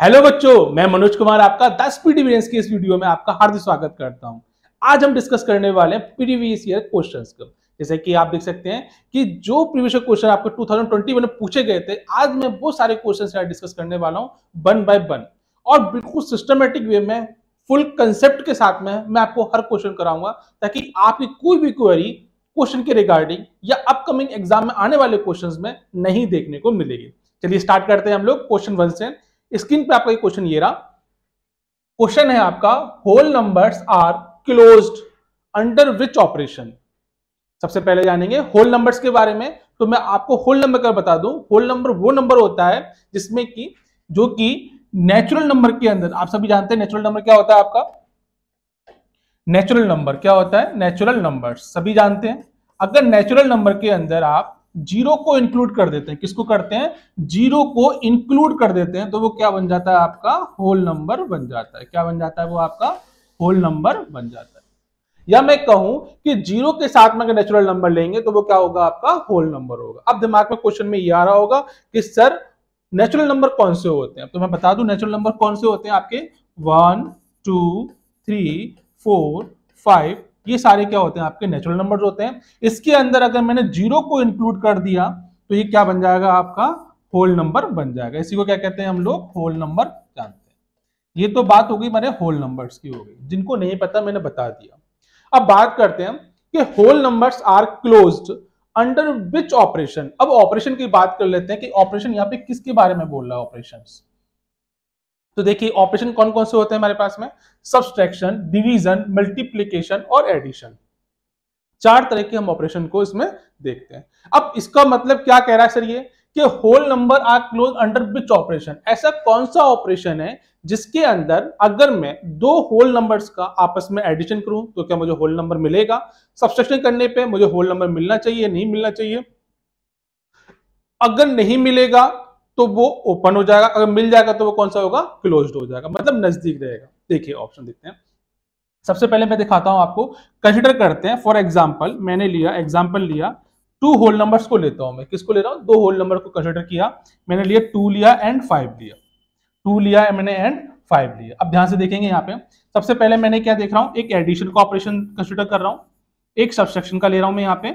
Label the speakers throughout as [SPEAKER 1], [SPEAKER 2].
[SPEAKER 1] Hello बच्चों, मैं मनोज कुमार आपका 10 पीडीवीएस की इस वीडियो में आपका हार्दिक स्वागत करता हूं। आज हम डिस्कस करने वाले हैं प्रीवियस ईयर क्वेश्चंस को। जैसे कि आप देख सकते हैं कि जो प्रीवियस ईयर क्वेश्चन आपको 2021 में पूछे गए थे, आज मैं वो सारे क्वेश्चंस यहाँ डिस्कस करने वाला हूं वन बाय वन, और बिल्कुल सिस्टमेटिक वे में फुल कंसेप्ट के साथ में मैं आपको हर क्वेश्चन कराऊंगा, ताकि आपकी कोई भी क्वेरी क्वेश्चन के रिगार्डिंग या अपकमिंग एग्जाम में आने वाले क्वेश्चंस में नहीं देखने को मिलेगी। चलिए स्टार्ट करते हैं हम लोग क्वेश्चन 1 से। स्क्रीन पे आपका क्वेश्चन ये रहा। क्वेश्चन है आपका, whole numbers are closed under which operation. सबसे पहले जानेंगे होल नंबर्स के बारे में। तो मैं आपको होल नंबर का बता दूं, होल नंबर वो नंबर होता है जिसमें कि जो कि नेचुरल नंबर के अंदर, आप सभी जानते हैं नेचुरल नंबर क्या होता है आपका। नेचुरल नंबर क्या होता है? नेचुरल नंबर सभी जानते हैं। अगर नेचुरल नंबर के अंदर आप जीरो को इंक्लूड कर देते हैं, किसको करते हैं? जीरो को इंक्लूड कर देते हैं, तो वो क्या बन जाता है? आपका होल नंबर बन जाता है। क्या बन जाता है? वो आपका होल नंबर बन जाता है। या मैं कहूं कि जीरो के साथ में अगर नेचुरल नंबर लेंगे तो वो क्या होगा? आपका होल नंबर होगा। अब दिमाग में क्वेश्चन में ये आ रहा होगा कि सर नेचुरल नंबर कौन से होते हैं। तो मैं बता दूं नेचुरल नंबर कौन से होते हैं आपके। 1 2 3 4 5, ये सारे क्या होते हैं? आपके नेचुरल नंबर्स होते हैं। इसके अंदर अगर मैंने जीरो को इंक्लूड कर दिया तो ये क्या बन जाएगा? आपका होल नंबर बन जाएगा। इसी को क्या कहते हैं हम लोग? होल नंबर जानते हैं। ये तो बात होगी हमारे होल नंबर्स की हो गई, जिनको नहीं पता मैंने बता दिया। अब बात करते हैं कि whole numbers are closed under which operation. अब ऑपरेशन की बात कर लेते हैं कि ऑपरेशन यहाँ पे किसके बारे में बोल रहा है ऑपरेशंस। तो देखिए ऑपरेशन कौन कौन से होते हैं हमारे पास में। सब्सट्रैक्शन, डिवीजन, मल्टीप्लिकेशन और एडिशन। चार तरह के हम ऑपरेशन को इसमें देखते हैं। अब इसका मतलब क्या कह रहा है सर ये कि whole number are close under which operation. ऐसा कौन सा ऑपरेशन है जिसके अंदर अगर मैं दो होल नंबर्स का आपस में एडिशन करूं तो क्या मुझे होल नंबर मिलेगा? सब्सट्रैक्शन करने पे मुझे होल नंबर मिलना चाहिए, नहीं मिलना चाहिए? अगर नहीं मिलेगा तो वो ओपन हो जाएगा, अगर मिल जाएगा तो वो कौन सा होगा? क्लोज्ड हो जाएगा, मतलब नजदीक रहेगा। देखिए ऑप्शन देखते हैं। सबसे पहले मैं दिखाता हूं आपको, कंसिडर करते हैं। फॉर एग्जांपल मैंने लिया, एग्जांपल लिया, टू होल नंबर्स को लेता हूं मैं। किसको ले रहा हूं? दो होल नंबर को कंसिडर किया मैंने, लिया 2 लिया एंड 5 लिया। 2 लिया मैंने एंड 5 लिया। अब ध्यान से देखेंगे यहाँ पे, सबसे पहले मैंने क्या देख रहा हूं? एक एडिशन का ऑपरेशन कंसिडर कर रहा हूं, एक सब्सट्रैक्शन का ले रहा हूं मैं यहाँ पे,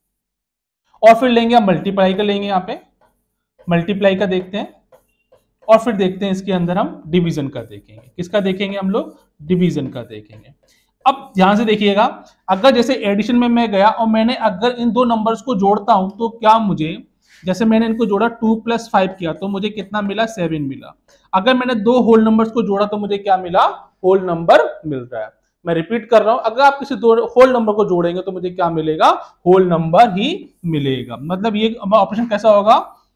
[SPEAKER 1] और फिर लेंगे आप मल्टीप्लाई का, लेंगे यहाँ पे मल्टीप्लाई का देखते हैं, और फिर देखते हैं इसके अंदर हम डिवीजन का देखेंगे। किसका देखेंगे हम लोग? डिवीजन का देखेंगे। अब ध्यान से देखिएगा, अगर जैसे एडिशन में मैं गया और मैंने अगर इन दो नंबर्स को जोड़ता हूं तो क्या मुझे, जैसे मैंने इनको जोड़ा 2 + 5 किया तो मुझे कितना मिला? 7 मिला। अगर मैंने दो होल नंबर्स को जोड़ा तो मुझे क्या मिला? होल नंबर मिल रहा है। मैं रिपीट कर रहा हूं, अगर आप किसी दो होल नंबर को जोड़ेंगे तो मुझे क्या मिलेगा? होल नंबर ही मिलेगा। मतलब ये ऑपरेशन कैसा होगा?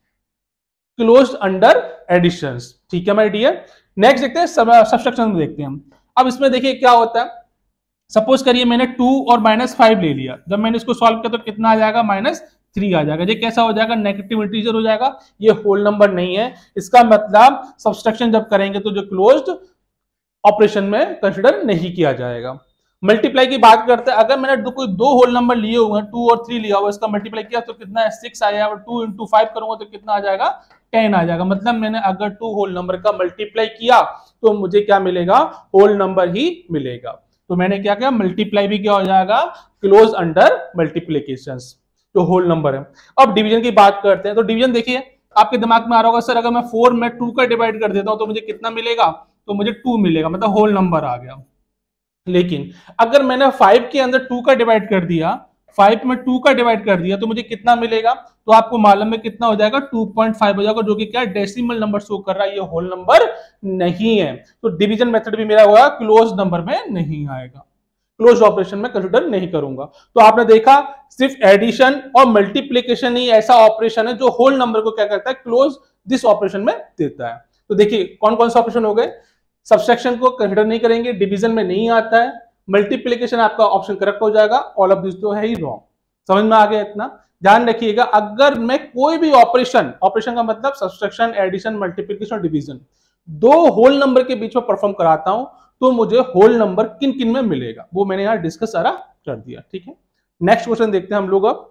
[SPEAKER 1] Closed under additions. ठीक है माय डियर। नेक्स्ट देखते हैं सब्सट्रैक्शन में, देखते हैं हम। अब इसमें देखिए क्या होता है। सपोज करिए मैंने 2 और -5 ले लिया, जब मैंने इसको सॉल्व किया तो कितना आ जाएगा? -3 आ जाएगा। ये कैसा हो जाएगा? नेगेटिव इंटीजर हो जाएगा। ये होल नंबर नहीं है। इसका मतलब सब्सट्रैक्शन जब करेंगे तो जो क्लोज्ड ऑपरेशन में कंसिडर नहीं किया जाएगा। मल्टीप्लाई की बात करते हैं, अगर मैंने कोई दो होल नंबर लिए हुए हैं, 2 और 3 लिया हुआ, इसका मल्टीप्लाई किया तो कितना है? 6 आ जाएगा। 2 × 5 करूंगा तो कितना आ जाएगा? 10 आ जाएगा। मतलब मैंने अगर 2 होल नंबर का मल्टीप्लाई किया तो मुझे क्या मिलेगा? होल नंबर ही मिलेगा। तो मैंने क्या किया? मल्टीप्लाई भी क्या हो जाएगा? क्लोज अंडर मल्टीप्लीकेशंस, जो होल नंबर है। अब डिवीजन की बात करते हैं, तो डिवीजन देखिए आपके दिमाग में आ रहा होगा, सर अगर मैं 4 में 2 का डिवाइड कर देता हूं तो मुझे कितना मिलेगा? तो मुझे 2 मिलेगा, मतलब होल नंबर आ गया। लेकिन अगर मैंने 5 के अंदर 2 का डिवाइड कर दिया, 5 में 2 का डिवाइड कर दिया तो मुझे कितना मिलेगा? तो आपको मालूम है कितना हो जाएगा? 2.5 हो जाएगा, जो कि क्या डेसिमल नंबर शो कर रहा है, ये होल नंबर नहीं है। तो डिवीजन मेथड भी मेरा होगा क्लोज नंबर में नहीं आएगा, क्लोज ऑपरेशन में कंसिडर नहीं करूंगा। तो आपने देखा सिर्फ एडिशन और मल्टीप्लीकेशन ही ऐसा ऑपरेशन है जो होल नंबर को क्या करता है? क्लोज दिस ऑपरेशन में देता है। तो देखिए कौन कौन से ऑपरेशन हो गए। सब्सट्रैक्शन को कंसिडर नहीं करेंगे, डिवीजन में नहीं आता है, मल्टीप्लिकेशन आपका ऑप्शन करेक्ट हो जाएगा, ऑल ऑफ दिस तो है ही रॉन्ग। समझ में आ गया इतना? ध्यान रखिएगा, अगर मैं कोई भी ऑपरेशन, ऑपरेशन का मतलब सब्सट्रैक्शन, एडिशन, मल्टीप्लिकेशन, डिवीजन, दो होल नंबर के बीच में परफॉर्म कराता हूं तो मुझे होल नंबर किन किन में मिलेगा वो मैंने यहां डिस्कस सारा कर दिया। ठीक है, नेक्स्ट क्वेश्चन देखते हैं हम लोग। अब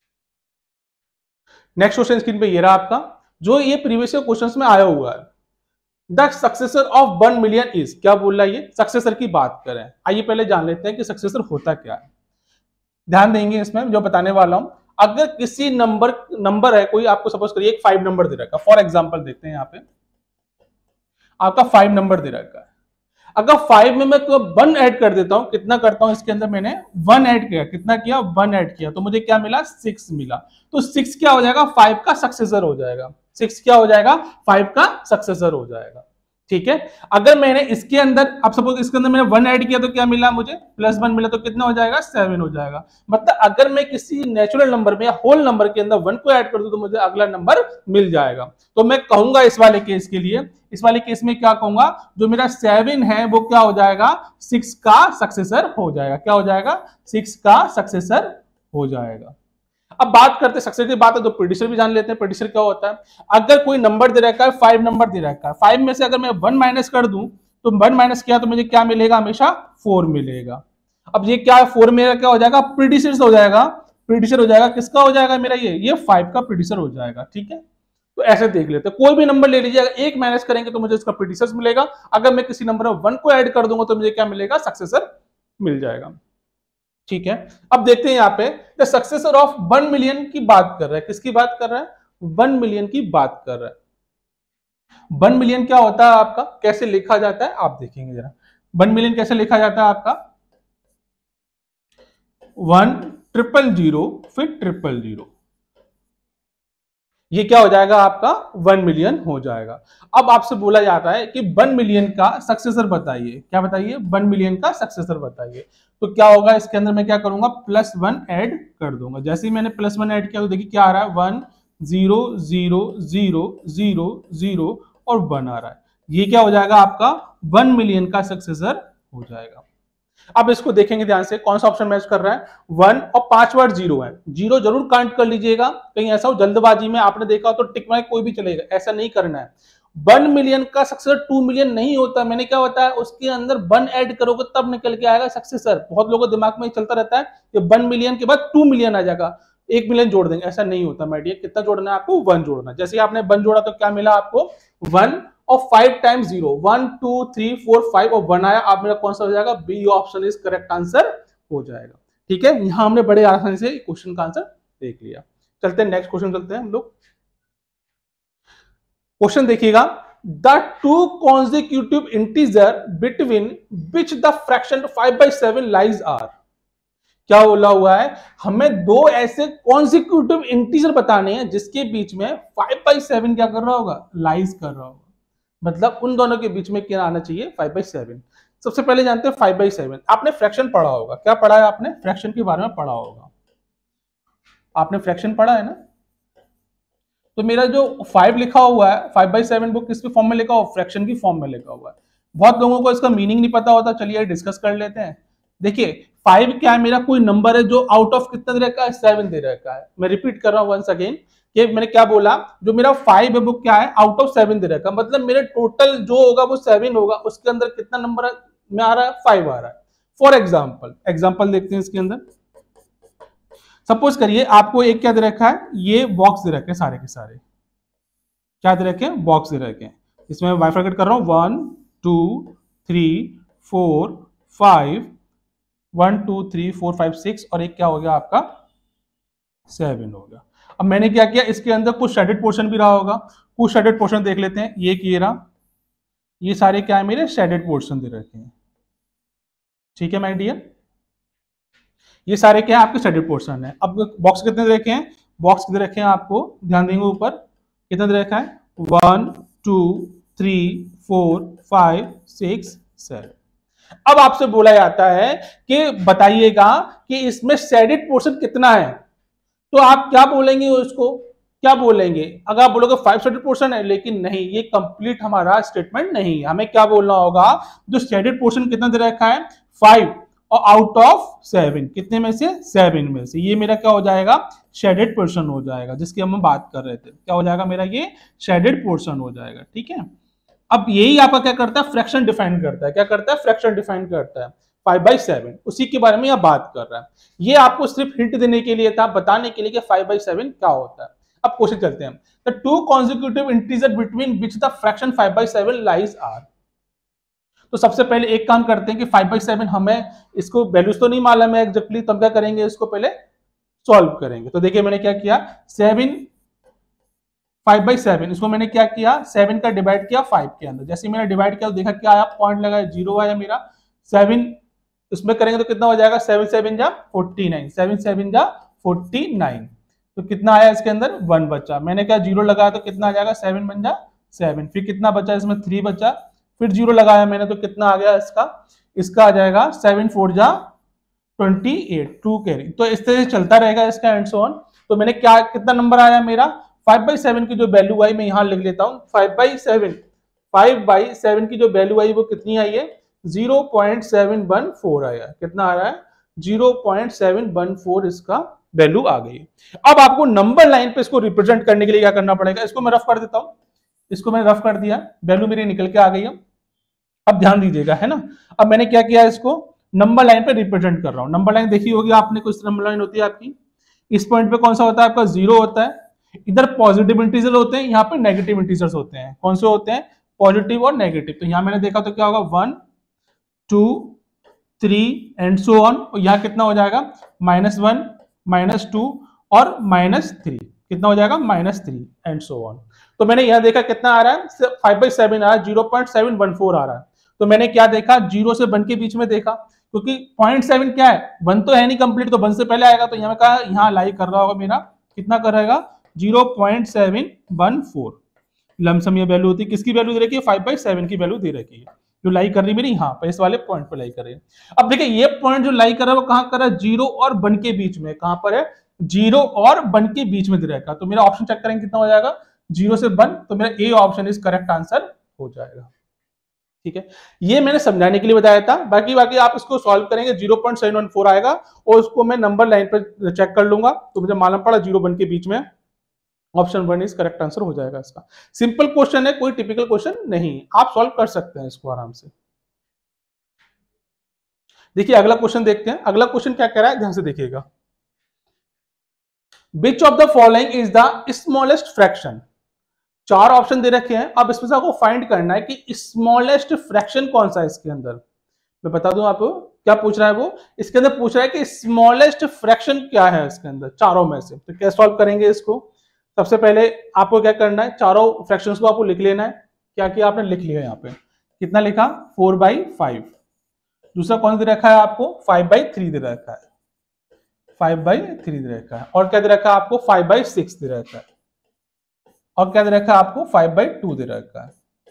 [SPEAKER 1] नेक्स्ट क्वेश्चन स्क्रीन पे ये रहा आपका, जो ये प्रीवियस क्वेश्चंस में आया हुआ है। The successor of 1 million is, क्या बोल रहा है ये, सक्सेसर की बात करें। आइए पहले जान लेते हैं कि सक्सेसर होता क्या है। ध्यान देंगे इसमें जो बताने वाला हूं। अगर किसी नंबर है कोई, आपको सपोज करिए एक 5 नंबर दे रखा है, फॉर एग्जांपल देखते हैं यहाँ पे आपका 5 नंबर दे रखा है। अगर 5 में मैं 1 ऐड कर देता हूं, कितना करता हूं इसके अंदर, मैंने 1 ऐड किया, कितना किया, 1 ऐड किया, तो मुझे क्या मिला, 6 मिला। तो 6 क्या हो जाएगा, 5 का सक्सेसर हो जाएगा। 6 क्या हो जाएगा, 5 का सक्सेसर हो जाएगा। ठीक है। अगर मैंने इसके अंदर, अब सपोज इसके अंदर मैंने 1 ऐड किया तो क्या मिला मुझे, +1 मिला, तो कितना हो जाएगा, 7 हो जाएगा। मतलब अगर मैं किसी नेचुरल नंबर में या होल नंबर के अंदर 1 को ऐड कर दूं तो मुझे अगला नंबर मिल जाएगा। तो मैं कहूंगा इस वाले केस के लिए, इस वाले केस में क्या कहूंगा, जो मेरा 7 है वो क्या हो जाएगा, 6 का सक्सेसर हो जाएगा। क्या हो जाएगा, 6 का सक्सेसर हो जाएगा। अब बात करते हैं सक्सेसर की बात है तो प्रेडिक्टर भी जान लेते हैं। प्रेडिक्टर क्या होता है, अगर कोई नंबर दे रखा है, 5 नंबर दे रखा है, 5 में से अगर मैं 1 माइनस कर दूं तो 1 माइनस किया तो मुझे क्या मिलेगा, हमेशा 4 मिलेगा। अब ये क्या है, 4 मेरा क्या हो जाएगा, प्रेडिक्टर हो जाएगा। प्रेडिक्टर हो जाएगा, किसका हो जाएगा मेरा, ये 5 का प्रेडिक्टर हो जाएगा। ठीक है, तो ऐसे देख लेते हैं, कोई भी नंबर ले लीजिए, अगर 1 माइनस करेंगे तो मुझे इसका प्रेडिक्टर मिलेगा। अगर मैं किसी नंबर में 1 को ऐड कर दूंगा तो मुझे क्या मिलेगा, सक्सेसर मिल जाएगा। ठीक है, अब देखते हैं यहाँ पे द सक्सेसर ऑफ 1 मिलियन की बात कर रहा है। किसकी बात कर रहा है, 1 मिलियन की बात कर रहा है। 1 मिलियन क्या होता है आपका, कैसे लिखा जाता है आप देखेंगे जरा। 1 मिलियन कैसे लिखा जाता है आपका, 1 000 फिर 000, ये क्या हो जाएगा आपका, 1 मिलियन हो जाएगा। अब आपसे बोला जाता है कि 1 मिलियन का सक्सेसर बताइए। क्या बताइए, 1 मिलियन का सक्सेसर बताइए। तो क्या होगा, इसके अंदर मैं क्या करूंगा, +1 ऐड कर दूंगा। जैसे ही मैंने +1 ऐड किया तो देखिए क्या आ रहा है, 1 0 0 0 0 0 और 1 आ रहा है। ये क्या हो जाएगा आपका, 1 मिलियन का सक्सेसर हो जाएगा। अब इसको देखेंगे ध्यान से, कौन सा ऑप्शन मैच कर रहा है, 1 और 5 बार 0 है। 0 जरूर काउंट कर लीजिएगा, कहीं ऐसा हो जल्दबाजी में आपने देखा हो तो टिक मार्क कोई भी चलेगा, ऐसा नहीं करना है। 1 मिलियन का सक्सेसर 2 मिलियन नहीं होता। मैंने क्या होता है, उसके अंदर 1 ऐड करोगे तब निकल के आएगा सक्सेसर। बहुत लोगों के दिमाग में चलता रहता है कि 1 मिलियन के बाद 2 मिलियन आ जाएगा, 1 मिलियन जोड़ देंगे, ऐसा नहीं होता। मैं कितना जोड़ना है आपको, 1 जोड़ना है। जैसे आपने 1 जोड़ा तो क्या मिला आपको, 1 और 5 टाइम्स 0, 1 2 3 4 5 और 1 आया। आप मेरा कौन सा हो जाएगा, B option is correct answer हो जाएगा। ठीक है, यहां हमने बड़े आसानी से क्वेश्चन का आंसर देख लिया। चलते हैं नेक्स्ट क्वेश्चन, चलते हैं हम लोग। क्वेश्चन देखिएगा, the two consecutive integer between which the fraction 5/7 lies are. क्या बोला हुआ है, हमें दो ऐसे कॉन्जिक्यूटिव इंटीजर बताने हैं जिसके बीच में 5/7 क्या कर रहा होगा, लाइज कर रहा होगा। मतलब उन दोनों के बीच में क्या आना चाहिए, 5/7। सबसे पहले जानते हैं 5/7। आपने फ्रैक्शन पढ़ा होगा, क्या पढ़ा है आपने, फ्रैक्शन के बारे में पढ़ा होगा, आपने फ्रैक्शन पढ़ा है ना। तो मेरा जो 5 लिखा हुआ है, 5/7 वो किस फॉर्म में लिखा हुआ, फ्रैक्शन की फॉर्म में लिखा हुआ है। बहुत लोगों को इसका मीनिंग नहीं पता होता, चलिए डिस्कस कर लेते हैं। देखिए 5 क्या है, मेरा कोई नंबर है जो आउट ऑफ कितना दे रखा है, 7 दे रखा है। मैं रिपीट कर रहा हूं वंस अगेन कि मैंने क्या बोला, जो मेरा 5 है वो क्या है, आउट ऑफ 7 दे रखा है। मतलब मेरे टोटल जो होगा वो 7 होगा, उसके अंदर कितना नंबर में आ रहा है, 5 आ रहा है। फॉर एग्जाम्पल देखते हैं इसके अंदर। सपोज करिए आपको एक क्या दे रखा है, ये बॉक्स दे रखे हैं, सारे के सारे क्या दे रखे हैं, बॉक्स दे रखे हैं। इसमें मैं बाइफरकेट कर रहा हूं, 1 2 3 4 5, 1 2 3 4 5 6 और एक क्या हो गया आपका 7 हो गया। अब मैंने क्या किया, इसके अंदर कुछ शेडेड पोर्शन भी रहा होगा, कुछ शेडेड पोर्शन देख लेते हैं। ये रहा, ये सारे क्या है, मेरे शेडेड पोर्शन दे रखे हैं। ठीक है माय डियर, ये सारे क्या है, आपके शेडेड पोर्शन है। अब बॉक्स कितने दे रखे हैं, बॉक्स कितने रखे हैं आपको ध्यान देंगे, ऊपर कितना दे रखा है, 1 2 3 4 5 6 7। अब आपसे बोला जाता है कि बताइएगा कि इसमें शेडेड पोर्शन कितना है। तो आप क्या बोलेंगे, उसको क्या बोलेंगे, अगर आप बोलोगे 5 शेडेड पोर्शन है, लेकिन नहीं, ये कंप्लीट हमारा स्टेटमेंट नहीं है। हमें क्या बोलना होगा, जो शेडेड पोर्शन कितना दे रखा है, 5 और आउट ऑफ 7, कितने में से, 7 में से, ये मेरा क्या हो जाएगा, शेडेड पोर्शन हो जाएगा, जिसकी हम बात कर रहे थे। क्या हो जाएगा मेरा, ये शेडेड पोर्शन हो जाएगा। ठीक है, अब यही आपका क्या करता है, फ्रैक्शन डिफाइन करता है। क्या करता है, फ्रैक्शन डिफाइन करता है, 5/7, उसी के बारे में यह बात कर रहा है। ये आपको सिर्फ हिंट देने के लिए था, बताने के लिए कि 5/7 क्या होता है। अब क्वेश्चन चलते हैं। The two consecutive integer between which the fraction 5/7 lies are. तो सबसे पहले एक काम करते हैं कि 5/7 हमें इसको वैल्यूज तो नहीं मालूम है एग्जैक्टली, तो हम क्या करेंगे, इसको पहले सॉल्व करेंगे। तो देखिए मैंने क्या किया, 5/7 इसको मैंने क्या किया, 7 का डिवाइड किया 5 के अंदर। जैसे मैंने डिवाइड किया तो देखा क्या आया, पॉइंट लगाया 0 आया मेरा। 7 इसमें करेंगे तो कितना हो जाएगा, 7 7 जा 49, 7 7 जा 49, तो कितना आया इसके अंदर 1 बचा। मैंने क्या 0 लगाया तो कितना आ जाएगा, 7 बन जा 7, फिर कितना बचा इसमें 3 बचा, फिर 0 लगाया मैंने तो कितना आ गया इसका आ जाएगा 7 4 जा 28, 2 कैरी। तो इस तरह से चलता रहेगा इसका एंड सो ऑन। तो मैंने क्या कितना नंबर आया मेरा, 5/7 की जो वैल्यू आई मैं यहां लिख लेता हूं, 5/7 की जो वैल्यू आई वो कितनी आई है, 0.714 आया। कितना आ रहा है, 0.714 इसका वैल्यू आ गई। अब आपको नंबर लाइन पे इसको रिप्रेजेंट करने के लिए क्या करना पड़ेगा, इसको मैं रफ कर देता हूं। इसको मैंने रफ कर दिया, वैल्यू मेरी निकल के आ गई है। अब ध्यान दीजिएगा, है ना। अब मैंने क्या किया, इसको नंबर लाइन पे रिप्रेजेंट कर रहा हूं। नंबर लाइन देखी होगी आपने, कुछ नंबर लाइन होती है आपकी, इस पॉइंट पे कौन सा होता है आपका, 0 होता है। इधर पॉजिटिव इंटीजर होते हैं, यहाँ पे नेगेटिव इंटीजर्स होते हैं। कौन से होते हैं, पॉजिटिव और नेगेटिव। तो यहां मैंने देखा तो क्या होगा, 1 2 3 एंड सो ऑन। और यहाँ कितना हो जाएगा, -1 -2 और -3, कितना हो जाएगा, -3 एंड सो ऑन। तो मैंने यहां देखा कितना आ रहा है, 5/7 आ रहा है, 0.714 आ रहा है। तो मैंने क्या देखा, 0 से 1 के बीच में देखा, क्योंकि 0.7 क्या है, 1 तो है नहीं कंप्लीट, तो 1 से पहले आएगा। तो यहाँ कहा, यहाँ लाई कर रहा होगा मेरा, कितना करेगा, 0.714 लमसम ये वैल्यू होती है। किसकी वैल्यू दे रखी है, 5/7 की वैल्यू दे रखी है, जो लाई कर रही है मेरी यहाँ पे इस वाले पॉइंट पे लाई कर रही है। अब देखिए ये पॉइंट जो लाई कर रहा है वो कहां कर रहा है, 0 और 1 के बीच में। कहां पर है, 0 और 1 के बीच में दे रखा। तो मेरा ऑप्शन चेक करेंगे कितना हो जाएगा, 0 से 1, तो मेरा A option is correct answer हो जाएगा। ठीक है, ये मैंने समझाने के लिए बताया था। बाकी आप इसको सॉल्व करेंगे, 0.714 आएगा और उसको मैं नंबर लाइन पर चेक कर लूंगा, तो मुझे मालूम पड़ा 0 1 के बीच में, ऑप्शन 1 इज करेक्ट आंसर हो जाएगा इसका। सिंपल क्वेश्चन है, कोई टिपिकल क्वेश्चन नहीं, आप सॉल्व कर सकते हैं इसको आराम से। देखिए अगला क्वेश्चन देखते हैं। अगला क्वेश्चन क्या कह रहा है, ध्यान से देखिएगा। Which of the following is the smallest fraction. 4 option दे रखे हैं, अब इसमें से आपको फाइंड करना है कि स्मॉलेस्ट फ्रैक्शन कौन सा है इसके अंदर। मैं बता दूं आपको क्या पूछ रहा है वो, इसके अंदर पूछ रहा है कि स्मॉलेस्ट फ्रैक्शन क्या है इसके अंदर चारों में से। तो क्या सॉल्व करेंगे इसको, सबसे पहले आपको क्या करना है, चारों फ्रैक्शंस को आपको लिख लेना है। क्या किया आपने, लिख लिया यहाँ पे, कितना लिखा, 4/5। दूसरा कौन दे रखा है आपको, 5/3 दे रखा है, 5/3 दे रखा है। और क्या दे रखा है आपको, 5/6 दे रखा है। और क्या दे रखा है आपको, 5/2 दे रखा है।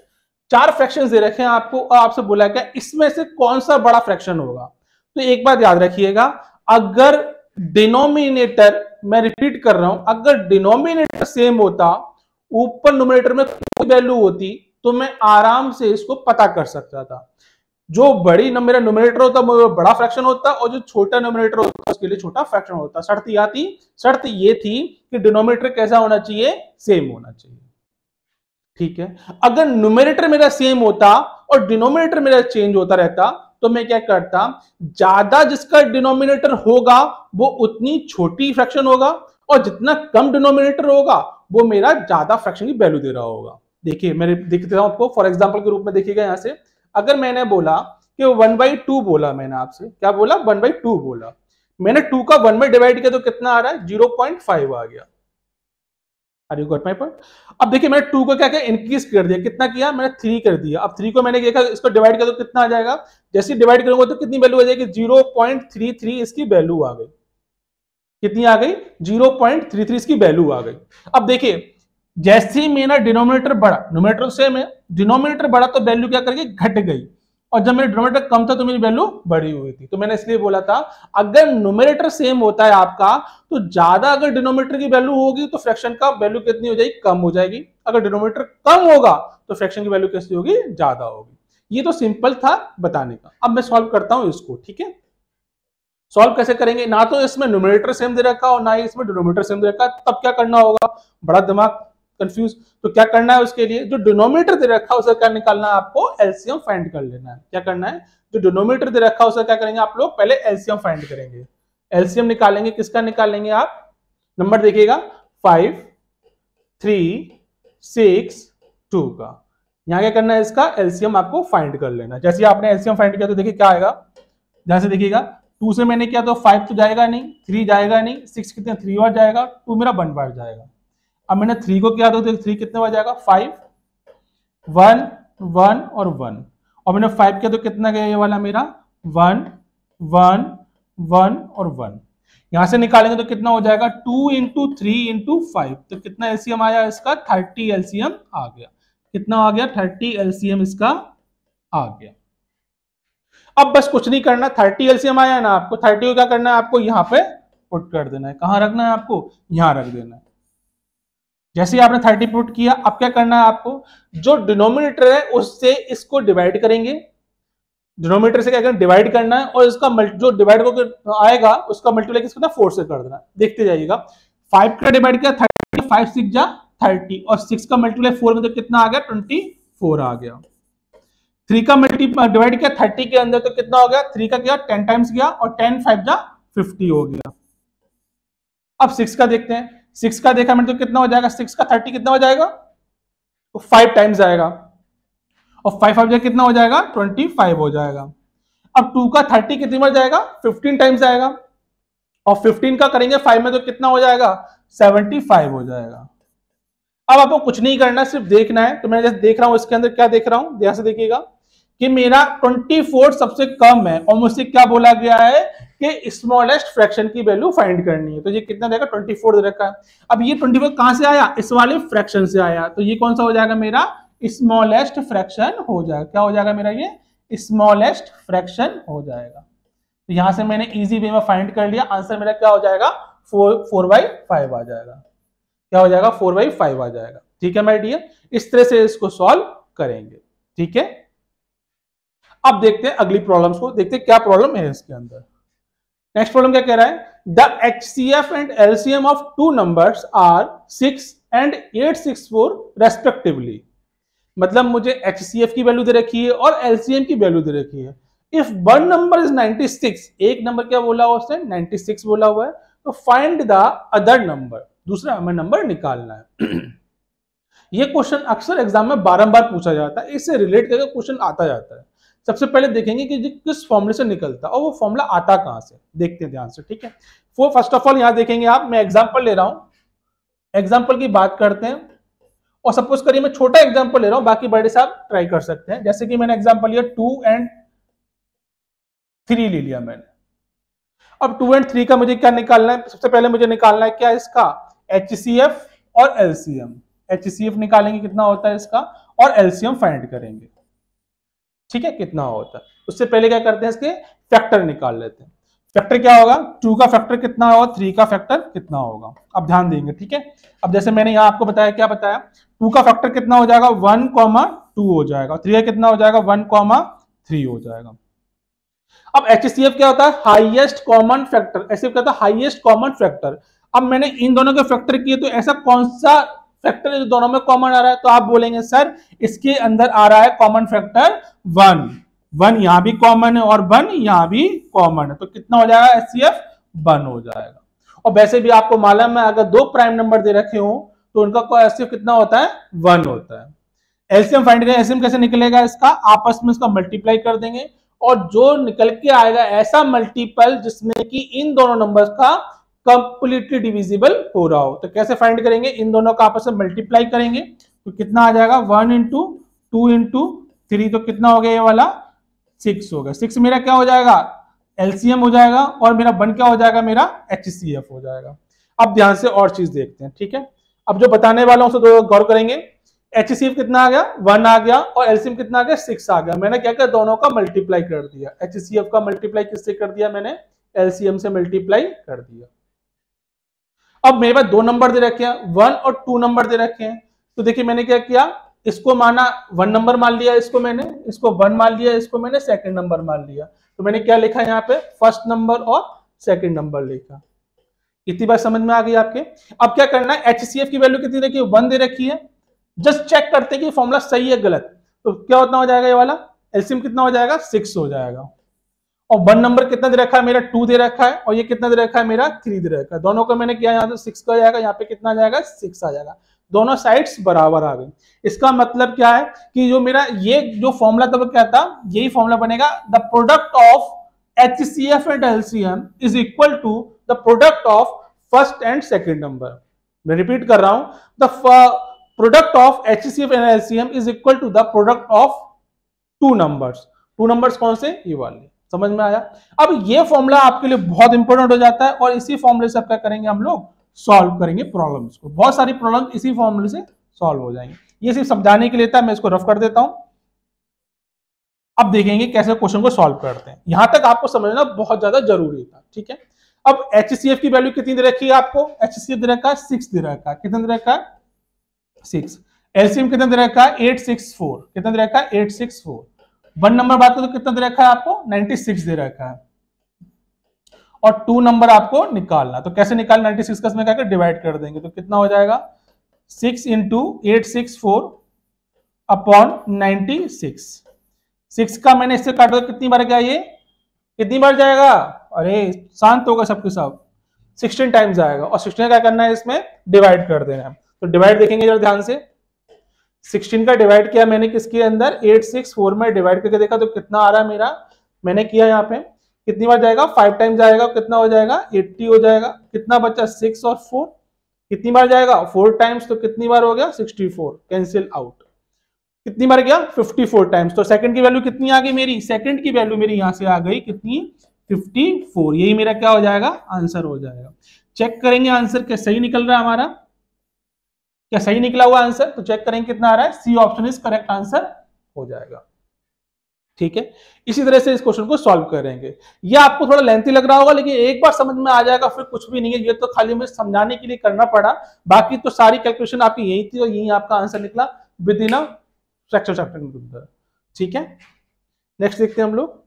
[SPEAKER 1] 4 फ्रैक्शंस दे रखे हैं आपको, और आपसे बोला क्या इसमें से कौन सा बड़ा फ्रैक्शन होगा। तो एक बात याद रखिएगा, अगर डिनोमिनेटर, मैं रिपीट कर रहा हूं, अगर डिनोमिनेटर सेम होता, ऊपर न्यूमरेटर में कोई वैल्यू होती, तो मैं आराम से इसको पता कर सकता था। जो बड़ी मेरा न्यूमरेटर होता वो बड़ा फ्रैक्शन होता, और जो छोटा न्यूमरेटर होता उसके लिए छोटा फ्रैक्शन होता। शर्त ये थी कि डिनोमिनेटर कैसा होना चाहिए, सेम होना चाहिए। ठीक है, अगर न्यूमरेटर मेरा सेम होता और डिनोमिनेटर मेरा चेंज होता रहता, तो मैं क्या करता, ज्यादा जिसका डिनोमिनेटर होगा वो उतनी छोटी फ्रैक्शन होगा, और जितना कम डिनोमिनेटर होगा वो मेरा ज्यादा फ्रैक्शन की वैल्यू दे रहा होगा। देखिए मैं दिख देता हूं आपको फॉर एग्जांपल के रूप में। देखिएगा यहां से, अगर मैंने बोला कि 1/2 बोला, मैंने आपसे क्या बोला, 1/2 बोला, मैंने 2 का 1 में डिवाइड किया तो कितना आ रहा है, 0.5 आ गया। Are you got my point? अब देखिए मैंने 2 को क्या किया, इंक्रीज कर दिया, कितना किया मैंने, 3 कर दिया। अब 3 को मैंने देखा, इसको डिवाइड किया तो कितना आ जाएगा, जैसे डिवाइड करूंगा तो कितनी वैल्यू आ जाएगी, 0.33 इसकी वैल्यू आ गई। कितनी आ गई, 0.33 इसकी वैल्यू आ गई। अब देखिए जैसे ही मेरा डिनोमिनेटर बढ़ा, न्यूमरेटर सेम है, डिनोमिनेटर बढ़ा तो वैल्यू क्या करके घट गई, और जब मेरा डिनोमिनेटर कम था तो मेरी वैल्यू बढ़ी हुई थी। तो मैंने इसलिए बोला था, अगर न्यूमरेटर सेम होता है आपका, तो ज्यादा अगर डिनोमिनेटर की वैल्यू होगी तो फ्रैक्शन का वैल्यू कितनी हो जाएगी, कम हो जाएगी। अगर डिनोमिनेटर कम होगा तो फ्रैक्शन की वैल्यू कैसी होगी, ज्यादा होगी। ये तो सिंपल था बताने का। अब मैं सॉल्व करता हूं इसको। ठीक है, सॉल्व कैसे करेंगे, ना तो इसमें न्यूमरेटर सेम दे रखा और ना ही इसमें डिनोमिनेटर सेम दे रखा, तब क्या करना होगा, बड़ा दिमाग कंफ्यूज। तो क्या करना है, उसके लिए जो डिनोमिनेटर दे रखा है उसे क्या निकालना है, आपको एलसीएम फाइंड कर लेना है। क्या करना है, जो डिनोमिनेटर दे रखा है उसे क्या करेंगे आप लोग, पहले एलसीएम फाइंड करेंगे। एलसीएम निकालेंगे, किसका निकालेंगे आप, नंबर देखिएगा, 5 3 6 2 का। यहाँ क्या करना है, इसका एलसीएम आपको फाइंड कर लेना। जैसे आपने एलसीएम फाइंड किया तो देखिए क्या आएगा, जहां से देखिएगा 2 से मैंने किया तो 5 तो जाएगा नहीं, 3 जाएगा नहीं, 6 कितने 3 बार जाएगा, 2 मेरा 1 बार जाएगा। अब मैंने 3 को किया तो 3 कितने बार जाएगा, 5 1 1 और 1, और मैंने 5 किया तो कितना गया ये वाला मेरा 1 1 1 और 1। यहां से निकालेंगे तो कितना हो जाएगा 2 इंटू 3 इंटू 5, तो कितना एलसीएम आया इसका 30 एलसीएम आ गया। कितना आ गया 30 एलसीएम इसका आ गया। अब बस कुछ नहीं करना, 30 एलसीएम आया ना, आपको 30 को क्या करना है, आपको यहाँ पे पुट कर देना है। कहां रखना है आपको, यहां रख देना है। जैसे ही आपने 30 पुट किया, अब क्या करना है आपको, जो डिनोमिनेटर है उससे इसको डिवाइड करेंगे, डिनोमिनेटर से क्या करना डिवाइड करना है, और इसका जो डिवाइड को आएगा उसका मल्टीप्लाई किसको 4 से कर देना। देखते जाइएगा 5 का डिवाइड किया 30, 5 6 जा 30, और 6 का मल्टीप्लाई 4 में तो कितना आ गया 24 आ गया। 3 का मल्टीप्लाई डिवाइड किया 30 के अंदर तो कितना हो गया, 3 का किया 10 टाइम्स गया, और 10 5 जा 50 हो गया। अब 6 का देखते हैं, 6 का देखा मैंने तो कितना हो जाएगा, 6 का 30 कितना हो जाएगा, तो 5 टाइम्स आएगा, और 5 5 कितना हो जाएगा 25 हो जाएगा। अब 2 का 30 कितनी बार जाएगा, 15 टाइम्स आएगा, और 15 का करेंगे 5 में तो कितना हो जाएगा 75 हो जाएगा। अब आपको कुछ नहीं करना, सिर्फ देखना है। तो मैं जैसे देख रहा हूं इसके अंदर क्या देख रहा हूं, ध्यान से देखिएगा कि मेरा 24 सबसे कम है, और मुझसे क्या बोला गया है कि स्मॉलेस्ट फ्रैक्शन की वैल्यू फाइंड करनी है। तो ये कितना देगा 24 दे रखा है। अब ये 24 कहां से आया, इस वाले फ्रैक्शन से आया, तो ये कौन सा हो जाएगा मेरा स्मॉलेस्ट फ्रैक्शन हो जाएगा। क्या हो जाएगा मेरा, ये स्मॉलेस्ट फ्रैक्शन हो जाएगा। तो यहां से मैंने इजी वे में फाइंड कर लिया, आंसर मेरा क्या हो जाएगा 4/5 आ जाएगा। क्या हो जाएगा 4/5 आ जाएगा। ठीक है माय डियर, इस तरह से इसको सॉल्व करेंगे। ठीक है, अब देखते हैं अगली प्रॉब्लम्स को, देखते हैं क्या प्रॉब्लम है इसके अंदर। नेक्स्ट प्रॉब्लम क्या कह रहा है, the HCF and LCM of two numbers are 6 and 864 respectively. मतलब मुझे HCF की वैल्यू दे रखी है और LCM की वैल्यू दे रखी है। इफ वन नंबर इज 96, एक नंबर क्या बोला हुआ उसने 96 बोला हुआ है, तो फाइंड द अदर नंबर, दूसरा हमें नंबर निकालना है। ये क्वेश्चन अक्सर एग्जाम में बारंबार पूछा जाता है, इससे रिलेट करके क्वेश्चन आता जाता है। सबसे पहले देखेंगे कि किस फॉर्मूले से निकलता है और वो फॉर्मूला आता कहां से, देखते हैं ध्यान से। ठीक है, वो फर्स्ट ऑफ ऑल यहां देखेंगे आप, मैं एग्जांपल ले रहा हूं, एग्जांपल की बात करते हैं, और सपोज करिए मैं छोटा एग्जांपल ले रहा हूं, बाकी बड़े से आप ट्राई कर सकते हैं। जैसे कि मैंने एग्जांपल लिया 2 and 3 ले लिया मैंने। अब 2 and 3 का मुझे क्या निकालना है, सबसे पहले मुझे निकालना है क्या इसका HCF और LCM। HCF निकालेंगे कितना होता है इसका, और LCM फाइंड करेंगे। ठीक है, कितना होता है, उससे पहले क्या करते हैं इसके फैक्टर निकाल लेते हैं। फैक्टर क्या होगा, 2 का फैक्टर कितना होगा, 3 का फैक्टर कितना होगा, अब ध्यान देंगे। ठीक है, अब जैसे मैंने यहां आपको बताया, क्या बताया, 2 का फैक्टर कितना हो जाएगा 1,2 हो जाएगा, 3 का कितना हो जाएगा 1,3 हो जाएगा। अब HCF क्या होता है, हाईएस्ट कॉमन फैक्टर, ऐसे क्या होता है हाईएस्ट कॉमन फैक्टर। अब मैंने इन दोनों के फैक्टर किए, तो ऐसा कौन सा फैक्टर है जो दोनों में कॉमन आ रहा है, तो आप बोलेंगे सर इसके अंदर आ रहा है कॉमन फैक्टर 1, 1 यहां भी कॉमन है और 1 यहां भी कॉमन है, तो कितना हो जाएगा HCF 1 हो जाएगा। और वैसे भी आपको मालूम है अगर दो प्राइम नंबर दे रखे हो तो उनका HCF कितना होता है 1 होता है। एलसीएम फाइंड करें, एलसीएम कैसे निकलेगा इसका, आपस में इसका मल्टीप्लाई कर देंगे, और जो निकल के आएगा ऐसा मल्टीपल जिसमें कि इन दोनों नंबर्स का कंप्लीटली डिविजिबल हो रहा हो। तो कैसे फाइंड करेंगे, इन दोनों का आपस में मल्टीप्लाई करेंगे, तो कितना आ जाएगा 1 into 2 into 3, तो कितना हो गया ये वाला 6 हो गया। 6 मेरा क्या हो जाएगा एलसीएम हो जाएगा, और मेरा 1 क्या हो जाएगा मेरा HCF हो जाएगा। अब ध्यान से और चीज देखते हैं। ठीक है, अब जो बताने वाला हूं उसे गौर करेंगे। HCF कितना आ गया 1 आ गया, और LCM कितना आ गया 6 आ गया। मैंने क्या किया दोनों का मल्टीप्लाई कर दिया, HCF का मल्टीप्लाई किससे कर दिया मैंने, LCM से मल्टीप्लाई कर दिया। अब मेरे पास 2 नंबर दे रखे हैं, 1 और 2 नंबर दे रखे हैं, तो देखिए मैंने क्या किया, इसको माना 1 नंबर मान लिया, इसको मैंने, इसको 1 मान लिया, इसको मैंने सेकंड नंबर मान लिया। तो मैंने क्या लिखा यहाँ पे फर्स्ट नंबर और सेकंड नंबर लिखा। इतनी बात समझ में आ गई आपके। अब क्या करना है, HCF की वैल्यू कितनी रखी है 1 दे रखी है, जस्ट चेक करते हैं कि फॉर्मूला सही है गलत, तो क्या उतना हो जाएगा ये वाला एलसीएम कितना हो जाएगा 6 हो जाएगा। और 1 नंबर कितना दे रखा है मेरा 2 दे रखा है, और ये कितना दे रखा है मेरा 3 दे रखा है। दोनों को मैंने किया यहाँ से 6 का जाएगा, यहाँ पे कितना आ जाएगा 6 आ जाएगा। दोनों साइड्स बराबर आ गई। इसका मतलब क्या है कि जो मेरा ये जो फॉर्मूला था वो क्या था, यही फॉर्मूला बनेगा, the product of HCF and LCM is equal to the product of first and second number. मैं रिपीट कर रहा हूं, the product of HCF and LCM is equal to the product of two numbers कौन से, ये वाले। समझ में आया? अब ये फॉर्मूला आपके लिए बहुत इंपॉर्टेंट हो जाता है और इसी फॉर्मूले से क्या करेंगे हम लोग, सॉल्व करेंगे प्रॉब्लम्स को। बहुत सारी प्रॉब्लम इसी फॉर्मूले से सॉल्व हो जाएंगे। ये सिर्फ समझाने के लिए था, मैं इसको रफ कर देता हूं। अब देखेंगे कैसे क्वेश्चन को सॉल्व करते हैं। यहां तक आपको समझना बहुत ज्यादा जरूरी था, ठीक है। अब HCF की वैल्यू कितनी दे रखी है आपको, HCF दे रखा है 6 दे रखा है, कितना दे रखा है 6। LCM कितना दे रखा है 864, कितना दे रखा है 864। 1 नंबर बात करो तो कितना दे रखा है आपको 96 दे रखा है, और 2 नंबर आपको निकालना। तो कैसे निकालना, 96 का इसमें क्या डिवाइड कर देंगे तो कितना हो जाएगा 6 इंटू 864 अपॉन 96। 6 का मैंने इससे काटा तो कितनी बार गया, ये कितनी बार जाएगा, अरे शांत होगा सबके सब, 16 टाइम्स आएगा। और 16 क्या करना है, इसमें डिवाइड कर देना है। तो डिवाइड देखेंगे जरा ध्यान से, 16 का डिवाइड किया मैंने किसके अंदर, 864 में डिवाइड करके देखा तो कितना आ रहा है मेरा, मैंने किया यहाँ पे कितनी बार जाएगा 5 टाइम्स जाएगा, कितना हो जाएगा 80 हो जाएगा। कितना बचा 6 और 4, कितनी बार जाएगा 4 टाइम्स, तो कितनी बार हो गया 64, कैंसिल आउट। कितनी बार गया 54 टाइम्स। तो सेकंड की वैल्यू कितनी आ गई मेरी, सेकंड की वैल्यू मेरी यहां से आ गई कितनी 54। यही मेरा क्या हो जाएगा, आंसर हो जाएगा। चेक करेंगे आंसर क्या सही निकल रहा है हमारा, क्या सही निकला हुआ आंसर, तो चेक करेंगे कितना आ रहा है, C option is correct answer हो जाएगा। ठीक है, इसी तरह से इस क्वेश्चन को सॉल्व करेंगे। ये आपको थोड़ा लेंथी लग रहा होगा, लेकिन एक बार समझ में आ जाएगा फिर कुछ भी नहीं है। ये तो खाली मुझे समझाने के लिए करना पड़ा, बाकी तो सारी कैलकुलेशन आपकी यही थी और यही आपका आंसर निकला within a fraction chapter के अंदर। ठीक है, नेक्स्ट देखते हैं हम लोग।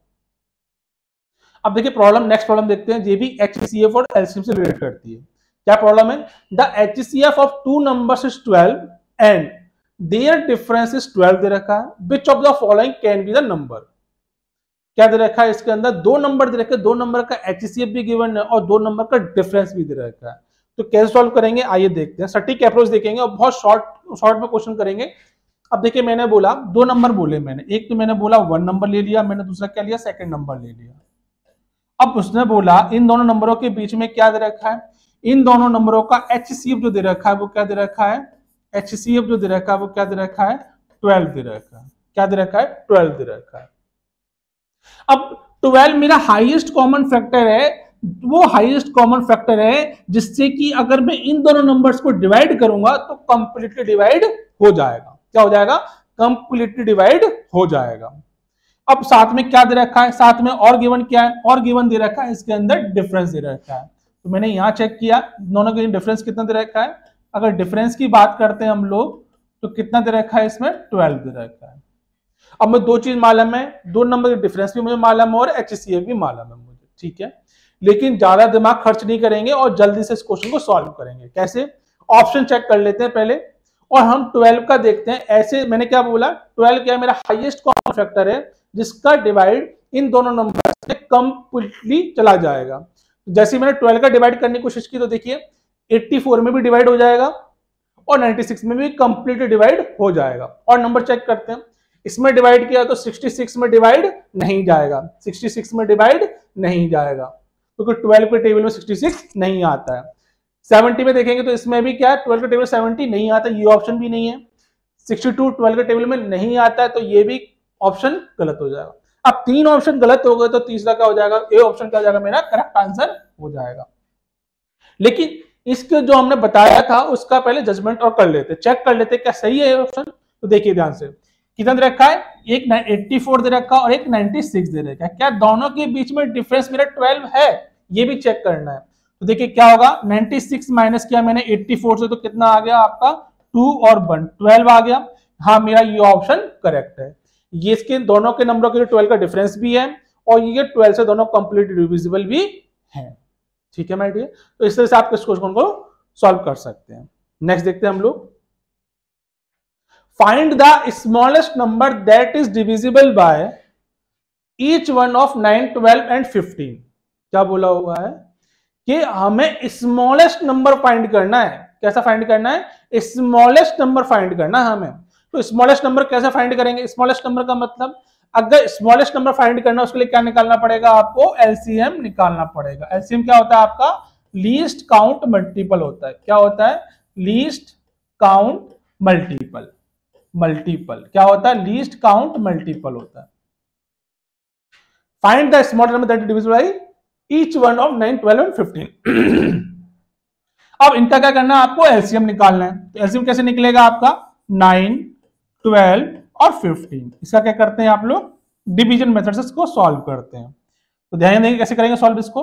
[SPEAKER 1] अब देखिए प्रॉब्लम, नेक्स्ट प्रॉब्लम देखते हैं, ये भी HCF और LCM से रिलेट करती है। क्या प्रॉब्लम है, the HCF of two numbers is 12 and their difference is 12 दे रखा है, which of the following can be the number. क्या दे रखा है, इसके अंदर दो नंबर दे रखे, दो नंबर का HCF भी गिवन है और दो नंबर का डिफरेंस भी दे रखा है। तो कैसे सॉल्व करेंगे, आइए देखते हैं। सटीक अप्रोच देखेंगे और बहुत शॉर्ट में क्वेश्चन करेंगे। अब देखिए मैंने बोला दो नंबर बोले मैंने, एक तो मैंने बोला 1 नंबर ले लिया मैंने, दूसरा क्या लिया सेकंड नंबर ले लिया। अब उसने बोला इन दोनों नंबरों के बीच में क्या दे रखा है, इन दोनों नंबरों का HCF जो दे रखा है वो क्या दे रखा है, HCF जो दे रखा है वो क्या दे रखा है 12 दे रखा है। क्या दे रखा है 12 दे रखा है। अब 12 मेरा हाईएस्ट कॉमन फैक्टर है, वो हाईएस्ट कॉमन फैक्टर है जिससे कि अगर मैं इन दोनों नंबर्स को डिवाइड करूंगा तो कंप्लीटली डिवाइड हो जाएगा। क्या हो जाएगा, कंप्लीटली डिवाइड हो जाएगा। अब साथ में क्या दे रखा है, साथ में और गिवन क्या है, और गिवन दे रखा है इसके अंदर डिफरेंस दे रखा है। तो मैंने यहां चेक किया दोनों के डिफरेंस कितना दे रखा है। अगर डिफरेंस की बात करते हैं हम लोग तो कितना दे रखा है, इसमें 12 दे रखा है। अब मैं दो चीज मालूम है, दो नंबर के डिफरेंस भी मुझे मालूम है और HCF भी मालूम है मुझे। ठीक है, लेकिन ज्यादा दिमाग खर्च नहीं करेंगे और जल्दी से इस क्वेश्चन को सॉल्व करेंगे। कैसे, ऑप्शन चेक कर लेते हैं पहले और हम 12 का देखते हैं। ऐसे मैंने क्या बोला, 12 क्या है मेरा हाईएस्ट कॉमन फैक्टर है जिसका डिवाइड इन दोनों नंबर से कंप्लीटली चला जाएगा। जैसे मैंने 12 का डिवाइड करने की कोशिश की तो देखिए 84 में भी डिवाइड हो जाएगा और 96 में भी कंप्लीटली डिवाइड हो जाएगा। और नंबर चेक करते हैं, इसमें डिवाइड किया तो 66 में डिवाइड नहीं जाएगा, 66 में डिवाइड नहीं जाएगा क्योंकि 12 के टेबल में 66 नहीं आता है। 70 में देखेंगे तो इसमें भी क्या है 12 के टेबल 70 नहीं आता, ये ऑप्शन भी नहीं है। 62 12 के टेबल में नहीं आता है तो ये भी ऑप्शन गलत हो जाएगा। अब तीन ऑप्शन गलत हो गए तो तीसरा क्या हो जाएगा, ए ऑप्शन क्या हो जाएगा मेरा करेक्ट आंसर हो जाएगा। लेकिन इसके जो हमने बताया था उसका पहले जजमेंट और कर लेते, चेक कर लेते क्या सही है ऑप्शन। तो देखिए ध्यान से कितना दे रखा है, एक 84 दे रखा है और एक 96 दे रखा है। क्या दोनों के बीच में डिफरेंस मेरा 12 है, ये भी चेक करना है। तो देखिए क्या होगा, 96 माइनस किया मैंने 84 से तो कितना आ गया आपका 2 और 1 12 आ गया। हाँ मेरा ये ऑप्शन करेक्ट है। ये इसके दोनों के नंबरों के 12 का डिफरेंस भी है और ये 12 से दोनों कंप्लीट डिविजिबल भी है। ठीक है माय डियर, तो इस तरह से आप इस क्वेश्चन को सॉल्व कर सकते हैं। नेक्स्ट देखते हैं हम लोग, find the smallest number that is divisible by each one of 9 12 and 15। क्या बोला हुआ है कि हमें स्मॉलेस्ट नंबर फाइंड करना है। कैसा फाइंड करना है, स्मॉलेस्ट नंबर फाइंड करना है हमें। तो स्मॉलेस्ट नंबर कैसे फाइंड करेंगे, स्मॉलेस्ट नंबर का मतलब अगर स्मॉलेस्ट नंबर फाइंड करना उसके लिए क्या निकालना पड़ेगा, आपको एलसीएम निकालना पड़ेगा। एलसीएम क्या होता है आपका, लीस्ट काउंट मल्टीपल होता है। क्या होता है, लीस्ट काउंट मल्टीपल। मल्टीपल क्या होता है, लीस्ट काउंट मल्टीपल होता है। Find the small number that is divisible by each one of 9, 12 and 15। अब इनका क्या करना है, आपको एलसीएम निकालना है। तो एलसीएम कैसे निकलेगा आपका, 9, 12 और 15। इसका क्या करते हैं आप लोग, डिवीजन मेथड से इसको सॉल्व करते हैं। तो ध्यान देंगे कैसे करेंगे सॉल्व इसको।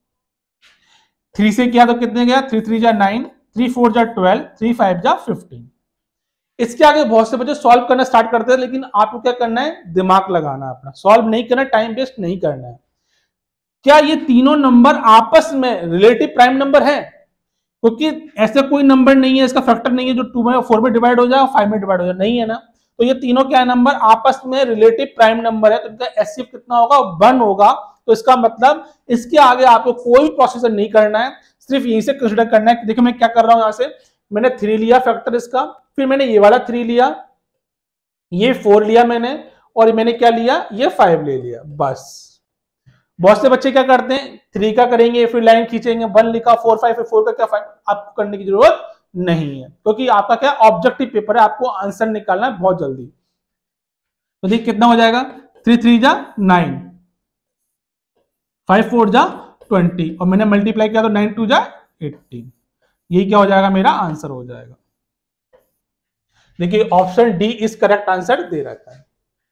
[SPEAKER 1] 3 से किया तो कितने गया, 3 3 जा 9, 3 4 जा 12, 3 5 जा 15। इसके आगे बहुत से बच्चे सॉल्व करना स्टार्ट करते हैं, लेकिन आपको क्या करना है, दिमाग लगाना है अपना, सॉल्व नहीं करना, टाइम वेस्ट नहीं करना है। क्या ये तीनों नंबर आपस में रिलेटिव प्राइम नंबर है, क्योंकि ऐसा कोई नंबर नहीं है, इसका फैक्टर नहीं है जो 2 में 4 में डिवाइड हो जाए और 5 में डिवाइड हो जाए, नहीं है ना। तो ये तीनों क्या नंबर आपस में रिलेटिव प्राइम नंबर है, तो इनका एचसीएफ कितना होगा, 1 होगा। तो इसका मतलब इसके आगे आपको कोई प्रोसीजर नहीं करना है, सिर्फ यहीं से कंसीडर करना है। देखो मैं क्या कर रहा हूं, यहां से मैंने 3 लिया फैक्टर इसका, फिर मैंने ये वाला 3 लिया, ये 4 लिया मैंने, और मैंने क्या लिया, ये 5 ले लिया, बस। बहुत से बच्चे क्या करते हैं, 3 का करेंगे फिर लाइन खींचेंगे, 1 लिखा 4 5, फिर 4 का क्या 5, आपको करने की जरूरत नहीं है, क्योंकि आपका क्या ऑब्जेक्टिव पेपर है, आपको आंसर निकालना है बहुत जल्दी। तो देखिए कितना हो जाएगा, 3 3 जा 9, 5 4 जा 20, और मैंने मल्टीप्लाई किया तो 9 2 जा 18। यही क्या हो जाएगा, मेरा आंसर हो जाएगा। देखिए option D is correct answer दे रखा है,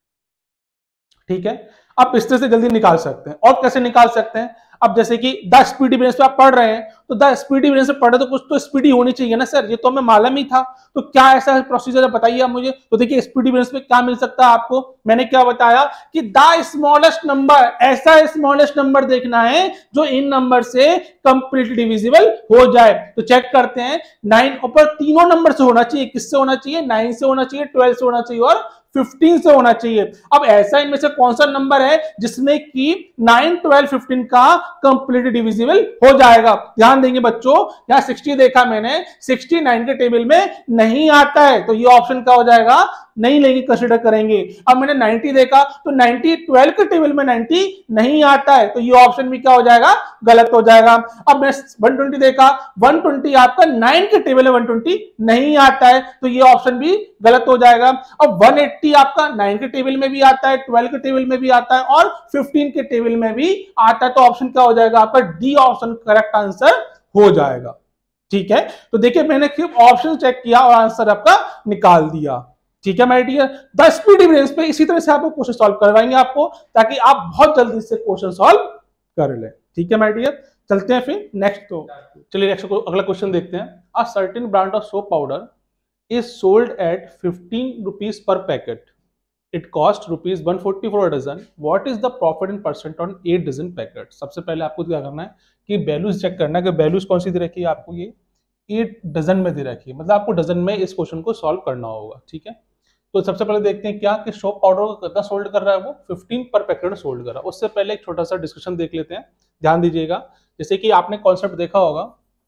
[SPEAKER 1] ठीक है। आप इस तरह से जल्दी निकाल सकते हैं। और कैसे निकाल सकते हैं, अब जैसे कि द स्पीडी ब्रेन्स पे आप पढ़ रहे हैं, तो द स्पीडी ब्रेन्स पे पढ़ रहे तो कुछ तो स्पीडी होनी चाहिए ना सर, ये तो हमें मालूम ही था। तो क्या ऐसा प्रोसीजर है बताइए आप मुझे। तो देखिए स्पीडी ब्रेन्स पे क्या मिल सकता है आपको, मैंने क्या बताया कि द स्मॉलेस्ट नंबर, ऐसा स्मॉलेस्ट नंबर देखना है जो इन नंबर से कंप्लीटली डिविजिबल हो जाए। तो चेक करते हैं, 9 ऊपर तीनों नंबर से होना चाहिए, किससे होना चाहिए, 9 से होना चाहिए, 12 से होना चाहिए और 15 से होना चाहिए। अब ऐसा इनमें से कौन सा नंबर है जिसमें कि 9 12 15 का कंप्लीट डिविजिबल हो जाएगा। ध्यान देंगे बच्चों, यहां 60 देखा मैंने, 69 के टेबल में नहीं आता है, तो ये ऑप्शन क्या हो जाएगा, नहीं लेंगे, कंसीडर करेंगे। अब मैंने 90 देखा तो 90 12 के टेबल में 90 नहीं आता है, तो ये ऑप्शन भी क्या हो जाएगा, गलत हो जाएगा। अब मैं 120 देखा, 120 आपका 9 के टेबल में 120 नहीं आता है, तो ये ऑप्शन भी गलत हो जाएगा। अब 180 आपका 9 के टेबल में भी आता है, 12 के टेबल में भी आता है और 15 के टेबल में भी आता है, तो ऑप्शन क्या हो जाएगा आपका, डी ऑप्शन करेक्ट आंसर हो जाएगा, ठीक है। तो देखिए मैंने सिर्फ ऑप्शन चेक किया और आंसर आपका निकाल दिया, ठीक है माय डियर। 10 स्पीडी ब्रेन्स पे इसी तरह से आपको क्वेश्चन सॉल्व करवाएंगे आपको, ताकि आप बहुत जल्दी से क्वेश्चन सॉल्व कर ले, ठीक है माय डियर। चलते हैं फिर नेक्स्ट, तो चलिए नेक्स्ट को अगला क्वेश्चन देखते हैं। A certain brand of soap powder is sold at 15 rupees per packet. It cost rupees 140 for a dozen. What is the profit in percent on 8 dozen packet? सबसे पहले आपको क्या करना है कि वैल्यूज चेक करना है कि वैल्यूज कौन सी दे रखी है आपको, ये 8 डजन में दे रखी है, मतलब आपको डजन में इस क्वेश्चन को सॉल्व करना होगा, ठीक है। तो सबसे पहले देखते हैं क्या कि सोप पाउडर को कितना सोल्ड कर रहा है, वो 15 पर पैकेट में सोल्ड कर रहा है। उससे पहले एक छोटा सा डिस्कशन देख लेते हैं, ध्यान दीजिएगा। जैसे कि आपने कॉन्सेप्ट देखा होगा,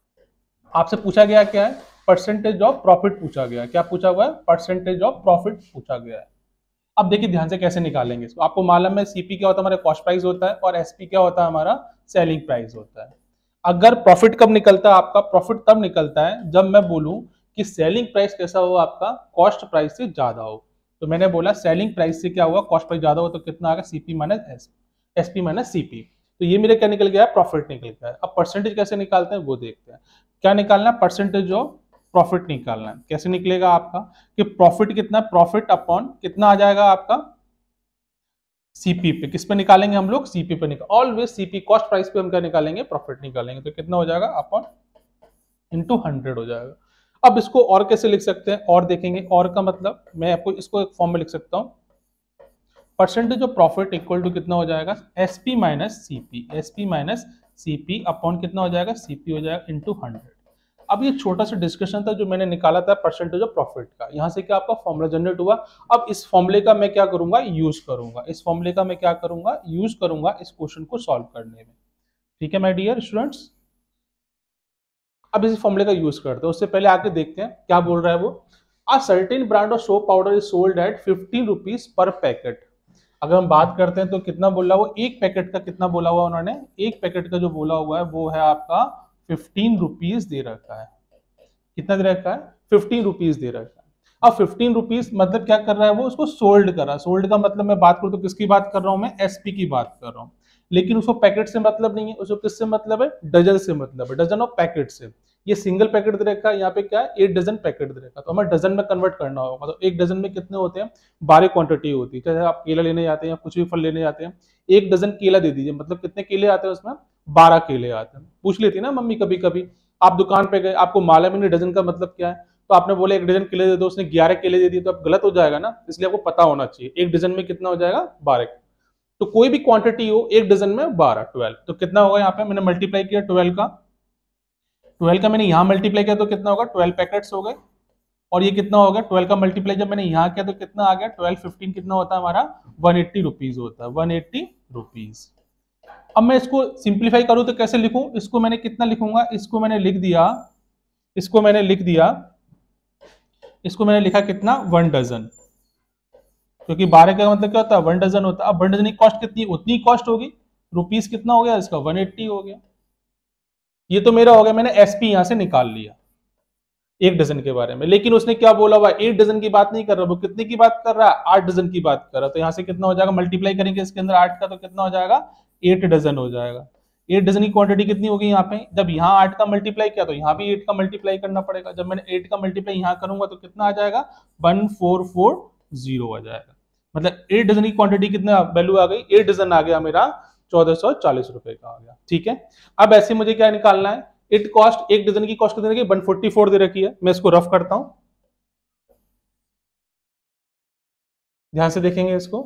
[SPEAKER 1] आपसे पूछा गया क्या है, परसेंटेज ऑफ प्रॉफिट पूछा गया। क्या पूछा हुआ है, परसेंटेज ऑफ प्रॉफिट पूछा गया है। अब देखिए ध्यान से कैसे निकालेंगे इसको। आपको मालूम है सीपी क्या होता है, हमारा कॉस्ट प्राइस होता है, और एसपी क्या होता है, हमारा सेलिंग प्राइस होता है। अगर प्रॉफिट कब निकलता है आपका, प्रॉफिट तब निकलता है जब मैं बोलूं कि सेलिंग प्राइस कैसा हो आपका, कॉस्ट प्राइस से ज्यादा हो। तो मैंने बोला सेलिंग प्राइस से क्या हुआ, कॉस्ट प्राइस ज्यादा हो, तो कितना आ गया, CP minus SP minus CP. तो ये मेरे क्या निकल गया, प्रॉफिट निकल गया। अब परसेंटेज कैसे निकालते हैं वो देखते हैं। क्या निकालना है, परसेंटेज ऑफ प्रॉफिट निकालना है। कैसे निकलेगा आपका कि प्रॉफिट कितना, प्रॉफिट अपॉन कितना आ जाएगा आपका, सीपी पे। किस पे निकालेंगे हम लोग, सीपी पे निकाल, ऑलवेज सीपी कॉस्ट प्राइस पे हम क्या निकालेंगे, प्रॉफिट निकालेंगे। तो कितना हो जाएगा, अपॉन इंटू 100 हो जाएगा। अब इसको और कैसे लिख सकते हैं, और देखेंगे। और का मतलब मैं आपको इसको एक फॉर्म में लिख सकता हूं, percentage of profit equal to कितना हो जाएगा, SP minus CP, SP minus CP upon कितना हो जाएगा, सीपी हो जाएगा इंटू 100। अब ये छोटा सा डिस्कशन था जो मैंने निकाला था परसेंटेज ऑफ प्रॉफिट का, यहां से क्या आपका फॉर्मूला जनरेट हुआ। अब इस फॉर्मूले का मैं क्या करूंगा, यूज करूंगा, इस फॉर्मूले का मैं क्या करूंगा, यूज करूंगा इस क्वेश्चन को सॉल्व करने में, ठीक है माय डियर स्टूडेंट्स। अब इसी फॉर्मूले का यूज करते हैं, उससे पहले आके देखते हैं क्या बोल रहा है वो। A certain brand of soap powder is sold at 15 rupees per packet. अगर हम बात करते हैं तो कितना बोला वो, एक पैकेट का कितना बोला हुआ उन्होंने, एक पैकेट का जो बोला हुआ है वो है आपका 15 रुपीज दे रखा है। कितना दे रखा है? 15 रुपीज दे रखा है। अब 15 रुपीज मतलब क्या कर रहा है वो, उसको सोल्ड कर रहा है। सोल्ड का मतलब मैं बात करूं तो किसकी बात कर रहा हूं मैं, एसपी की बात कर रहा हूं। लेकिन उसको पैकेट से मतलब नहीं है, उसको किससे मतलब है, डजन से मतलब है, डजन ऑफ पैकेट से। ये सिंगल पैकेट दे रखा है, यहाँ पे क्या है 8 डजन पैकेट दे रखा है, तो हमें डजन में कन्वर्ट करना होगा। तो एक डजन में कितने होते हैं, 12 क्वांटिटी होती है। चाहे आप केला लेने जाते हैं या कुछ भी फल लेने जाते हैं, एक डजन केला दे दीजिए, मतलब कितने केले आते हैं उसमें, 12 केले आते हैं। पूछ लेती है ना मम्मी कभी कभी, आप दुकान पे गए, आपको मालूम नहीं डजन का मतलब क्या है, तो आपने बोला एक डजन केले दे दो, उसने 11 केले दे दिए, तो अब गलत हो जाएगा ना, इसलिए आपको पता होना चाहिए एक डजन में कितना हो जाएगा, 12। तो कोई भी क्वांटिटी हो एक डजन में 12, 12, तो कितना होगा यहाँ पे, मैंने मल्टीप्लाई किया 12 का मैंने यहाँ मल्टीप्लाई किया तो कितना होगा, 12 पैकेट्स हो गए। और ये कितना हो गया, 12 का मल्टीप्लाई जब मैंने यहाँ किया तो कितना आ गया, 12 15 कितना होता है हमारा, 180 रुपीज होता है, 180 रुपीज। अब मैं इसको सिंप्लीफाई करूं तो कैसे लिखूं, इसको मैंने कितना लिखूंगा, इसको मैंने लिख दिया, इसको मैंने लिख दिया, इसको मैंने लिखा कितना, 1 डजन, क्योंकि 12 का मतलब क्या होता है, 1 डजन होता है। अब 1 डजन की कॉस्ट कितनी, उतनी कॉस्ट होगी, रुपीस कितना हो गया इसका, 180 हो गया। ये तो मेरा हो गया, मैंने एसपी यहां से निकाल लिया एक डजन के बारे में। लेकिन उसने क्या बोला हुआ, 8 डजन की बात नहीं कर रहा, वो कितने की बात कर रहा है, 8 डजन की बात कर रहा है। तो यहां से कितना हो जाएगा, मल्टीप्लाई करेंगे इसके अंदर 8 का, तो कितना हो जाएगा, 8 डजन हो जाएगा। 8 डजन की क्वांटिटी कितनी होगी यहाँ पे, जब यहाँ 8 का मल्टीप्लाई किया तो यहाँ भी 8 का मल्टीप्लाई करना पड़ेगा। जब मैंने 8 का मल्टीप्लाई यहाँ करूंगा तो कितना आ जाएगा, 1440 आ जाएगा। मतलब 8 डजन की क्वांटिटी कितना वैल्यू आ गई, 8 डजन आ गया मेरा 1440 रुपए का आ गया। ठीक है, अब ऐसे मुझे क्या निकालना है, इट कॉस्ट, एक डजन की कॉस्ट कितने की, 144 दे रखी है। मैं इसको रफ करता हूं, ध्यान से देखेंगे इसको।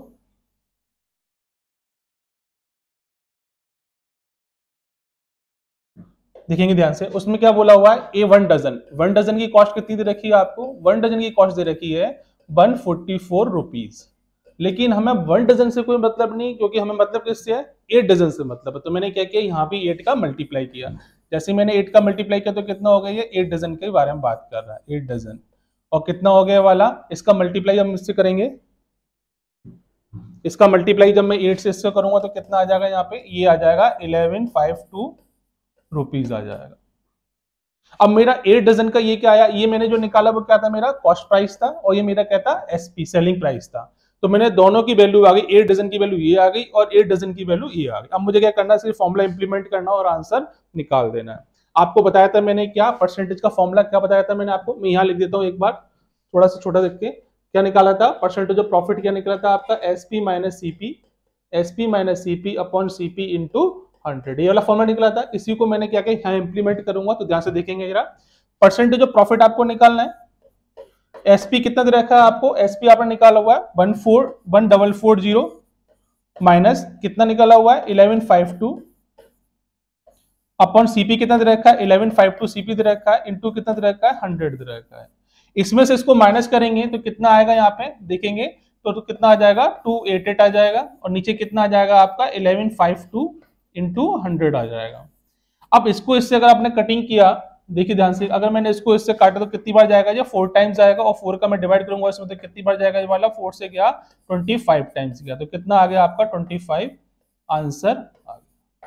[SPEAKER 1] देखेंगे ध्यान से, उसमें क्या बोला हुआ है, ए 1 डजन, 1 डजन की कॉस्ट कितनी दे रखी है आपको, 1 डजन की कॉस्ट दे रखी है 144 रुपीज। लेकिन हमें 1 डजन से कोई मतलब नहीं, क्योंकि हमें मतलब किससे है, 8 डजन से मतलब है। तो मैंने क्या किया, यहाँ भी 8 का मल्टीप्लाई किया। जैसे मैंने 8 का मल्टीप्लाई किया तो कितना हो गया, ये 8 डजन के बारे में बात कर रहा है, 8 डजन। और कितना हो गया वाला, इसका मल्टीप्लाई हम इससे करेंगे, इसका मल्टीप्लाई जब मैं 8 से इससे करूंगा तो कितना आ जाएगा, यहाँ पे ये आ जाएगा 1152 रुपीज आ जाएगा। अब मेरा 8 डजन का ये क्या आया, ये मैंने जो निकाला वो क्या था, मेरा कॉस्ट प्राइस था, और ये मेरा क्या था, एसपी सेलिंग प्राइस था। तो मैंने दोनों की वैल्यू आ गई, 8 डजन की वैल्यू ये आ गई और 8 डजन की वैल्यू ये आ गई। अब मुझे क्या करना है, सिर्फ फॉर्मूला इंप्लीमेंट करना और आंसर निकाल देना है। आपको बताया था मैंने क्या, परसेंटेज का फॉर्मूला क्या बताया था मैंने आपको, मैं यहाँ लिख देता हूँ एक बार, थोड़ा सा छोटा देख के। क्या निकाला था, परसेंटेज ऑफ प्रॉफिट क्या निकला था आपका, SP minus CP, SP minus CP upon CP into 100, ये वाला फॉर्मूला निकला था। इसी को मैंने क्या किया, यहाँ इंप्लीमेंट करूंगा। तो ध्यान से देखेंगे जरा, परसेंटेज ऑफ प्रॉफिट आपको निकालना है। एसपी कितना दे रखा है आपको, एसपी आपने निकाला हुआ है 1440 माइनस कितना निकाला हुआ है 1152 अपॉन सीपी कितना दे रखा है 1152 सीपी दे रखा है इंटू कितना दे रखा है 100 दे रखा है। इसमें से इसको माइनस करेंगे तो कितना आएगा, यहाँ पे देखेंगे तो कितना आ जाएगा 288 आ जाएगा, और नीचे कितना आ जाएगा आपका 1152 इंटू 100 आ जाएगा। अब इसको इससे अगर आपने कटिंग किया, देखिए ध्यान से, अगर मैंने इसको इससे काटा तो कितनी बार जाएगा, ये 4 टाइम्स आएगा, और 4 का मैं डिवाइड करूंगा इसमें तो कितनी बार जाएगा ये वाला, 4 से गया 25 टाइम्स गया, तो कितना आ गया आपका 25 आंसर आ गया।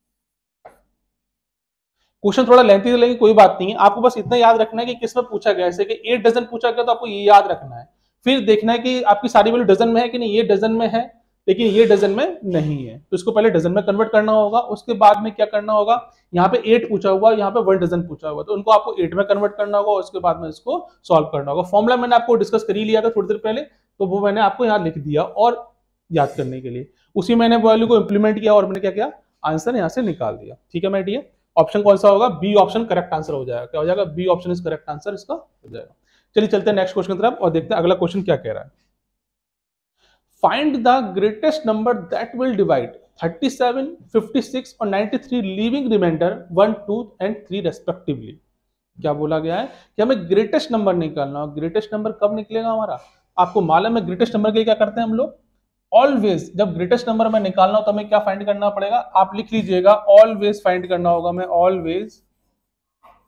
[SPEAKER 1] क्वेश्चन थोड़ा लेंथी लेकिन कोई बात नहीं है, आपको बस इतना याद रखना है कि किस में पूछा गया, जैसे कि 8 डजन पूछा गया तो आपको ये याद रखना है। फिर देखना है कि आपकी सारी वैल्यू डजन में है कि नहीं, ये डजन में है लेकिन ये डजन में नहीं है, तो इसको पहले डजन में कन्वर्ट करना होगा। उसके बाद में क्या करना होगा, यहाँ पे 8 पूछा हुआ, यहाँ पे 1 डजन पूछा हुआ, तो उनको आपको 8 में कन्वर्ट करना होगा, उसके बाद में इसको सॉल्व करना होगा। फॉर्मूला मैंने आपको डिस्कस कर ही लिया था थोड़ी देर पहले, तो वो मैंने आपको यहाँ लिख दिया और याद करने के लिए उसी मैंने वैल्यू को इंप्लीमेंट किया और मैंने क्या किया, आंसर यहाँ से निकाल दिया। ठीक है मेरे डियर, ऑप्शन कौन सा होगा, बी ऑप्शन करेक्ट आंसर हो जाएगा। क्या हो जाएगा, B option is correct answer इसका हो जाएगा। चलिए चलते हैं नेक्स्ट क्वेश्चन की तरफ और देखते हैं अगला क्वेश्चन क्या कह रहा है। Find the greatest number that will divide 37, 56 और 93 leaving remainder 1, 2 and 3 respectively। क्या बोला गया है कि हमें ग्रेटेस्ट नंबर निकालना है। ग्रेटेस्ट नंबर कब निकलेगा हमारा, आपको मालूम है ग्रेटेस्ट नंबर के लिए क्या करते हैं हम लोग, ऑलवेज जब ग्रेटेस्ट नंबर में निकालना हो तो हमें क्या फाइंड करना पड़ेगा, आप लिख लीजिएगा, ऑलवेज फाइंड करना होगा, मैं ऑलवेज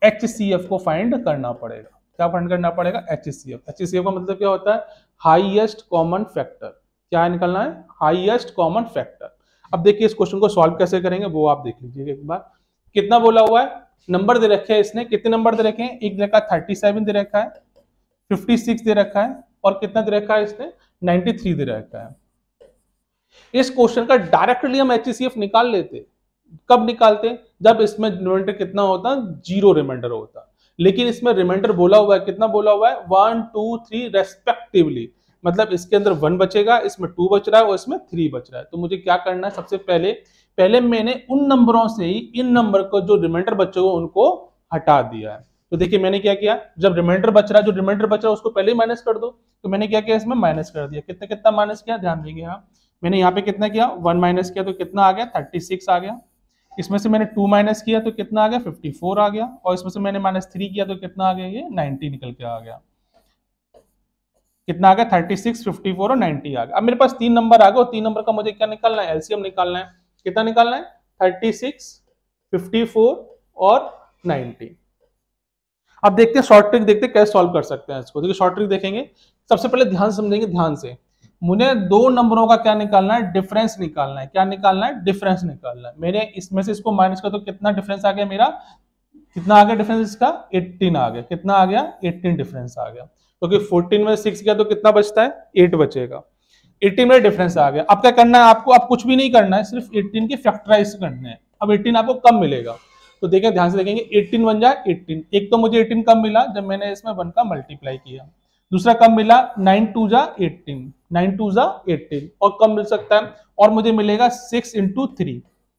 [SPEAKER 1] HCF को फाइंड करना पड़ेगा। क्या फाइंड करना पड़ेगा? HCF। HCF का मतलब क्या होता है? Highest common factor. क्या निकलना है? Highest common factor. अब देखिए इस क्वेश्चन को सॉल्व कैसे करेंगे वो आप देख लीजिए एक बार। कितना बोला हुआ है? नंबर दे रखे हैं इसने, कितने नंबर दे रखे हैं? एक दे रखा है 37 दे रखा है, 56 दे रखा है, और कितना दे रखा है इसने? 93 दे रखा है। इस क्वेश्चन का डायरेक्टली हम HCF निकाल लेते। कब निकालते? जब इसमें रिमाइंडर कितना होता? 0 रिमाइंडर होता। लेकिन इसमें रिमाइंडर बोला हुआ है, कितना बोला हुआ है? 1 2 3 रेस्पेक्टिवली। मतलब इसके अंदर 1 बचेगा, इसमें 2 बच रहा है और इसमें 3 बच रहा है। तो मुझे क्या करना है? सबसे पहले मैंने उन नंबरों से ही इन नंबर को जो रिमाइंडर बचेगा उनको हटा दिया है। तो देखिए मैंने क्या किया, जब रिमाइंडर बच रहा है, जो रिमाइंडर बच रहा है उसको पहले ही माइनस कर दो। तो मैंने क्या किया, इसमें माइनस कर दिया। कितना कितना माइनस किया? ध्यान देंगे आप। मैंने यहाँ पे कितना किया? 1 माइनस किया तो कितना आ गया? 36 आ गया। इसमें से मैंने 2 माइनस किया तो कितना आ गया? 54 आ गया। और इसमें से मैंने -3 किया तो कितना आ गया? ये 90 निकल के आ गया। कितना आ गया? 36, 54 और 90 आ गया। अब मेरे पास 3 नंबर आ गए और 3 नंबर का मुझे क्या निकालना है? एलसीएम निकालना है। कितना निकालना है? 36, 54 और 90। अब देखते हैं शॉर्ट ट्रिक, देखते हैं कैसे सॉल्व कर सकते हैं इसको। देखिए शॉर्ट ट्रिक देखेंगे। सबसे पहले ध्यान समझेंगे, ध्यान से। मुझे दो नंबरों का क्या निकालना है? डिफरेंस निकालना है। क्या निकालना है? डिफरेंस निकालना है। मैंने इसमें से इसको माइनस कर तो कितना डिफरेंस आ गया मेरा? कितना आ गया डिफरेंस इसका? 18 आ गया। कितना आ गया? 18 डिफरेंस आ गया। क्योंकि 14 में 6 गया तो कितना बचता है? 8 बचेगा। 18 में डिफरेंस आ गया। अब क्या करना है आपको? अब कुछ भी नहीं करना है, सिर्फ 18 के फैक्टराइज करने हैं। अब 18 आपको कम मिलेगा तो देखें, ध्यान से देखेंगे। 18 बन जाए 18। एक तो मुझे 18 कम मिला जब मैंने इसमें 1 का मल्टीप्लाई किया। दूसरा कम मिला 9 2 जा 18, 9 2 जा 18, और कम मिल सकता है। और मुझे मिलेगा 6 इंटू 3,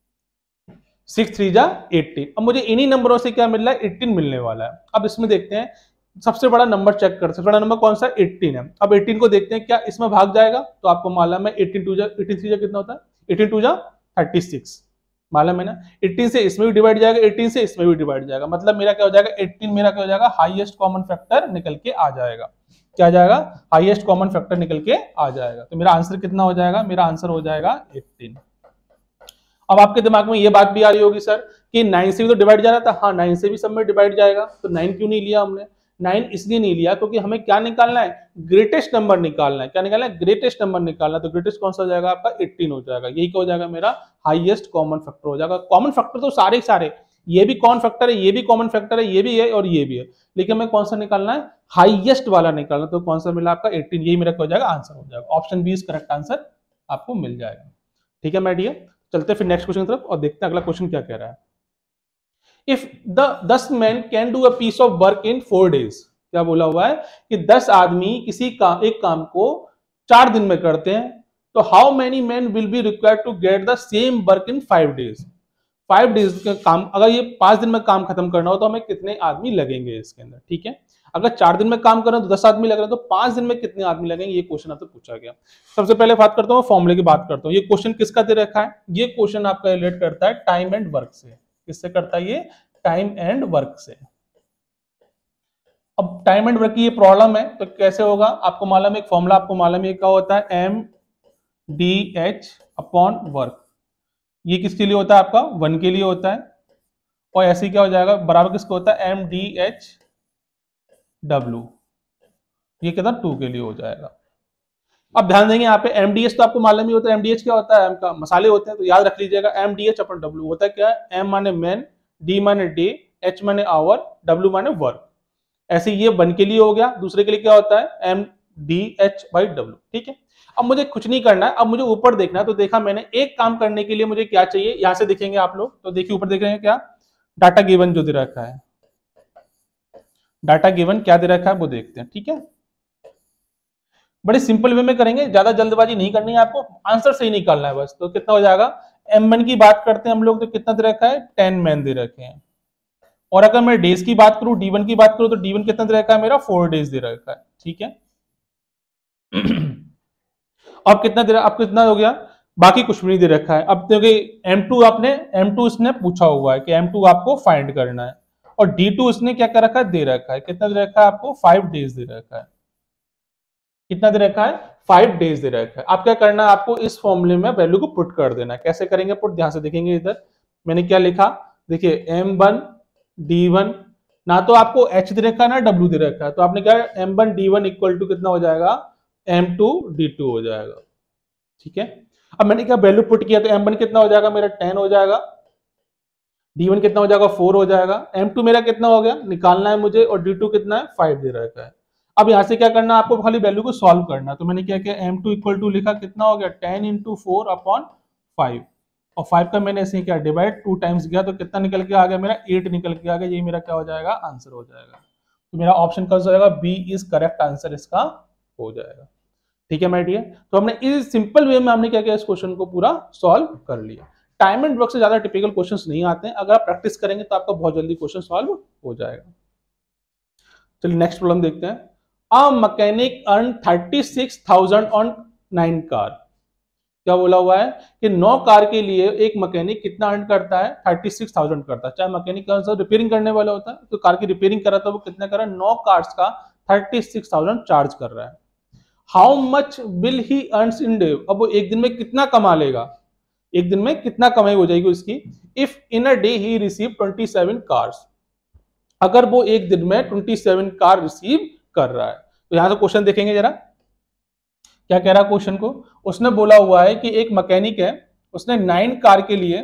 [SPEAKER 1] 6 3 जा 18। अब मुझे इन्हीं नंबरों से क्या मिल रहा है? 18 मिलने वाला है। अब इसमें देखते हैं, सबसे बड़ा नंबर चेक कर। सबसे बड़ा नंबर कौन सा? 18 है। अब 18 को देखते हैं क्या इसमें भाग जाएगा। तो आपको मालूम है 18 2 जा 18 3 जा कितना होता है? 18 2 जा 36, मालूम है ना। 18 से इसमें भी डिवाइड जाएगा, 18 से इसमें भी डिवाइड जाएगा। मतलब मेरा क्या हो जाएगा? 18 मेरा क्या हो जाएगा? हाईएस्ट कॉमन फैक्टर निकल के आ जाएगा। क्या आ जाएगा? हाईएस्ट कॉमन फैक्टर निकल के आ जाएगा। तो मेरा आंसर कितना हो जाएगा? मेरा आंसर हो जाएगा 18। अब आपके दिमाग में ये बात भी आ रही होगी सर कि 9 से भी तो डिवाइड जा रहा था। हाँ, 9 से भी सब में डिवाइड जाएगा। तो 9 क्यों नहीं लिया हमने? 9 इसलिए नहीं लिया क्योंकि हमें क्या निकालना है? ग्रेटेस्ट नंबर निकालना है। क्या निकालना है? ग्रेटेस्ट नंबर निकालना है। तो ग्रेटेस्ट कौन सा हो जाएगा आपका? 18 हो जाएगा। यही क्या हो जाएगा? मेरा हाईएस्ट कॉमन फैक्टर हो जाएगा। कॉमन फैक्टर तो सारे सारे, ये भी कॉमन फैक्टर है, ये भी कॉमन फैक्टर है, ये भी है और ये भी है, लेकिन हमें कौन सा निकालना है? हाईएस्ट वाला निकालना। तो कौन सा मिला आपका? 18। यही मेरा क्या हो जाएगा? आंसर हो जाएगा। Option B is correct answer आपको मिल जाएगा। ठीक है माय डियर, चलते फिर नेक्स्ट क्वेश्चन की तरफ और देखते हैं अगला क्वेश्चन क्या कह रहा है। If the 10 man can do a piece of work in 4 days, क्या बोला हुआ है कि 10 आदमी किसी एक काम को 4 दिन में करते हैं, तो how many man will be required to get the same work in 5 days. 5 days का काम, अगर ये 5 दिन में काम खत्म करना हो तो हमें कितने आदमी लगेंगे इसके अंदर। ठीक है, अगर 4 दिन में काम कर रहे हैं तो 10 आदमी लग रहे हैं, तो 5 दिन में कितने आदमी लगेंगे, ये क्वेश्चन आपसे पूछा गया। सबसे पहले बात करता हूँ फॉर्मूले की बात करता हूँ। ये क्वेश्चन किसका दे रखा है? ये क्वेश्चन आपका रिलेट करता है टाइम एंड वर्क से। किससे करता है? ये टाइम एंड वर्क से। अब टाइम एंड वर्क की ये प्रॉब्लम है तो कैसे होगा? आपको मालूम है एक फॉर्मूला, आपको मालूम है क्या होता है? M D H upon work. ये किसके लिए होता है? आपका 1 के लिए होता है। और ऐसे क्या हो जाएगा? बराबर किसका होता है? M D H W. ये कितना? 2 के लिए हो जाएगा। अब ध्यान देंगे यहाँ पे एमडीएच तो आपको मालूम ही होता है। एमडीएच क्या होता है? एम का मसाले होते हैं, तो याद रख लीजिएगा एमडीएच अपन डब्ल्यू होता है क्या? एम माने मैन, डी माने डे, एच माने आवर, डब्ल्यू माने वर्क। ऐसे ये 1 के लिए हो गया। दूसरे के लिए क्या होता है? M D H by W. ठीक है, अब मुझे कुछ नहीं करना है, अब मुझे ऊपर देखना है। तो देखा मैंने एक काम करने के लिए मुझे क्या चाहिए, यहां से देखेंगे आप लोग। तो देखिए ऊपर देख रहे हैं क्या? डाटा गिवन जो दे रखा है, डाटा गिवन क्या दे रखा है वो देखते हैं। ठीक है, बड़े सिंपल वे में करेंगे, ज्यादा जल्दबाजी नहीं करनी है आपको, आंसर सही निकालना है बस। तो कितना हो जाएगा? M1 की बात करते हैं हम लोग, तो कितना दे रखा है? 10 मैन दे रखे हैं। और अगर मैं डेज की बात करूं, D1 की बात करूं, तो D1 कितना दे रखा है? मेरा 4 डेज दे रखा है। ठीक है अब कितना दे रहा, अब कितना हो गया? बाकी कुछ भी नहीं दे रखा है। अब क्योंकि M2 आपने M2 इसने पूछा हुआ है कि M2 आपको फाइंड करना है, और D2 इसने क्या कर रखा है? दे रखा है। कितना दे रखा है आपको? 5 डेज दे रखा है। कितना दे रखा है? 5 डेज दे रखा है। आप क्या करना है? आपको इस फॉर्मूले में वैल्यू को पुट कर देना है। कैसे करेंगे पुट? ध्यान से देखेंगे इधर मैंने क्या लिखा, देखिए M1 D1 ना तो आपको एच दे रखा है ना डब्ल्यू दे रखा है, तो आपने क्या m1d1 इक्वल टू कितना हो जाएगा m2d2 हो जाएगा। ठीक है, अब मैंने क्या वैल्यू पुट किया, तो m1 कितना हो जाएगा मेरा 10 हो जाएगा, d1 कितना हो जाएगा 4 हो जाएगा, m2 मेरा कितना हो गया निकालना है मुझे, और d2 कितना है 5 दे रखा है। अब यहां से क्या करना है आपको, खाली वैल्यू को सॉल्व करना है। तो मैंने क्या किया m2 इक्वल टू लिखा, कितना हो गया 10 इंटू 4 अपॉन 5, और 5 का मैंने ऐसे क्या डिवाइड 2 टाइम्स किया, तो कितना निकल के आ गया मेरा 8 निकल के आ गया। ये मेरा क्या हो जाएगा आंसर हो जाएगा। तो मेरा ऑप्शन कौन सा हो जाएगा, बी इज करेक्ट आंसर इसका हो जाएगा। ठीक है माय डियर, तो हमने इस सिंपल वे में हमने क्या किया, इस क्वेश्चन को पूरा सॉल्व कर लिया। टाइम एंड वर्क से ज्यादा टिपिकल क्वेश्चंस नहीं आते हैं, अगर आप प्रैक्टिस करेंगे तो आपका बहुत जल्दी क्वेश्चन सॉल्व हो जाएगा। चलिए नेक्स्ट प्रॉब्लम देखते हैं। A mechanic earn 36,000 on 9 car. क्या बोला हुआ है कि 9 कार के लिए एक मैकेनिक कितना अर्न करता है, 36,000 करता है। चाहे मैकेनिक रिपेयरिंग करने वाला होता है, तो कार की रिपेयरिंग कर रहा था, वो कितना कर रहा है 9 कार्स का 36,000 चार्ज कर रहा है। How much will he earns in day, अब वो एक दिन में कितना कमा लेगा, एक दिन में कितना कमाई हो जाएगी उसकी। If in a day he receive 27 cars, अगर वो एक दिन में 27 कार रिसीव कर रहा है। तो यहां से क्वेश्चन देखेंगे जरा क्या कह रहा है क्वेश्चन को। उसने बोला हुआ है कि एक मैकेनिक है, उसने 9 कार के लिए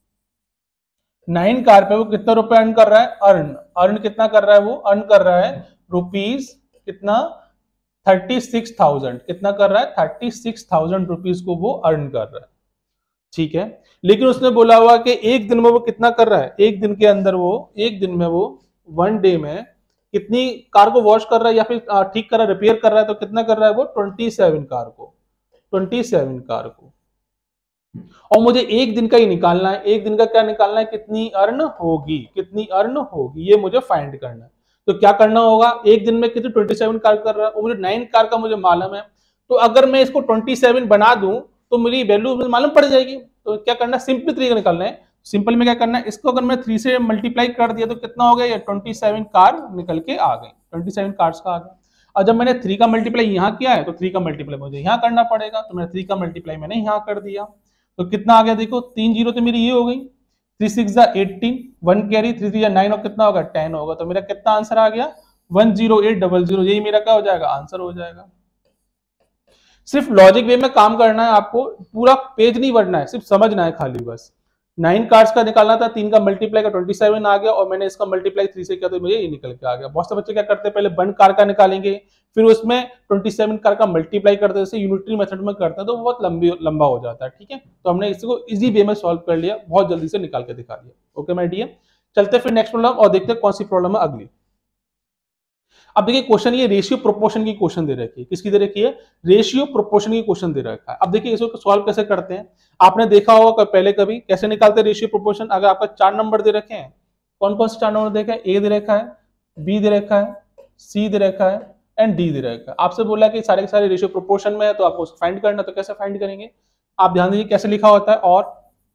[SPEAKER 1] 9 कार पे वो कितना रुपए अर्न कर रहा है, अर्न कितना कर रहा है, वो अर्न कर रहा है रुपीज कितना 36,000, कितना कर रहा है 36,000 रुपीज को वो अर्न कर रहा है। ठीक है, लेकिन उसने बोला हुआ कि एक दिन में वो कितना कर रहा है, एक दिन के अंदर वो एक दिन में वो 1 डे में कितनी कार को वॉश कर रहा है या फिर ठीक कर रहा है, रिपेयर कर रहा है, तो कितना कर रहा है वो 27 कार को। और मुझे एक दिन का ही निकालना है, एक दिन का क्या निकालना है, कितनी अर्न होगी ये मुझे फाइंड करना है। तो क्या करना होगा, एक दिन में कितनी 27 कार कर रहा है, और मुझे 9 कार का मुझे मालूम है, तो अगर मैं इसको 27 बना दूं तो मेरी वैल्यू मुझे मालूम पड़ जाएगी। तो क्या करना है, सिंपल तरीका निकालना है। सिंपल में क्या करना है, इसको अगर मैं 3 से मल्टीप्लाई कर दिया तो कितना हो गया, ये 27 कार निकल के आ गई, 27 कार्स का आ गया। और जब मैंने 3 का मल्टीप्लाई यहाँ किया है, तो 3 का मल्टीप्लाई मुझे यहाँ करना पड़ेगा, तो मैंने 3 का मल्टीप्लाई मैंने यहाँ कर दिया। तो कितना आ गया देखो, 3 जीरो तो मेरी ये हो गई, 3 6 18, 1 कैरी, 3 3 9, और कितना होगा 10 होगा। तो मेरा कितना आंसर आ गया 10800, यही मेरा क्या हो जाएगा आंसर हो जाएगा। सिर्फ लॉजिक वे में काम करना है आपको, पूरा पेज नहीं पढ़ना है, सिर्फ समझना है खाली बस। 9 कार्ड्स का निकालना था, 3 का मल्टीप्लाई का 27 आ गया, और मैंने इसका मल्टीप्लाई 3 से किया तो मुझे ये निकल के आ गया। बहुत से बच्चे क्या करते हैं, पहले 1 कार का निकालेंगे, फिर उसमें 27 कार का मल्टीप्लाई करते हैं, जैसे यूनिटरी मेथड में करते हैं, तो बहुत लंबा हो जाता है। ठीक है, तो हमने इसको इजी वे में सॉल्व कर लिया, बहुत जल्दी से निकाल के दिखा दिया। ओके माय डियर, चलते फिर नेक्स्ट प्रॉब्लम और देखते हैं कौन सी प्रॉब्लम है अगली। अब देखिए क्वेश्चन, ये रेशियो प्रोपोर्शन की क्वेश्चन दे रखी है, किसकी दे रखी है, रेशियो प्रोपोर्शन की क्वेश्चन दे रखा है। अब देखिए इसको सॉल्व कैसे करते हैं, आपने देखा होगा पहले कभी कैसे निकालते हैं रेशियो प्रोपोर्शन। अगर आपका 4 नंबर दे रखे हैं, कौन कौन से 4 नंबर देखे हैं, ए दे रखा है, बी दे रखा है, सी दे रखा है एंड डी दे रखा है। आपसे बोला कि सारे के सारे रेशियो प्रोपोर्शन में है, तो आपको फाइंड करना, तो कैसे फाइंड करेंगे, आप ध्यान दीजिए कैसे लिखा होता है, और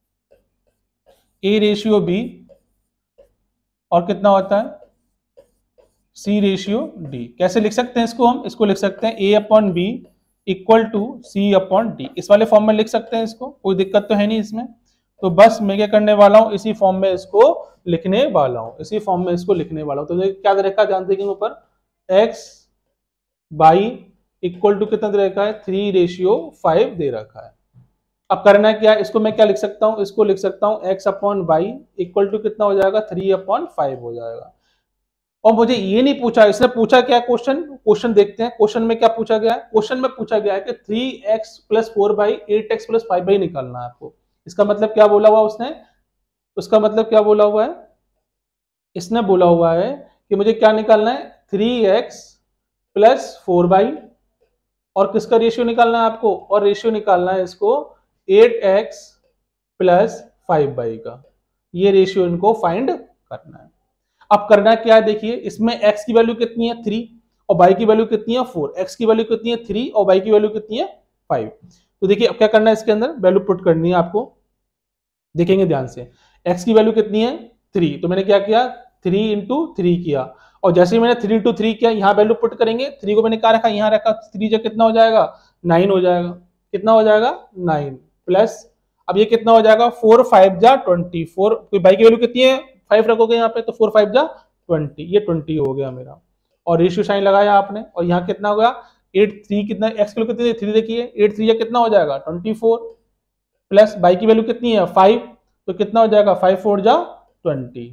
[SPEAKER 1] ए रेशियो बी और कितना होता है सी रेशियो डी। कैसे लिख सकते हैं इसको, हम इसको लिख सकते हैं A upon B equal to C upon D, इस वाले फॉर्म में लिख सकते हैं इसको, कोई दिक्कत तो है नहीं इसमें। तो बस मैं क्या करने वाला हूं, इसी फॉर्म में इसको लिखने वाला हूं, इसी फॉर्म में इसको लिखने वाला हूं। तो क्या दे रखा है, ध्यान देंगे ऊपर एक्स बाई इक्वल टू कितना दे रखा है 3:5 दे रखा है। अब करना क्या है, इसको मैं क्या लिख सकता हूं, इसको लिख सकता हूं X upon y equal to कितना हो जाएगा 3/5 हो जाएगा। और मुझे ये नहीं पूछा, इसने पूछा क्या क्वेश्चन देखते हैं क्वेश्चन में क्या पूछा गया है। क्वेश्चन में पूछा गया है कि 3x + 4/8x + 5 निकालना है आपको। इसका मतलब क्या बोला हुआ उसने, उसका मतलब क्या बोला हुआ है, इसने बोला हुआ है कि मुझे क्या निकालना है 3x + 4 और किसका रेशियो निकालना है आपको, और रेशियो निकालना है इसको 8x + 5 का। ये रेशियो इनको फाइंड करना है। अब करना क्या है, देखिए इसमें x की वैल्यू कितनी है 3 और y की वैल्यू कितनी है 4, x की वैल्यू कितनी है 3 और y की वैल्यू कितनी है 5। तो देखिए अब क्या करना है, इसके अंदर वैल्यू पुट करनी है आपको, देखेंगे ध्यान से। x की वैल्यू कितनी है 3, तो मैंने क्या किया 3 × 3 किया, और जैसे ही मैंने 3 × 3 किया, यहाँ वैल्यू पुट करेंगे, 3 को मैंने क्या रखा, यहाँ रखा, 3 जो कितना हो जाएगा 9 हो जाएगा, कितना हो जाएगा 9 प्लस, अब ये कितना हो जाएगा 4 5 जा 24, y की वैल्यू कितनी है 5 रखोगे यहाँ पे, तो 4 5 जा 20, ये 20 हो गया मेरा, और रेशियो साइन लगाया आपने, और यहाँ कितना होगा 8 3 कितना, एक्स की वैल्यू कितनी 3 देखिए, 8 3 कितना हो जाएगा 24, प्लस बाई की वैल्यू कितनी है 5, तो कितना हो जाएगा 5 4 जा 20,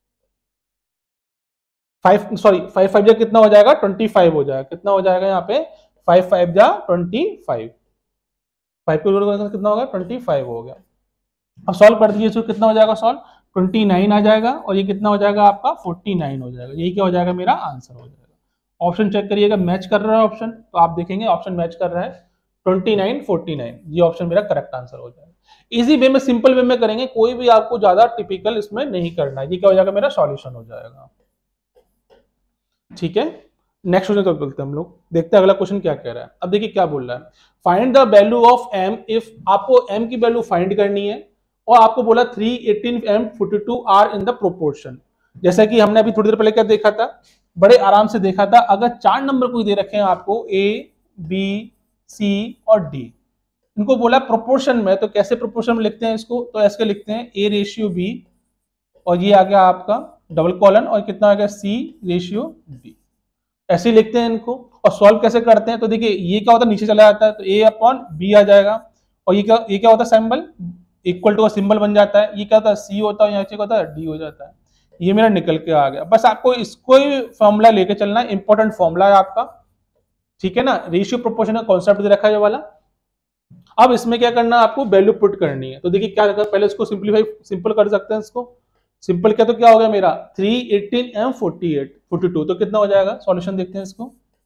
[SPEAKER 1] 5 सॉरी 5 5 जा कितना हो जाएगा 25 हो जाएगा, कितना हो जाएगा यहाँ पे 5 5 जा 25, 5 को कितना होगा 25 हो गया। अब सॉल्व कर दीजिए, इसको कितना हो जाएगा सॉल्व 29 आ जाएगा, और ये कितना हो जाएगा आपका 49 हो जाएगा, यही क्या हो जाएगा मेरा आंसर हो जाएगा। ऑप्शन चेक करिएगा, मैच कर रहा है ऑप्शन, तो आप देखेंगे ऑप्शन मैच कर रहा है 29 49, ये ऑप्शन मेरा करेक्ट आंसर हो जाएगा। इजी वे में, सिंपल वे में करेंगे, कोई भी आपको ज्यादा टिपिकल इसमें नहीं करना है, ये क्या हो जाएगा मेरा सॉल्यूशन हो जाएगा। ठीक है, नेक्स्ट क्वेश्चन तक बोलते हैं हम लोग, देखते हैं अगला क्वेश्चन क्या कह रहा है। अब देखिए क्या बोल रहा है, find the value of m if, आपको m की वैल्यू फाइंड करनी है, और आपको बोला 3 18 m 42 are in the proportion. जैसा कि हमने अभी थोड़ी देर पहले क्या देखा था, बड़े आराम से देखा था, अगर 4 नंबर कोई दे रखे हैं आपको a b c और d, इनको बोला प्रोपोर्शन में, तो कैसे प्रोपोर्शन में लिखते हैं इसको, तो ऐसे लिखते हैं a रेशियो b, और ये आ गया आपका डबल कॉलन, और कितना आ गया c रेशियो b, ऐसे लिखते हैं इनको। और सॉल्व कैसे करते हैं, तो देखिए ये क्या होता है नीचे चला जाता है, तो a अपॉन b आ जाएगा, और ये क्या होता है सिंबल इक्वल टू का सिंबल बन जाता है, ये क्या होता है c होता है, यहाँ क्या होता है d हो जाता है, ये मेरा निकल के आ गया। बस आपको इसको ही फॉर्मूला लेके चलना है, इंपॉर्टेंट फॉर्मूला है आपका, ठीक है ना, रेशियो प्रोपोर्शन का कॉन्सेप्ट दे रखा है ये वाला। अब इसमें क्या करना है, आपको वैल्यू पुट करनी है, तो देखिए क्या करना, पहले इसको सिंपल कर सकते हैं, इसको सिंपल क्या, तो क्या हो गया मेरा 3 18 m 48 42, तो कितना हो जाएगा, सॉल्यूशन देखते हैं इसको,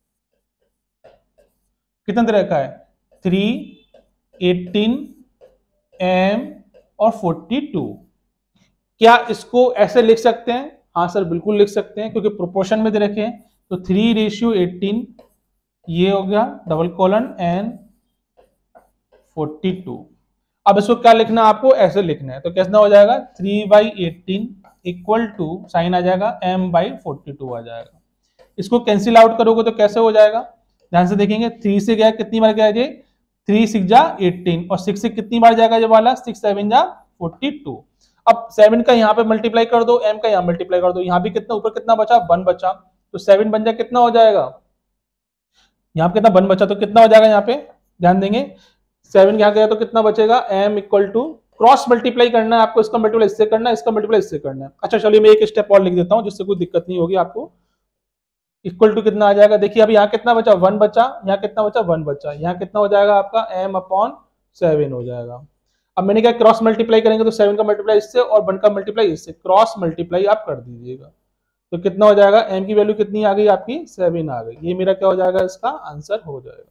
[SPEAKER 1] कितना दे रखा है 3 18 m और 42, क्या इसको ऐसे लिख सकते हैं, हाँ सर बिल्कुल लिख सकते हैं, क्योंकि प्रोपोर्शन में दे रखे हैं, तो 3 रेशियो 18, ये हो गया डबल कॉलन एन 42। अब इसको क्या लिखना है, आपको ऐसे लिखना है, तो कैसा हो जाएगा 3/18 इक्वल टू साइन आ जाएगा m/42 आ जाएगा। इसको कैंसिल आउट करोगे तो कैसे हो जाएगा, ध्यान से देखेंगे, 3 से गया कितनी बार गया ये 3 6 जा 18, और 6 से कितनी बार जाएगा ये वाला 6 7 जा 42। अब 7 का यहाँ पे मल्टीप्लाई कर दो, m का यहाँ मल्टीप्लाई कर दो, यहाँ भी कितना ऊपर कितना बचा 1 बचा, तो 7 बन जाए कितना हो जाएगा, यहाँ पे कितना 1 बचा, तो कितना हो जाएगा यहाँ पे ध्यान देंगे 7 यहाँ गया तो कितना बचेगा m equal to, cross multiply करना है आपको, इसका मल्टीप्लाई इससे करना है, इसका मल्टीप्लाई इससे करना है। अच्छा चलिए मैं एक स्टेप और लिख देता हूं जिससे कोई दिक्कत नहीं होगी आपको। इक्वल टू कितना आ जाएगा, देखिए अभी यहाँ कितना बचा 1 बचा, यहाँ कितना बचा 1 बचा, यहाँ कितना हो जाएगा आपका m/7 हो जाएगा। अब मैंने क्या क्रॉस मल्टीप्लाई करेंगे तो 7 का मल्टीप्लाई इससे और 1 का मल्टीप्लाई इससे, क्रॉस मल्टीप्लाई आप कर दीजिएगा, तो कितना हो जाएगा m की वैल्यू कितनी आ गई आपकी 7 आ गई, ये मेरा क्या हो जाएगा इसका आंसर हो जाएगा।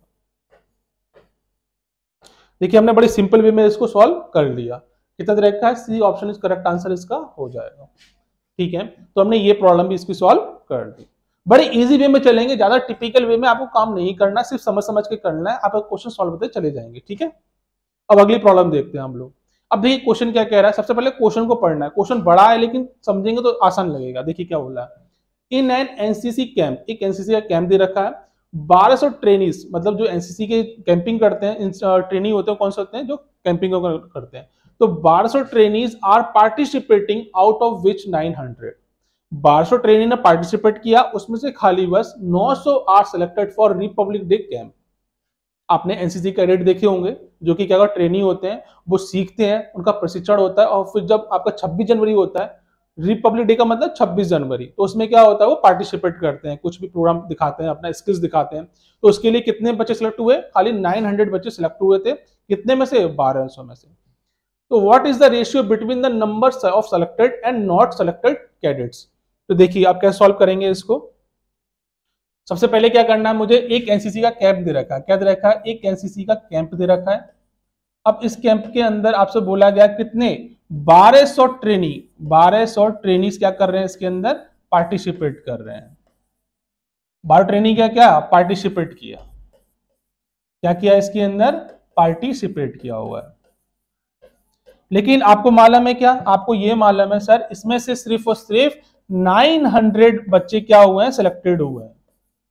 [SPEAKER 1] देखिए हमने बड़ी सिंपल वे में इसको सॉल्व कर लिया, कितना दे रखा है C option is correct answer इसका हो जाएगा। ठीक है, तो हमने ये प्रॉब्लम भी इसकी सॉल्व कर दी। बड़े इजी वे में चलेंगे, ज्यादा टिपिकल वे में आपको काम नहीं करना, सिर्फ समझ समझ के करना है, आप क्वेश्चन सॉल्व करते चले जाएंगे। ठीक है, अब अगली प्रॉब्लम देखते हैं हम लोग। अब देखिए क्वेश्चन क्या कह रहा है, सबसे पहले क्वेश्चन को पढ़ना है, क्वेश्चन बड़ा है लेकिन समझेंगे तो आसान लगेगा। देखिए क्या बोल रहा है, इन एन एनसीसी कैंप, एक एनसीसी का कैंप दे रखा है, 1200 ट्रेनीज, मतलब जो एनसीसी के कैंपिंग करते हैं, ट्रेनी होते हैं, कौन से होते हैं जो कैंपिंग करते हैं, तो 1200 trainees are participating out of which 900, 1200 trainee ने पार्टिसिपेट किया, उसमें से खाली बस 900 are selected for Republic Day camp. आपने एनसीसी कैडेट देखे होंगे जो कि क्या ट्रेनी होते हैं, वो सीखते हैं, उनका प्रशिक्षण होता है, और फिर जब आपका 26 जनवरी होता है, रिपब्लिक डे का मतलब 26 जनवरी, तो उसमें क्या होता है वो पार्टिसिपेट करते हैं, कुछ भी प्रोग्राम दिखाते हैं, अपना स्किल्स दिखाते हैं। तो उसके लिए कितने बच्चे सिलेक्ट हुए, खाली 900 बच्चे सिलेक्ट हुए थे, कितने में से 1200 में से। तो what is the ratio between the number of selected and not selected cadets. तो देखिए आप कैसे सॉल्व करेंगे इसको। सबसे पहले क्या करना है, मुझे एक एनसीसी का कैंप दे रखा है, क्या दे रखा है, एक एनसीसी का कैंप दे रखा है। अब इस कैंप के अंदर आपसे बोला गया कितने 1200 ट्रेनी, 1200 ट्रेनीज क्या कर रहे हैं इसके अंदर पार्टिसिपेट कर रहे हैं। 12 ट्रेनी क्या क्या पार्टिसिपेट किया, क्या किया इसके अंदर पार्टिसिपेट किया हुआ है। लेकिन आपको मालूम है क्या, आपको ये मालूम है सर इसमें से सिर्फ और सिर्फ 900 बच्चे क्या हुए हैं सिलेक्टेड हुए हैं।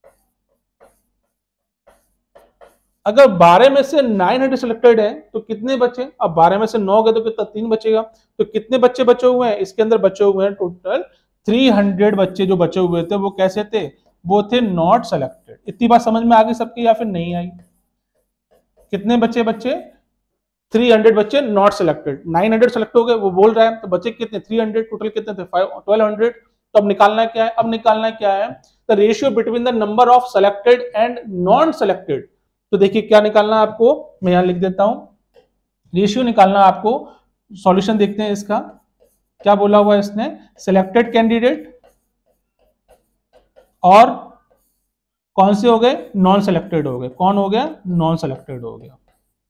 [SPEAKER 1] अगर 12 में से 900 सिलेक्टेड है तो कितने बचे, अब 12 में से 9 गए तो कितना 3 बचेगा, तो कितने बच्चे बचे हुए हैं इसके अंदर, बचे हुए हैं टोटल 300 बच्चे जो बचे हुए थे वो कैसे थे, वो थे नॉट सेलेक्टेड। इतनी बात समझ में आ गई सबकी या फिर नहीं आई? कितने बच्चे 300 बच्चे नॉट सिलेक्टेड, 900 सेलेक्ट हो गए वो बोल रहा है, तो बच्चे कितने 300, टोटल कितने थे 1200। तो अब निकालना क्या है, अब निकालना क्या है, the ratio between the number of selected and non selected. तो देखिए क्या निकालना है आपको, मैं यहां लिख देता हूं, रेशियो निकालना आपको। सॉल्यूशन देखते हैं इसका, क्या बोला हुआ है इसने, सिलेक्टेड कैंडिडेट और कौन से हो गए, नॉन सेलेक्टेड हो गए। कौन हो गया, नॉन सेलेक्टेड हो गया।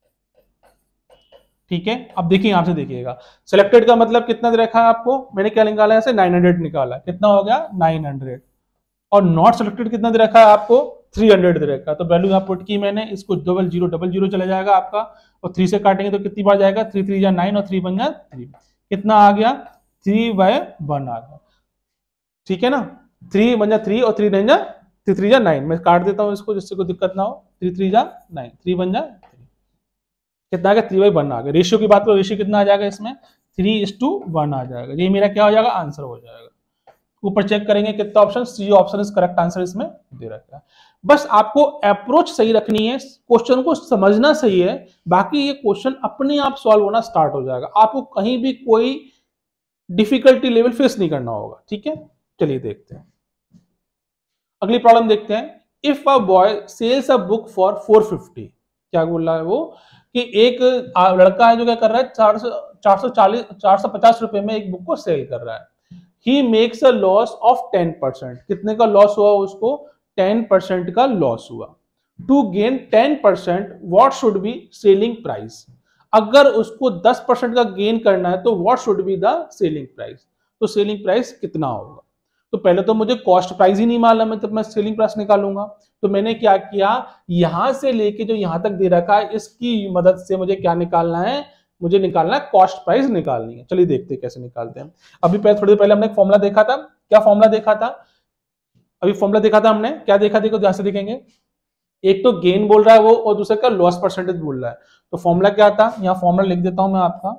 [SPEAKER 1] ठीक है, अब देखिए यहां से देखिएगा, सिलेक्टेड का मतलब कितना दे रखा है आपको, मैंने क्या निकाला है, ऐसे 900 निकाला, कितना हो गया 900। और नॉट सिलेक्टेड कितना दे रखा है आपको, 300 दे रखा है। तो वैल्यू यहां पुट की मैंने, इसको 0000 चला जाएगा आपका, और 3 से काटेंगे तो कितनी बार जाएगा, 3 3 जा 9 और 3 बन जा 3, कितना आ गया 3/1 आ गया। ठीक है ना, 3 बन जा 3 और 3 जा 3 3 जा 9, मैं काट देता हूं इसको जिससे कोई दिक्कत ना हो, 3 3 जा 9, 3 बन जा 3, कितना आ गया 3/1 आ गया। रेशियो की बात करो, रेशियो कितना आ जाएगा इसमें, 3:1 आ जाएगा। ये मेरा क्या हो जाएगा, आंसर हो जाएगा। ऊपर चेक करेंगे कितना option, C option is correct answer इसमें दे रखा है। बस आपको अप्रोच सही रखनी है, क्वेश्चन को समझना सही है, बाकी ये क्वेश्चन अपने आप सॉल्व होना स्टार्ट हो जाएगा, आपको कहीं भी कोई डिफिकल्टी लेवल फेस नहीं करना होगा। ठीक है, चलिए देखते हैं अगली प्रॉब्लम देखते हैं। If a boy sells a book for 450, क्या बोल रहा है वो, कि एक लड़का है जो क्या कर रहा है, 450 रुपए में एक बुक को सेल कर रहा है। He makes a loss of 10%, कितने का लॉस हुआ उसको, 10% का लॉस हुआ। To gain 10% what should be selling price, अगर उसको 10% का गेन करना है तो what should be the selling price, तो सेलिंग प्राइस कितना होगा। तो पहले तो मुझे कॉस्ट प्राइस ही नहीं मालूम है, तो मैं सेलिंग प्राइस निकालूंगा। तो मैंने क्या किया, यहां से लेके जो यहां तक दे रखा है इसकी मदद से मुझे क्या निकालना है, मुझे निकालना है कॉस्ट प्राइस निकालनी है। चलिए देखते हैं कैसे निकालते हैं। अभी पहले थोड़ी देर पहले हमने एक फॉर्मूला देखा था, क्या फॉर्मूला देखा था, अभी फॉर्मूला देखा था हमने, क्या देखा, देखो ध्यान से देखेंगे, एक तो गेन बोल रहा है वो और दूसरे का लॉस परसेंटेज बोल रहा है। तो फॉर्मूला क्या था, यहां फॉर्मूला लिख देता हूं मैं आपका,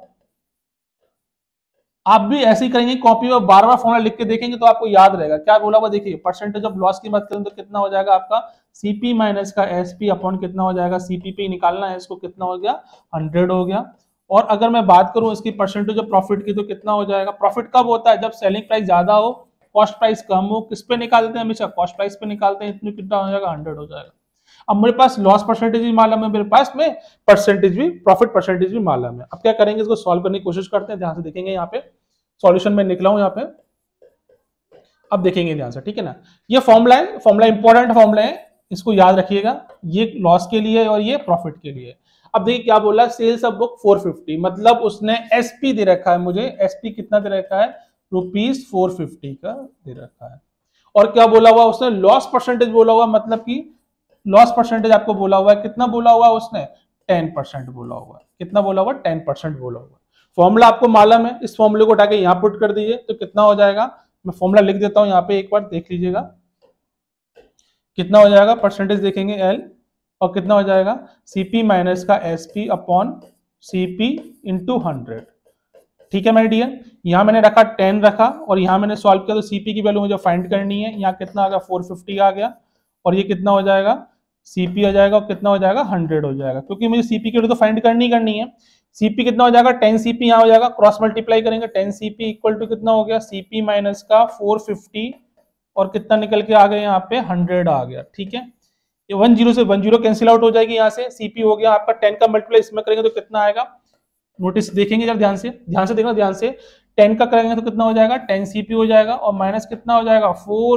[SPEAKER 1] आप भी ऐसे ही करेंगे, कॉपी में बार बार फॉर्मूला लिख के देखेंगे तो आपको याद रहेगा। क्या बोला हुआ देखिए, परसेंटेज ऑफ लॉस की बात करें तो कितना हो जाएगा आपका, सीपी माइनस का एसपी अपॉन कितना हो जाएगा, सीपीपी निकालना है इसको, कितना हो गया 100 हो गया। और अगर मैं बात करूं इसकी परसेंटेज ऑफ प्रॉफिट की तो कितना हो जाएगा, प्रॉफिट कब होता है, जब सेलिंग प्राइस ज्यादा हो कॉस्ट प्राइस कम हो, किस पे निकालते हैं, हमेशा कॉस्ट प्राइस पे निकालते हैं, इतने कितना हो जाएगा 100 हो जाएगा। अब मेरे पास लॉस परसेंटेज भी मालूम है, मेरे पास में परसेंटेज भी, प्रॉफिट परसेंटेज भी मालूम है। अब क्या करेंगे, इसको सॉल्व करने की कोशिश करते हैं, ध्यान से देखेंगे यहाँ पे सॉल्यूशन में निकला हूं यहाँ पे, अब देखेंगे ध्यान से, ठीक है ना। ये फॉर्मूला है, फॉर्मूला इंपॉर्टेंट फॉर्मूला है, इसको याद रखिएगा, ये लॉस के लिए और ये प्रॉफिट के लिए। अब देखिए क्या बोला, सेल्स ऑफ बुक 450, मतलब उसने एसपी दे रखा है मुझे, एसपी कितना दे रखा है, ₹450 का दे रखा है। और क्या बोला हुआ उसने, लॉस परसेंटेज बोला हुआ, मतलब कि लॉस परसेंटेज आपको बोला हुआ है, कितना बोला हुआ उसने, 10% बोला हुआ है। कितना बोला हुआ, 10% बोला हुआ। फॉर्मूला आपको मालूम है, इस फॉर्मूले को उठा के यहां पुट कर दीजिए तो कितना हो जाएगा, मैं फॉर्मूला लिख देता हूं यहाँ पे, एक बार देख लीजिएगा कितना हो जाएगा, परसेंटेज देखेंगे एल, और कितना हो जाएगा सीपी माइनस का एसपी अपॉन सीपी इंटू 100। ठीक है मेरे डियर, यहां मैंने रखा 10 रखा, और यहां मैंने सॉल्व किया तो सीपी की वैल्यू मुझे फाइंड करनी है, यहाँ कितना आ गया 450 आ गया, और ये कितना हो जाएगा सीपी आ जाएगा, और कितना हो जाएगा 100 हो जाएगा, क्योंकि मुझे सीपी की वैल्यू तो फाइंड करनी है। सीपी कितना हो जाएगा 10 सीपी, यहाँ हो जाएगा क्रॉस मल्टीप्लाई करेंगे, 10 सीपी इक्वल टू कितना हो गया, सीपी माइनस का 450, और कितना निकल के आ गया यहाँ पे 100 आ गया। ठीक है, ये 10 से 10 कैंसिल आउट हो जाएगी, यहाँ से सीपी हो गया आपका 10 का मल्टीप्लाई इसमें करेंगे तो कितना आएगा, नोटिस देखेंगे जब ध्यान से देखना, ध्यान से 10 का करेंगे तो कितना हो जाएगा 10 सीपी हो जाएगा, और माइनस कितना हो जाएगा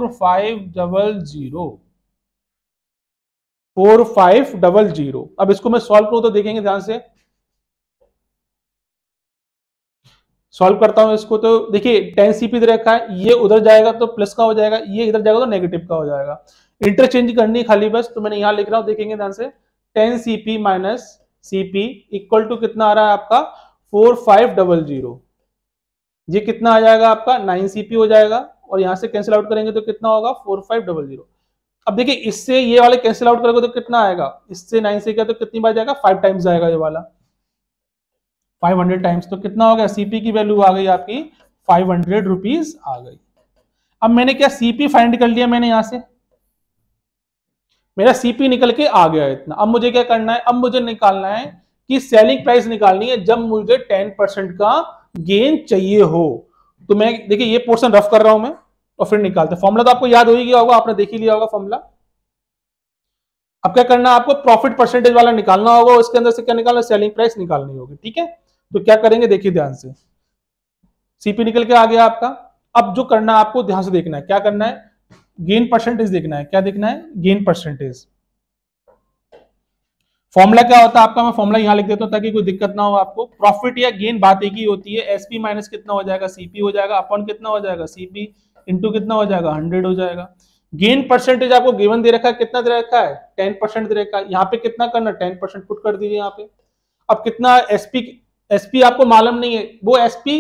[SPEAKER 1] 4500। अब इसको मैं सॉल्व करूं तो देखेंगे ध्यान से, सॉल्व करता हूं इसको तो देखिए 10 सीपी दे रखा है, ये उधर जाएगा तो प्लस का हो जाएगा, ये इधर जाएगा तो नेगेटिव का हो जाएगा, इंटरचेंज करनी खाली बस। तो मैंने यहां लिख रहा हूं, देखेंगे ध्यान से, 10 CP minus CP equal to कितना आ रहा है आपका 4500, ये कितना आ जाएगा आपका 9 सीपी हो जाएगा, और यहां से कैंसिल आउट करेंगे तो कितना होगा 4500। अब देखिए इससे ये वाले कैंसिल आउट करोगे तो कितना आएगा, इससे 9 से क्या तो कितनी बार जाएगा 5 टाइम्स जाएगा ये वाला, 500 टाइम्स, तो कितना हो गया सीपी की वैल्यू आ गई आपकी 500 रुपीज आ गई। अब मैंने क्या सीपी फाइंड कर लिया, मैंने यहां से मेरा सीपी निकल के आ गया इतना। अब मुझे क्या करना है, अब मुझे निकालना है कि सेलिंग प्राइस निकालनी है जब मुझे 10% का गेन चाहिए हो। तो मैं देखिए ये पोर्शन रफ कर रहा हूं मैं और फिर निकालते। फॉर्मूला तो आपको याद हो ही गया होगा, आपने देख ही लिया होगा फॉर्मूला। अब क्या करना है, आपको प्रॉफिट परसेंटेज वाला निकालना होगा, उसके अंदर से क्या निकालना, सेलिंग प्राइस निकालनी होगी। ठीक है, तो क्या करेंगे देखिए ध्यान से, सीपी निकल के आ गया आपका। अब जो करना है आपको ध्यान से देखना है, क्या करना है, गेन परसेंटेज देखना है। क्या देखना है, गेन परसेंटेज। फॉर्मूला क्या होता है आपका, मैं फॉर्मूला यहां लिख देता हूं ताकि कोई दिक्कत ना हो आपको। प्रॉफिट या गेन बात एक ही होती है, एसपी माइनस कितना हो जाएगा, सीपी हो जाएगा, अपॉन कितना हो जाएगा, सीपी इंटू कितना हो जाएगा, 100 हो जाएगा। गेन परसेंटेज आपको गिवन दे रखा है, कितना दे रखा है, 10% दे रखा है। यहाँ पे कितना करना, 10% पुट कर दीजिए यहाँ पे। अब कितना एसपी, एसपी आपको मालूम नहीं है, वो एसपी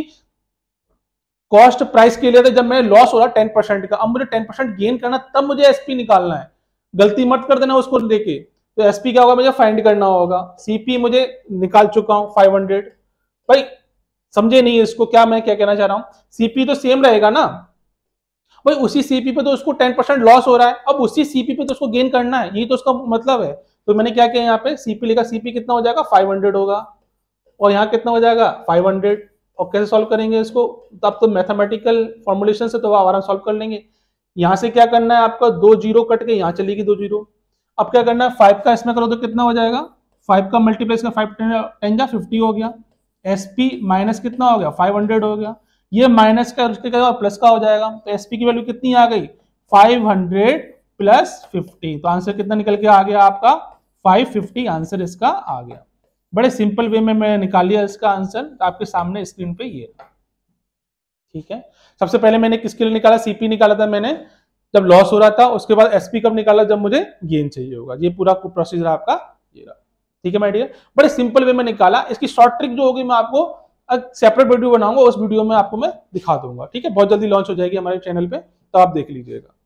[SPEAKER 1] कॉस्ट प्राइस के लिए था जब मैं लॉस हो रहा 10% का। अब मुझे 10% गेन करना, तब मुझे एसपी निकालना है, गलती मत कर देना उसको लेके। तो एसपी क्या होगा, मुझे फाइंड करना होगा। सीपी मुझे निकाल चुका हूं 500। भाई समझे नहीं इसको, क्या मैं क्या कहना चाह रहा हूं, सीपी तो सेम रहेगा ना भाई, उसी सीपी पे तो उसको 10% लॉस हो रहा है, अब उसी सीपी पे तो उसको गेन करना है, यही तो उसका मतलब है। तो मैंने क्या किया, यहाँ पे सीपी लिखा, सीपी कितना हो जाएगा 500 होगा, और यहाँ कितना हो जाएगा 500। और कैसे सॉल्व करेंगे इसको, तब तो मैथमेटिकल फॉर्मुलेशन से तो आराम सॉल्व कर लेंगे। यहाँ से क्या करना है आपका, 2 जीरो कट के यहाँ चलेगी 2 जीरो। अब क्या करना है, 5 का इसमें करो तो कितना हो जाएगा, 5 का मल्टीप्लाई का 5 10 जा 50 हो गया। एसपी माइनस कितना हो गया, 500 हो गया। ये माइनस का उसके क्या प्लस का हो जाएगा, तो एसपी की वैल्यू कितनी आ गई, 500 प्लस 50। तो आंसर कितना निकल के आ गया आपका, 550 आंसर इसका आ गया। बड़े सिंपल वे में मैं निकाल लिया इसका आंसर, आपके सामने स्क्रीन पे ये। ठीक है, सबसे पहले मैंने किसके लिए निकाला, सीपी निकाला था मैंने जब लॉस हो रहा था, उसके बाद एसपी कब निकाला, जब मुझे गेन चाहिए होगा। ये पूरा प्रोसीजर आपका ये रहा। ठीक है माय डियर, बड़े सिंपल वे में निकाला। इसकी शॉर्ट ट्रिक जो होगी मैं आपको सेपरेट वीडियो बनाऊंगा, उस वीडियो में आपको मैं दिखा दूंगा। ठीक है, बहुत जल्दी लॉन्च हो जाएगी हमारे चैनल पे, तो आप देख लीजिएगा।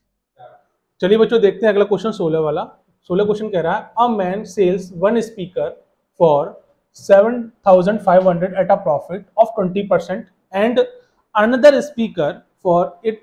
[SPEAKER 1] चलिए बच्चों देखते हैं अगला क्वेश्चन 16 वाला। 16 क्वेश्चन कह रहा है, a man sells one speaker for 7,500 at a profit of 20% and another speaker for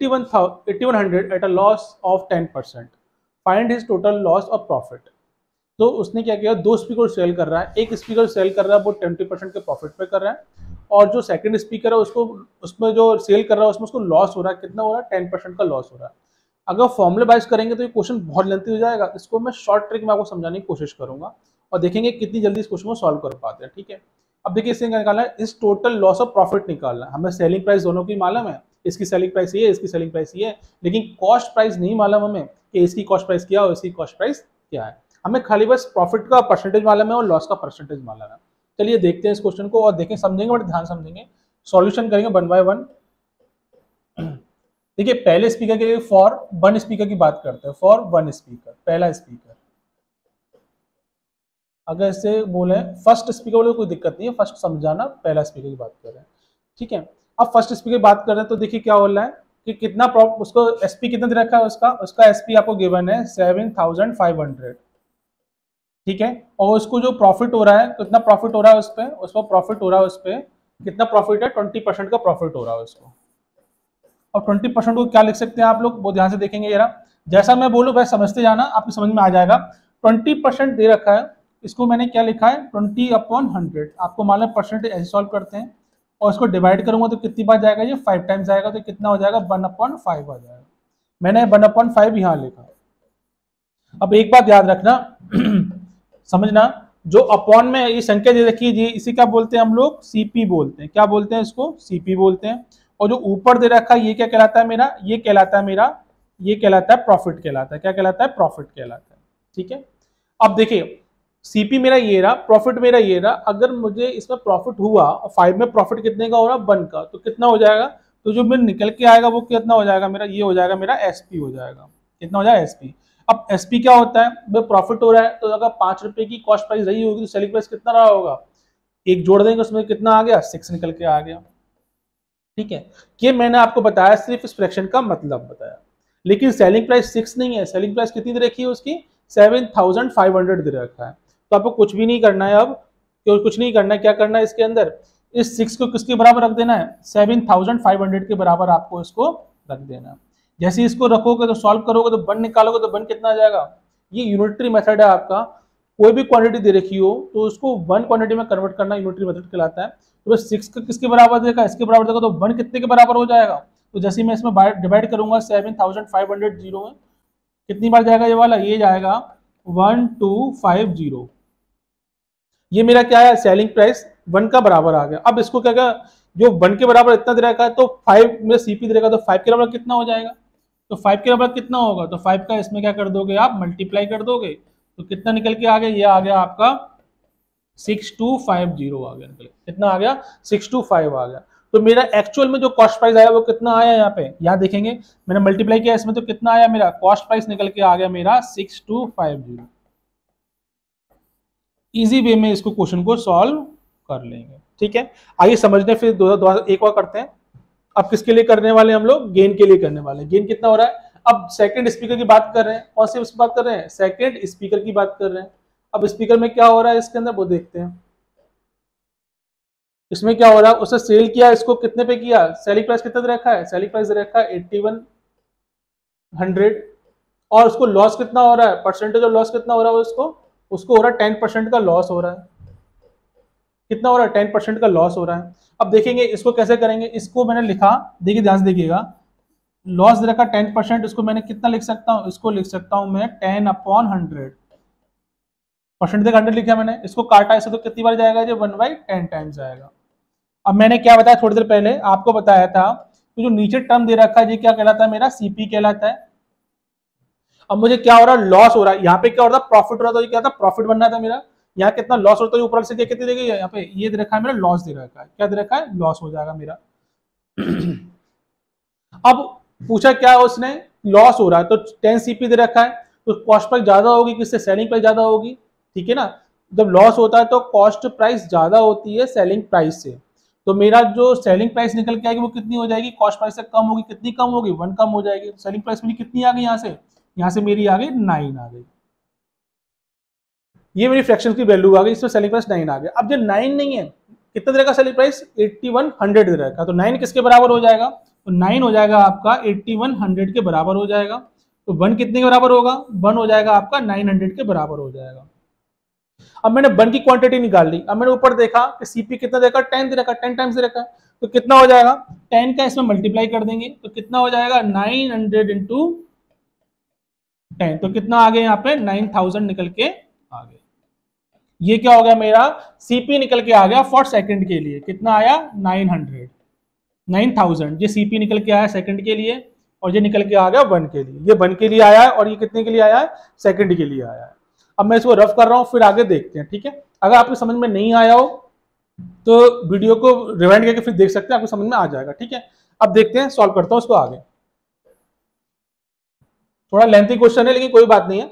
[SPEAKER 1] 8100 at a loss of 10%. Find his total loss or profit. तो उसने क्या किया, 2 स्पीकर सेल कर रहा है, एक स्पीकर सेल कर रहा है वो 20% के प्रॉफिट पे कर रहा है, और जो सेकंड स्पीकर है उसको, उसमें जो सेल कर रहा है उसमें उसको लॉस हो रहा है, कितना हो रहा है, 10% का लॉस हो रहा है। अगर फॉर्मूला बाइज करेंगे तो ये क्वेश्चन बहुत लेंथी हो जाएगा, इसको मैं शॉर्ट ट्रिक में आपको समझाने की कोशिश करूंगा और देखेंगे कितनी जल्दी इस क्वेश्चन को सॉल्व कर पाते हैं। ठीक है, अब देखिए इससे निकालना है, इस टोटल लॉस ऑफ प्रॉफिट निकालना है। हमें सेलिंग प्राइस दोनों की मालूम है, इसकी सेलिंग प्राइस ये है, इसकी सेलिंग प्राइस ये है, लेकिन कॉस्ट प्राइस नहीं मालूम हमें कि इसकी कॉस्ट प्राइस क्या है और इसकी कॉस्ट प्राइस क्या है। हमें खाली बस प्रॉफिट का परसेंटेज मालूम है और लॉस का परसेंटेज मालूम है। चलिए देखते हैं इस क्वेश्चन को और देखें, समझेंगे, बड़े ध्यान समझेंगे, सॉल्यूशन करेंगे 1 बाय 1। देखिए पहले स्पीकर के लिए फॉर 1 स्पीकर की बात करते हैं, फॉर 1 स्पीकर, पहला स्पीकर। अगर इसे बोले फर्स्ट स्पीकर बोले कोई दिक्कत नहीं है, फर्स्ट समझाना, पहला स्पीकर की बात कर रहे हैं। ठीक है, अब फर्स्ट स्पीकर की बात कर रहे हैं तो देखिए क्या बोल रहा है कि कितना उसको एसपी कितना दे रखा है, उसका एसपी आपको गिवन है 7,500। ठीक है, और उसको जो प्रॉफिट हो रहा है, कितना प्रॉफिट हो रहा है उस पर, उसको प्रॉफिट हो रहा है, उस पर कितना प्रॉफिट है, 20% का प्रॉफिट हो रहा है उसको। और 20% को क्या लिख सकते हैं आप लोग, वो ध्यान से देखेंगे जरा, जैसा मैं बोलूँ वैसे समझते जाना, आपको समझ में आ जाएगा। 20% दे रखा है, इसको मैंने क्या लिखा है, 20/100। आपको मालूम परसेंटेज ऐसे सॉल्व करते हैं, और इसको डिवाइड करूंगा तो कितनी बार जाएगा, ये 5 टाइम्स जाएगा, तो कितना हो जाएगा, 1/5 आ जाएगा। मैंने 1/5 यहाँ लिखा। अब एक बात याद रखना समझना, जो अपॉन में ये संख्या दे रखी है, इसे क्या बोलते हैं हम लोग, सीपी बोलते हैं। क्या बोलते हैं इसको, सीपी बोलते हैं। और जो ऊपर दे रखा है ये क्या कहलाता है मेरा, ये कहलाता है मेरा, ये कहलाता है प्रॉफिट कहलाता है। क्या कहलाता है, प्रॉफिट कहलाता है। ठीक है, अब देखिए सीपी मेरा ये रहा, प्रॉफिट मेरा ये रहा। अगर मुझे इसमें प्रॉफिट हुआ और 5 में प्रॉफिट कितने का हो रहा, 1 का, तो कितना हो जाएगा, तो जो मेरे निकल के आएगा वो कितना हो जाएगा मेरा, ये हो जाएगा मेरा एसपी हो जाएगा। कितना हो जाएगा, एसपी। अब एसपी क्या होता है, भाई प्रॉफिट हो रहा है, तो अगर 5 रुपए की कॉस्ट प्राइस रही होगी तो सेलिंग प्राइस कितना रहा होगा, एक जोड़ देंगे उसमें कितना आ गया, 6 निकल के आ गया। ठीक है, ये मैंने आपको बताया, सिर्फ इस फ्रैक्शन का मतलब बताया, लेकिन सेलिंग प्राइस 6 नहीं है, सेलिंग प्राइस कितनी दे रखी है उसकी, 7,500 दे रखा है। तो आपको कुछ भी नहीं करना है, अब कुछ नहीं करना है, क्या करना है इसके अंदर, इस 6 को किसके बराबर रख देना है, 7,500 के बराबर आपको इसको रख देना। जैसे ही इसको रखोगे तो सॉल्व करोगे तो 1 निकालोगे तो 1 कितना आ जाएगा। ये यूनिटरी मेथड है आपका। कोई भी क्वांटिटी दे रखी हो तो उसको 1 क्वांटिटी में कन्वर्ट करना यूनिटरी मेथड कहलाता है। तो 6 का किसके बराबर देगा, इसके बराबर देगा, तो 1 कितने के बराबर हो जाएगा। तो जैसे मैं इसमें डिवाइड करूंगा 7500 में, कितनी बार जाएगा ये वाला, ये जाएगा 1250। ये मेरा क्या है, सेलिंग प्राइस 1 का बराबर आ गया। अब इसको क्या क्या, जो 1 के बराबर इतना दे रखा है तो 5 में सीपी दे रखा है, तो 5 के बराबर कितना हो जाएगा, तो 5 के बराबर कितना होगा, तो 5 का इसमें क्या कर दोगे आप, मल्टीप्लाई कर दोगे, तो कितना निकल के आ गया, ये आ गया आपका 6250 आ गया, निकल कितना आ गया 625 आ गया। तो मेरा एक्चुअल में जो कॉस्ट प्राइस आया वो कितना आया, यहाँ पे यहाँ देखेंगे मैंने मल्टीप्लाई किया इसमें, तो कितना आया मेरा कॉस्ट प्राइस निकल के आ गया मेरा 6250। इजी वे में इसको क्वेश्चन को सॉल्व कर लेंगे। ठीक है, आइए समझने फिर एक और करते हैं। अब किसके लिए करने वाले हम लोग, गेन के लिए करने वाले। गेन कितना हो रहा है, अब सेकंड स्पीकर की बात कर रहे हैं, कौन सी बात कर रहे हैं, सेकंड स्पीकर की बात कर रहे हैं। अब स्पीकर में क्या हो रहा है इसके अंदर वो देखते हैं। इसमें क्या हो रहा है, उसने सेल किया, इसको कितने पे किया, सेलिंग प्राइस कितना दे रखा है, सेलिंग प्राइस दे रखा है 8100, और उसको लॉस कितना हो रहा है, परसेंटेज ऑफ लॉस कितना हो रहा है उसको हो रहा है 10% का लॉस हो रहा है। कितना हो रहा है, 10% का लॉस हो रहा है। अब देखेंगे इसको कैसे करेंगे, इसको मैंने लिखा, देखिए ध्यान से देखिएगा, लॉस दे रखा 10%, इसको मैंने कितना लिख सकता हूँ, इसको लिख सकता हूँ मैं 10/100, परसेंट 100 लिखा मैंने, इसको काटा ऐसे तो कितनी बार जाएगा, ये 1/10 टाइम्स जाएगा। अब मैंने क्या बताया थोड़ी देर पहले आपको बताया था कि जो नीचे टर्म दे रखा है ये क्या कहलाता है, मेरा सीपी कहलाता है। अब मुझे क्या हो रहा है, लॉस हो रहा है, यहाँ पे क्या हो रहा था, प्रॉफिट हो रहा था, ये क्या था, प्रॉफिट बनना था मेरा। यहाँ कितना लॉस होता है, ऊपर से क्या कितनी देगी, यहाँ पे ये दे रखा है मेरा लॉस दे रखा है, क्या दे रखा है, लॉस हो जाएगा मेरा। अब पूछा क्या उसने, लॉस हो रहा है तो 10 सीपी दे रखा है, तो कॉस्ट प्राइस ज्यादा होगी, किससे, सेलिंग प्राइस ज्यादा होगी। ठीक है ना, जब लॉस होता है तो कॉस्ट प्राइस ज्यादा होती है सेलिंग प्राइस से, तो मेरा जो सेलिंग प्राइस निकल के आएगी वो कितनी हो जाएगी, कॉस्ट प्राइस से कम होगी, कितनी कम होगी, 1 कम हो जाएगी। सेलिंग प्राइस मेरी कितनी आ गई, यहाँ से मेरी आ गई 9 आ गई, ये मेरी फ्रैक्शन की वैल्यू आ गई, इसमें सेलिंग प्राइस 9 आ गया। अब जो 9 नहीं है, कितना दे रखा सेलिंग प्राइस 8100 दे रखा, तो 9 किसके बराबर हो जाएगा, तो 9 हो जाएगा आपका 8100 के बराबर हो जाएगा। तो 1 कितने के बराबर होगा, 1 हो जाएगा आपका 900 के बराबर हो जाएगा। अब मैंने 1 की क्वांटिटी निकाल ली, अब मैंने ऊपर देखा कि सीपी कितना देखा, 10 दे रखा, 10 टाइम्स दे रखा, तो कितना हो जाएगा, 10 का इसमें मल्टीप्लाई कर देंगे तो कितना हो जाएगा 900 इंटू 10, तो कितना आ गया यहाँ पे 9000 निकल के आ गया। ये क्या हो गया, मेरा सीपी निकल के आ गया फॉर सेकंड के लिए, कितना आया 9000, ये सीपी निकल के आया सेकंड के लिए, और ये निकल के आ गया 1 के लिए, ये 1 के लिए आया है, और ये कितने के लिए आया है, सेकंड के लिए आया है। अब मैं इसको रफ कर रहा हूं, फिर आगे देखते हैं। ठीक है, अगर आपको समझ में नहीं आया हो तो वीडियो को रिवाइंड करके फिर देख सकते हैं, आपको समझ में आ जाएगा। ठीक है, अब देखते हैं, सॉल्व करता हूं उसको आगे। थोड़ा लेंथी क्वेश्चन है लेकिन कोई बात नहीं है।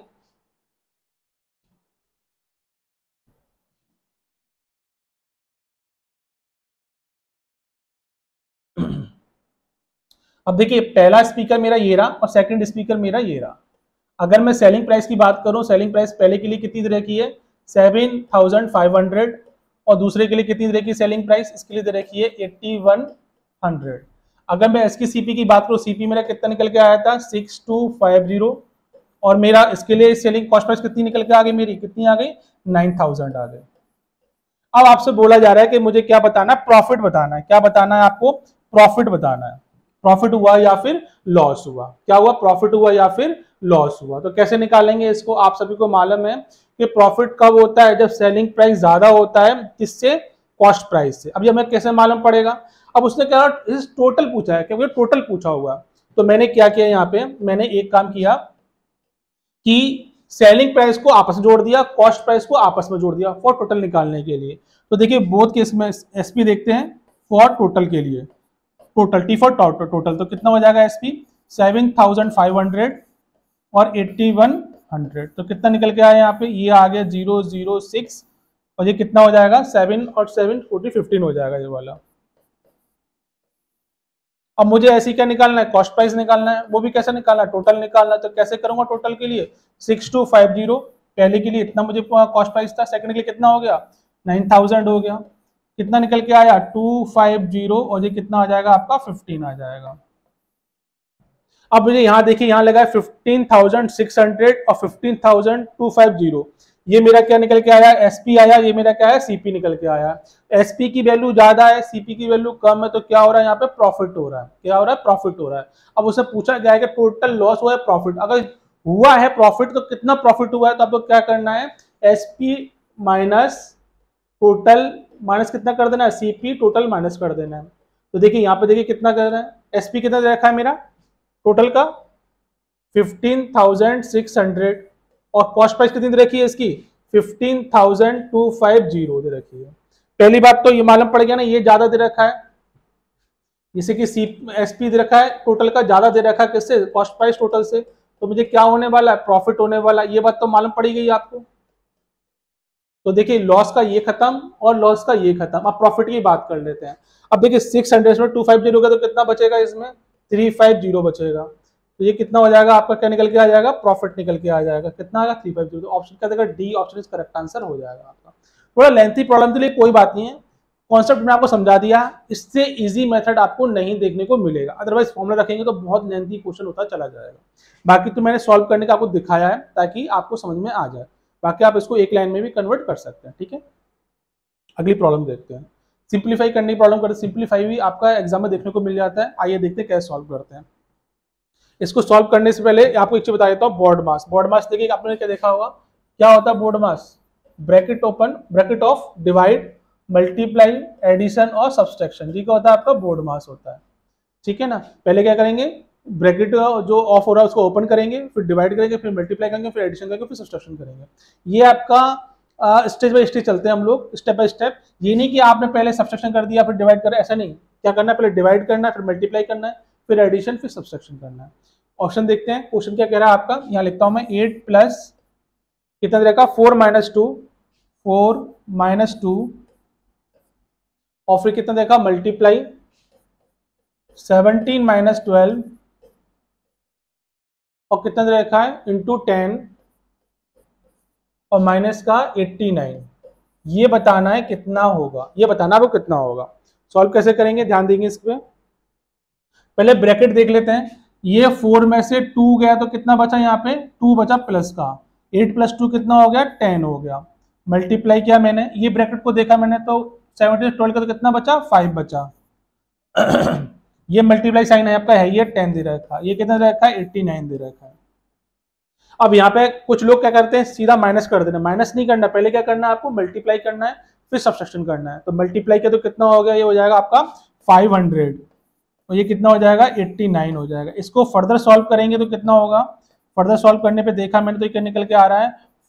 [SPEAKER 1] अब देखिए पहला स्पीकर मेरा ये रहा और सेकंड स्पीकर मेरा ये रहा। अगर मैं सेलिंग प्राइस की बात करूं, सेलिंग प्राइस पहले के लिए कितनी दे रखी है 7500, और दूसरे के लिए कितनी दे रखी है सेलिंग प्राइस, इसके लिए दे रखी है 8100। अगर मैं इसकी सीपी की बात करूं, सीपी मेरा कितना निकल के आया था 6250, और मेरा इसके लिए सेलिंग कॉस्ट प्राइस कितनी निकल के आ गई, मेरी कितनी आ गई 9000 आ गई। अब आपसे बोला जा रहा है कि मुझे क्या बताना है, प्रॉफिट बताना है। क्या बताना है आपको, प्रॉफिट बताना है। प्रॉफिट हुआ या फिर लॉस हुआ, क्या हुआ, प्रॉफिट हुआ या फिर लॉस हुआ। तो कैसे निकालेंगे इसको, आप सभी को मालूम है कि प्रॉफिट कब होता है, जब सेलिंग प्राइस ज्यादा होता है किससे, कॉस्ट प्राइस से। अब ये हमें कैसे मालूम पड़ेगा, अब उसने क्या टोटल पूछा है, क्योंकि टोटल पूछा हुआ, तो मैंने क्या किया, यहाँ पे मैंने एक काम किया कि सेलिंग प्राइस को आपस में जोड़ दिया, कॉस्ट प्राइस को आपस में जोड़ दिया फॉर टोटल निकालने के लिए। तो देखिए बोथ केस में एसपी देखते हैं फॉर टोटल के लिए, टोटल टी फॉर टोटल, तो कितना हो जाएगा एसपी 7500 और 8100, तो कितना निकल के आया यहाँ पे, ये आ गया 006, और ये कितना हो जाएगा 7 और 7 15 हो जाएगा ये वाला। अब मुझे ऐसी क्या निकालना है, कॉस्ट प्राइस निकालना है, वो भी कैसे निकालना है, टोटल निकालना है। तो कैसे करूंगा टोटल के लिए 6250, पहले के लिए इतना मुझे कॉस्ट प्राइस था, सेकंड के लिए कितना हो गया 9000 हो गया, कितना निकल के आया 250, और ये कितना आ जाएगा आपका 15 आ जाएगा। अब मुझे यहाँ देखिए, यहाँ लगा है 15,600 और 15,250। ये मेरा क्या निकल के आया, एसपी आया, ये मेरा क्या है, सीपी निकल के आया। एसपी की वैल्यू ज्यादा है, सीपी की वैल्यू कम है, तो क्या हो रहा है यहाँ पे, प्रॉफिट हो रहा है। क्या हो रहा है, प्रॉफिट हो रहा है। अब उसे पूछा गया है कि टोटल लॉस हुआ है प्रॉफिट, अगर हुआ है प्रॉफिट तो कितना प्रॉफिट हुआ है, तो आपको क्या करना है, एसपी माइनस टोटल, माइनस कितना कर देना है, सीपी टोटल माइनस कर देना है। तो देखिए यहाँ पे देखिए कितना कर रहा है, एसपी कितना दे रखा है मेरा टोटल का 15,600 और कॉस्ट प्राइस कितनी दे रखी है इसकी 15,250 दे रखी है। पहली बात तो ये मालूम पड़ गया ना, ये ज्यादा दे रखा है, जैसे कि सी एसपी दे रखा है टोटल का, ज्यादा दे रखा है किससे, कॉस्ट प्राइस टोटल से, तो मुझे क्या होने वाला है, प्रॉफिट होने वाला है। ये बात तो मालूम पड़ी गई आपको। तो देखिए लॉस का ये खत्म और लॉस का ये खत्म, अब प्रॉफिट की बात कर लेते हैं। अब देखिए 600 में 250 का तो कितना बचेगा, इसमें 350 बचेगा। तो ये कितना हो जाएगा आपका, क्या निकल के आ जाएगा, प्रॉफिट निकल के आ जाएगा। कितना आएगा 350। तो ऑप्शन क्या देगा, D option is correct answer हो जाएगा आपका। थोड़ा लेंथी प्रॉब्लम के लिए कोई बात नहीं है, कॉन्सेप्ट में आपको समझा दिया, इससे इजी मेथड आपको नहीं देखने को मिलेगा, अदरवाइज फॉर्मूला रखेंगे तो बहुत लेंथी क्वेश्चन होता चला जाएगा। बाकी तो मैंने सॉल्व करने का आपको दिखाया है ताकि आपको समझ में आ जाए, बाकी आप इसको एक लाइन में भी कन्वर्ट कर सकते हैं। ठीक है, अगली प्रॉब्लम देखते हैं। सिंप्लीफाई करने की प्रॉब्लम करते, सिंप्लीफाई भी आपका एग्जाम में देखने को मिल जाता है। आइए देखते हैं कैसे सॉल्व करते हैं। इसको सॉल्व करने से पहले आपको एक चीज बता देता हूँ, बोर्ड मास। बोर्ड मास देखिए आपने क्या देखा होगा, क्या होता है BODMAS, bracket open, bracket off, divide, multiply, addition और सब्सट्रैक्शन, ये क्या होता है आपका बोर्ड मास होता है। ठीक है ना, पहले क्या करेंगे, ब्रैकेट जो ऑफ हो रहा है उसको ओपन करेंगे, फिर डिवाइड करेंगे, फिर मल्टीप्लाई करेंगे, फिर एडिशन करेंगे, फिर सब्सट्रैक्शन करेंगे। ये आपका स्टेज बाय स्टेज चलते हैं हम लोग, स्टेप बाय स्टेप। ये नहीं कि आपने पहले सब्सट्रैक्शन कर दिया फिर डिवाइड कर, ऐसा नहीं। क्या करना है, पहले डिवाइड करना है, फिर मल्टीप्लाई करना है, फिर एडिशन, फिर सब्सट्रैक्शन करना है। ऑप्शन देखते हैं, क्वेश्चन क्या कह रहा है आपका, यहाँ लिखता हूं मैं 8 प्लस कितना रहेगा 4 माइनस 2, 4 माइनस 2 और फिर कितना देखा मल्टीप्लाई 17 माइनस 12 और कितना दे रखा है इंटू 10 और माइनस का 89। ये बताना है कितना होगा, ये बताना आपको कितना होगा। सॉल्व कैसे करेंगे, ध्यान देंगे इस पे। पहले ब्रैकेट देख लेते हैं, ये 4 में से 2 गया तो कितना बचा, यहाँ पे 2 बचा प्लस का, 8 प्लस 2 कितना हो गया 10 हो गया। मल्टीप्लाई किया मैंने, ये ब्रैकेट को देखा मैंने तो 17 12 का तो कितना बचा 5 बचा। ये मल्टीप्लाई साइन है आपका, है ये 10 दे रखा है, ये कितना दे रखा है 89 दे रखा है। अब यहाँ पे कुछ लोग क्या करते हैं, सीधा माइनस कर देना, माइनस नहीं करना, पहले क्या करना है आपको मल्टीप्लाई करना है, फिर सब्सट्रैक्शन करना है। तो मल्टीप्लाई किया तो कितना हो गया, ये हो जाएगा आपका 500 और ये कितना हो जाएगा 89 हो जाएगा। इसको फर्दर सॉल्व करेंगे तो कितना होगा, फर्दर सॉल्व करने पे देखा मैंने तो ये निकल के आ रहा है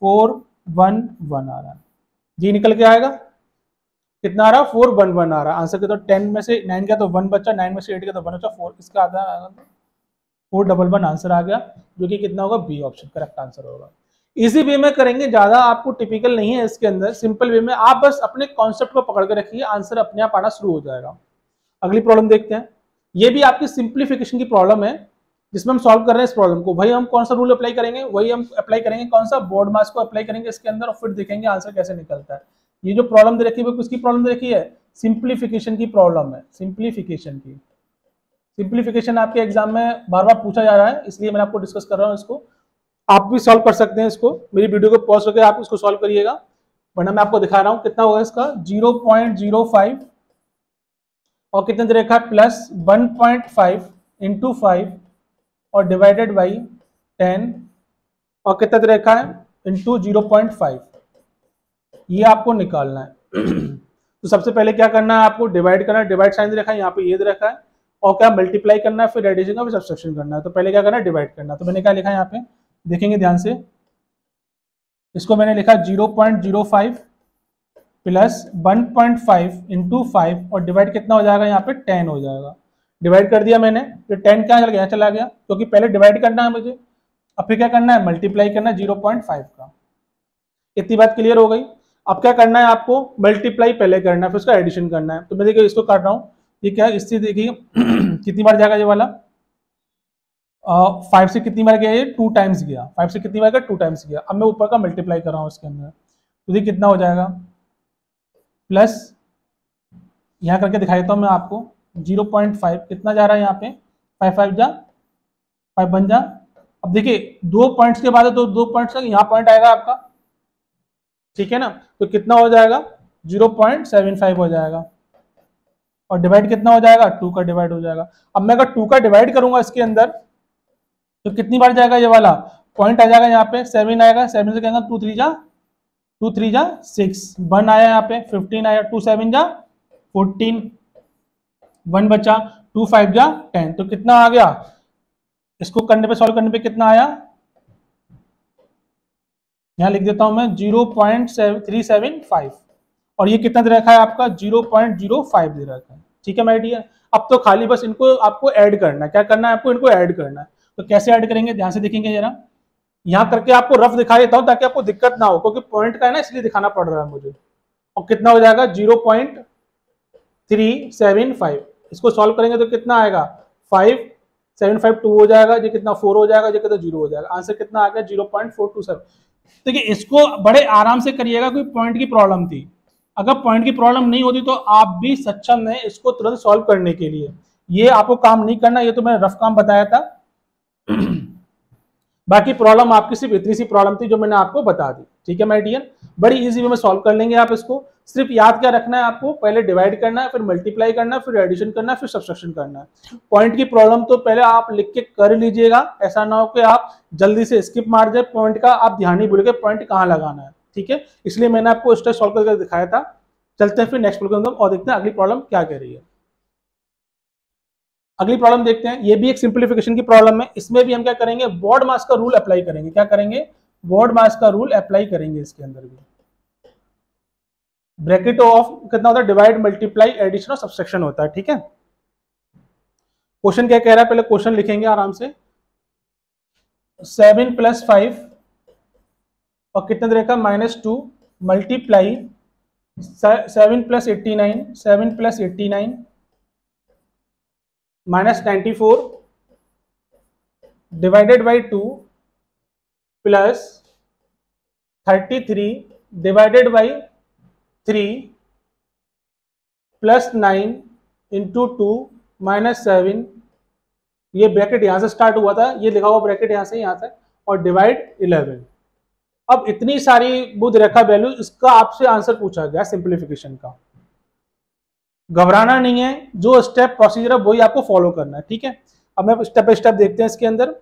[SPEAKER 1] 411 आ रहा है, जी निकल के आएगा कितना आ रहा है 411 आ रहा है। आंसर के तो 10 में से 9 का तो 1 बचा, 9 में से 8 का तो 1 बचा, 4 इसका आता है 411 आंसर आ गया, जो कि कितना होगा बी ऑप्शन करेक्ट आंसर होगा। इजी वे में करेंगे, ज्यादा आपको टिपिकल नहीं है इसके अंदर, सिंपल वे में आप बस अपने कॉन्सेप्ट को पकड़ के रखिए, आंसर अपने आप आना शुरू हो जाएगा। अगली प्रॉब्लम देखते हैं, ये भी आपकी सिंप्लीफिकेशन की प्रॉब्लम है जिसमें हम सॉल्व कर रहे हैं इस प्रॉब्लम को। वही हम कौन सा रूल अप्लाई करेंगे, वही हम अप्लाई करेंगे कौन सा, बोर्ड मास को अप्लाई करेंगे इसके अंदर और फिर देखेंगे आंसर कैसे निकलता है। ये जो प्रॉब्लम दे रखी है वो किसकी प्रॉब्लम दे रखी है, सिंप्लीफिकेशन की प्रॉब्लम है, सिंप्लीफिकेशन की। सिंप्लीफिकेशन आपके एग्जाम में बार बार पूछा जा रहा है, इसलिए मैं आपको डिस्कस कर रहा हूँ इसको। आप भी सॉल्व कर सकते हैं इसको, मेरी वीडियो को पॉज करके आप इसको सॉल्व करिएगा, वरना मैं आपको दिखा रहा हूँ कितना होगा इसका 0.05 और कितने दे रखा है प्लस 1.5 इंटू 5 और डिवाइडेड बाई 10 और कितना दे रखा है इंटू 0.5, ये आपको निकालना है। तो सबसे पहले क्या करना है आपको, डिवाइड करना है, डिवाइड साइन दे रखा है यहाँ पे, ये दे रखा है, और क्या मल्टीप्लाई करना है, फिर एडिशन का, फिर सब्सट्रैक्शन करना है। तो पहले क्या करना है डिवाइड करना है, तो मैंने क्या लिखा है यहाँ पे देखेंगे ध्यान से, इसको मैंने लिखा 0.05 प्लस 1.5 इंटू 5 और डिवाइड कितना हो जाएगा यहाँ पे 10 हो जाएगा। डिवाइड कर दिया मैंने, फिर 10 क्या चल गया, चला गया, क्योंकि पहले डिवाइड करना है मुझे, अब फिर क्या करना है मल्टीप्लाई करना है 0.5 का। इतनी बात क्लियर हो गई। अब क्या करना है आपको, मल्टीप्लाई पहले करना है, फिर उसका एडिशन करना है। तो मैं देखिए इसको काट रहा हूँ, ये क्या है, इससे देखिए कितनी बार जाएगा ये वाला, 5 से कितनी बार गया, ये 2 टाइम्स गया, 5 से कितनी बार गया 2 टाइम्स गया। अब मैं ऊपर का मल्टीप्लाई कर रहा हूँ इसके अंदर, तो देखिए कितना हो जाएगा प्लस, यहाँ करके दिखा देता हूँ मैं आपको 0.5 कितना जा रहा है यहाँ पे 5 5 जा 5 बन जा। अब देखिए 2 पॉइंट्स के बाद है तो 2 पॉइंट्स तक यहाँ पॉइंट आएगा आपका, ठीक है ना, तो कितना हो जाएगा 0.75 हो जाएगा, और डिवाइड कितना हो जाएगा 2 का डिवाइड हो जाएगा। अब मैं अगर 2 का डिवाइड करूंगा इसके अंदर तो कितनी बार जाएगा, ये वाला पॉइंट आ जाएगा यहाँ पे 7 आएगा, 7 से कहेंगे 2 3 जा 6, 1 आया यहाँ पे 15 आया, 2 7 जा 14, 1 बचा, 2 5 जा 10, तो कितना आ गया, इसको करने पे सॉल्व करने पे कितना आया, यहां लिख देता हूं मैं 0.375, और ये कितना दे रखा है आपका 0.05 दे रखा है, ठीक है माय डियर। अब तो खाली बस इनको आपको ऐड करना है, क्या करना है आपको, इनको ऐड करना है। तो कैसे ऐड करेंगे, ध्यान से देखेंगे जरा, यहां करके आपको रफ दिखा देता हूं ताकि आपको दिक्कत ना हो, क्योंकि पॉइंट का है ना इसलिए दिखाना पड़ रहा है मुझे। और कितना हो जाएगा 0.375, इसको सॉल्व करेंगे तो कितना आएगा 5.752 हो जाएगा, ये कितना 4 हो जाएगा, ये कितना 0 हो जाएगा, आंसर कितना आ गया 0.427। देखिए इसको बड़े आराम से करिएगा, कोई पॉइंट की प्रॉब्लम थी, अगर पॉइंट की प्रॉब्लम नहीं होती तो आप भी सक्षम है इसको तुरंत सॉल्व करने के लिए, ये आपको काम नहीं करना, ये तो मैंने रफ काम बताया था। बाकी प्रॉब्लम आपकी सिर्फ इतनी सी प्रॉब्लम थी जो मैंने आपको बता दी, ठीक है माय डियर, बड़ी इजी वे में सॉल्व कर लेंगे आप इसको। सिर्फ याद क्या रखना है आपको, पहले डिवाइड करना है, फिर मल्टीप्लाई करना है, फिर एडिशन करना है, फिर सब्सट्रैक्शन करना है। पॉइंट की प्रॉब्लम तो पहले आप लिख के कर लीजिएगा, ऐसा ना हो कि आप जल्दी से स्किप मार जाए, पॉइंट का आप ध्यान नहीं भूलिएगा पॉइंट कहाँ लगाना है, ठीक है, इसलिए मैंने आपको स्टेप सॉल्व करके दिखाया था। चलते हैं फिर नेक्स्ट प्रॉब्लम और देखते हैं अगली प्रॉब्लम क्या कह रही है। अगली प्रॉब्लम देखते हैं, ये भी एक सिंप्लीफिकेशन की प्रॉब्लम है, इसमें भी हम क्या करेंगे, बोर्ड मास का रूल अप्लाई करेंगे, क्या करेंगे, बोर्ड मास का रूल अप्लाई करेंगे इसके अंदर भी। ब्रैकेट ऑफ कितना होता है, डिवाइड मल्टीप्लाई एडिशन और सब्सट्रैक्शन होता है, ठीक है। क्वेश्चन क्या कह रहा है, पहले क्वेश्चन लिखेंगे आराम से, 7 + 5 और कितना दे रखा -2 multiply 7 + 89, 7 + 89 -94 divided by 2 plus 33 divided by 3 plus 9 into 2 -7, ये ब्रैकेट यहां से स्टार्ट हुआ था, ये लिखा हुआ ब्रैकेट यहां से यहां तक, और डिवाइड 11। अब इतनी सारी बुध रेखा वैल्यू, इसका आपसे आंसर पूछा गया सिंप्लीफिकेशन का, घबराना नहीं है, जो स्टेप प्रोसीजर है वही आपको फॉलो करना है, ठीक है। अब मैं स्टेप बाय स्टेप देखते हैं इसके अंदर।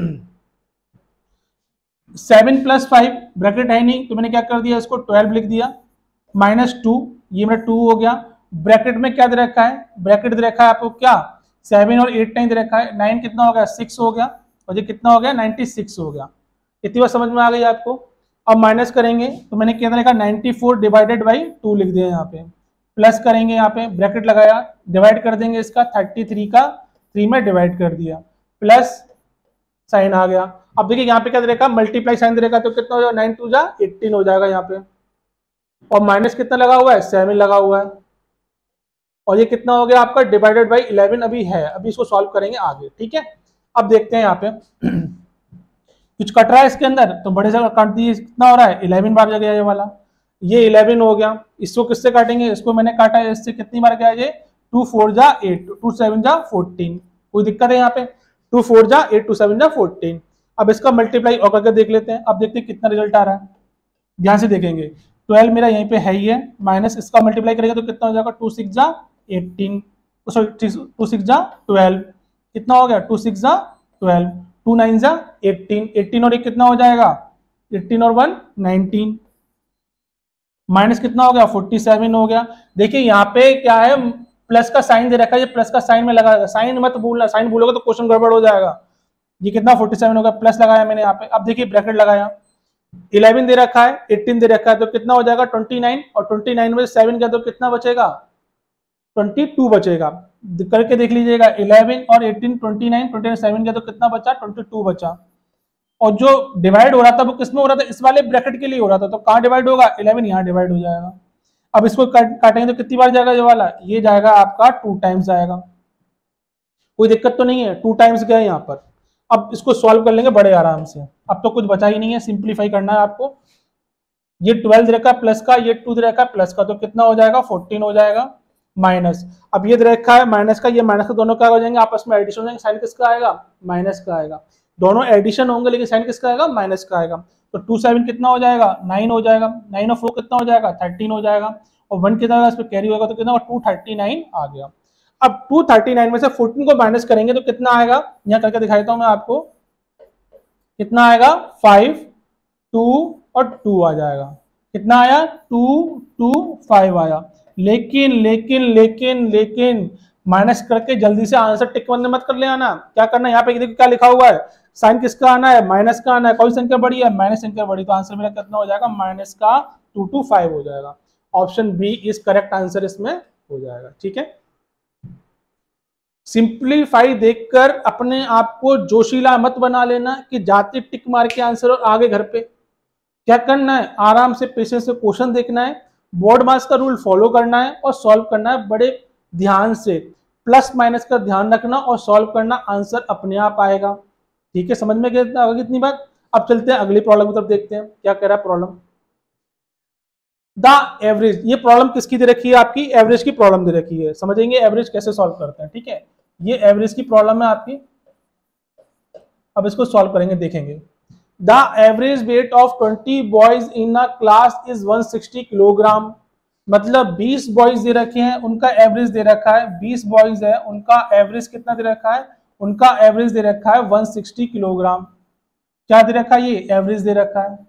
[SPEAKER 1] 7 + 5 ब्रैकेट है नहीं तो मैंने क्या कर दिया, इसको 12 लिख दिया, -2 ये मेरा 2 हो गया, ब्रैकेट में क्या दे रखा है, ब्रैकेट दे रखा है आपको क्या 7 और 8 9 दे रखा है, 9 कितना हो गया 6 हो गया, और ये कितना हो गया 96 हो गया। इतनी बात समझ में आ गई आपको। अब माइनस करेंगे तो मैंने क्या देखा 94 डिवाइडेड बाई 2 लिख दिया यहाँ पे, प्लस करेंगे यहाँ पे ब्रैकेट लगाया, डिवाइड कर देंगे इसका 33 का 3 में डिवाइड कर दिया, प्लस साइन आ गया। अब देखिए यहाँ पे क्या दे रखा मल्टीप्लाई साइन दे रखा, तो कितना हो जाएगा 9 2 जा 18 हो जाएगा यहाँ पे, और माइनस कितना लगा हुआ है 7 लगा हुआ है, और ये कितना हो गया आपका डिवाइडेड बाई 11 अभी है, अभी इसको सॉल्व करेंगे आगे, ठीक है। अब देखते हैं यहाँ पे कुछ कट रहा है इसके अंदर, तो बड़े से काट दिए, कितना हो रहा है 11 बार गया ये वाला, ये 11 हो गया, इसको किससे काटेंगे, इसको मैंने काटा है इससे, कितनी बार गया ये 2 4 जा 8 2 7 जा 14, कोई दिक्कत है यहाँ पे 2 4 जा 8 2 7 जा 14। अब इसका मल्टीप्लाई और करके देख लेते हैं, अब देखते हैं कितना रिजल्ट आ रहा है, ध्यान से देखेंगे 12 मेरा यहीं पे है ही है, माइनस इसका मल्टीप्लाई करेंगे तो कितना हो जाएगा 2 6 जा 18, सॉरी 2 6 जा 12, कितना हो गया 2 6 जा 12, 2 9 जा 18, 18 और 1 कितना हो जाएगा 18 और 1 19, माइनस कितना हो गया 47 हो गया। देखिए यहाँ पे क्या है प्लस का साइन दे रखा है, ये प्लस का साइन में लगा, साइन मत भूलना, साइन भूलोगे तो क्वेश्चन गड़बड़ हो जाएगा। ये कितना 47 हो गया, प्लस लगाया मैंने यहाँ पे, अब देखिए ब्रैकेट लगाया, 11 दे रखा है 18 दे रखा है, तो कितना हो जाएगा 29, और 29 में 7 गया तो कितना बचेगा 22 बचेगा, करके देख लीजिएगा 11 और 18 29 27 गया तो कितना बचा 22 बचा। और जो डिवाइड हो रहा था वो किस में हो रहा था, इस वाले ब्रैकेट के लिए हो रहा था, तो कहाँ डिवाइड होगा 11 यहाँ डिवाइड हो जाएगा। अब इसको काटेंगे तो कितनी बार जाएगा ये वाला, ये जाएगा आपका 2 टाइम्स जाएगा, कोई दिक्कत तो नहीं है, 2 टाइम्स गया यहाँ पर। अब इसको सॉल्व कर लेंगे बड़े आराम से, अब तो कुछ बचा ही नहीं है, सिंप्लीफाई करना है आपको। ये 12 रखा प्लस का, ये 2 रखा प्लस का, तो कितना हो जाएगा 14 हो जाएगा, माइनस। अब ये दे रखा है माइनस का, ये माइनस का दोनों क्या हो जाएंगे, आपस में एडिशन हो जाएंगे, साइन किसका आएगा, माइनस का आएगा। दोनों एडिशन होंगे लेकिन साइन किसका आएगा, माइनस का आएगा। तो 2 7 कितना हो जाएगा, 9 हो जाएगा। 9 और 4 कितना हो जाएगा, 13 हो जाएगा। और 1 कितना होगा, इस पर कैरी होगा तो कितना होगा, 239 आ गया। अब 239 में से 14 को माइनस करेंगे तो कितना आएगा, यहाँ करके दिखा देता हूं मैं आपको, कितना आएगा, 5 2 और 2 आ जाएगा। कितना आया, 2 2 5 आया। लेकिन लेकिन लेकिन लेकिन माइनस करके जल्दी से आंसर टिक बंद मत कर ले आना। क्या करना है, यहाँ पे देखो क्या लिखा हुआ है, साइन किसका आना है, माइनस का आना है। कौन संख्या बड़ी है, माइनस संख्या बड़ी, तो आंसर मेरा कितना हो जाएगा, माइनस का 2 2 5 हो जाएगा। Option B is correct answer इसमें हो जाएगा। ठीक है, सिंप्लीफाई देखकर अपने आप को जोशीला मत बना लेना कि जाते टिक मार के आंसर और आगे घर पे। क्या करना है, आराम से पेशेंस से क्वेश्चन देखना है, बोर्ड मार्क्स का रूल फॉलो करना है और सॉल्व करना है बड़े ध्यान से। प्लस माइनस का ध्यान रखना और सॉल्व करना, आंसर अपने आप आएगा। ठीक है, समझ में गया कितनी बात। अब चलते हैं अगली प्रॉब्लम की तरफ, देखते हैं क्या कह रहा है प्रॉब्लम। द एवरेज, ये प्रॉब्लम किसकी दे रखी है, आपकी एवरेज की प्रॉब्लम दे रखी है। समझेंगे एवरेज कैसे सॉल्व करते हैं। ठीक है, ये एवरेज की प्रॉब्लम है आपकी। अब इसको सॉल्व करेंगे, देखेंगे। The average weight of 20 boys in a class is 160 kilogram. मतलब 20 बॉयज दे रखे हैं, उनका एवरेज दे रखा है, 20 बॉयज है, उनका एवरेज कितना दे रखा है, उनका एवरेज दे रखा है 160 किलोग्राम। क्या दे रखा है, ये एवरेज दे रखा है।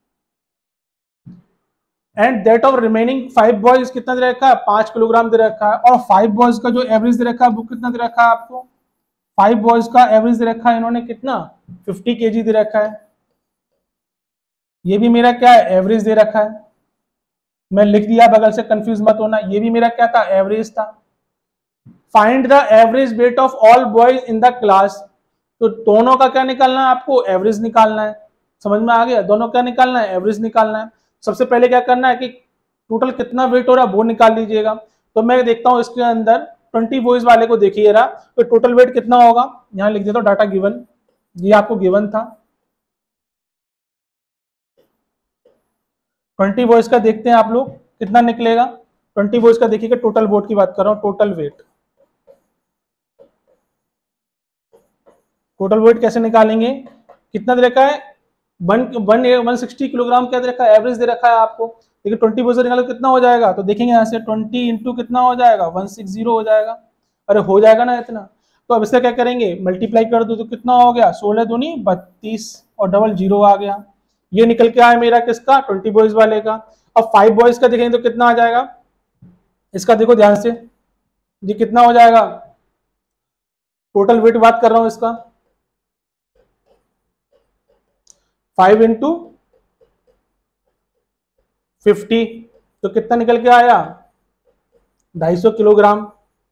[SPEAKER 1] And that of remaining 5 boys कितना दे रखा है, 5 किलोग्राम दे रखा है। और 5 बॉयज का जो एवरेज दे रखा है वो कितना दे रखा है आपको, 5 बॉयज का एवरेज दे रखा है इन्होंने कितना, 50 केजी दे रखा है। ये भी मेरा क्या है, एवरेज दे रखा है। मैं लिख दिया, बगल से कंफ्यूज मत होना, ये भी मेरा क्या था, एवरेज था। Find the average weight of all boys in the class. तो दोनों का क्या निकालना है आपको, एवरेज निकालना है। समझ में आ गया, दोनों क्या निकालना है, एवरेज निकालना है। सबसे पहले क्या करना है कि टोटल कितना वेट हो रहा है वो निकाल लीजिएगा। तो मैं देखता हूं इसके अंदर 20 बॉयज वाले को देखिए रहा, तो टोटल वेट कितना होगा, यहां लिख देता हूं डाटा गिवन, ये आपको गिवन था। 20 बॉयज का देखते हैं आप लोग कितना निकलेगा। 20 बॉयज का देखिएगा, टोटल वेट की बात कर रहा हूं, टोटल वेट। टोटल वेट कैसे निकालेंगे, कितना दे रखा है, 160 किलोग्राम क्या दे रखा है, एवरेज दे रखा है आपको। देखिए 20 बॉयज निकालो कितना हो जाएगा, तो देखेंगे यहाँ से 20 इंटू कितना हो जाएगा, 160 हो जाएगा। अरे हो जाएगा ना इतना। तो अब इसका क्या करेंगे, मल्टीप्लाई कर दो तो कितना हो गया, 16 दूनी 32 और डबल जीरो आ गया। ये निकल के आया मेरा किसका, 20 बॉयज वाले का। अब 5 बॉयज का देखेंगे तो कितना आ जाएगा, इसका देखो ध्यान से, ये कितना हो जाएगा, टोटल वेट बात कर रहा हूं इसका, 5 इंटू 50 तो कितना निकल के आया, 250 किलोग्राम।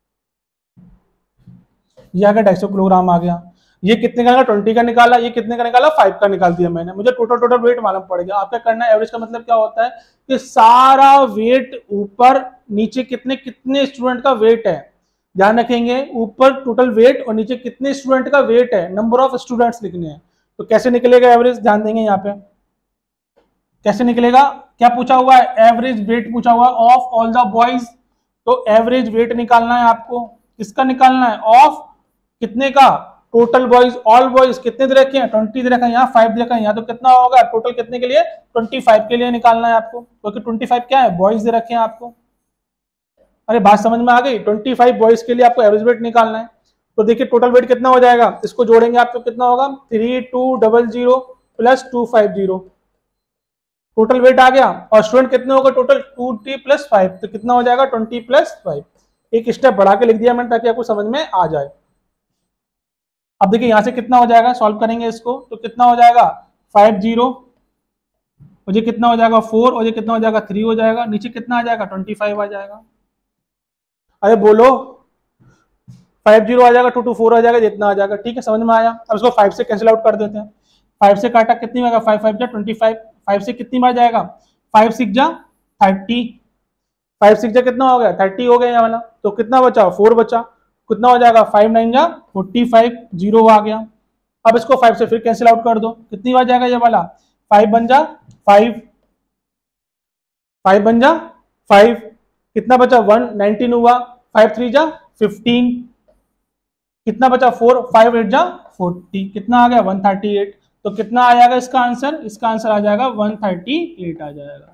[SPEAKER 1] ये आ गया 250 किलोग्राम आ गया। ये कितने का निकाला, 20 का निकाला, ये कितने का निकाला, 5 का निकाल दिया मैंने। मुझे टोटल वेट मालूम पड़ गया। आपका करना है, एवरेज का मतलब क्या होता है कि सारा वेट ऊपर नीचे कितने कितने स्टूडेंट का वेट है, ध्यान रखेंगे, ऊपर टोटल वेट और नीचे कितने स्टूडेंट का वेट है, नंबर ऑफ स्टूडेंट्स लिखने हैं। तो कैसे निकलेगा एवरेज, ध्यान देंगे यहाँ पे कैसे निकलेगा। क्या पूछा हुआ है, एवरेज वेट पूछा हुआ है ऑफ ऑल द बॉयज। तो एवरेज वेट निकालना है आपको, किसका निकालना है, ऑफ कितने का, टोटल बॉयज, ऑल बॉयज कितने दे रखे हैं, 20 दे रखा है, यहाँ 5 दे रखा है, यहाँ तो कितना होगा, टोटल कितने के लिए, 25 के लिए निकालना है आपको, क्योंकि 25 क्या है, बॉयज दे रखे हैं आपको। अरे बात समझ में आ गई, 25 बॉयज के लिए आपको एवरेज वेट निकालना है। तो देखिए टोटल वेट कितना हो जाएगा, इसको जोड़ेंगे आपको कितना होगा, 3200 प्लस 250, टोटल वेट आ गया। और स्टूडेंट कितने होगा, टोटल 2t प्लस 5, तो कितना हो जाएगा, 20 प्लस 5। एक स्टेप बढ़ा के लिख दिया मैंने ताकि आपको समझ में आ जाए। अब देखिए यहां से कितना हो जाएगा, सॉल्व करेंगे इसको तो कितना हो जाएगा, 50, और ये कितना हो जाएगा 4, और ये कितना हो जाएगा 3 हो जाएगा, नीचे कितना आ जाएगा 25 आ जाएगा। अरे बोलो, 50 आ जाएगा, 224 आ जाएगा, जितना आ जाएगा। ठीक है, समझ में आया। अब इसको 5 से कैंसिल आउट कर देते हैं। 5 से काटा कितनी होगा, 5 5 जा 25, 5 से कितनी बार जाएगा, 5 6 जा 30, 5 6 जा कितना हो गया, 30 हो गया ये वाला। तो कितना बचा, 4 बचा, कितना हो जाएगा, 5 9 जा 45, 0 आ गया। अब इसको 5 से फिर कैंसिल आउट कर दो, कितनी बार जाएगा ये वाला, 5 बन जा 5, 5 बन जा 5, कितना बचा 1, 19 हुआ, 5 3 जा 15, कितना बचा 4, 5 8 जा 40, कितना आ गया 138। तो कितना आ जाएगा इसका आंसर? इसका आंसर आ जाएगा 138 आ जाएगा।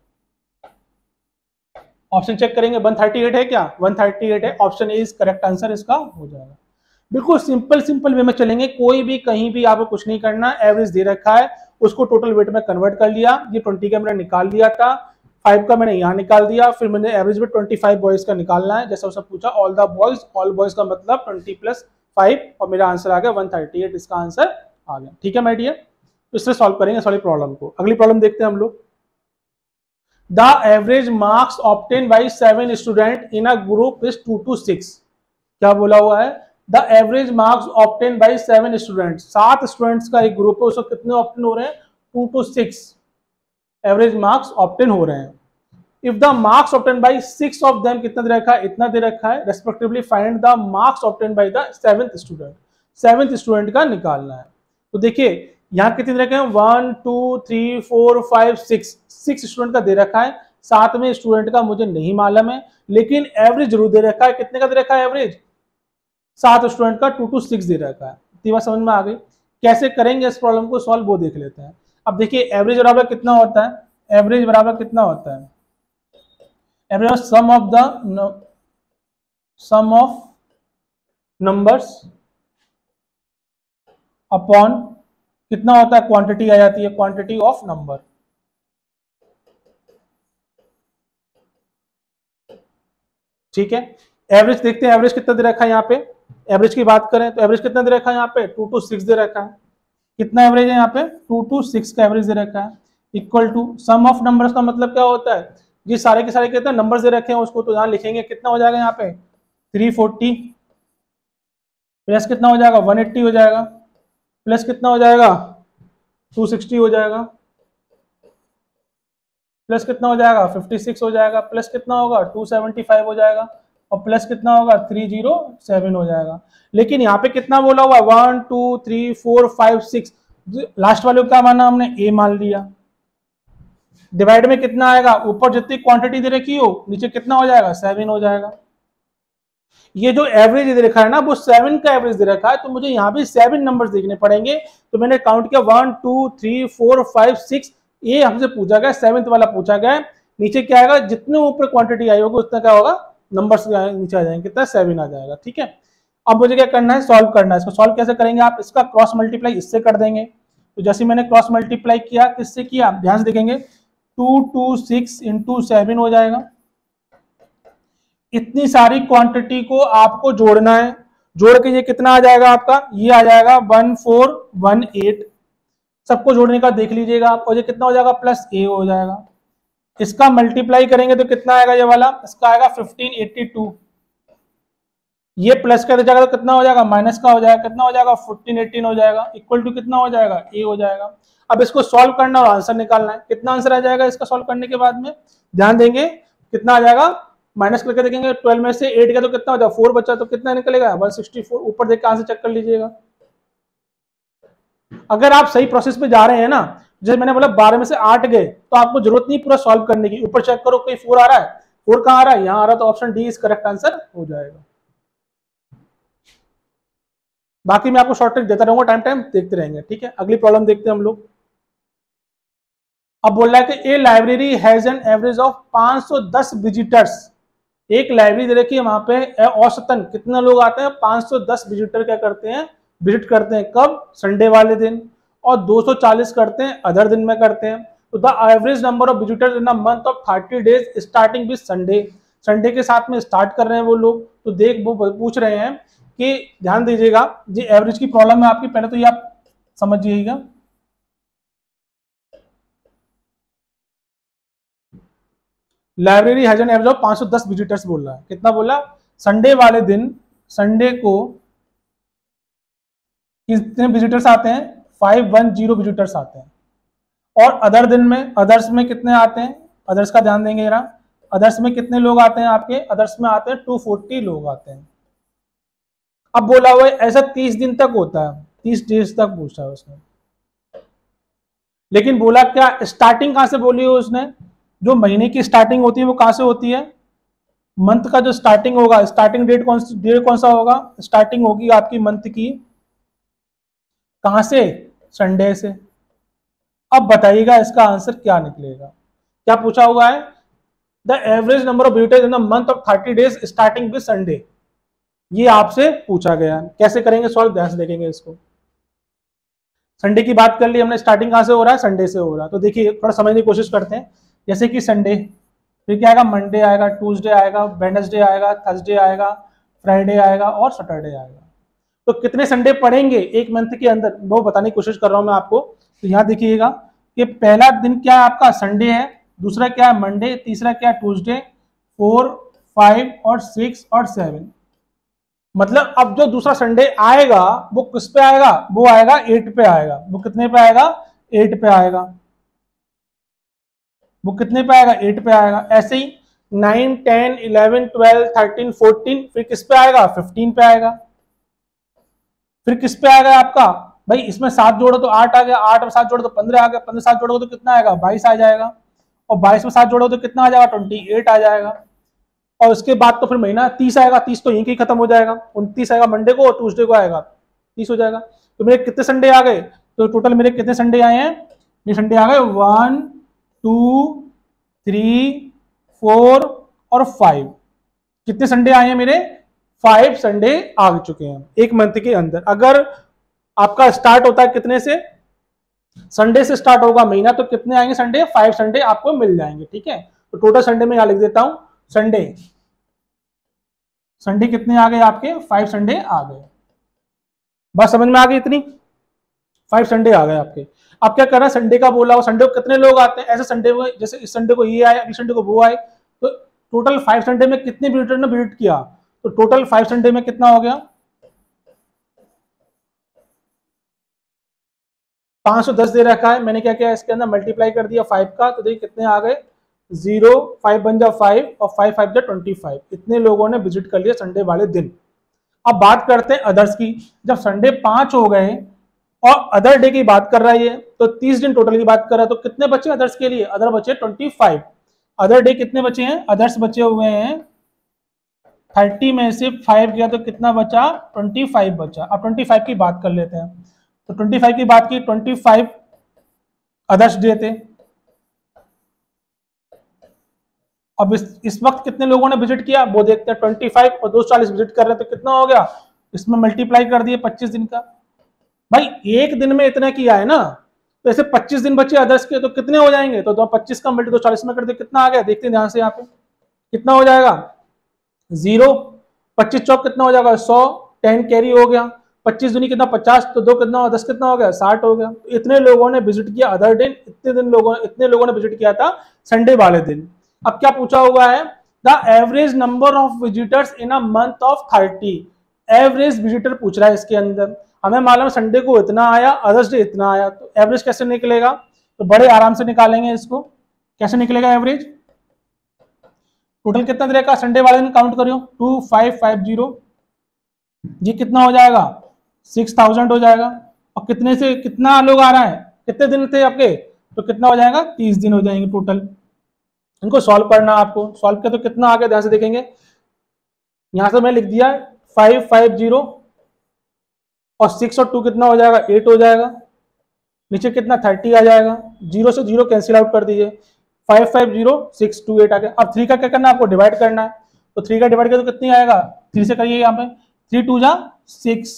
[SPEAKER 1] ऑप्शन चेक करेंगे, 138 है क्या? 138 है, option A is correct answer इसका हो जाएगा। बिल्कुल सिंपल वे में चलेंगे, कोई भी कहीं भी आपको कुछ नहीं करना। एवरेज दे रखा है, उसको टोटल वेट में कन्वर्ट कर लिया। ये 20 का मैंने निकाल दिया था, 5 का मैंने यहाँ निकाल दिया, फिर मैंने एवरेज में 25 बॉयज का निकालना है, जैसा उसने पूछा all the boys, all boys का मतलब 20 + 5, और मेरा आंसर आ गया 138, इसका आंसर आ गया। ठीक है माय डियर, तो इससे सॉल्व करेंगे सारी प्रॉब्लम को। अगली प्रॉब्लम देखते हैं हम लोग। The average marks obtain by 7 student in a group is 2 to 6। क्या बोला हुआ है? The average marks obtain by 7 student, 7 students का एक ग्रुप है, उसको कितने ऑब्टेन हो रहे हैं? 2 to 6 एवरेज मार्क्स ऑब्टेन हो रहे हैं। If the marks obtain by 6 of them, कितना दे रखा है? इतना दे रखा है। Respectively find the marks obtain by the 7th student, 7th student का निकालना है। तो देखिए यहाँ कितने दे रखे हैं? 1 2 3 4 5 6 स्टूडेंट का दे रखा है। 7वें स्टूडेंट का मुझे नहीं मालूम है, लेकिन एवरेज जरूर दे रखा है। कितने का दे रखा है एवरेज? 7 स्टूडेंट का 2 to 6 दे रखा है। इतनी बात समझ में आ गई। कैसे करेंगे इस प्रॉब्लम को सॉल्व, वो देख लेते हैं। अब देखिए एवरेज बराबर कितना होता है? एवरेज बराबर कितना होता है? Average sum of numbers upon कितना होता है? क्वांटिटी आ जाती है, क्वांटिटी ऑफ नंबर। ठीक है, एवरेज देखते हैं, एवरेज कितना दे रखा है यहाँ पे। एवरेज की बात करें तो एवरेज कितना दे रखा है यहाँ पे? 2 to 6 दे रखा है। कितना एवरेज है यहाँ पे? 2 to 6 का एवरेज दे रखा है। Equal to sum of numbers का मतलब क्या होता है? ये सारे के सारे कितने नंबर्स दे रखे हैं उसको, तो यहाँ लिखेंगे कितना हो जाएगा यहाँ पे? 340 प्लस कितना हो जाएगा? 180 हो जाएगा, प्लस कितना हो जाएगा? 260 हो जाएगा, प्लस कितना हो जाएगा? 56 हो जाएगा, प्लस कितना होगा? 275 हो जाएगा, और प्लस कितना होगा? 307 हो जाएगा। लेकिन यहाँ पे कितना बोला हुआ? 1 2 3 4 5 6, लास्ट वाले को क्या माना हमने? ए मान लिया। डिवाइड में कितना आएगा? ऊपर जितनी क्वांटिटी दे रखी हो, नीचे कितना हो जाएगा? 7 हो जाएगा। ये जो एवरेज दे रखा है ना, वो 7 का एवरेज दे रखा है, तो मुझे यहाँ पे 7 नंबर्स देखने पड़ेंगे। तो मैंने काउंट किया 1 2 3 4 5 6, ये हमसे पूछा गया, 7th वाला पूछा गया। नीचे क्या आएगा? जितने ऊपर क्वांटिटी आई होगी उतना क्या होगा? नंबर्स नीचे आ जाएंगे, कितना? 7 आ जाएगा। ठीक है, अब मुझे क्या करना है? सॉल्व करना है। इसको सॉल्व कैसे करेंगे आप? इसका क्रॉस मल्टीप्लाई इससे कर देंगे। तो जैसे मैंने क्रॉस मल्टीप्लाई किया, किससे किया? ध्यान से देखेंगे, 2 2 6 × 7 हो जाएगा। इतनी सारी क्वांटिटी को आपको जोड़ना है, जोड़ के ये कितना आ जाएगा आपका? ये आ जाएगा 1418। सबको जोड़ने का देख लीजिएगा आप, और ये कितना हो जाएगा? प्लस ए हो जाएगा। इसका मल्टीप्लाई करेंगे तो कितना आएगा? ये वाला इसका आएगा 1582। ये प्लस का जाएगा तो कितना हो जाएगा? माइनस का हो जाएगा, कितना हो जाएगा? 1418 हो जाएगा। इक्वल टू कितना हो जाएगा? ए हो जाएगा। अब इसको सॉल्व करना और आंसर निकालना है। कितना आंसर आ जाएगा इसका सॉल्व करने के बाद में? ध्यान देंगे कितना आ जाएगा, माइनस करके देखेंगे। 12 में से 8 का तो कितना हो जाएगा? 4 बचा, तो कितना निकलेगा? 164। ऊपर देख के आंसर चेक कर लीजिएगा। अगर आप सही प्रोसेस पे जा रहे हैं ना, जैसे मैंने बोला 12 में से 8 गए, तो आपको जरूरत नहीं पूरा सॉल्व करने की। ऊपर चेक करो कोई 4 आ रहा है, 4 कहाँ आ रहा है? यहाँ आ रहा है, तो option D is correct answer हो जाएगा। बाकी मैं आपको शॉर्ट ट्रिक देता रहूंगा, टाइम टाइम देखते रहेंगे। ठीक है, अगली प्रॉब्लम देखते हैं हम लोग। अब बोल रहा है कि a library has an average of 510 visitors. एक लाइब्रेरी दे रखी है, वहां पे औसतन कितने लोग आते हैं? 510 विजिटर क्या करते हैं? विजिट करते हैं। कब? संडे वाले दिन। और 240 करते हैं अदर दिन में करते हैं। तो the average number of visitors in a month of 30 days starting with Sunday. Sunday के साथ में स्टार्ट कर रहे हैं वो लोग। तो देख वो पूछ रहे हैं कि ध्यान दीजिएगा, जी एवरेज की प्रॉब्लम है आपकी, पहले तो ये आप समझिएगा। Library has an average of 510 visitors बोल रहा है। कितना बोला? संडे वाले दिन, संडे को कितने विजिटर्स आते हैं? 510 विजिटर्स आते हैं। और अदर दिन में, अदर्स में कितने आते हैं? अदर्स का ध्यान देंगे जरा। अदर्स में कितने लोग आते हैं आपके? अदर्स में आते हैं 240 लोग आते हैं। अब बोला हुआ है ऐसा 30 दिन तक होता है, 30 डेज तक पूछा है उसने। लेकिन बोला क्या? स्टार्टिंग कहां से बोली है उसने? जो महीने की स्टार्टिंग होती है वो कहां से होती है? मंथ का जो स्टार्टिंग होगा, स्टार्टिंग डेट कौन सा होगा, स्टार्टिंग होगी आपकी मंथ की कहां से, संडे से। अब बताइएगा इसका आंसर क्या निकलेगा। क्या पूछा हुआ है, the average number of visitors in the month of 30 days starting with Sunday, ये आपसे पूछा गया। कैसे करेंगे सॉल्व, ध्यान से देखेंगे इसको। संडे की बात कर ली हमने, स्टार्टिंग कहां से हो रहा है, संडे से हो रहा है। तो देखिए थोड़ा समझने की कोशिश करते हैं। जैसे कि संडे, फिर क्या आएगा, मंडे आएगा, ट्यूसडे आएगा, वेडनेसडे आएगा, थर्सडे आएगा, फ्राइडे आएगा और सैटरडे आएगा। तो कितने संडे पड़ेंगे एक मंथ के अंदर, वो बताने की कोशिश कर रहा हूं मैं आपको। तो यहाँ देखिएगा कि पहला दिन क्या है आपका, संडे है, दूसरा क्या है, मंडे, तीसरा क्या है, ट्यूसडे, 4, 5 और 6 और 7। मतलब अब जो दूसरा संडे आएगा वो किस पे आएगा, वो आएगा 8 पे आएगा। वो कितने पे आएगा, 8 पे आएगा। वो कितने पे आएगा, 8 पे आएगा। ऐसे ही 9, 10, 11, 12, 13, 14 फिर किस पे आएगा, 15 पे आएगा। फिर किस पे आएगा आपका, भाई इसमें 7 जोड़ो तो 8 आ गया, 8 में 7 जोड़ो तो 15 आ गया, 15 7 जोड़ो तो कितना आएगा, 22 आ जाएगा। और 22 में 7 जोड़ो तो कितना आ जाएगा, 28 आ जाएगा। और उसके बाद तो फिर महीना 30 आएगा, 30 तो यहीं खत्म हो जाएगा, 29 आएगा मंडे को और ट्यूसडे को आएगा 30 हो जाएगा। तो मेरे कितने संडे आ गए, तो टोटल मेरे कितने संडे आए हैं, ये संडे आ गए 1, 2, 3, 4 और 5। कितने संडे आए हैं मेरे, 5 संडे आ चुके हैं एक मंथ के अंदर। अगर आपका स्टार्ट होता है कितने से, संडे से स्टार्ट होगा महीना, तो कितने आएंगे संडे, 5 संडे आपको मिल जाएंगे। ठीक है, तो टोटल संडे में यहां लिख देता हूं, संडे, संडे कितने आ गए आपके, 5 संडे आ गए। बस समझ में आ गई इतनी, 5 संडे आ गए आपके। अब क्या करना, संडे का बोला हो, संडे को कितने लोग आते हैं, ऐसे संडे को, जैसे इस संडे को ये आए, अगले संडे को वो आए, तो टोटल 5 संडे में कितने विजिटर ने विजिट किया, तो टोटल 5 संडे में कितना हो गया, 510 दे रखा है। मैंने क्या किया, इसके अंदर मल्टीप्लाई कर दिया 5 का, तो देखिए कितने आ गए, 0, 5 बन जा 5 और 5 5 जा 25। इतने लोगों ने विजिट कर लिया संडे वाले दिन। अब बात करते हैं अदर्स की। जब संडे 5 हो गए और अदर डे की बात कर रहा है, तो 30 दिन टोटल की बात कर रहा है, तो कितने बचे अदर्स के लिए, अदर बचे 25। अदर डे कितने बचे हैं, अदर्स बचे हुए हैं 30 में से 5 गया तो कितना बचा, 25 बचा। अब 25 की बात कर लेते हैं। तो 25 की बात की, 25 अदर्स डे थे। अब इस वक्त कितने लोगों ने विजिट किया वो देखते हैं, 25 और 240 विजिट कर रहे हैं, तो कितना हो गया, इसमें मल्टीप्लाई कर दिए 25 दिन का। भाई एक दिन में इतना किया है ना, तो ऐसे 25 दिन बचे अदर्स के, तो कितने हो जाएंगे, तो 25 का मल्टी 240 में कर दे, कितना आ गया, देखते हैं ध्यान से यहाँ पे कितना हो जाएगा, 0, 25 चौक कितना हो जाएगा, 100, 10 कैरी हो गया, 25 दूनी कितना 50, तो 2 कितना, 10 कितना हो गया, 60 हो गया। इतने लोगों ने विजिट किया अदर डे, इतने लोगों ने विजिट किया था संडे वाले दिन। अब क्या पूछा हुआ है, the average number of visitors in a month of 30। Average visitor पूछ रहा है इसके अंदर। हमें मालूम संडे को इतना आया, अदर्स डे इतना आया, तो एवरेज कैसे निकलेगा, तो बड़े आराम से निकालेंगे इसको। कैसे निकलेगा एवरेज, टोटल कितना देर का संडे वाले दिन काउंट करियो, 2550, ये कितना हो जाएगा, 6000 हो जाएगा। और कितने से कितना लोग आ रहा है, कितने दिन थे आपके, तो कितना हो जाएगा, 30 दिन हो जाएंगे टोटल। इनको सॉल्व करना आपको, सॉल्व किया तो कितना आ गया, ध्यान से देखेंगे। यहां से मैं लिख दिया 550 और 6 और 2 कितना हो जाएगा, 8 हो जाएगा। नीचे कितना 30 आ जाएगा, 0 से 0 कैंसिल आउट कर दीजिए, 550 6 2 8 आ गया। अब 3 का क्या करना है आपको, डिवाइड करना है। तो 3 का डिवाइड कर तो कितनी आएगा, 3 से करिए यहाँ पे, 3 2 जा 6,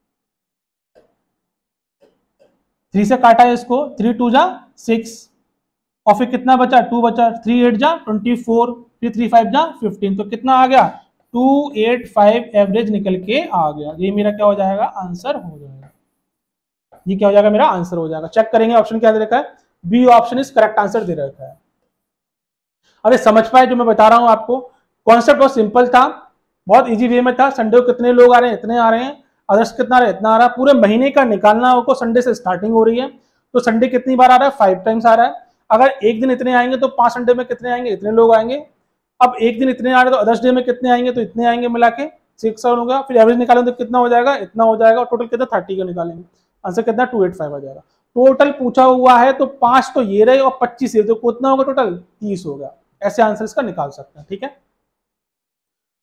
[SPEAKER 1] 3 से काटा है इसको, 3 2 जा 6, और फिर कितना बचा, 2 बचा, 3 8 जा 24, फिर 3 5 जा 15, तो कितना आ गया, 285 एवरेज निकल के आ गया। ये मेरा क्या हो जाएगा, आंसर हो जाएगा। ये क्या हो जाएगा, मेरा आंसर हो जाएगा। चेक करेंगे ऑप्शन क्या दे रखा है, B option is correct answer दे रखा है। अरे समझ पाए जो मैं बता रहा हूं आपको, कॉन्सेप्ट बहुत सिंपल था, बहुत इजी वे में था। संडे को कितने लोग आ रहे हैं, इतने आ रहे हैं, अदर्स कितना आ रहा है, इतना आ रहा है। पूरे महीने का निकालना आपको, संडे से स्टार्टिंग हो रही है, तो संडे कितनी बार आ रहा है, 5 टाइम्स आ रहा है। अगर एक दिन इतने आएंगे तो 5 संडे में कितने आएंगे, इतने लोग आएंगे। अब एक दिन इतने आ रहे तो अदर्स डे में कितने आएंगे, तो इतने आएंगे, मिला के 6 होगा। फिर एवरेज निकालेंगे तो कितना हो जाएगा, इतना हो जाएगा। और टोटल कितना 30 का निकालेंगे, आंसर कितना 285 आ जाएगा। टोटल पूछा हुआ है तो 5 तो ये रहे और 25 ये, तो कितना होगा टोटल 30 होगा। ऐसे आंसर इसका निकाल सकते हैं। ठीक है,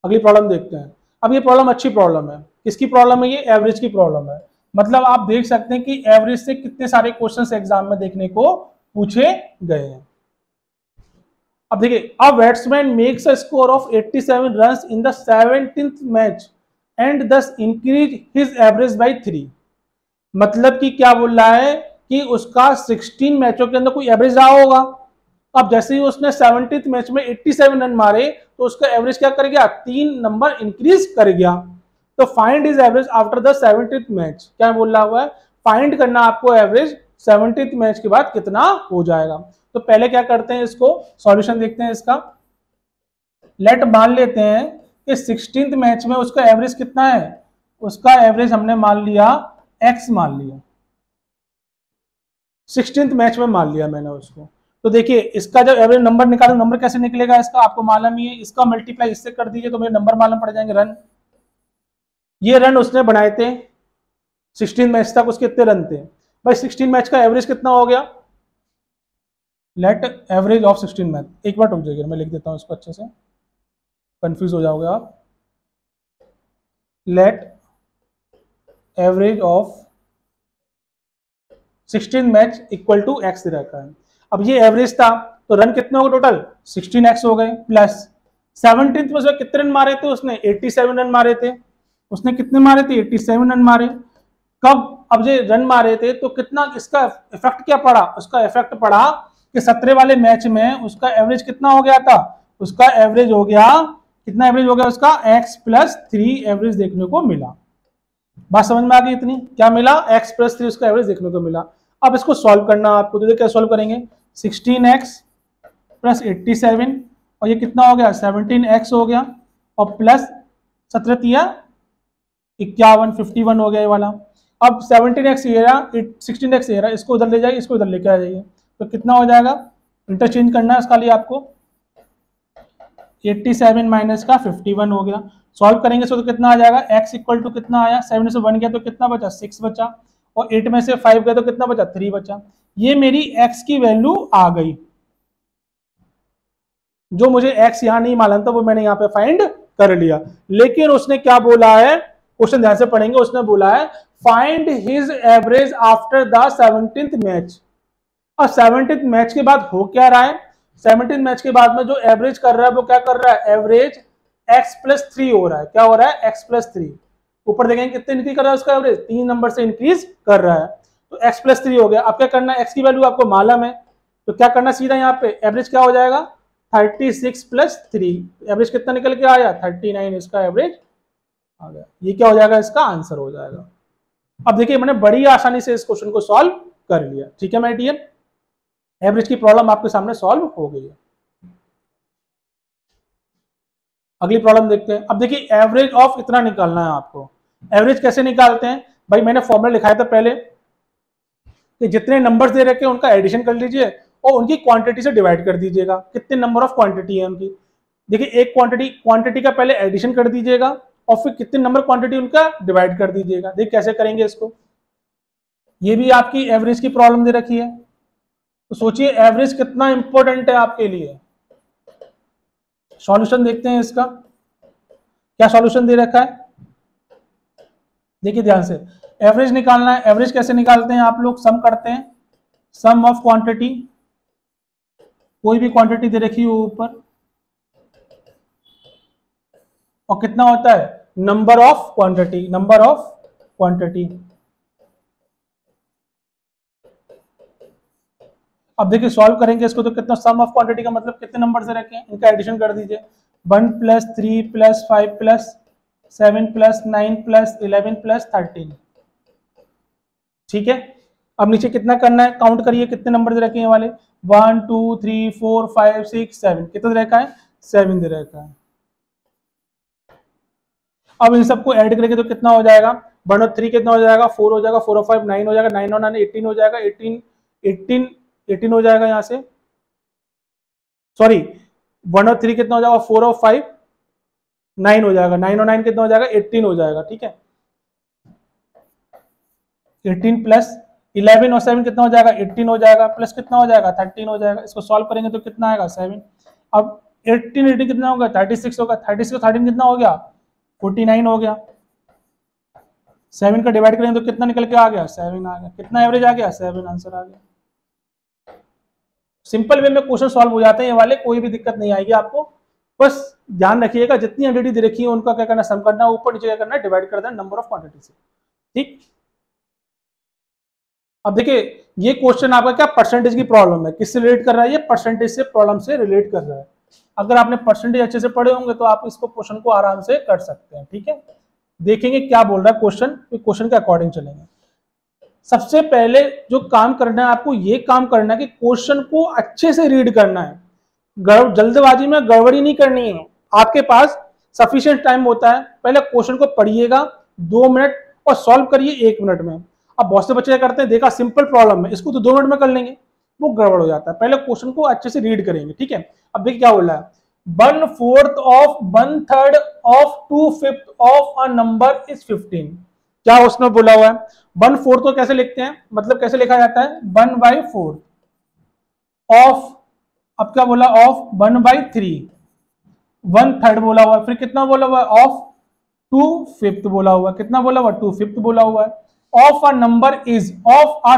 [SPEAKER 1] अगली प्रॉब्लम देखते हैं। अब ये प्रॉब्लम अच्छी प्रॉब्लम है। किसकी प्रॉब्लम है ये? एवरेज की प्रॉब्लम है। मतलब आप देख सकते हैं कि एवरेज से कितने सारे क्वेश्चंस एग्जाम में देखने को पूछे गए हैं। अब देखिए, a batsman makes a score of 87 runs in the 17th match and this increase his average by 3। मतलब कि क्या बोल रहा है कि उसका 16 मैचों के अंदर कोई एवरेज रहा होगा। अब जैसे ही उसने 17th मैच में 87 रन मारे तो उसका एवरेज क्या कर गया? 3 नंबर इंक्रीज कर गया। तो find is average after the 17th match. क्या बोल रहा हुआ है? फाइंड करना आपको एवरेज 17th मैच के बाद कितना हो जाएगा। तो पहले क्या करते हैं, इसको सॉल्यूशन देखते हैं इसका। लेट मान लेते हैं कि 16th मैच में उसका एवरेज कितना है? उसका एवरेज हमने मान लिया x मान लिया, 16th मैच में मान लिया मैंने उसको। तो देखिए, इसका जब एवरेज नंबर निकालो, नंबर कैसे निकलेगा इसका? आपको मालूम ही है। इसका मल्टीप्लाई इससे कर दीजिए तो मेरे नंबर मालूम पड़ जाएंगे, रन। ये रन उसने बनाए थे 16 मैच तक, उसके कितने रन थे भाई? 16 मैच का एवरेज कितना हो गया? लेट एवरेज ऑफ 16 मैच, एक बार रुक जाइए, मैं लिख देता हूं इसको अच्छे से, कंफ्यूज हो जाओगे आप। Let average of 16 match equal to x रखा है। अब ये एवरेज था तो रन कितने हो गए टोटल? 16x हो गए, प्लस 17th में उसने कितने रन मारे थे? उसने 87 रन मारे थे। उसने कितने मारे थे? 87 रन मारे। कब? अब ये रन मारे थे तो कितना इसका इफेक्ट क्या पड़ा? उसका इफेक्ट पड़ा कि 17 वाले मैच में उसका एवरेज कितना हो गया था? उसका एवरेज हो गया कितना? एवरेज हो गया उसका x+3 एवरेज देखने को मिला। बात समझ में आ गई इतनी? क्या मिला? x+3 उसका एवरेज देखने को मिला। अब इसको सॉल्व करना आपको, तो क्या सॉल्व करेंगे? 16x प्लस 87 और ये कितना हो गया? 17x हो गया, और प्लस 17 51 51 हो गया ये वाला। अब 17x ये रहा, 16x ये रहा, इसको उधर ले जाइए, इसको उधर लेके आ जाइए, तो कितना हो जाएगा? इंटरचेंज करना है इसका लिए आपको। 87 माइनस का 51 हो गया। सॉल्व करेंगे तो कितना आ जाएगा? x इक्वल टू कितना आया? 7 से 1 गया तो कितना बचा? 6 बचा, और 8 में से 5 गया तो कितना बचा? 3 बचा। ये मेरी x की वैल्यू आ गई। जो मुझे x यहां नहीं मालूम था वो मैंने यहां पे फाइंड कर लिया। लेकिन उसने क्या बोला है? क्वेश्चन ध्यान से पढ़ेंगे। उसने बोला है find his average after the 17th match. और 17th मैच के बाद हो क्या रहा है? 17th मैच के बाद में जो एवरेज कर रहा है वो क्या कर रहा है? एवरेज x+3 हो रहा है। क्या हो रहा है? x+3। ऊपर देखेंगे कितने इंक्रीज कर रहा है उसका एवरेज? 3 नंबर से इंक्रीज कर रहा है, तो x+3 हो गया। अब क्या करना है? x की वैल्यू आपको मालूम है, तो क्या करना सीधा यहाँ पे? एवरेज क्या हो जाएगा? 36 + 3, एवरेज कितना निकल के आया? 39 इसका एवरेज आ गया। ये क्या हो जाएगा? इसका आंसर हो जाएगा। अब देखिए, मैंने बड़ी आसानी से इस क्वेश्चन को सॉल्व कर लिया। ठीक है माय डियर, एवरेज की प्रॉब्लम आपके सामने सॉल्व हो गई है। अगली प्रॉब्लम देखते हैं। अब देखिए, एवरेज ऑफ इतना निकालना है आपको। एवरेज कैसे निकालते हैं भाई? मैंने फॉर्मूला लिखाया था पहले कि जितने नंबर्स दे रखे हैं उनका एडिशन कर लीजिए और उनकी क्वांटिटी से डिवाइड कर दीजिएगा। कितने नंबर ऑफ क्वांटिटी है उनकी? देखिए, एक क्वांटिटी का पहले एडिशन कर दीजिएगा और फिर कितने नंबर क्वांटिटी उनका डिवाइड कर दीजिएगा। देखिए कैसे करेंगे इसको। ये भी आपकी एवरेज की प्रॉब्लम दे रखी है, तो सोचिए एवरेज कितना इंपॉर्टेंट है आपके लिए। सॉल्यूशन देखते हैं इसका। क्या सॉल्यूशन दे रखा है? देखिए ध्यान से, एवरेज निकालना है। एवरेज कैसे निकालते हैं आप लोग? सम करते हैं, सम ऑफ क्वांटिटी। कोई भी क्वांटिटी दे रखी हो ऊपर, और कितना होता है? Number of quantity, number of quantity. अब देखिए सॉल्व करेंगे इसको तो कितना? सम ऑफ क्वांटिटी का मतलब कितने नंबर से रखे हैं, इनका एडिशन कर दीजिए। 1 + 3 + 5 + 7 + 9 + 11 + 13। ठीक है, अब नीचे कितना करना है? काउंट करिए कितने नंबर दे रखे हैं वाले। 1 2 3 4 5 6 7। कितना दे रखा है? 7 दे रखा है। अब इन सबको ऐड करेंगे तो कितना हो जाएगा? 1 और 3 कितना हो जाएगा? 4 हो जाएगा, 4 और 5 9 हो जाएगा, 9 और 9 18 हो जाएगा, 18 हो जाएगा यहाँ से। सॉरी, 1 और 3 कितना हो जाएगा? 4 और 5 9 हो जाएगा, 9 और 9 कितना हो जाएगा? 18 हो जाएगा। ठीक है, 18 प्लस 11 और 7 कितना हो जाएगा? 18 हो जाएगा, प्लस कितना हो जाएगा? 13 हो जाएगा। इसको सॉल्व करेंगे तो कितना आएगा? 7। अब 18 18 कितना होगा 36 होगा, 36 को 13 कितना हो गया 49 हो गया। 7 का डिवाइड करेंगे तो कितना निकल के आ गया 7 आ गया। कितना एवरेज आ गया 7 आंसर आ गया। सिंपल वे में क्वेश्चन सॉल्व हो जाते हैं ये वाले, कोई भी दिक्कत नहीं आएगी आपको। बस ध्यान रखिएगा जितनी एंटिटी दे रखी है उनका क्या करना सम करना, ऊपर नीचे क्या करना डिवाइड कर देना नंबर ऑफ क्वांटिटी से, ठीक। अब देखिए ये क्वेश्चन आपका क्या परसेंटेज की प्रॉब्लम है, किससे रिलेट कर रहा है ये परसेंटेज से प्रॉब्लम से रिलेट कर रहा है। अगर आपने परसेंटेज अच्छे से पढ़े होंगे तो आप इसको क्वेश्चन को आराम से कर सकते हैं, ठीक है। देखेंगे क्या बोल रहा है क्वेश्चन, क्वेश्चन के अकॉर्डिंग चलेंगे। सबसे पहले जो काम करना है आपको ये काम करना है कि क्वेश्चन को अच्छे से रीड करना है, जल्दबाजी में गड़बड़ी नहीं करनी है। आपके पास सफिशिएंट टाइम होता है, पहले क्वेश्चन को पढ़िएगा 2 मिनट और सॉल्व करिए 1 मिनट में। अब बहुत से बच्चे क्या करते हैं, देखा सिंपल प्रॉब्लम है इसको तो 2 मिनट में कर लेंगे, वो गड़बड़ हो जाता है। पहले क्वेश्चन को अच्छे से रीड करेंगे, ठीक है। अब देखिए क्या बोल रहा है, 1/4 of 1/3 of 2/5 of a number is 15। क्या उसमें बोला हुआ है 1/4 को कैसे लिखते हैं, मतलब कैसे लिखा जाता है 1/4 ऑफ, अब क्या बोला ऑफ 1/3, 1/3 बोला हुआ है, फिर कितना बोला हुआ है ऑफ 2/5 बोला हुआ है, कितना बोला हुआ 2/5 बोला हुआ है। Of a number is, of a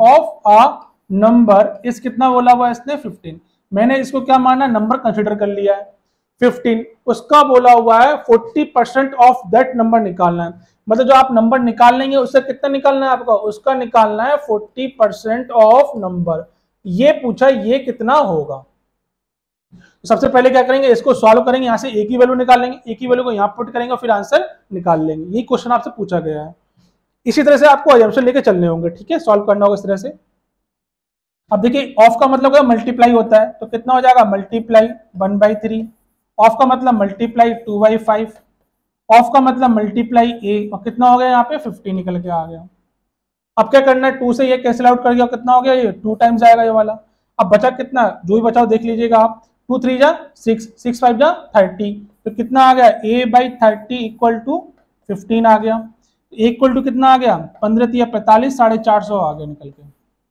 [SPEAKER 1] number is कितना बोला हुआ है इसने 15। मैंने इसको क्या माना नंबर कंसिडर कर लिया है 15, उसका बोला हुआ है 40% ऑफ दैट नंबर निकालना है। मतलब जो आप नंबर निकाल लेंगे उससे कितना निकालना है आपका, उसका निकालना है 40% ऑफ नंबर। ये पूछा ये कितना होगा। तो सबसे पहले क्या करेंगे इसको सॉल्व करेंगे, यहां से एक ही वैल्यू निकालेंगे, एक ही वैल्यू को यहां पुट करेंगे और फिर आंसर निकाल लेंगे। यही क्वेश्चन आपसे पूछा गया है, इसी तरह से आपको अजम्पशन लेके चलने होंगे, ठीक है, सॉल्व करना होगा इस तरह से। अब देखिए ऑफ का मतलब क्या मल्टीप्लाई होता है, तो कितना हो जाएगा मल्टीप्लाई 1/3, ऑफ का मतलब मल्टीप्लाई 2/5, ऑफ का मतलब मल्टीप्लाई ए, और कितना हो गया यहाँ पे 50 निकल के आ गया। अब क्या करना है 2 से ये कैंसिल आउट कर गया, कितना हो गया ये 2 टाइम्स आएगा ये वाला। अब बचा कितना, जो भी बचाओ देख लीजिएगा आप, 2 3 जा 6, 6 5 जा 30, तो कितना आ गया a/30 इक्वल टू 15 आ गया। इक्वल टू कितना आ गया 15 या 45, 450 आ गया निकल के।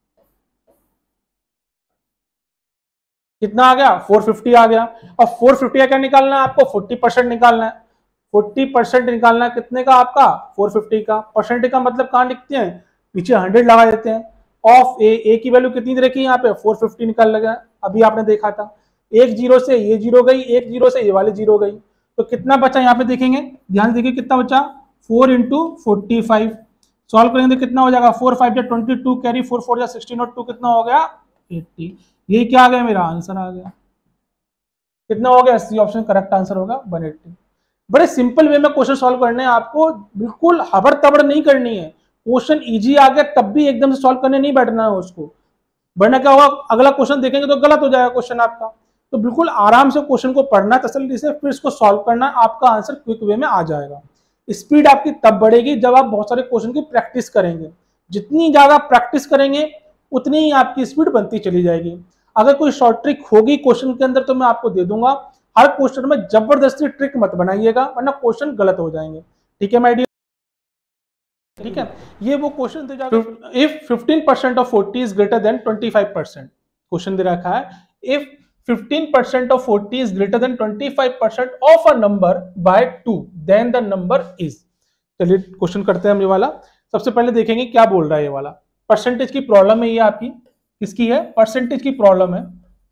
[SPEAKER 1] कितना आ गया 450 आ गया। और 450 का क्या निकालना है आपको 40% निकालना है। 40% निकालना है कितने का आपका 450 का। परसेंटेज का मतलब कहाँ लिखते हैं, पीछे 100 लगा देते हैं। ऑफ ए की वैल्यू कितनी रखी है यहाँ पे 450 निकाल लगा, अभी आपने देखा था। एक जीरो से ये जीरो गई, एक जीरो से ये वाली जीरो गई, तो कितना बचा यहाँ पे देखेंगे, ध्यान देखिए कितना बचा 4 × 45। सॉल्व करेंगे तो कितना हो जाएगा 4 5 जा 22 कैरी 4 4 जा 16 और 2 कितना हो गया 80। ये क्या आ गया मेरा आंसर आ गया, कितना हो गया सी ऑप्शन करेक्ट आंसर होगा 180। बड़े सिंपल वे में क्वेश्चन सॉल्व करने हैं आपको, बिल्कुल हबड़ तबड़ नहीं करनी है। क्वेश्चन इजी आ गया तब भी एकदम से सॉल्व करने नहीं बैठना है उसको, वरना क्या होगा अगला क्वेश्चन देखेंगे तो गलत हो जाएगा क्वेश्चन आपका। तो बिल्कुल आराम से क्वेश्चन को पढ़ना तसल्ली से, फिर इसको सॉल्व करना, आपका आंसर क्विक वे में आ जाएगा। स्पीड आपकी तब बढ़ेगी जब आप बहुत सारे क्वेश्चन की प्रैक्टिस करेंगे। जितनी ज्यादा प्रैक्टिस करेंगे उतनी ही आपकी स्पीड बनती चली जाएगी। अगर कोई शॉर्ट ट्रिक होगी क्वेश्चन के अंदर तो मैं आपको दे दूंगा, हर क्वेश्चन में जबरदस्ती ट्रिक मत बनाइएगा वरना क्वेश्चन गलत हो जाएंगे, ठीक है माय डियर, ठीक है। ये वो क्वेश्चन दे जाएगा, if 15% of 40 is greater than 25%, question दे रखा है if 15% of 40 is greater than 25% of a number by 2 then the number is। चलिए क्वेश्चन करते हैं हम ये वाला। सबसे पहले देखेंगे क्या बोल रहा है ये वाला, परसेंटेज की प्रॉब्लम है ये आपकी, किसकी है परसेंटेज की प्रॉब्लम है,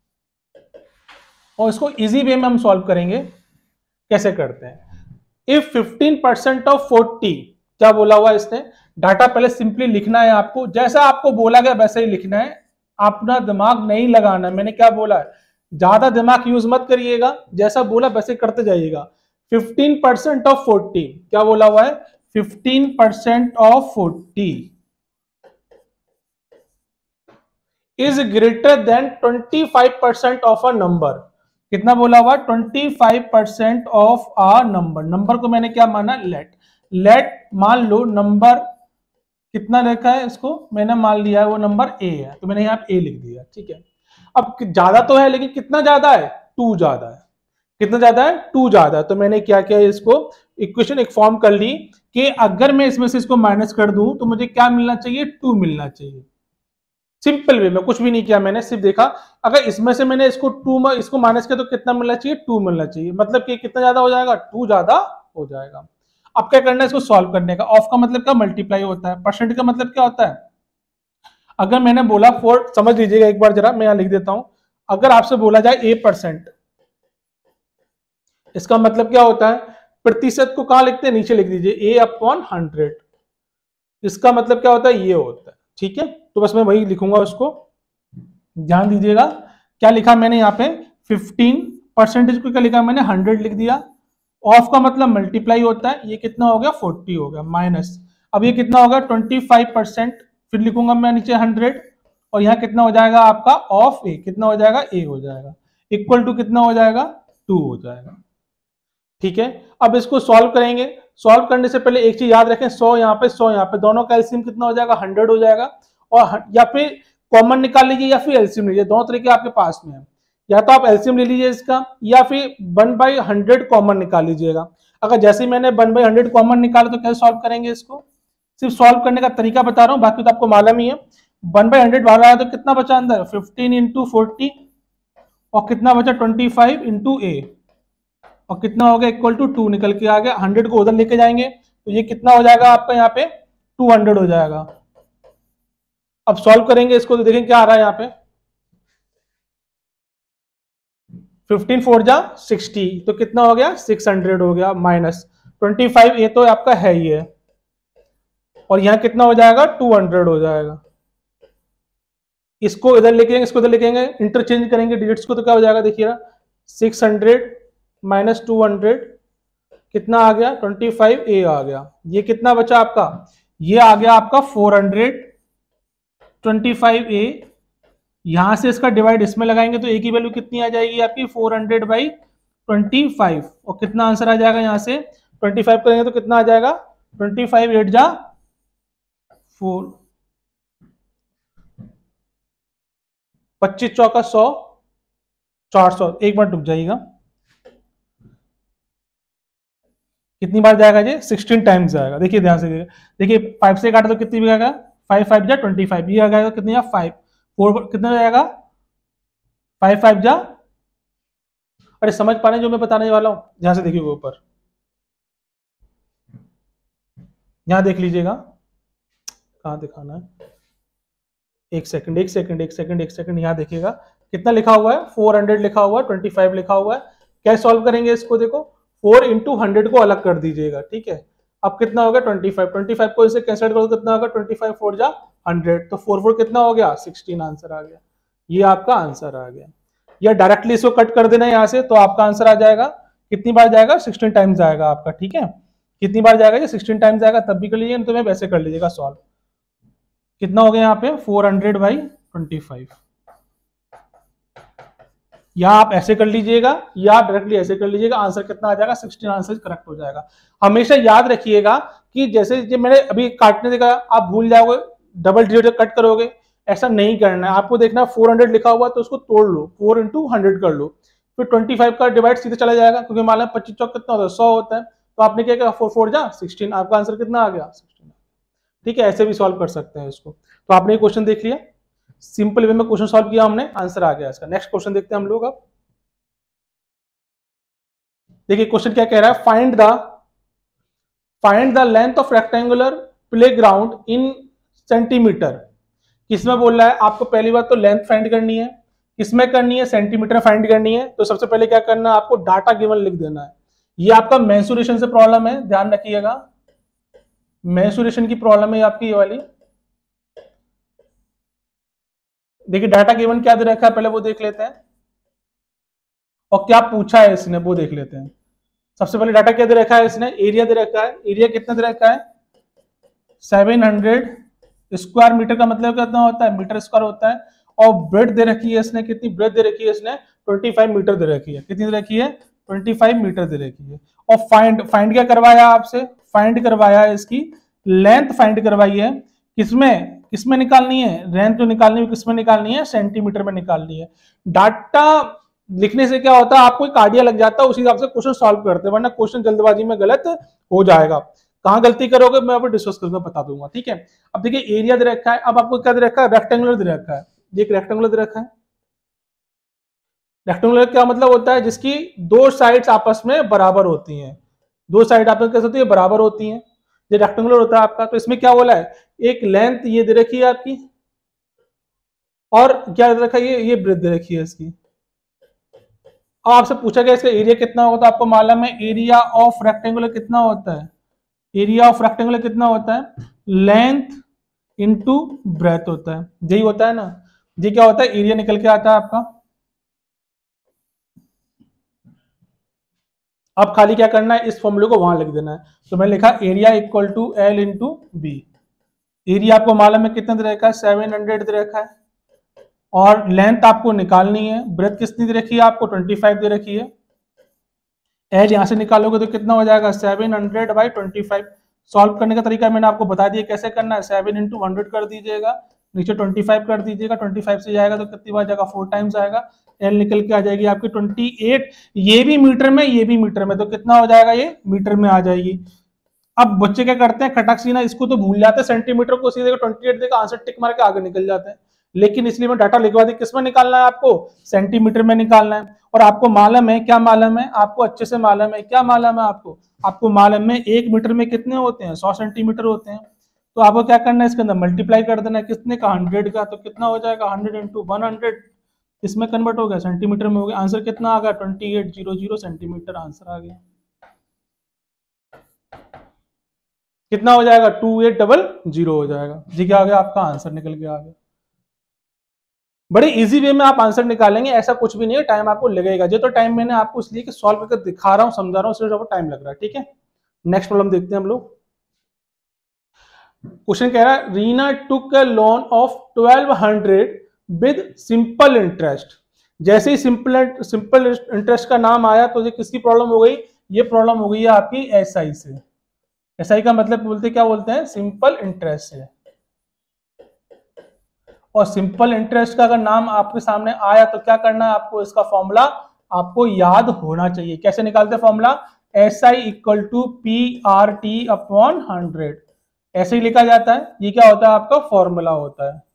[SPEAKER 1] और इसको इजी वे में हम सॉल्व करेंगे। कैसे करते हैं, इफ 15% ऑफ 40, क्या बोला हुआ इसने, डाटा पहले सिंपली लिखना है आपको, जैसा आपको बोला गया वैसे ही लिखना है, अपना दिमाग नहीं लगाना। मैंने क्या बोला है, ज्यादा दिमाग यूज मत करिएगा, जैसा बोला वैसे करते जाइएगा। 15% ऑफ 40, क्या बोला हुआ है 15% of 40 is greater than 25% of a number. कितना बोला हुआ 25% ऑफ अ नंबर। नंबर को मैंने क्या माना लेट मान लो नंबर कितना लिखा है, इसको मैंने मान लिया है वो नंबर ए है, तो मैंने यहाँ पे ए लिख दिया, ठीक है। अब ज्यादा तो है लेकिन कितना ज्यादा है 2 ज्यादा है, कितना ज्यादा है 2 ज्यादा है। तो मैंने क्या किया इसको इक्वेशन एक फॉर्म कर ली कि अगर मैं इसमें से इसको माइनस कर दूं तो मुझे क्या मिलना चाहिए 2 मिलना चाहिए, सिंपल वे में, कुछ भी नहीं किया मैंने, सिर्फ देखा अगर इसमें से मैंने इसको माइनस किया तो कितना मिलना चाहिए, 2 मिलना चाहिए, मतलब कि कितना ज्यादा हो जाएगा, 2 ज्यादा हो जाएगा। अब क्या करना है इसको सॉल्व करने का। ऑफ का मतलब क्या, मल्टीप्लाई होता है। परसेंट का मतलब क्या होता है, अगर मैंने बोला 4, समझ लीजिएगा एक बार जरा, मैं यहां लिख देता हूं। अगर आपसे बोला जाए A%, इसका मतलब क्या होता है, प्रतिशत को कहां लिखते हैं, नीचे लिख दीजिए A/100। इसका मतलब क्या होता है, ये होता है। ठीक है, तो बस मैं वही लिखूंगा उसको, ध्यान दीजिएगा। क्या लिखा मैंने यहाँ पे, 15% को क्या लिखा मैंने, 100 लिख दिया। ऑफ का मतलब मल्टीप्लाई होता है, ये कितना हो गया, 40 हो गया, माइनस, अब ये कितना होगा 25%, फिर लिखूंगा मैं नीचे 100, और यहाँ कितना हो जाएगा आपका ऑफ ए, कितना हो जाएगा, ए हो जाएगा, इक्वल टू कितना हो जाएगा, 2 हो जाएगा। ठीक है, अब इसको सॉल्व करेंगे। सॉल्व करने से पहले एक चीज याद रखें, 100 यहाँ पे 100 यहाँ पे, दोनों का एलसीएम कितना हो जाएगा, 100 हो जाएगा। और या फिर कॉमन निकाल लीजिए या फिर एलसीएम लीजिए, दोनों तरीके आपके पास में है। या तो आप एलसीएम ले लीजिए इसका, या फिर 1/100 कॉमन निकाल लीजिएगा। अगर जैसे ही मैंने 1/100 कॉमन निकाला तो कैसे सॉल्व करेंगे इसको, सिर्फ सॉल्व करने का तरीका बता रहा हूँ, बाकी तो आपको मालूम ही है। 1/100 बाहर आया तो कितना बचा अंदर, 15 × 40, और कितना बचा 25 × a, और कितना हो गया, इक्वल टू 2 निकल के आ गया। 100 को उधर लेके जाएंगे तो ये कितना हो जाएगा आपका यहाँ पे, 200 हो जाएगा। अब सॉल्व करेंगे इसको तो देखें क्या आ रहा है यहाँ पे, 15 4 जा 60, तो कितना हो गया, 600 हो गया, माइनस 25, ये तो आपका है ही है, और यहाँ कितना हो जाएगा, 200 हो जाएगा। इसको इधर लेके इसको इधर लेके इंटरचेंज करेंगे डिजिट्स को, तो क्या हो जाएगा देखिएगा, 600 माइनस 200 कितना आ गया, 25a आ गया। ये कितना बचा आपका, ये आ गया आपका 400, 25a, यहां से इसका डिवाइड इसमें लगाएंगे तो a की वैल्यू कितनी आ जाएगी आपकी, 400/25, और कितना आंसर आ जाएगा, यहां से 25 करेंगे तो कितना आ जाएगा, 25 8 जा 4, 25 चौका 100, 400। एक बार डूब जाइएगा, कितनी बार जाएगा ये, 16 टाइम्स जाएगा। देखिए ध्यान से देखिए, 5 से काटा तो कितनी भी आएगा, 5 5 जा 25, ये आ गया कितनी, 5 4 कितना जाएगा, 5 5 जा, अरे समझ पा रहे हैं जो मैं बताने वाला हूं, ध्यान से देखिए वो ऊपर, यहां देख लीजिएगा, कहां दिखाना है, एक सेकंड एक सेकंड एक सेकंड एक सेकंड, यहां देखिएगा कितना लिखा हुआ है, 400 लिखा हुआ है, 25 लिखा हुआ है। क्या सॉल्व करेंगे इसको, देखो 4 × 100 को अलग कर दीजिएगा। ठीक है, अब कितना होगा 25 को इसे कैंसिल करो तो कितना होगा, 25 4 जा 100, तो 4 4 कितना हो गया, 16 आंसर आ गया। ये आपका आंसर आ गया। या डायरेक्टली इसको कट कर देना यहाँ से तो आपका आंसर आ जाएगा, कितनी बार जाएगा, 16 टाइम्स जाएगा आपका। ठीक है, कितनी बार जाएगा, ये 16 टाइम्स जाएगा, तब भी कर लीजिए, तो मैं वैसे कर लीजिएगा सॉल्व। कितना हो गया यहाँ पे, 400/25, या आप ऐसे कर लीजिएगा या आप डायरेक्टली ऐसे कर लीजिएगा, आंसर कितना आ जाएगा, 16 आंसर करेक्ट हो जाएगा। हमेशा याद रखिएगा कि जैसे जो मैंने अभी काटने देखा, आप भूल जाओगे, डबल डिजिट कट करोगे, ऐसा नहीं करना है। आपको देखना 400 लिखा हुआ तो उसको तोड़ लो, 4 × 100 कर लो, फिर 25 का डिवाइड सीधे चला जाएगा, क्योंकि मान लो 25 चौक कितना होता है, 100 होता है, तो आपने क्या किया, 4 4 जा 16, आपका आंसर कितना आ गया, 16। ठीक है, ऐसे भी सॉल्व कर सकते हैं इसको। तो आपने क्वेश्चन देख लिया, सिंपल वे में क्वेश्चन सॉल्व किया हमने, आंसर आ गया इसका। नेक्स्ट क्वेश्चन देखते हैं हम लोग। अब देखिए क्वेश्चन क्या कह रहा है, find the length of rectangular playground in centimetre. किसमें बोल रहा है, आपको पहली बात तो लेंथ फाइंड करनी है, किसमें करनी है, सेंटीमीटर फाइंड करनी है। तो सबसे पहले क्या करना है, आपको डाटा गिवन लिख देना है। ये आपका मेंसुरेशन से प्रॉब्लम है, ध्यान रखिएगा, मेंसुरेशन की प्रॉब्लम है आपकी ये वाली। देखिए डाटा गिवन क्या दे रखा है, पहले वो देख लेते हैं, और क्या पूछा है इसने वो देख लेते हैं। सबसे पहले डाटा क्या दे रखा है इसने, एरिया दे रखा है। एरिया कितना दे रखा है, 700 स्क्वायर मीटर, का मतलब कितना होता है, मीटर स्क्वायर होता है। और ब्रेड दे रखी है इसने, कितनी ब्रेड दे रखी है इसने, 25 मीटर दे रखी है। कितनी दे रखी है, 25 मीटर दे रखी है। और फाइंड क्या करवाया आपसे, फाइंड करवाया है इसकी लेंथ, फाइंड करवाई है। किसमें निकालनी है, लेंथ जो निकालनी है किसमें निकालनी है, सेंटीमीटर में निकालनी है। डाटा लिखने से क्या होता है, आपको एक आइडिया लग जाता है, उसी हिसाब से क्वेश्चन सॉल्व करते हैं, वरना क्वेश्चन जल्दबाजी में गलत हो जाएगा। कहाँ गलती करोगे मैं आपको डिस्कस करके बता दूंगा, ठीक है। अब देखिए एरिया दे रखा है, अब आपको क्या दे रखा है, रेक्टेंगुलर दे रखा है, ये एक रेक्टेंगुलर दे रखा है। रेक्टेंगुलर क्या मतलब होता है, जिसकी दो साइड्स आपस में बराबर होती हैं, दो साइड आपस में कैसे होती है, बराबर होती हैं, ये रेक्टेंगुलर होता है आपका। तो इसमें क्या बोला है, एक लेंथ ये दे रखी है आपकी, और क्या दे रखा है, ये ब्रेथ दे रखी है इसकी। अब आपसे पूछा गया इसका एरिया कितना होगा, तो आपको मालूम है एरिया ऑफ रेक्टेंगुलर कितना होता है, एरिया ऑफ रेक्टेंगुलर कितना होता है, लेंथ इनटू ब्रेथ होता है, यही होता है ना। ये क्या होता है, एरिया निकल के आता है आपका। अब खाली क्या करना है, इस फॉर्मूले को वहां लिख देना है। तो मैंने लिखा area equal to L into B. Area आपको मालूम है कितना दे रखा है, 700 दे रखा है, और लेंथ आपको निकालनी है, ब्रेथ कितनी दे रखी है आपको, 25 दे रखी है। एल यहां से निकालोगे तो कितना हो जाएगा, 700/25। सॉल्व करने का तरीका मैंने आपको बता दिया कैसे करना है, 7 इंटू 100 कर दीजिएगा, नीचे 25 कर दीजिएगा, 25 से जाएगा तो कितनी बार जाएगा, 4 टाइम्स आएगा, एल निकल के आ जाएगी आपकी 28। ये भी मीटर में, ये भी मीटर में, तो कितना हो जाएगा, ये मीटर में आ जाएगी। अब बच्चे क्या करते हैं, खटक सीना इसको तो भूल जाते हैं, सेंटीमीटर को सीधे 28 देगा, आंसर टिक मार के आगे निकल जाते हैं। लेकिन इसलिए मैं डाटा लिखवा दी, किसमें निकालना है आपको, सेंटीमीटर में निकालना है। और आपको मालूम है, क्या मालूम है आपको, अच्छे से मालूम है, क्या मालूम है आपको मालूम है 1 मीटर में कितने होते हैं, 100 सेंटीमीटर होते हैं। तो आपको क्या करना है, इसके अंदर मल्टीप्लाई कर देना है, कितने का, 100 का, तो कितना हो जाएगा, 100 इंटू 100 इसमें कन्वर्ट हो गया, सेंटीमीटर में हो गया। आंसर कितना आ गया, 2800 सेंटीमीटर आंसर आ गया। कितना हो जाएगा, 2800 हो जाएगा। जी क्या आ गया, आपका आंसर निकल के आ गया। बड़े इजी वे में आप आंसर निकालेंगे, ऐसा कुछ भी नहीं है, टाइम आपको लगेगा। जो तो टाइम मैंने आपको इसलिए कि सॉल्व करके दिखा रहा हूं, समझा रहा हूं, सिर्फ आपको टाइम लग रहा है, ठीक है। नेक्स्ट प्रॉब्लम देखते हैं हम लोग। क्वेश्चन कह रहा है, Reena took a loan of 1200 with simple interest. जैसे ही सिंपल इंटरेस्ट का नाम आया तो ये किसकी प्रॉब्लम हो गई, ये प्रॉब्लम हो गई है आपकी एसआई से। एसआई का मतलब बोलते क्या बोलते हैं, सिंपल इंटरेस्ट से। और सिंपल इंटरेस्ट का अगर नाम आपके सामने आया तो क्या करना है आपको, इसका फॉर्मूला आपको याद होना चाहिए। कैसे निकालते हैं formula, SI equal to PRT upon 100, ऐसे ही लिखा जाता है। ये क्या होता है, आपका फॉर्मूला होता है,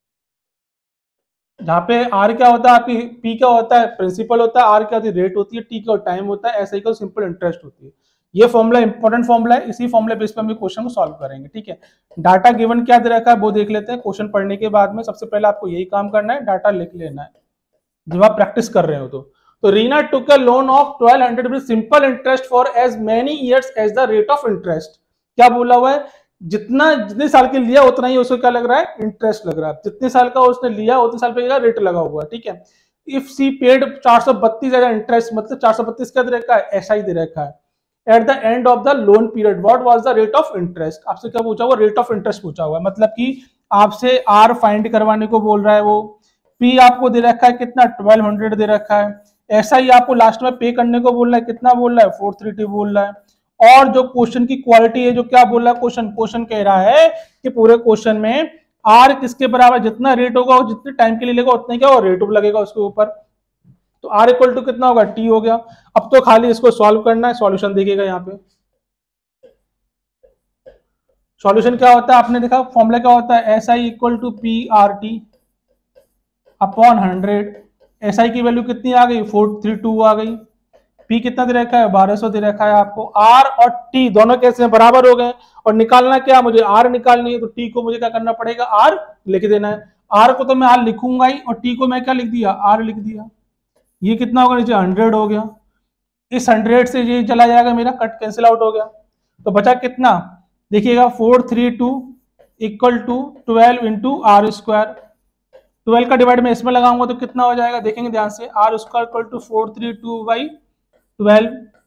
[SPEAKER 1] जहां पे R क्या होता है आपकी, P क्या होता है, प्रिंसिपल होता है, R क्या होती है, रेट होती है, T क्या टाइम होता है, SI का सिंपल इंटरेस्ट होती है। ये फॉर्मूला इंपॉर्टेंट फॉर्मूला है, इसी फॉर्मूले बेस पे हम क्वेश्चन को सॉल्व करेंगे, ठीक है। डाटा गिवन क्या दे रखा है वो देख लेते हैं। क्वेश्चन पढ़ने के बाद में सबसे पहले आपको यही काम करना है, डाटा लिख लेना है जब आप प्रैक्टिस कर रहे हो। तो Reena took a loan of 1200 with simple interest for as many years as the rate of interest. क्या बोला हुआ है, जितने साल के लिया उतना ही उसको क्या लग रहा है, इंटरेस्ट लग रहा है। जितने साल का उसने लिया उतने साल पे रेट लगा हुआ है, ठीक है। If she paid 432 as interest, मतलब 432 क्या दे रखा है, एसआई दे रखा है। At the end of the loan period what was the rate of interest, आपसे क्या पूछा हुआ, रेट ऑफ इंटरेस्ट पूछा हुआ है। मतलब कि आपसे आर फाइंड करवाने को बोल रहा है वो। पी आपको दे रखा है कितना, 1200 दे रखा है। ऐसा ही आपको लास्ट में पे करने को बोल रहा है, कितना बोल रहा है, 432 बोल रहा है। और जो क्वेश्चन की क्वालिटी है, जो क्या बोल रहा है क्वेश्चन कह रहा है कि पूरे क्वेश्चन में आर किसके बराबर, जितना रेट होगा और जितने टाइम के लिए लेगा उतना क्या रेट लगेगा उसके ऊपर। तो आर इक्वल टू कितना होगा, टी हो गया। अब तो खाली इसको सॉल्व करना है, सॉल्यूशन देखिएगा यहाँ पे। सॉल्यूशन क्या होता है, आपने देखा फॉर्मूला क्या होता है, S I equal to P R T upon 100। S I की वैल्यू कितनी आ गई, 432 आ गई। पी कितना दे रखा है, 1200 दे रखा है आपको। आर और टी दोनों कैसे बराबर हो गए, और निकालना क्या, मुझे आर निकालनी है, तो टी को मुझे क्या करना पड़ेगा, आर लिख देना है। आर को तो मैं आर लिखूंगा ही, और टी को मैं क्या लिख दिया, आर लिख दिया। ये कितना होगा, नीचे 100 हो गया। इस 100 से ये चला जाएगा, मेरा कट कैंसिल आउट हो गया। तो बचा कितना, देखिएगा 432 equal to 12 into R square. 12 का डिवाइड में इसमें लगाऊंगा तो कितना हो जाएगा, देखेंगे ध्यान से, आर स्क्वायर इक्वल टू 432/12।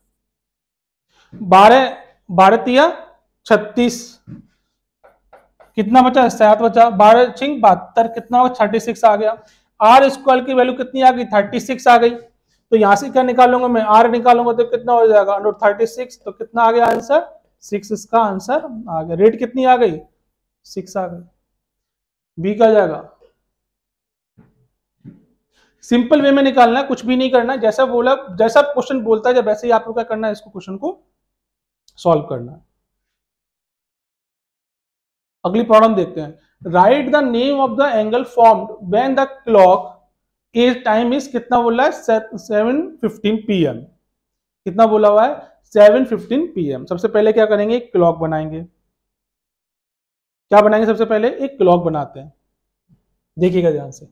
[SPEAKER 1] 12 36, कितना बचा, 7 बचा, 12 6 72, कितना होगा 36 आ गया। आर स्क्वायर की वैल्यू कितनी आ गई, 36 आ गई। तो यहां से क्या निकालूंगा मैं, आर निकालूंगा तो कितना हो जाएगा, √36। तो कितना आ गया आंसर, 6 इसका आंसर आ गया। रेट कितनी आ गई, 6 आ गई। बी का जाएगा। सिंपल वे में निकालना है, कुछ भी नहीं करना, जैसा बोला, जैसा क्वेश्चन बोलता है जब वैसे ही आपको क्या करना है, इसको क्वेश्चन को सॉल्व करना है। अगली प्रॉब्लम देखते हैं। Write the name of the angle formed when the clock is time is, कितना बोला है, 7:15 PM। कितना बोला हुआ है, 7:15 PM। सबसे पहले क्या करेंगे, एक क्लॉक बनाएंगे। क्या बनाएंगे, सबसे पहले एक क्लॉक बनाते हैं, देखिएगा ध्यान से।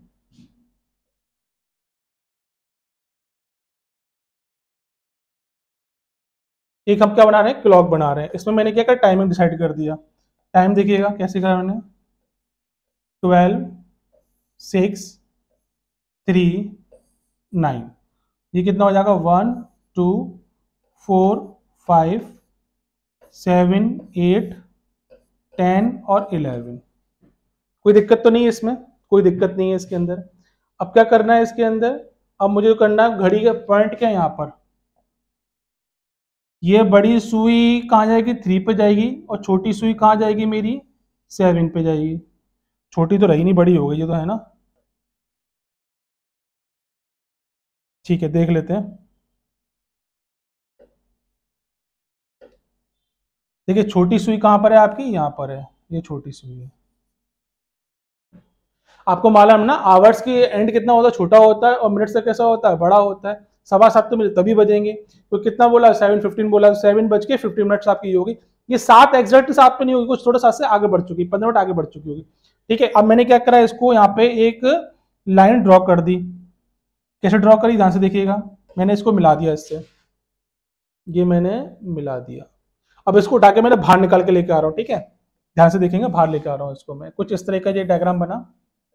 [SPEAKER 1] एक हम क्या बना रहे हैं, क्लॉक बना रहे हैं। इसमें मैंने क्या कर, टाइमिंग डिसाइड कर दिया। टाइम देखिएगा कैसे करा मैंने, 12, 6, 3, 9। ये कितना हो जाएगा, 1, 2, 4, 5, 7, 8, 10 और 11। कोई दिक्कत तो नहीं है इसमें, कोई दिक्कत नहीं है इसके अंदर। अब क्या करना है इसके अंदर, अब मुझे जो करना है, घड़ी का पॉइंट क्या है यहाँ पर, ये बड़ी सुई कहाँ जाएगी, 3 पे जाएगी, और छोटी सुई कहाँ जाएगी मेरी, 7 पे जाएगी। छोटी तो रही नहीं, बड़ी हो गई ये तो, है ना। ठीक है, देख लेते हैं। देखिए छोटी सुई कहाँ पर है आपकी, यहाँ पर है, ये छोटी सुई है। आपको मालूम ना, आवर्स की एंड कितना होता है, छोटा होता है, और मिनट्स का कैसा होता है, बड़ा होता है। 7:15 तो मिनट तभी बजेंगे, तो कितना बोला, 7:15 बोला, 7:15 आपकी होगी। ये 7 एग्जैक्ट 7 पे नहीं होगी, कुछ थोड़ा 7 से आगे बढ़ चुकी, 15 मिनट आगे बढ़ चुकी होगी। ठीक है, अब मैंने क्या करा, इसको यहाँ पे एक लाइन ड्रॉ कर दी। कैसे ड्रॉ करी, ध्यान से देखिएगा। मैंने इसको मिला दिया इससे, ये मैंने मिला दिया। अब इसको उठा के मैंने बाहर निकाल के लेके आ रहा हूँ। ठीक है, ध्यान से देखेंगे, बाहर लेके आ रहा हूँ इसको मैं। कुछ इस तरह का ये डायग्राम बना।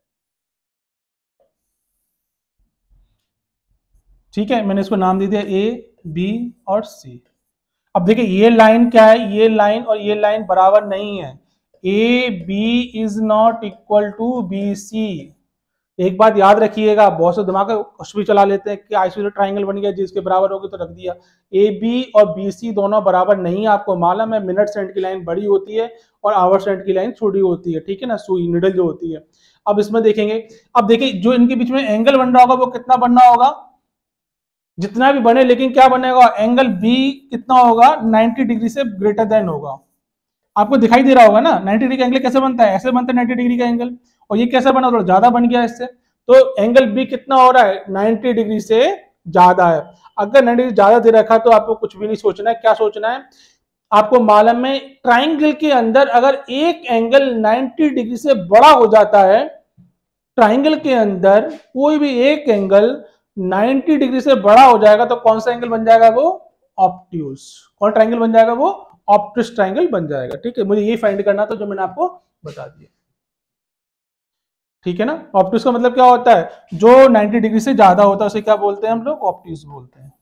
[SPEAKER 1] ठीक है, मैंने इसको नाम दे दिया A, B और C। अब देखिए ये लाइन क्या है, ये लाइन और ये लाइन बराबर नहीं है। AB is not equal to BC। एक बात याद रखिएगा, बहुत से दिमाग कुछ भी चला लेते हैं कि आइसोसेलेस ट्राइंगल बन गया, जिसके बराबर होगी तो रख दिया। AB और BC दोनों बराबर नहीं है। आपको मालूम है, मिनट सेंट की लाइन बड़ी होती है और आवर सेंट की लाइन छोटी होती है। ठीक है ना, सुई निडल जो होती है। अब इसमें देखेंगे, अब देखिए जो इनके बीच में एंगल बन रहा होगा वो कितना बनना होगा, जितना भी बने, लेकिन क्या बनेगा, एंगल बी कितना होगा, 90 डिग्री से ग्रेटर देन होगा। आपको दिखाई दे रहा होगा ना, 90 डिग्री का एंगल कैसे बनता है, ऐसे बनता है 90 डिग्री का एंगल। और ये कैसे बना, थोड़ा ज्यादा बन गया इससे, तो एंगल बी कितना हो रहा है, 90 डिग्री से ज्यादा है। अगर 90 डिग्री ज्यादा दे रखा तो आपको कुछ भी नहीं सोचना है। क्या सोचना है, आपको मालूम है ट्राइंगल के अंदर अगर एक एंगल 90 डिग्री से बड़ा हो जाता है, ट्राइंगल के अंदर कोई भी एक एंगल 90 डिग्री से बड़ा हो जाएगा तो कौन सा एंगल बन जाएगा, वो ऑब्ट्यूज। कौन ट्राइंगल बन जाएगा, वो ऑब्ट्यूज ट्राइंगल बन जाएगा। ठीक है, मुझे ये फाइंड करना था जो मैंने आपको बता दिया। ठीक है ना, ऑब्ट्यूज का मतलब क्या होता है, जो 90 डिग्री से ज्यादा होता है उसे क्या बोलते हैं हम लोग, ऑब्ट्यूज बोलते हैं।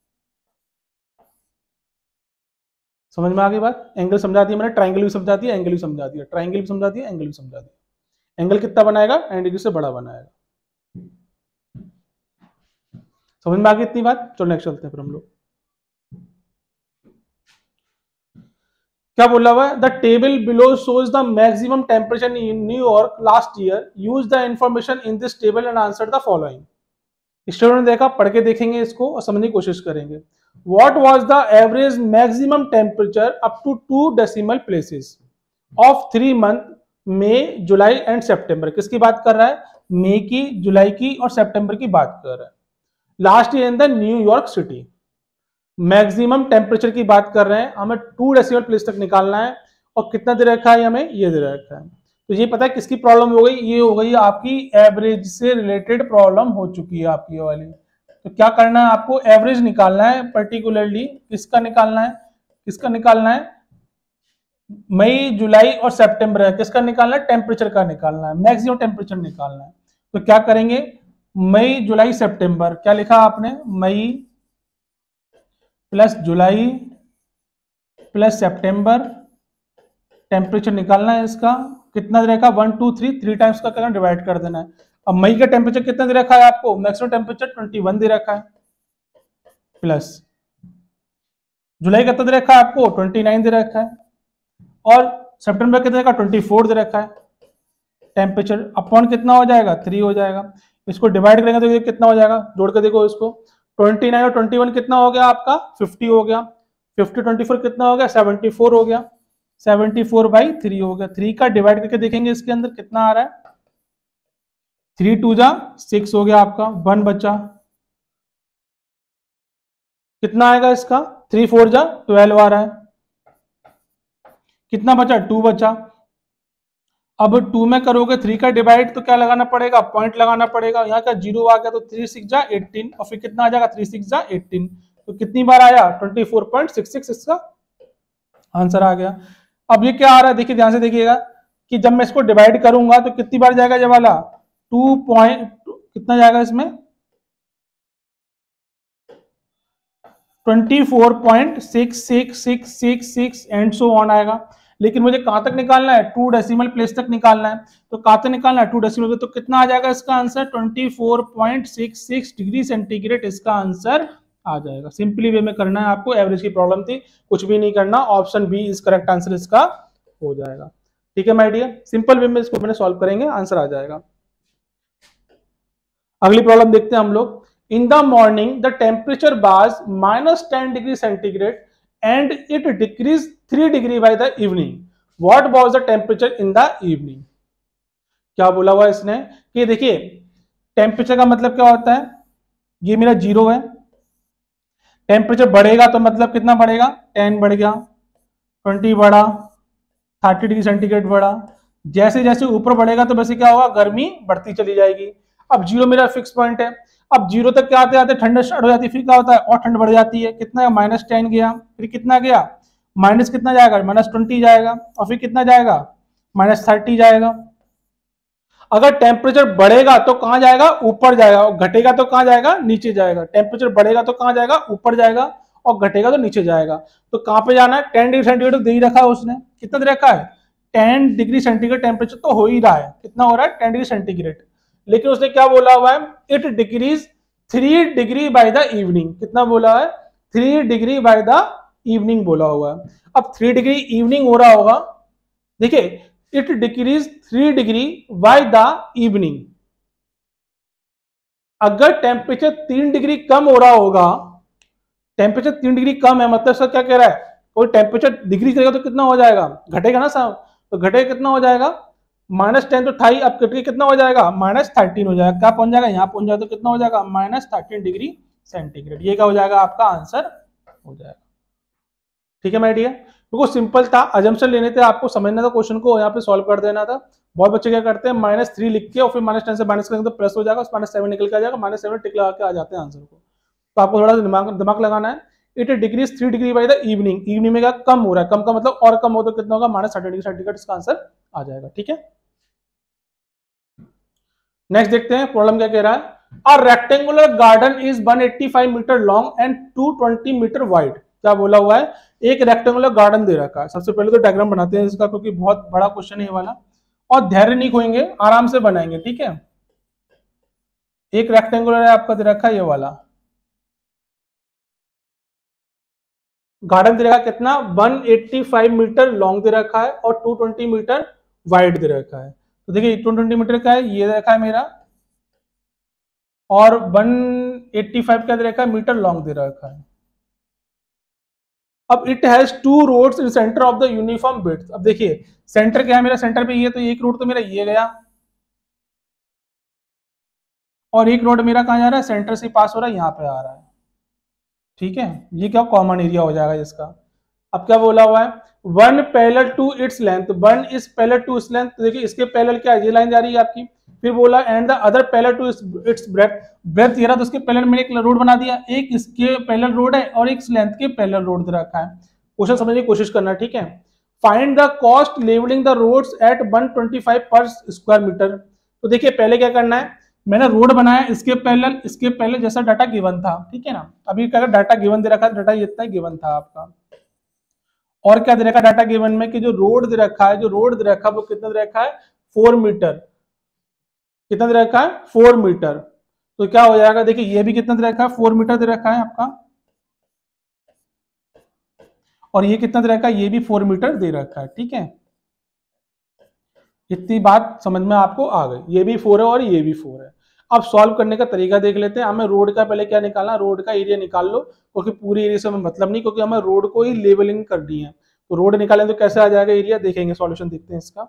[SPEAKER 1] समझ में आ गई बात, एंगल समझा दिया मैंने, ट्राइंगल भी समझा दिया, एंगल भी समझा दिया, ट्राइंगल भी समझा दिया, एंगल भी समझा दिया। एंगल कितना बनाएगा, 90 डिग्री से बड़ा बनाएगा। समझ में आ गई इतनी बात, चलो नेक्स्ट चलते हैं फिर हम लोग। क्या बोला हुआ है, the table below shows the maximum temperature in New York last year, use the information in this table and answer the following. Student ने देखा, पढ़ के देखेंगे इसको और समझने की कोशिश करेंगे। What was the average maximum temperature up to 2 decimal places of 3 month, May, July and September. किसकी बात कर रहा है, मई की, जुलाई की और सितंबर की बात कर रहा है। Last year in the New York city. Maximum temperature की बात कर रहे हैं, हमें 2 डेसिमल प्लेस तक निकालना है। और कितना दे रखा है हमें, ये दे रखा है। तो ये पता है किसकी प्रॉब्लम हो गई, ये हो गई आपकी एवरेज से रिलेटेड प्रॉब्लम हो चुकी है आपकी वाली। तो क्या करना है, आपको एवरेज निकालना है, पर्टिकुलरली किसका निकालना है, किसका निकालना है, मई, जुलाई और सितंबर है, किसका निकालना है, टेम्परेचर का निकालना है, मैक्सिमम टेम्परेचर निकालना है। तो क्या करेंगे, मई, जुलाई, सितंबर, क्या लिखा आपने, मई प्लस जुलाई प्लस सितंबर, टेम्परेचर निकालना है इसका। कितना दे रखा, 1, 2, 3, 3 टाइम्स का करना, डिवाइड कर देना है। अब मई का टेम्परेचर कितना दे रखा है आपको, मैक्सिमम टेम्परेचर 21 दे रखा है, प्लस जुलाई कितना दे रखा है आपको, 29 दे रखा है, और सितंबर कितना दे रखा, 24 दे रखा है। टेम्परेचर अपॉन कितना हो जाएगा, 3 हो जाएगा। इसको डिवाइड करेंगे तो ये कितना हो जाएगा, जोड़ के देखो इसको, 29 और 21 कितना हो गया आपका, 50 हो गया। 50 24 कितना हो गया, 74 हो गया। 74/3 हो गया। 3 का डिवाइड करके देखेंगे इसके अंदर कितना आ रहा है। 3 2 जा 6 हो गया आपका, 1 बचा, कितना आएगा इसका, 3 4 जा 12 आ रहा है, कितना बचा, 2 बचा। अब 2 में करोगे 3 का डिवाइड तो क्या लगाना पड़ेगा, पॉइंट लगाना पड़ेगा। यहाँ का 0 आ गया तो 3 6 जा 18 और फिर कितना आ जाएगा, 3 6 जा 18, तो कितनी बार आया, 24.66 इसका आंसर आ गया। अब ये क्या आ रहा है, देखिए ध्यान से देखिएगा कि जब मैं इसको डिवाइड करूंगा तो कितनी बार जाएगा ये वाला, 2 पॉइंट कितना जाएगा इसमें, 24.6666 एंड सो ऑन आएगा। लेकिन मुझे कहां तक निकालना है, 2 डेसिमल प्लेस तक निकालना है। तो कहां तक निकालना है, 2 डेसिमल, तो कितना आ जाएगा इसका आंसर, 24.66 डिग्री सेंटीग्रेड इसका आंसर आ जाएगा। सिंपली वे में करना है आपको, एवरेज की प्रॉब्लम थी, कुछ भी नहीं करना, option B is correct answer इसका हो जाएगा। ठीक है माय डियर, सिंपल वे में इसको मैंने सॉल्व करेंगे, आंसर आ जाएगा। अगली प्रॉब्लम देखते हैं हम लोग। In the morning, the temperature was -10 degree centigrade and it decreased 3 degree by the evening. What was the temperature in the evening? क्या बोला हुआ इसने कि देखिए टेम्परेचर का मतलब क्या होता है, ये मेरा 0 है, टेम्परेचर बढ़ेगा तो मतलब कितना बढ़ेगा, 10 बढ़ गया, 20 बढ़ा, 30 डिग्री सेंटीग्रेड बढ़ा। जैसे जैसे ऊपर बढ़ेगा तो वैसे क्या होगा, गर्मी बढ़ती चली जाएगी। अब 0 मेरा फिक्स पॉइंट है, अब 0 तक क्या आते आते ठंड स्टार्ट हो जाती है, फिर क्या होता है और ठंड बढ़ जाती है, कितना -10 गया, फिर कितना गया, माइनस कितना जाएगा, -20 जाएगा, और फिर कितना जाएगा, -30 जाएगा। अगर टेम्परेचर बढ़ेगा तो कहां जाएगा, ऊपर जाएगा, और घटेगा तो कहां जाएगा, नीचे जाएगा। टेम्परेचर बढ़ेगा तो कहां जाएगा, ऊपर जाएगा, और घटेगा तो नीचे जाएगा। तो कहां पे जाना है, 10 डिग्री सेंटीग्रेड दे ही रखा है उसने, कितना दे रखा है, 10 डिग्री सेंटीग्रेड टेम्परेचर तो हो ही रहा है, कितना हो रहा है, 10 डिग्री सेंटीग्रेड। लेकिन उसने क्या बोला हुआ है, it decrease 3 degree by the evening, कितना बोला है, 3 डिग्री बाय द इवनिंग बोला हुआ है। अब 3 डिग्री इवनिंग हो रहा होगा, देखिए it decrease 3 degree by the evening. अगर टेम्परेचर 3 डिग्री कम हो रहा होगा, टेम्परेचर 3 डिग्री कम है, मतलब सर क्या कह रहा है, कोई टेम्परेचर डिग्री करेगा तो कितना हो जाएगा, घटेगा ना साहब, तो घटेगा कितना हो जाएगा, -10 तो था ही, अब कट के कितना हो जाएगा, -13 हो जाएगा, क्या पहुंच जाएगा, यहाँ पहुंच जाएगा, तो कितना हो जाएगा, -13 डिग्री सेंटीग्रेड। ये क्या हो जाएगा, आपका आंसर हो जाएगा। ठीक है माय डियर, बिल्कुल सिंपल था, अजम्पशन लेने थे, आपको समझना था क्वेश्चन को, यहाँ पे सॉल्व कर देना था। बहुत बच्चे क्या करते हैं, -3 लिख के और फिर -10 से माइनस करेंगे तो प्लस हो जाएगा, -7 निकल के आ जाएगा, -7 टिक लगा के आ जाते हैं आंसर को। तो आपको थोड़ा दिमाग लगाना है। It decrease 3 degree by the evening, evening में क्या कम हो रहा है, कम का मतलब और कम हो तो कितना होगा, -30 डिग्री सेंटीग्रेड इसका आंसर आ जाएगा। ठीक है, नेक्स्ट देखते हैं प्रॉब्लम क्या कह रहा है। A rectangular garden is 185 metre long and 220 metre wide. क्या बोला हुआ है, एक रेक्टेंगुलर गार्डन दे रखा है। सबसे पहले तो डायग्राम बनाते हैं इसका, क्योंकि बहुत बड़ा क्वेश्चन है ये वाला, और धैर्य नहीं खोएंगे, आराम से बनाएंगे। ठीक है, एक रेक्टेंगुलर है आपका दे रखा है, ये वाला गार्डन दे रखा है, कितना 185 मीटर लॉन्ग दे रखा है और 220 मीटर वाइड दे रखा है। तो देखिए 220 मीटर का है, ये दे रखा है मेरा, और 185 का दे रखा है, मीटर लॉन्ग दे रखा है। अब it has 2 roads in centre of the uniform width. अब देखिए सेंटर क्या है मेरा, सेंटर पे ये, तो एक रोड तो मेरा ये गया, और एक रोड मेरा कहां जा रहा है, सेंटर से पास हो रहा है, यहाँ पे आ रहा है। ठीक है, ये क्या कॉमन एरिया हो जाएगा इसका। अब क्या बोला हुआ है, 1 parallel to its length, 1 is parallel to its length. देखिए इसके पैरेलल क्या है, ये लाइन जा रही है आपकी। फिर बोला and the other parallel to its breadth, breadth ये रहा, तो उसके पैरेलल मैंने एक रोड बना दिया, एक इसके पैरेलल रोड है और एक लेंथ के पैरेलल रोड दे रखा है। क्वेश्चन समझने की कोशिश करना। ठीक है, find the cost levelling the roads at 125 per square metre. तो देखिए पहले क्या करना है, मैंने रोड बनाया, इसके पहले जैसा डाटा गिवन था। ठीक है ना, अभी क्या डाटा गिवन दे रखा है, डाटा इतना गिवन था आपका, और क्या दे रखा है डाटा गिवन में कि जो रोड दे रखा है, वो कितना दे रखा है, 4 मीटर। कितना दे रखा है, 4 मीटर। तो क्या हो जाएगा, देखिए ये भी कितना दे रखा है, 4 मीटर दे रखा है आपका, और ये कितना दे रखा है, ये भी 4 मीटर दे रखा है। ठीक है, इतनी बात समझ में आपको आ गई, ये भी 4 है और ये भी 4 है। अब सॉल्व करने का तरीका देख लेते हैं। हमें रोड का पहले क्या निकालना, रोड का एरिया निकाल लो, क्योंकि पूरी एरिया से हमें मतलब नहीं, क्योंकि हमें रोड को ही लेवलिंग करनी है। तो रोड निकालें तो कैसे आ जाएगा एरिया, देखेंगे सॉल्यूशन देखते हैं इसका।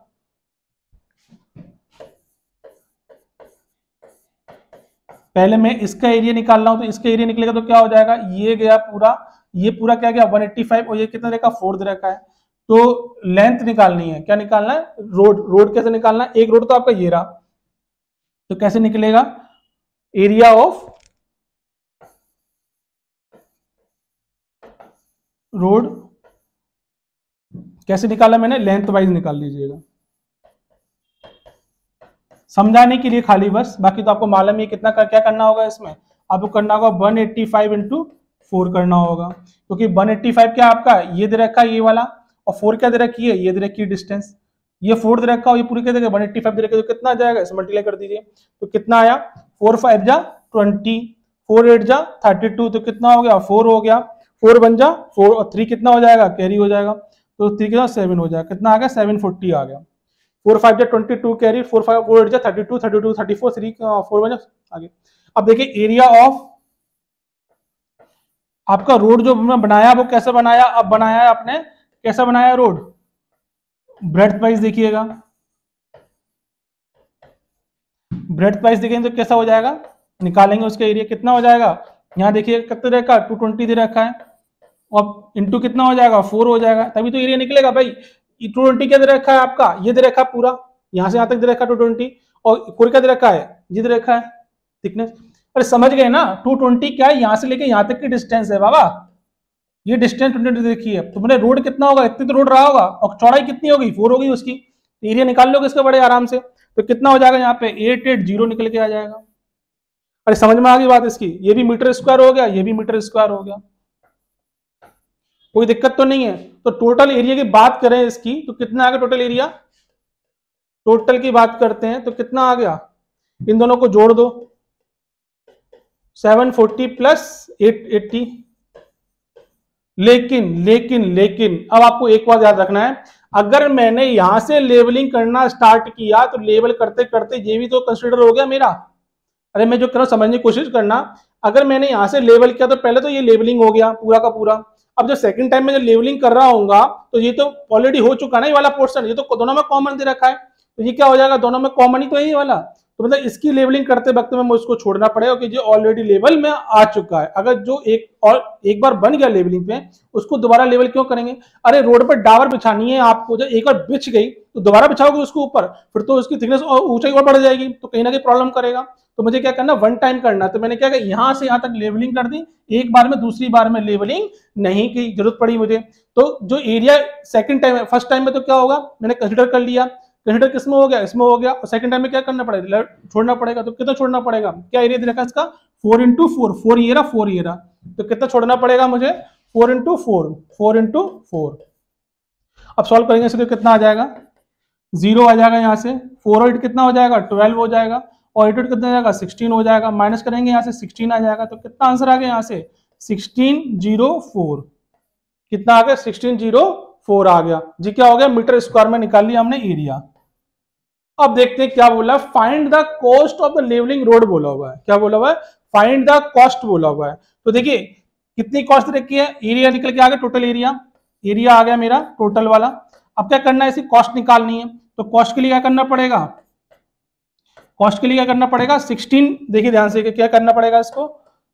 [SPEAKER 1] पहले मैं इसका एरिया निकाल रहा हूं, तो इसका एरिया निकलेगा तो क्या हो जाएगा, ये गया पूरा, ये पूरा क्या गया 185 और ये कितना देखा 4 दे रखा है। तो लेंथ निकालनी है, क्या निकालना है, रोड कैसे निकालना है, एक रोड तो आपका ये रहा, तो कैसे निकलेगा एरिया ऑफ रोड, कैसे निकाला मैंने, लेंथ वाइज निकाल लीजिएगा, समझाने के लिए खाली बस, बाकी तो आपको मालूम है कितना क्या करना होगा इसमें, आपको करना होगा 185 इंटू 4 करना होगा, क्योंकि 185 क्या आपका ये दे रखा है ये वाला, और 4 क्या दे रखी है, ये दे रखी है डिस्टेंस, ये 4 दे रखा हो, ये पूरी क्या देगा 185 दे रखा है, तो कितना आ जाएगा, इसे मल्टीप्लाई कर दीजिए, तो कितना आया 4 5 जा 20, 4 8 जा 32, तो कितना हो गया 4 हो गया, 4 बन जा 4 और 3 कितना हो जाएगा, कैरी हो जाएगा, तो 3 कितना 7 हो जाएगा, कितना आ गया 740 आ गया, 4 5 जा 22 कैरी, 4 5 4 8 जा 32 32 34 3 4 बन जा आगे। अब देखिए एरिया ऑफ आपका रोड जो बनाया वो कैसे बनाया, अब बनाया है आपने कैसा बनाया रोड, ब्रेड्थ वाइज देखिएगा, ब्रेड्थ वाइज देखेंगे तो कैसा हो जाएगा, निकालेंगे उसका एरिया कितना हो जाएगा, यहाँ देखिए कितना दे रखा 220 दे रखा है, और इंटू कितना हो जाएगा 4 हो जाएगा, तभी तो एरिया निकलेगा भाई। 220 क्या दे रखा है आपका, ये दे रखा है पूरा, यहां से यहां तक दे रखा है 220, और कोई क्या दे रखा है, ये दे रखा है थिकनेस, अरे समझ गए ना, 220 क्या है, यहां से लेके यहां तक की डिस्टेंस है बाबा, ये डिस्टेंस 20 देखी है, तो मैंने रोड कितना होगा, इतनी तो रोड रहा होगा, और चौड़ाई कितनी होगी 4 होगी उसकी, एरिया निकाल लोगे इसका बड़े आराम से, तो कितना हो जाएगा यहाँ पे 880 निकल के आ जाएगा। अरे समझ में आ गई बात इसकी, ये भी मीटर स्क्वायर हो गया, ये भी मीटर स्क्वायर हो गया, कोई दिक्कत तो नहीं है। तो टोटल एरिया की बात करें इसकी तो कितना आ गया टोटल एरिया, टोटल की बात करते हैं तो कितना आ गया, इन दोनों को जोड़ दो 740 प्लस 880, लेकिन लेकिन लेकिन अब आपको एक बात याद रखना है, अगर मैंने यहां से लेवलिंग करना स्टार्ट किया तो लेवल करते करते ये भी तो कंसीडर हो गया मेरा, अरे मैं जो कर रहा हूं समझने की कोशिश करना, अगर मैंने यहां से लेवल किया तो पहले तो ये लेवलिंग हो गया पूरा का पूरा, अब जो सेकंड टाइम में जो लेवलिंग कर रहा हूँ तो ये तो ऑलरेडी हो चुका ना ये वाला पोर्शन, ये तो दोनों में कॉमन दे रखा है, तो ये क्या हो जाएगा दोनों में कॉमन ही तो है ये वाला, तो मतलब इसकी लेवलिंग करते वक्त में मुझको छोड़ना पड़ेगा कि जो ऑलरेडी लेवल में आ चुका है, अगर जो एक बार बन गया लेवलिंग पे उसको दोबारा लेवल क्यों करेंगे, अरे रोड पर डावर बिछानी है आपको, जब एक बार बिछ गई तो दोबारा बिछाओगे उसके ऊपर, फिर तो उसकी थिकनेस और ऊंचाई और बढ़ जाएगी, तो कहीं ना कहीं प्रॉब्लम करेगा, तो मुझे क्या करना वन टाइम करना, तो मैंने क्या किया यहां से यहां तक लेवलिंग कर दी एक बार में, दूसरी बार में लेवलिंग नहीं की जरूरत पड़ी मुझे, तो जो area second time first time में तो क्या होगा मैंने कंसीडर कर लिया, कंसीडर किसमें हो गया इसमें हो गया, और सेकंड टाइम में क्या करना पड़ेगा छोड़ना पड़ेगा, तो कितना छोड़ना पड़ेगा, क्या एरिया दे रखा है इसका 4 इंटू 4 ये रहा 4 ये रहा, तो कितना छोड़ना पड़ेगा मुझे 4 इंटू 4 इंटू 4, अब सॉल्व करेंगे इसको कितना आ जाएगा 0 आ जाएगा यहाँ से, 4 और 8 कितना हो जाएगा 12 हो जाएगा, और 8 कितना जाएगा 16 हो जाएगा, माइनस करेंगे यहाँ से 16 आ जाएगा, तो कितना आंसर आ गया यहाँ से 1604, कितना आ गया 1604 आ गया जी, क्या हो गया मीटर स्क्वायर में निकाल लिया हमने एरिया। अब देखते हैं क्या बोला, find the cost of the levelling road बोला हुआ है, क्या बोला हुआ है फाइंड द कॉस्ट बोला हुआ है, तो देखिए कितनी कॉस्ट रखी है, एरिया निकल के आ गया टोटल एरिया आ गया मेरा टोटल वाला, अब क्या करना है इसकी कॉस्ट निकालनी है, तो कॉस्ट के लिए क्या करना पड़ेगा, कॉस्ट के लिए क्या करना पड़ेगा 16, देखिए ध्यान से क्या करना पड़ेगा इसको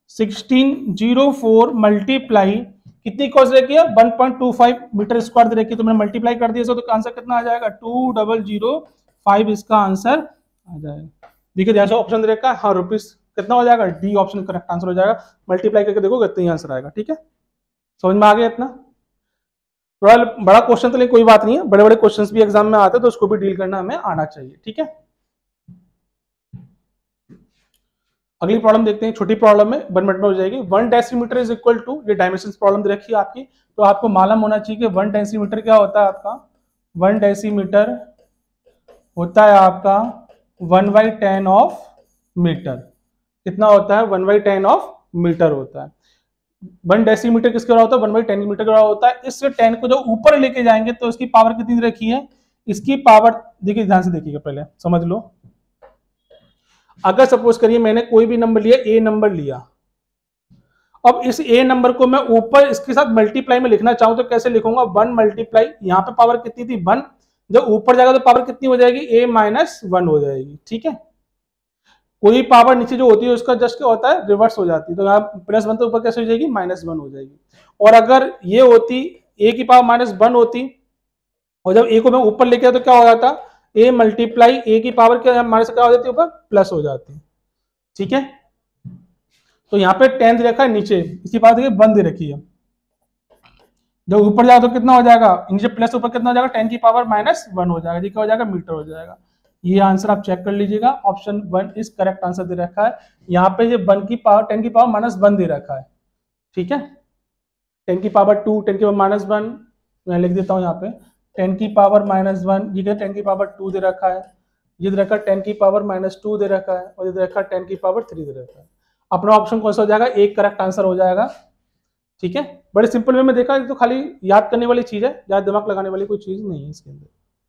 [SPEAKER 1] 1604 मल्टीप्लाई कितनी कॉस्ट रखी है 1.25 मीटर स्क्वायर रखी है, तो मैंने मल्टीप्लाई कर दिया, तो आंसर कितना आ जाएगा 2005 इसका आंसर आ जाएगा। देखिए ध्यान से ऑप्शन दे रखा है, हाँ रुपीस कितना हो जाएगा, डी ऑप्शन करेक्ट आंसर हो जाएगा, मल्टीप्लाई करके देखो कितना ही आंसर आएगा, ठीक है समझ में आ गया इतना, थोड़ा बड़ा क्वेश्चन तो नहीं कोई बात नहीं है, बड़े बड़े क्वेश्चंस भी एग्जाम में आते हैं तो उसको भी डील करना हमें आना चाहिए, ठीक है। अगली प्रॉब्लम देखते हैं, छोटी प्रॉब्लम में 1 मिनट में हो जाएगी, 1 डेसीमीटर इज इक्वल टू, ये डायमेंशंस प्रॉब्लम दे रखी है आपकी, तो आपको मालूम होना चाहिए कि 1 डेसीमीटर क्या होता है आपका, 1 डेसीमीटर होता है आपका 1/10 ऑफ मीटर, कितना होता है 1/10 ऑफ मीटर होता है, 1 डेसीमीटर किसके बराबर होता है 1/10 मीटर के बराबर होता है, इस 10 को जो ऊपर लेके जाएंगे तो इसकी पावर कितनी रखी है, इसकी पावर देखिए ध्यान से देखिएगा पहले समझ लो, अगर सपोज करिए मैंने कोई भी नंबर लिया ए नंबर लिया, अब इस ए नंबर को मैं ऊपर इसके साथ मल्टीप्लाई में लिखना चाहूं तो कैसे लिखूंगा, 1 मल्टीप्लाई, यहाँ पे पावर कितनी थी 1, जब ऊपर जाएगा तो पावर कितनी हो जाएगी, a माइनस 1 हो जाएगी। ठीक है, कोई पावर नीचे जो होती है उसका जस्ट क्या होता है, रिवर्स हो जाती है। तो यहाँ +1 तो ऊपर कैसे हो जाएगी, -1 हो जाएगी। और अगर ये होती a की पावर -1 होती और जब a को मैं ऊपर लेके आता तो क्या हो जाता, a मल्टीप्लाई a की पावर क्या माइनस क्या हो जाती है, ऊपर प्लस हो जाती। ठीक है, तो यहाँ पे 10 दे रखा है, नीचे इसकी पावर देखिए 1 दे रखी है। जब ऊपर जाओ तो कितना हो जाएगा, नीचे प्लस ऊपर कितना हो जाएगा, 10 की पावर -1 हो जाएगा। ये क्या हो जाएगा, मीटर हो जाएगा। ये आंसर आप चेक कर लीजिएगा, ऑप्शन 1 इस करेक्ट आंसर दे रखा है। यहाँ पे ये 1 की पावर 10 की पावर -1 दे रखा है। ठीक है, 10 की पावर 2, 10 की पावर -1, मैं लिख देता हूँ यहाँ पे 10 की पावर -1, ये 10 की पावर 2 दे रखा है, ये दे रखा है 10 की पावर -2 दे रखा है, और ये दे रखा है 10 की पावर 3 दे रखा है। अपना ऑप्शन कौन सा हो जाएगा, एक करेक्ट आंसर हो जाएगा। ठीक है, बड़े सिंपल वे में देखा तो खाली याद करने वाली चीज है, ज्यादा दिमाग लगाने वाली कोई चीज नहीं है इसके अंदर।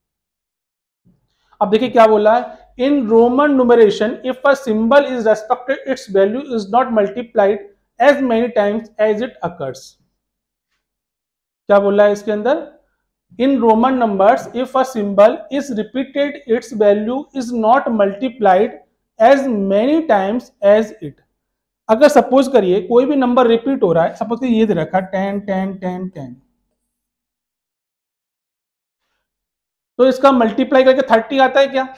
[SPEAKER 1] अब देखिए क्या बोला है, in Roman numeration if a symbol is respected its value is not multiplied as many times as it occurs. क्या बोला है इसके अंदर, in Roman numbers if a symbol is repeated its value is not multiplied as many times as it. अगर suppose करिए कोई भी number repeat हो रहा है, सपोज ये दे रखा 10 10 10 10, तो इसका मल्टीप्लाई करके 30 आता है क्या।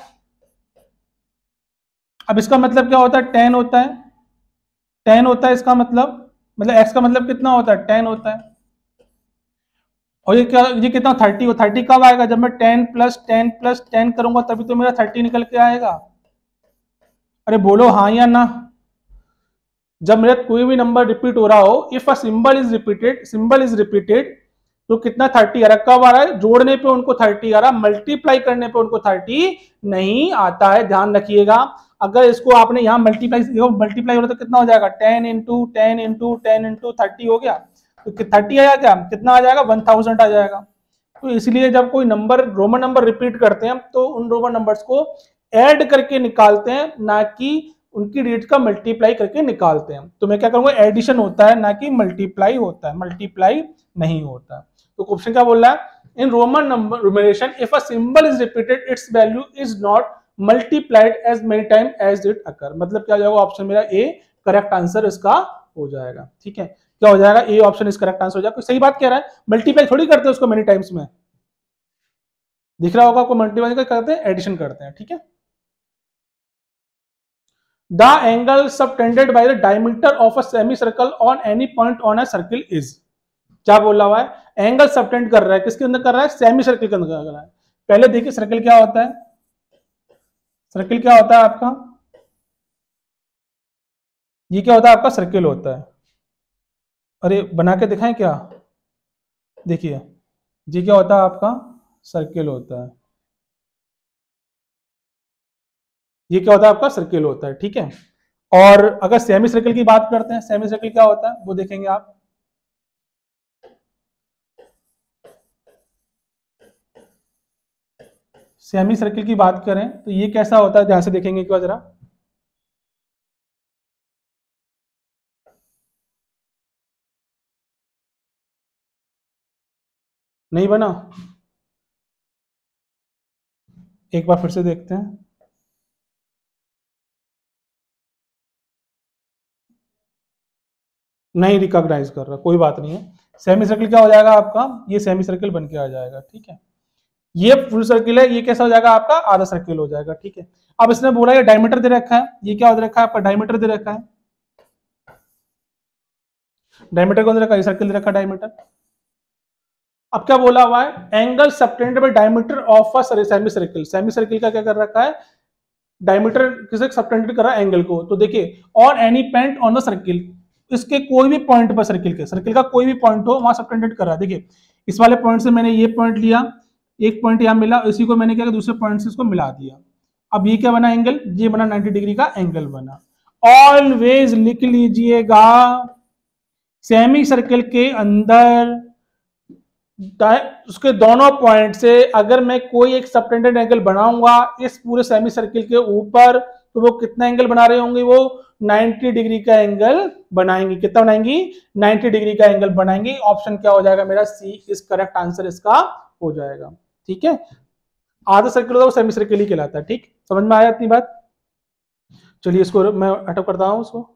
[SPEAKER 1] अब इसका मतलब क्या होता है, 10 होता है, 10 होता है इसका मतलब x का मतलब कितना होता है, 10 होता है। और ये क्या, ये कितना 30 हो, 30 कब आएगा, जब मैं 10 + 10 + 10 करूंगा तभी तो मेरा 30 निकल के आएगा। अरे बोलो हाँ या ना। जब मेरा कोई भी नंबर रिपीट हो रहा हो, if a symbol is repeated तो कितना 30 आ रहा है, कब आ रहा है, जोड़ने पे उनको 30 आ रहा, मल्टीप्लाई करने पे उनको 30 नहीं आता है, ध्यान रखिएगा। अगर इसको आपने यहाँ मल्टीप्लाई हो रहा तो कितना हो जाएगा, 10 × 10 × 10 × 30 हो गया, तो 30 आया क्या, कितना आ जाएगा, 1000 आ जाएगा। तो इसलिए जब कोई नंबर रोमन नंबर रिपीट करते हैं तो उन रोमन नंबर्स को ऐड करके निकालते हैं, ना कि उनकी रेट का मल्टीप्लाई करके निकालते हैं। तो मैं क्या करूंगा, एडिशन होता है ना कि मल्टीप्लाई होता है, मल्टीप्लाई नहीं होता। तो क्वेश्चन क्या बोल रहा है, in Roman numeration if a symbol is repeated its value is not multiplied as many time as it occur. मतलब क्या हो जाएगा, ऑप्शन मेरा ए करेक्ट आंसर इसका हो जाएगा। ठीक है, क्या हो जाएगा, A option is correct answer हो जाएगा। सही बात कह रहा है, मल्टीप्लाई थोड़ी करते हैं उसको मेनी टाइम्स में, दिख रहा होगा आपको, मल्टीप्लाई करते हैं, एडिशन करते हैं। ठीक है, the angle subtended by the diameter of a semicircle on any point on a circle is। क्या बोला हुआ है, एंगल सबटेंड कर रहा है, किसके अंदर कर रहा है, सेमी सर्कल के अंदर कर रहा है। पहले देखिए सर्कल क्या होता है, सर्कल क्या होता है आपका, ये क्या होता है आपका, सर्कल होता है। अरे बना के दिखाएं क्या, देखिए ये क्या होता है आपका, सर्कल होता है, ये क्या होता है आपका, सर्कल होता है। ठीक है, और अगर सेमी सर्कल की बात करते हैं, सेमी सर्कल क्या होता है वो देखेंगे आप, सेमी सर्कल की बात करें तो ये कैसा होता है, ध्यान से देखेंगे एक बार जरा, नहीं बना, एक बार फिर से देखते हैं। नहीं रिकॉग्नाइज कर रहा, कोई बात नहीं है। सेमी सर्कल क्या हो जाएगा आपका, ये सेमी सर्कल बन के आ जाएगा। ठीक है, ये फुल सर्कल है, ये कैसा हो जाएगा आपका, आधा सर्कल हो जाएगा। ठीक है, अब इसने बोला ये डायमीटर दे रखा है, ये क्या दे रखा है आपका, डायमीटर दे रखा है, डायमीटर कौन दे रखा है, सर्कल दे रखा है डायमीटर। अब क्या बोला हुआ है, angle subtended by diameter of a semi circle. Semi circle का क्या कर रखा है, डायमीटर किसे सबटेंडेड कर रहा है, एंगल को। तो देखिए on any point on the circle, इसके कोई भी पॉइंट पर, सर्कल का कोई भी पॉइंट हो वहां सबटेंडेड कर रहा है। देखिए इस वाले पॉइंट से मैंने ये पॉइंट लिया, एक पॉइंट यहां मिला, इसी को मैंने क्या दूसरे पॉइंट से इसको मिला दिया। अब ये क्या बना एंगल, ये बना 90 डिग्री का एंगल बना। ऑलवेज लिख लीजिएगा, सेमी सर्कल के अंदर उसके दोनों पॉइंट से अगर मैं कोई एक सबटेंडेड एंगल बनाऊंगा इस पूरे सेमी सर्कल के ऊपर, तो वो कितना एंगल बना रहे होंगे, वो 90 डिग्री का एंगल बनाएंगे। कितना बनाएंगी, 90 डिग्री का एंगल बनाएंगे। ऑप्शन क्या हो जाएगा मेरा, सी इज करेक्ट आंसर इसका हो जाएगा। ठीक है, आधा सर्किल होता है वो सेमी सर्किल ही कहलाता है। ठीक, समझ में आया इतनी बात। चलिए इसको मैं अटक करता हूं उसको,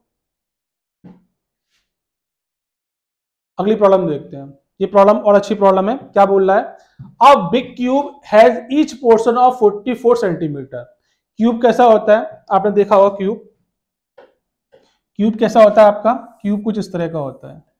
[SPEAKER 1] अगली प्रॉब्लम देखते हैं। ये प्रॉब्लम और अच्छी प्रॉब्लम है। क्या बोल रहा है, a big cube has each portion of 44 centimetre. Cube कैसा होता है, आपने देखा होगा क्यूब, क्यूब कैसा होता है आपका, क्यूब कुछ इस तरह का होता है।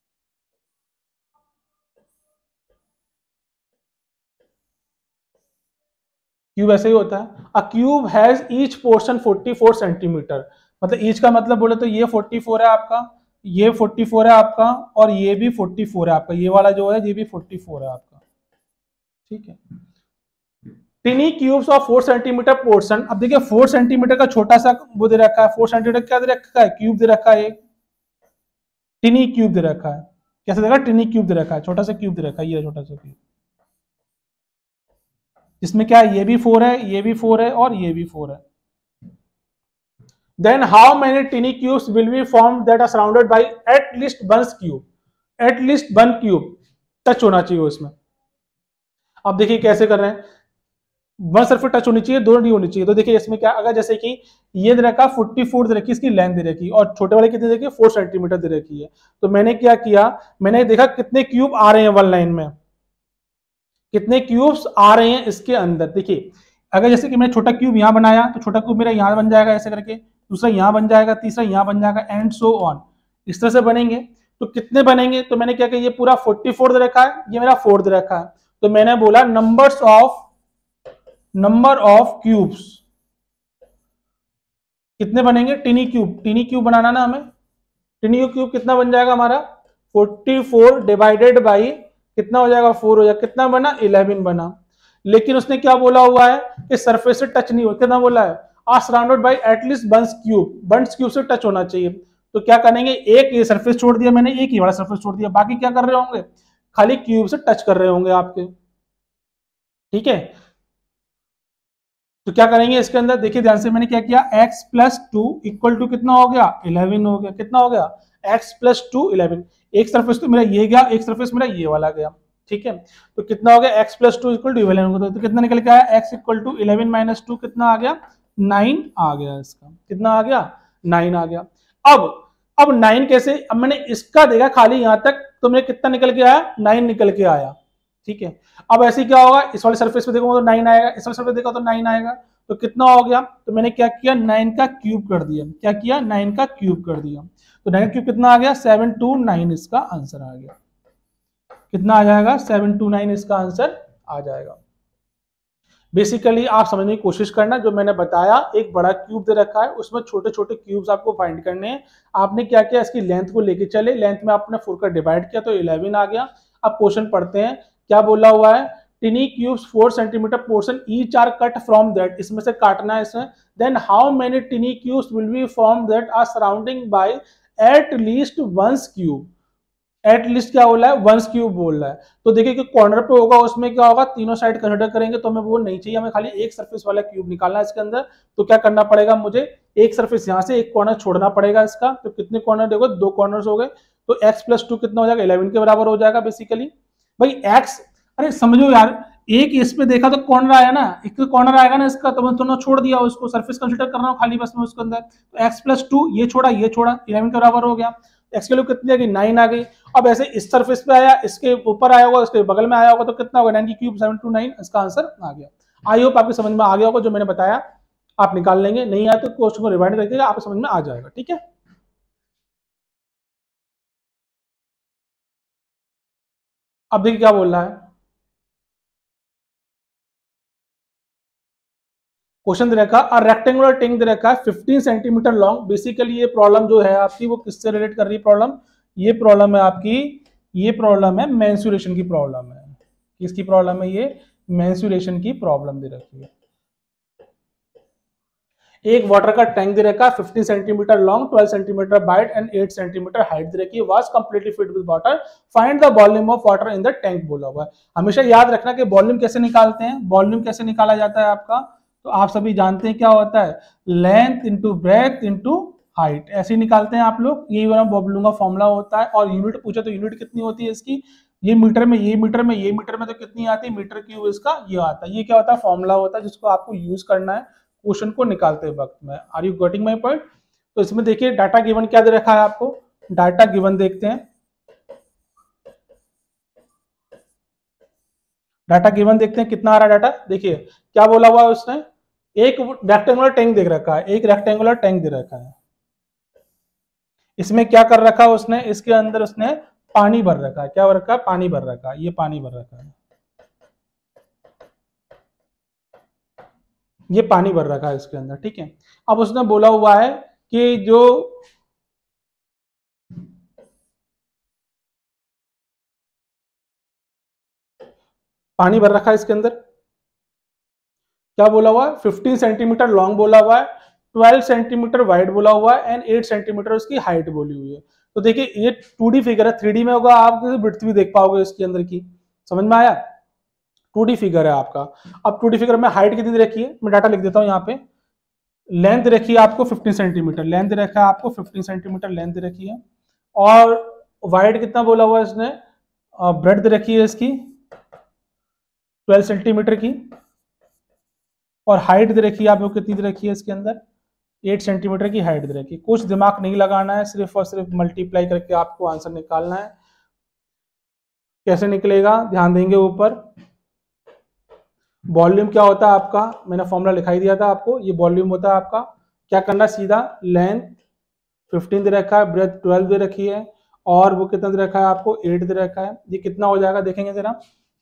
[SPEAKER 1] क्यूब ऐसे ही होता है। A cube has each portion 44 centimetre, मतलब ईच का मतलब बोले तो ये 44 है आपका, ये 44 है आपका, और ये भी 44 है आपका, ये वाला जो है ये भी 44 है आपका। ठीक है, tiny cubes of 4 centimetre portion. अब देखिए 4 सेंटीमीटर का छोटा सा वो दे रखा है, 4 सेंटीमीटर क्या दे रखा है, क्यूब दे रखा है, टिनी क्यूब दे रखा है। कैसे देखा, टिनी क्यूब दे रखा है, छोटा सा क्यूब दे रखा है, ये छोटा सा क्यूब। इसमें क्या है, ये भी 4 है, ये भी 4 है, और ये भी 4 है। Then how many tiny cubes will be formed that are surrounded by at least one cube? At least one cube touch होना चाहिए उसमें। अब देखिए कैसे कर रहे हैं, वन सरफेस टच होनी चाहिए, दो नहीं होनी चाहिए। तो देखिए इसमें क्या, अगर जैसे कि ये दे रखा 44 दे रखी, इसकी लेंथ दे रखी, और छोटे वाले कितने देखिए 4 सेंटीमीटर दे रखी है। तो मैंने क्या किया, मैंने देखा कितने क्यूब आ रहे हैं वन लाइन में, कितने क्यूब्स आ रहे हैं इसके अंदर। देखिए अगर जैसे कि मैंने छोटा क्यूब यहां बनाया, तो छोटा क्यूब मेरा यहां बन जाएगा ऐसे करके, दूसरा यहां बन जाएगा, तीसरा यहां बन जाएगा, एंड सो ऑन, इस तरह से बनेंगे। तो कितने बनेंगे, तो मैंने क्या किया, ये पूरा 44 दे रखा है, ये मेरा 4 दे रखा है, तो मैंने बोला नंबर ऑफ क्यूब्स कितने बनेंगे, टिनी क्यूब, टिनी क्यूब बनाना ना हमें, टिनी क्यूब कितना बन जाएगा हमारा 44 डिवाइडेड बाई कितना हो जाएगा 4 हो जाएगा, कितना बना 11 बना। लेकिन उसने क्या बोला हुआ है कि सरफेस से टच नहीं हो, कितना बोला है, are surrounded by at least once cube, once cube से टच होना चाहिए। तो क्या करेंगे, एक ये सरफेस छोड़ दिया मैंने, एक ये वाला सरफेस छोड़ दिया, बाकी क्या कर रहे होंगे, खाली क्यूब से टच कर रहे होंगे आपके। ठीक है, तो क्या करेंगे इसके अंदर, देखिए ध्यान से, मैंने क्या किया, x प्लस 2 इक्वल टू कितना हो गया 11 हो गया, कितना हो गया x प्लस 2 11। एक सरफेस तो मेरा ये गया, एक सरफेस मेरा ये वाला गया। ठीक है, तो कितना हो गया x प्लस 2 इक्वल टू 11, तो कितना निकल के आया, x इक्वल टू 11 माइनस 2 कितना आ गया 9 आ गया, इसका कितना आ गया 9 आ गया। अब 9 कैसे, अब मैंने इसका देखा खाली यहां तक, तो मेरे कितना निकल के आया 9 निकल के आया। ठीक है, अब ऐसे क्या होगा, इस वाले सरफेस पे देखो तो 9 आएगा, इस वाले सरफेस देखो तो 9 आएगा, तो कितना हो गया, तो मैंने क्या किया 9 का क्यूब कर दिया, क्या किया 9 का क्यूब कर दिया, तो 9 क्यूब कितना आ गया 729, इसका आंसर आ गया। कितना आ जाएगा 729, इसका आंसर आ जाएगा। बेसिकली आप समझने की कोशिश करना, जो मैंने बताया एक बड़ा क्यूब दे रखा है, उसमें छोटे छोटे क्यूब्स आपको फाइंड करने हैं। आपने क्या किया, इसकी लेंथ को लेके चले, लेंथ में आपने 4 का डिवाइड किया तो 11 आ गया। अब क्वेश्चन पढ़ते हैं, क्या बोला हुआ है, tiny cubes 4 centimetre portion each are cut from that, इसमें से काटना है इसमें। Then how many tiny cubes will be form that are surrounding by at least once cube. At least क्या बोला है, वंस क्यूब बोल रहा है। तो देखिए कि कॉर्नर पे होगा, उसमें क्या होगा, तीनों साइड कंसीडर करेंगे, तो हमें वो नहीं चाहिए, हमें खाली एक सरफेस वाला क्यूब निकालना है इसके अंदर। तो क्या करना पड़ेगा मुझे, एक सरफेस यहां से एक कॉर्नर छोड़ना पड़ेगा इसका। तो कितने कॉर्नर देखो, 2 कॉर्नर्स हो गए, तो x प्लस 2 कितना हो जाएगा 11 के बराबर हो जाएगा बेसिकली। भाई x, अरे समझो यार, एक इस पे देखा तो कॉर्नर आया ना, एक तो कॉर्नर आएगा ना इसका, तो मैं दोनों छोड़ दिया, उसको सरफेस कंसीडर कर रहा हूँ खाली बस में उसके अंदर। तो x प्लस 2 ये छोड़ा 11 के बराबर हो गया, x के लिए कितनी आ गई 9 आ गई। अब ऐसे इस सरफेस पे आया, इसके ऊपर आया होगा, इसके बगल में आया होगा, तो कितना होगा 9 की क्यूब 729, इसका आंसर आ गया। आई होप आपको समझ में आ गया होगा, जो मैंने बताया आप निकाल लेंगे, नहीं आया तो क्वेश्चन को रिवाइंड करके आपको समझ में आ जाएगा। ठीक है, अब देखिए क्या बोल रहा है, क्वेश्चन दे रखा है, रेक्टेंगुलर टैंक दे रखा है 15 सेंटीमीटर लॉन्ग। बेसिकली ये प्रॉब्लम जो है आपकी, वो किससे रिलेट कर रही है प्रॉब्लम, ये प्रॉब्लम है आपकी, ये प्रॉब्लम है मेंसुरेशन की प्रॉब्लम है। किसकी प्रॉब्लम है ये, मेंसुरेशन की प्रॉब्लम दे रखी है। एक वाटर का टैंक दे रखा है 15 centimetre long, 12 centimetre wide and 8 centimetre height दे रखी है, was completely filled with water, find the volume of water in the tank बोला हुआ है। हमेशा याद रखना कि वॉल्यूम कैसे निकालते हैं, वॉल्यूम कैसे निकाला जाता है आपका, तो आप सभी जानते हैं क्या होता है, length into breadth into height, ऐसे ही निकालते हैं आप लोग। यही वाला बॉबलूंगा फॉर्मूला होता है। और यूनिट पूछा तो यूनिट कितनी होती है इसकी, ये मीटर में, ये मीटर में, ये मीटर में, तो कितनी आती है, मीटर क्यूब इसका ये आता है। ये क्या होता है, फॉर्मूला होता है जिसको आपको यूज करना है क्वेश्चन को निकालते वक्त में। Are you getting my point? तो इसमें देखिए डाटा गिवन क्या दे रखा है आपको, डाटा गिवन देखते हैं। डाटा गिवन देखते हैं कितना आ रहा है डाटा। देखिए क्या बोला हुआ है उसने, एक रेक्टेंगुलर टैंक देख रखा है, एक रेक्टेंगुलर टैंक दे रखा है। इसमें क्या कर रखा है उसने, इसके अंदर उसने पानी भर रखा है। क्या भर रखा है, पानी भर रखा है। ये पानी भर रखा है, ये पानी भर रखा है इसके अंदर, ठीक है। अब उसने बोला हुआ है कि जो पानी भर रखा है इसके अंदर, क्या बोला हुआ है, 15 सेंटीमीटर लॉन्ग बोला हुआ है, 12 सेंटीमीटर वाइड बोला हुआ है एंड 8 सेंटीमीटर उसकी हाइट बोली हुई है। तो देखिए ये 2D फिगर है, 3D में होगा आप विड्थ भी देख पाओगे इसके अंदर की, समझ में आया। 2D फिगर है आपका। अब 2D फिगर में हाइट कितनी रखी है, मैं डाटा लिख देता हूं यहाँ पे। लेंथ रखी है आपको 15 सेंटीमीटर, लेंथ रखा है आपको 15 सेंटीमीटर लेंथ रखी है। और वाइड कितना बोला हुआ है इसने, ब्रेड्थ रखी है इसकी 12 सेंटीमीटर की। और हाइट दे रखी है आपको कितनी दे रखी है इसके अंदर, 8 सेंटीमीटर की हाइट दे रखी है। कुछ दिमाग नहीं लगाना है, सिर्फ और सिर्फ मल्टीप्लाई करके आपको आंसर निकालना है। कैसे निकलेगा, ध्यान देंगे ऊपर। वॉल्यूम क्या होता है आपका, मैंने फॉर्मूला लिखाई दिया था आपको, ये वॉल्यूम होता है आपका। क्या करना, सीधा लेंथ 15 दे रखा है, ब्रेथ 12 दे रखी है, और वो कितना दे रखा है आपको, 8 दे रखा है। ये कितना हो जाएगा देखेंगे जरा,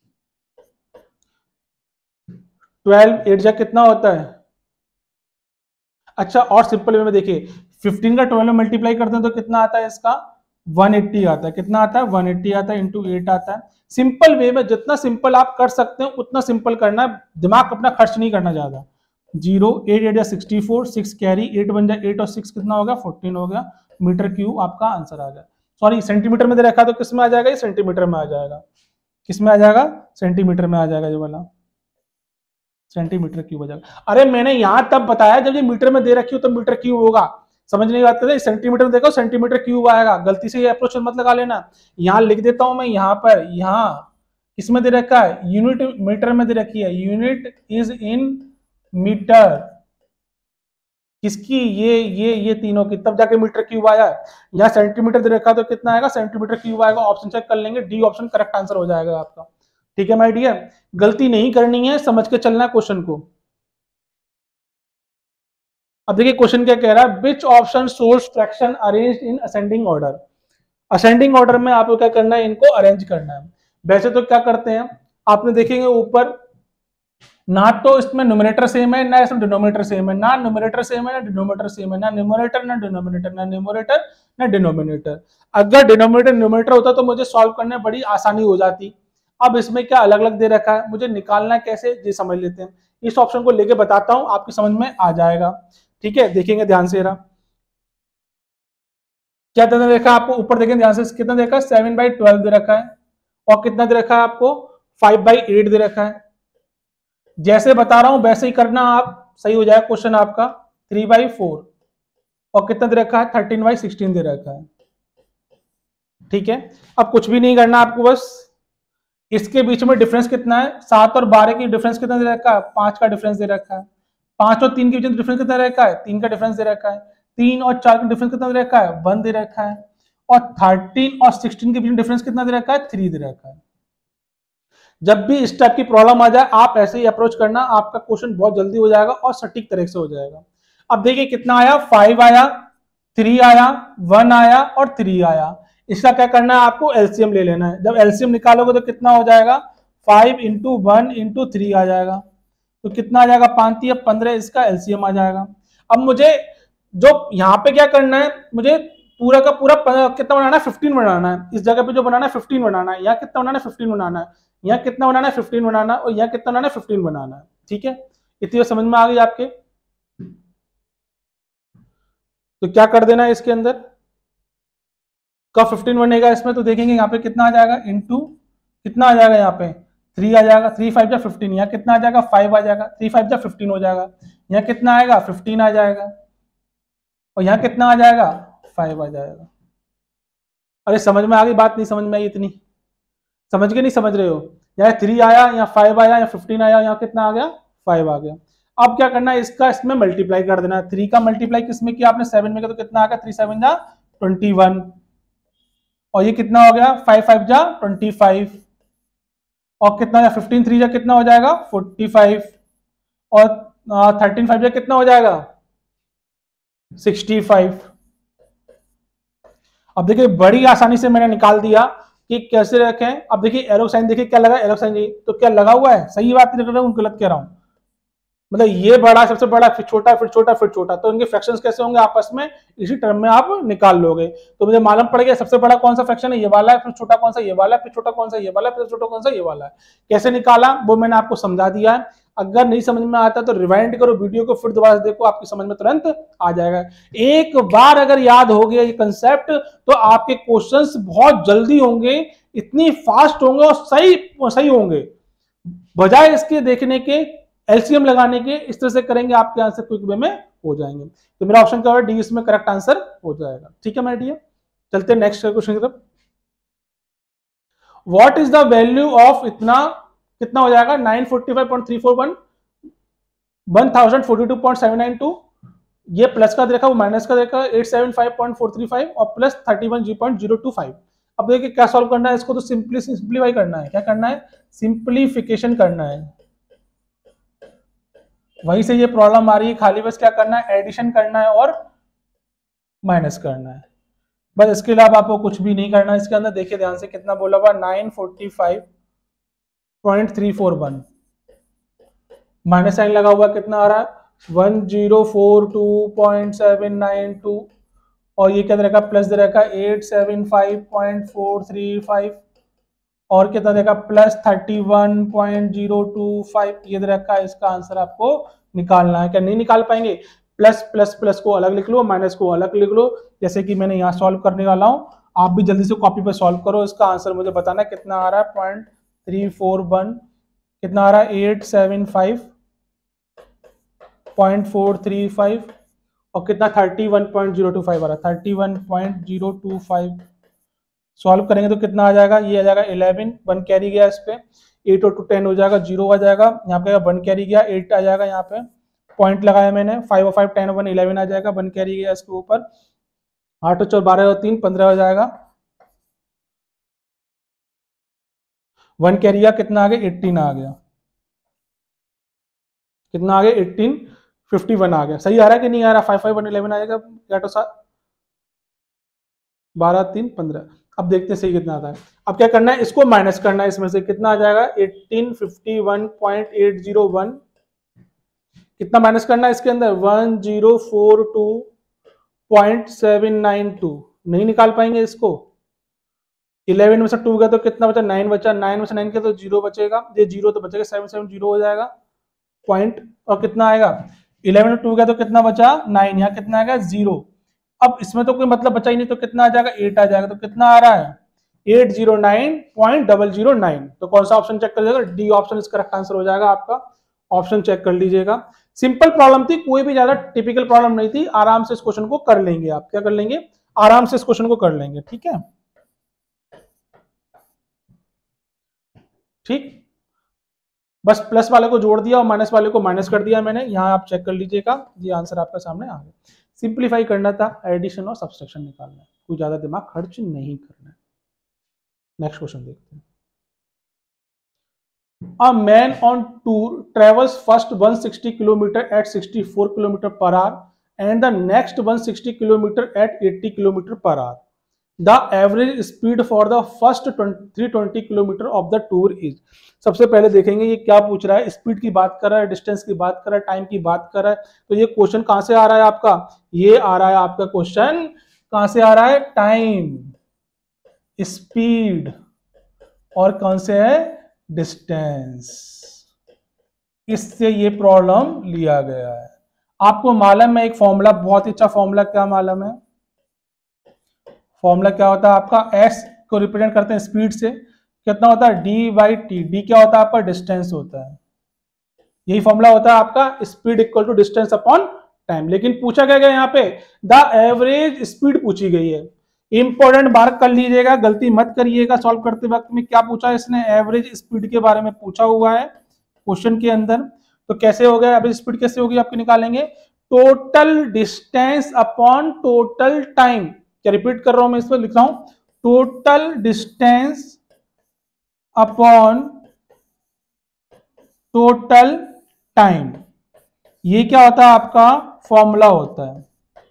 [SPEAKER 1] 12 8 जा कितना होता है। अच्छा और सिंपल वे में देखिए, 15 का 12 में मल्टीप्लाई करते हैं तो कितना आता है इसका, 180 आता है। कितना आता है, 180 आता है, इंटू 8 आता है। सिंपल वे में जितना सिंपल आप कर सकते हैं उतना सिंपल करना है, दिमाग अपना खर्च नहीं करना ज्यादा। 0 8 8 64, 6 कैरी, 8 बन जाए 8 और 6 कितना हो गया, 14 हो गया। मीटर क्यूब आपका आंसर आ गया। सॉरी सेंटीमीटर में दे रखा तो किस में आ जाएगा, ये सेंटीमीटर में आ जाएगा। किस में आ जाएगा, सेंटीमीटर में आ जाएगा ये वाला, सेंटीमीटर क्यूब हो जाएगा। अरे मैंने यहां तब बताया जब ये मीटर में दे रखी हो तो मीटर क्यूब होगा, समझने की बात करते, सेंटीमीटर में देखो सेंटीमीटर क्यूब आएगा, गलती से ये अप्रोच मत लगा लेना। यहां लिख देता हूं मैं, यहाँ पर, यहाँ किसमें दे रखा है, यूनिट मीटर में दे रखी है, यूनिट इज इन मीटर, किसकी, ये तीनों की, तब जाके मीटर क्यूब आया। यहाँ सेंटीमीटर दे रखा तो कितना आएगा, सेंटीमीटर क्यूब आएगा। ऑप्शन चेक कर लेंगे, डी ऑप्शन करेक्ट आंसर हो जाएगा आपका। ठीक है माय डियर, गलती नहीं करनी है, समझ के चलना है क्वेश्चन को। अब देखिए क्वेश्चन क्या कह रहा है, which option source fraction arrange in ascending order. Ascending order में आपको क्या करना है, इनको अरेंज करना है। वैसे तो क्या करते हैं, आपने देखेंगे ऊपर, ना तो इसमें न्यूमरेटर सेम है, ना इसमें डिनोमिनेटर सेम है, ना न्यूमरेटर सेम है, ना डिनोमिनेटर सेम है, ना न्यूमरेटर ना डिनोमिनेटर, ना न्यूमरेटर ना डिनोमिनेटर। अगर डिनोमिनेटर न्यूमरेटर होता तो मुझे सॉल्व करने में बड़ी आसानी हो जाती। अब इसमें क्या अलग अलग दे रखा है, मुझे निकालना कैसे ये समझ लेते हैं। इस ऑप्शन को लेके बताता हूं, आपकी समझ में आ जाएगा। ठीक है, देखेंगे ध्यान से रहा, क्या दे रखा है आपको, ऊपर देखें ध्यान से, कितना दे रखा है, 7/12 दे रखा है। और कितना दे रखा है आपको, 5/8 दे रखा है। जैसे बता रहा हूं वैसे ही करना आप, सही हो जाएगा क्वेश्चन आपका। 3/4 और कितना दे रखा है, 13/16 दे रखा है। ठीक है, अब कुछ भी नहीं करना आपको, बस इसके बीच में डिफरेंस कितना है, 7 और 12 की डिफरेंस कितना दे रखा है, 5 का डिफरेंस दे रखा है। 5 और 3 के बीच में डिफरेंस कितना दे रखा है, 3 का डिफरेंस दे रखा है। 3 और 4 का डिफरेंस कितना दे रखा है, 1 दे रखा है। और 13 और 16 के बीच में डिफरेंस कितना दे रखा है, 3 दे रखा है। जब भी इस टाइप की प्रॉब्लम आ जाए आप ऐसे ही अप्रोच करना, आपका क्वेश्चन बहुत जल्दी हो जाएगा और सटीक तरह से हो जाएगा। अब देखिए कितना आया, 5 आया, 3 आया, 1 आया और 3 आया। इसका क्या करना है, आपको एलसीएम ले लेना है। जब एलसीएम निकालोगे तो कितना हो जाएगा, 5 इंटू 1 इंटू 3 आ जाएगा। तो कितना आ जाएगा, 5 या 15, इसका एलसीएम आ जाएगा। अब मुझे जो यहाँ पे क्या करना है, मुझे पूरा का पूरा कितना बनाना है, 15 बनाना है। इस जगह पे जो बनाना है 15 बनाना है, यहाँ कितना बनाना है, 15 बनाना है, यहाँ कितना बनाना है, 15 बनाना है, और यहाँ कितना बनाना है, 15 बनाना है। ठीक है, इतनी समझ में आ गई आपके। तो क्या कर देना है इसके अंदर, कब 15 बनेगा इसमें, तो देखेंगे यहाँ पे कितना आ जाएगा, इंटू कितना आ जाएगा यहाँ पे 3 आ जाएगा, 3 5 जा 15, यहाँ कितना आ जाएगा 5 आ जाएगा, 3 5 जा 15 हो जाएगा, यहाँ कितना आएगा 15 आ जाएगा, और यहाँ कितना आ जाएगा 5 आ जाएगा। अरे समझ में आ गई बात, नहीं समझ में आई इतनी? समझ के नहीं समझ रहे हो? यहाँ 3 आया, यहाँ 5 आया, यहाँ 15 आया, यहाँ कितना आ गया 5 आ गया। अब क्या करना है, इसका इसमें मल्टीप्लाई कर देना है। 3 का मल्टीप्लाई किसमें किया आपने 7 में किया, तो कितना आ गया 3 7 जा 21, और ये कितना हो गया 5 5 जा 25, और कितना 15 3 जा कितना हो जाएगा 45, और 13 5 जा कितना हो जाएगा 65। अब देखिए बड़ी आसानी से मैंने निकाल दिया कि कैसे रखें। अब देखिए एरो साइन, देखिए क्या लगा एरो साइन, तो क्या लगा हुआ है, सही बात नहीं कर रहा हूं, गलत कह रहा हूं, मतलब ये बड़ा सबसे बड़ा, फिर छोटा, फिर छोटा, फिर छोटा, तो इनके फ्रैक्शंस कैसे होंगे आपस में, इसी टर्म में आप निकाल लोगे। तो मुझे मालूम पड़ गया सबसे बड़ा कौन सा फ्रैक्शन है, ये वाला है, फिर छोटा कौन सा ये वाला है, फिर छोटा कौन सा ये वाला है, फिर छोटा कौन सा ये वाला है। कैसे निकाला वो मैंने आपको समझा दिया है। अगर नहीं समझ में आता तो रिवाइंड करो वीडियो को, फिर दोबारा देखो, आपकी समझ में तुरंत आ जाएगा। एक बार अगर याद हो गया ये कंसेप्ट तो आपके क्वेश्चंस बहुत जल्दी होंगे, इतनी फास्ट होंगे और सही होंगे, बजाय इसके देखने के एलसीएम लगाने के। इस तरह से करेंगे आपके आंसर क्विक वे में हो जाएंगे। तो मेरा ऑप्शन क्या है डी, इसमें करेक्ट आंसर हो जाएगा। ठीक है मेरे डियर, चलते हैं नेक्स्ट क्वेश्चन की तरफ। What is the value of इतना, कितना हो जाएगा 945.341, 1042.792, ये प्लस का देखा वो माइनस का देखा 875.435 और प्लस 31.025। अब देखिए क्या सॉल्व करना है इसको, तो सिंप्लीफाई करना है। क्या करना है, सिंप्लीफिकेशन करना है। वहीं से ये प्रॉब्लम आ रही है, खाली बस क्या करना है, एडिशन करना है और माइनस करना है, बस इसके अलावा आपको कुछ भी नहीं करना है। इसके अंदर देखिए ध्यान से कितना बोला हुआ 945.341, माइनस साइन लगा हुआ कितना आ रहा है 1042.792, और ये क्या दे रखा प्लस दे रखा 875.435, और कितना देखा प्लस 31.025, ये दे रखा है। इसका आंसर आपको निकालना है। क्या नहीं निकाल पाएंगे, प्लस प्लस प्लस को अलग लिख लो, माइनस को अलग लिख लो, जैसे कि मैंने यहाँ सॉल्व करने वाला हूँ। आप भी जल्दी से कॉपी पर सॉल्व करो। इसका आंसर मुझे बताना कितना आ रहा है 0.341, कितना आ रहा है 875.435, और कितना 31.025 आ रहा है 31.025। सॉल्व करेंगे तो कितना आ जाएगा, ये आ जाएगा 11, 1 कैरी गया इस पे, 8 और 2 10 हो जाएगा, 0 आ जाएगा, यहाँ पे 1 कैरी गया 8 आ जाएगा, यहाँ पे पॉइंट लगाया मैंने, 5 और 5 10 और 1 11 आ जाएगा, 1 कैरी गया इसके ऊपर, 8 और 4 12 और 3 15 हो जाएगा, 1 कैरी गया कितना आ गया 18 आ गया, कितना आ गया 18 51 आ गया। सही आ रहा है कि नहीं आ रहा, 5 5 1 11 आ जाएगा, 8 और 7 12 3 15। अब देखते हैं सही कितना आता है। अब क्या करना है, इसको माइनस करना है, इसमें से कितना आ जाएगा 1851.801, कितना माइनस करना है इसके अंदर 1042.792। नहीं निकाल पाएंगे इसको, 11 में से 2 गया तो कितना बचा 9 बचा, 9 में से 9 गया तो 0 बचेगा, ये 0 तो बचेगा 770 हो जाएगा पॉइंट, और कितना आएगा 11 में 2 गया तो कितना बचा 9, यहाँ कितना आएगा 0। अब इसमें तो कोई मतलब बचा ही नहीं, तो कितना आ जाएगा 8 आ जाएगा, तो कितना आ रहा है 809.009। तो कौन सा ऑप्शन चेक कर लीजिएगा, डी ऑप्शन इसका करेक्ट आंसर हो जाएगा आपका। ऑप्शन चेक कर लीजिएगा। सिंपल प्रॉब्लम थी, कोई भी ज्यादा टिपिकल प्रॉब्लम नहीं थी, आराम से इस क्वेश्चन को कर लेंगे आप। क्या कर लेंगे, आराम से इस क्वेश्चन को कर लेंगे। ठीक है, ठीक, बस प्लस वाले को जोड़ दिया और माइनस वाले को माइनस कर दिया मैंने, यहाँ आप चेक कर लीजिएगा, ये आंसर आपका सामने आ गया। सिंप्लीफाई करना था, एडिशन और सब्सट्रैक्शन निकालना है, कोई ज्यादा दिमाग खर्च नहीं करना है। नेक्स्ट क्वेश्चन देखते हैं। A man on tour travels first 160 km at 64 km per hour and the next 160 km at 80 km per hour. The average speed for the first 320 km of the tour is. सबसे पहले देखेंगे ये क्या पूछ रहा है, स्पीड की बात कर रहा है, डिस्टेंस की बात कर रहा है, टाइम की बात कर रहा है। तो ये क्वेश्चन कहां से आ रहा है आपका, ये आ रहा है आपका क्वेश्चन कहां से आ रहा है, टाइम, स्पीड, और कौन से है डिस्टेंस, इससे ये प्रॉब्लम लिया गया है। आपको मालूम है एक फॉर्मूला, बहुत ही अच्छा फॉर्मूला, क्या मालूम है फॉर्मूला क्या होता है आपका, एस को रिप्रेजेंट करते हैं स्पीड से, कितना होता है डी बाई टी। डी क्या होता है आपका डिस्टेंस होता है, यही फॉर्मूला होता है आपका speed equal to distance upon time. लेकिन पूछा क्या गया यहाँ पे द एवरेज स्पीड पूछी गई है। इंपॉर्टेंट मार्क कर लीजिएगा, गलती मत करिएगा सॉल्व करते वक्त में। क्या पूछा इसने एवरेज स्पीड के बारे में पूछा हुआ है क्वेश्चन के अंदर। तो कैसे हो गया एवरेज स्पीड, कैसे होगी आपके निकालेंगे total distance upon total time. क्या रिपीट कर रहा हूं मैं, इसमें लिख रहा हूं total distance upon total time. ये क्या होता है आपका फॉर्मूला होता है,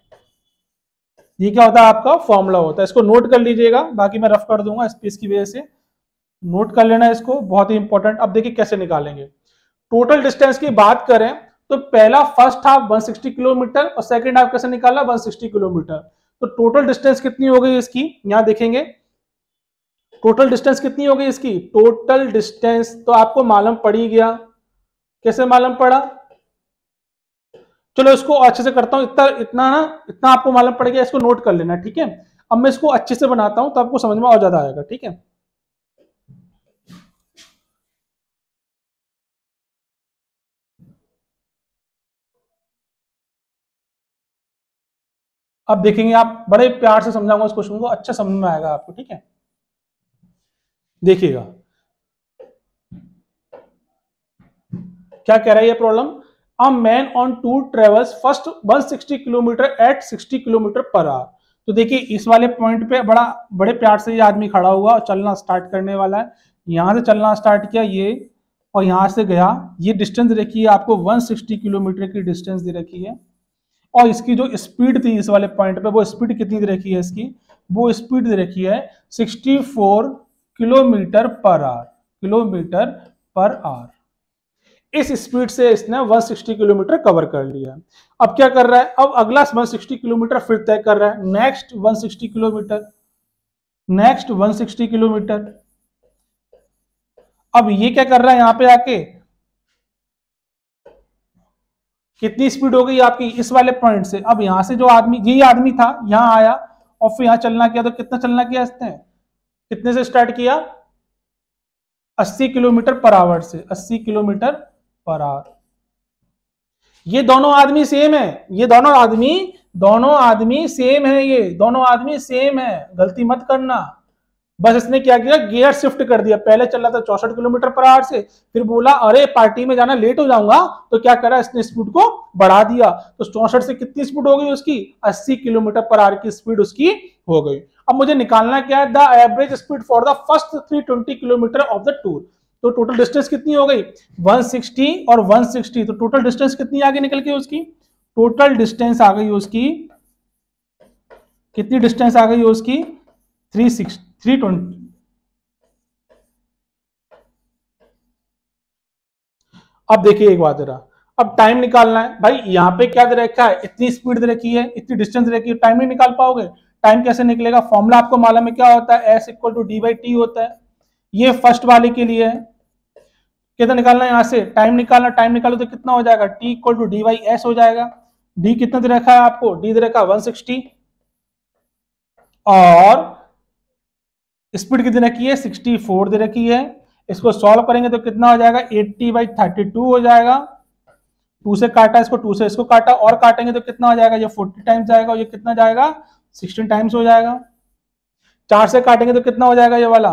[SPEAKER 1] ये क्या होता है आपका फॉर्मूला होता है। इसको नोट कर लीजिएगा, बाकी मैं रफ कर दूंगा स्पेस की वजह से, नोट कर लेना इसको, बहुत ही इंपॉर्टेंट। अब देखिए कैसे निकालेंगे। टोटल डिस्टेंस की बात करें तो पहला फर्स्ट हाफ 160 किलोमीटर और सेकंड हाफ कैसे निकाला 160 किलोमीटर। तो टोटल डिस्टेंस कितनी हो गई इसकी, यहां देखेंगे टोटल डिस्टेंस कितनी हो गई इसकी। टोटल डिस्टेंस तो आपको मालूम पड़ ही गया, कैसे मालूम पड़ा, चलो इसको अच्छे से करता हूं। इतना आपको मालूम पड़ गया, इसको नोट कर लेना, ठीक है। अब मैं इसको अच्छे से बनाता हूं तो आपको समझ में और ज्यादा आएगा, ठीक है। अब देखेंगे आप, बड़े प्यार से समझाऊंगा इस क्वेश्चन को, अच्छा समझ में आएगा आपको, ठीक है। देखिएगा क्या कह रहा है ये problem. A man on tour travels first 160 kilometre at 60 kilometre per hour. तो देखिए इस वाले पॉइंट पे बड़े प्यार से ये आदमी खड़ा हुआ और चलना स्टार्ट करने वाला है। यहां से चलना स्टार्ट किया ये, और यहां से गया। ये डिस्टेंस रखी है आपको 160 किलोमीटर की डिस्टेंस दे रखी है। और इसकी जो स्पीड थी इस वाले पॉइंट पे, वो स्पीड कितनी दे रखी है इसकी, वो स्पीड दे रखी है 64 kilometre per hour, kilometre per hour. इस स्पीड से इसने 160 किलोमीटर कवर कर लिया। अब क्या कर रहा है, अब अगला 160 किलोमीटर फिर तय कर रहा है, नेक्स्ट 160 किलोमीटर, नेक्स्ट 160 किलोमीटर। अब ये क्या कर रहा है यहां पे आके, कितनी स्पीड हो गई आपकी इस वाले पॉइंट से। अब यहां से जो आदमी, यही आदमी था, यहां आया और फिर यहां चलना किया। तो कितना चलना किया इसने, कितने से स्टार्ट किया 80 किलोमीटर पर आवर से, 80 किलोमीटर पर आवर। ये दोनों आदमी सेम है, ये दोनों आदमी सेम है, ये दोनों आदमी सेम है, गलती मत करना। बस इसने क्या किया गियर शिफ्ट कर दिया। पहले चल रहा था 64 किलोमीटर पर आवर से, फिर बोला अरे पार्टी में जाना लेट हो जाऊंगा, तो क्या करा इसने स्पीड को बढ़ा दिया। तो 64 से कितनी स्पीड हो गई उसकी 80 किलोमीटर पर आवर की स्पीड उसकी हो गई। अब मुझे निकालना क्या है the average speed for the first 320 kilometre of the tour. तो टोटल डिस्टेंस कितनी हो गई 160 और 160, तो टोटल डिस्टेंस कितनी आगे निकल के उसकी, टोटल डिस्टेंस आ गई उसकी, कितनी डिस्टेंस आ गई उसकी 320। अब देखिए एक बात जरा, अब टाइम निकालना है भाई। यहां पे क्या दे रखा है, इतनी स्पीड दे रखी है, इतनी डिस्टेंस दे रखी है, टाइम नहीं निकाल पाओगे। टाइम कैसे निकलेगा, फॉर्मूला आपको मालूम है क्या होता है, S equal to D by T होता है। ये फर्स्ट वाले के लिए है। कितना निकालना है यहां से, टाइम निकालना, टाइम निकालो तो कितना हो जाएगा T equal to D by S हो जाएगा। डी कितना दे रखा है आपको, डी दे रखा है 160 और स्पीड कितनी रखी है 64 दे रखी है। इसको सॉल्व करेंगे तो कितना हो जाएगा 80/32 हो जाएगा। 2 से काटा इसको, 2 से इसको काटा और काटेंगे तो कितना हो जाएगा, ये 40 टाइम्स जाएगा और ये कितना जाएगा 16 टाइम्स हो जाएगा। 4 से काटेंगे तो कितना हो जाएगा ये वाला,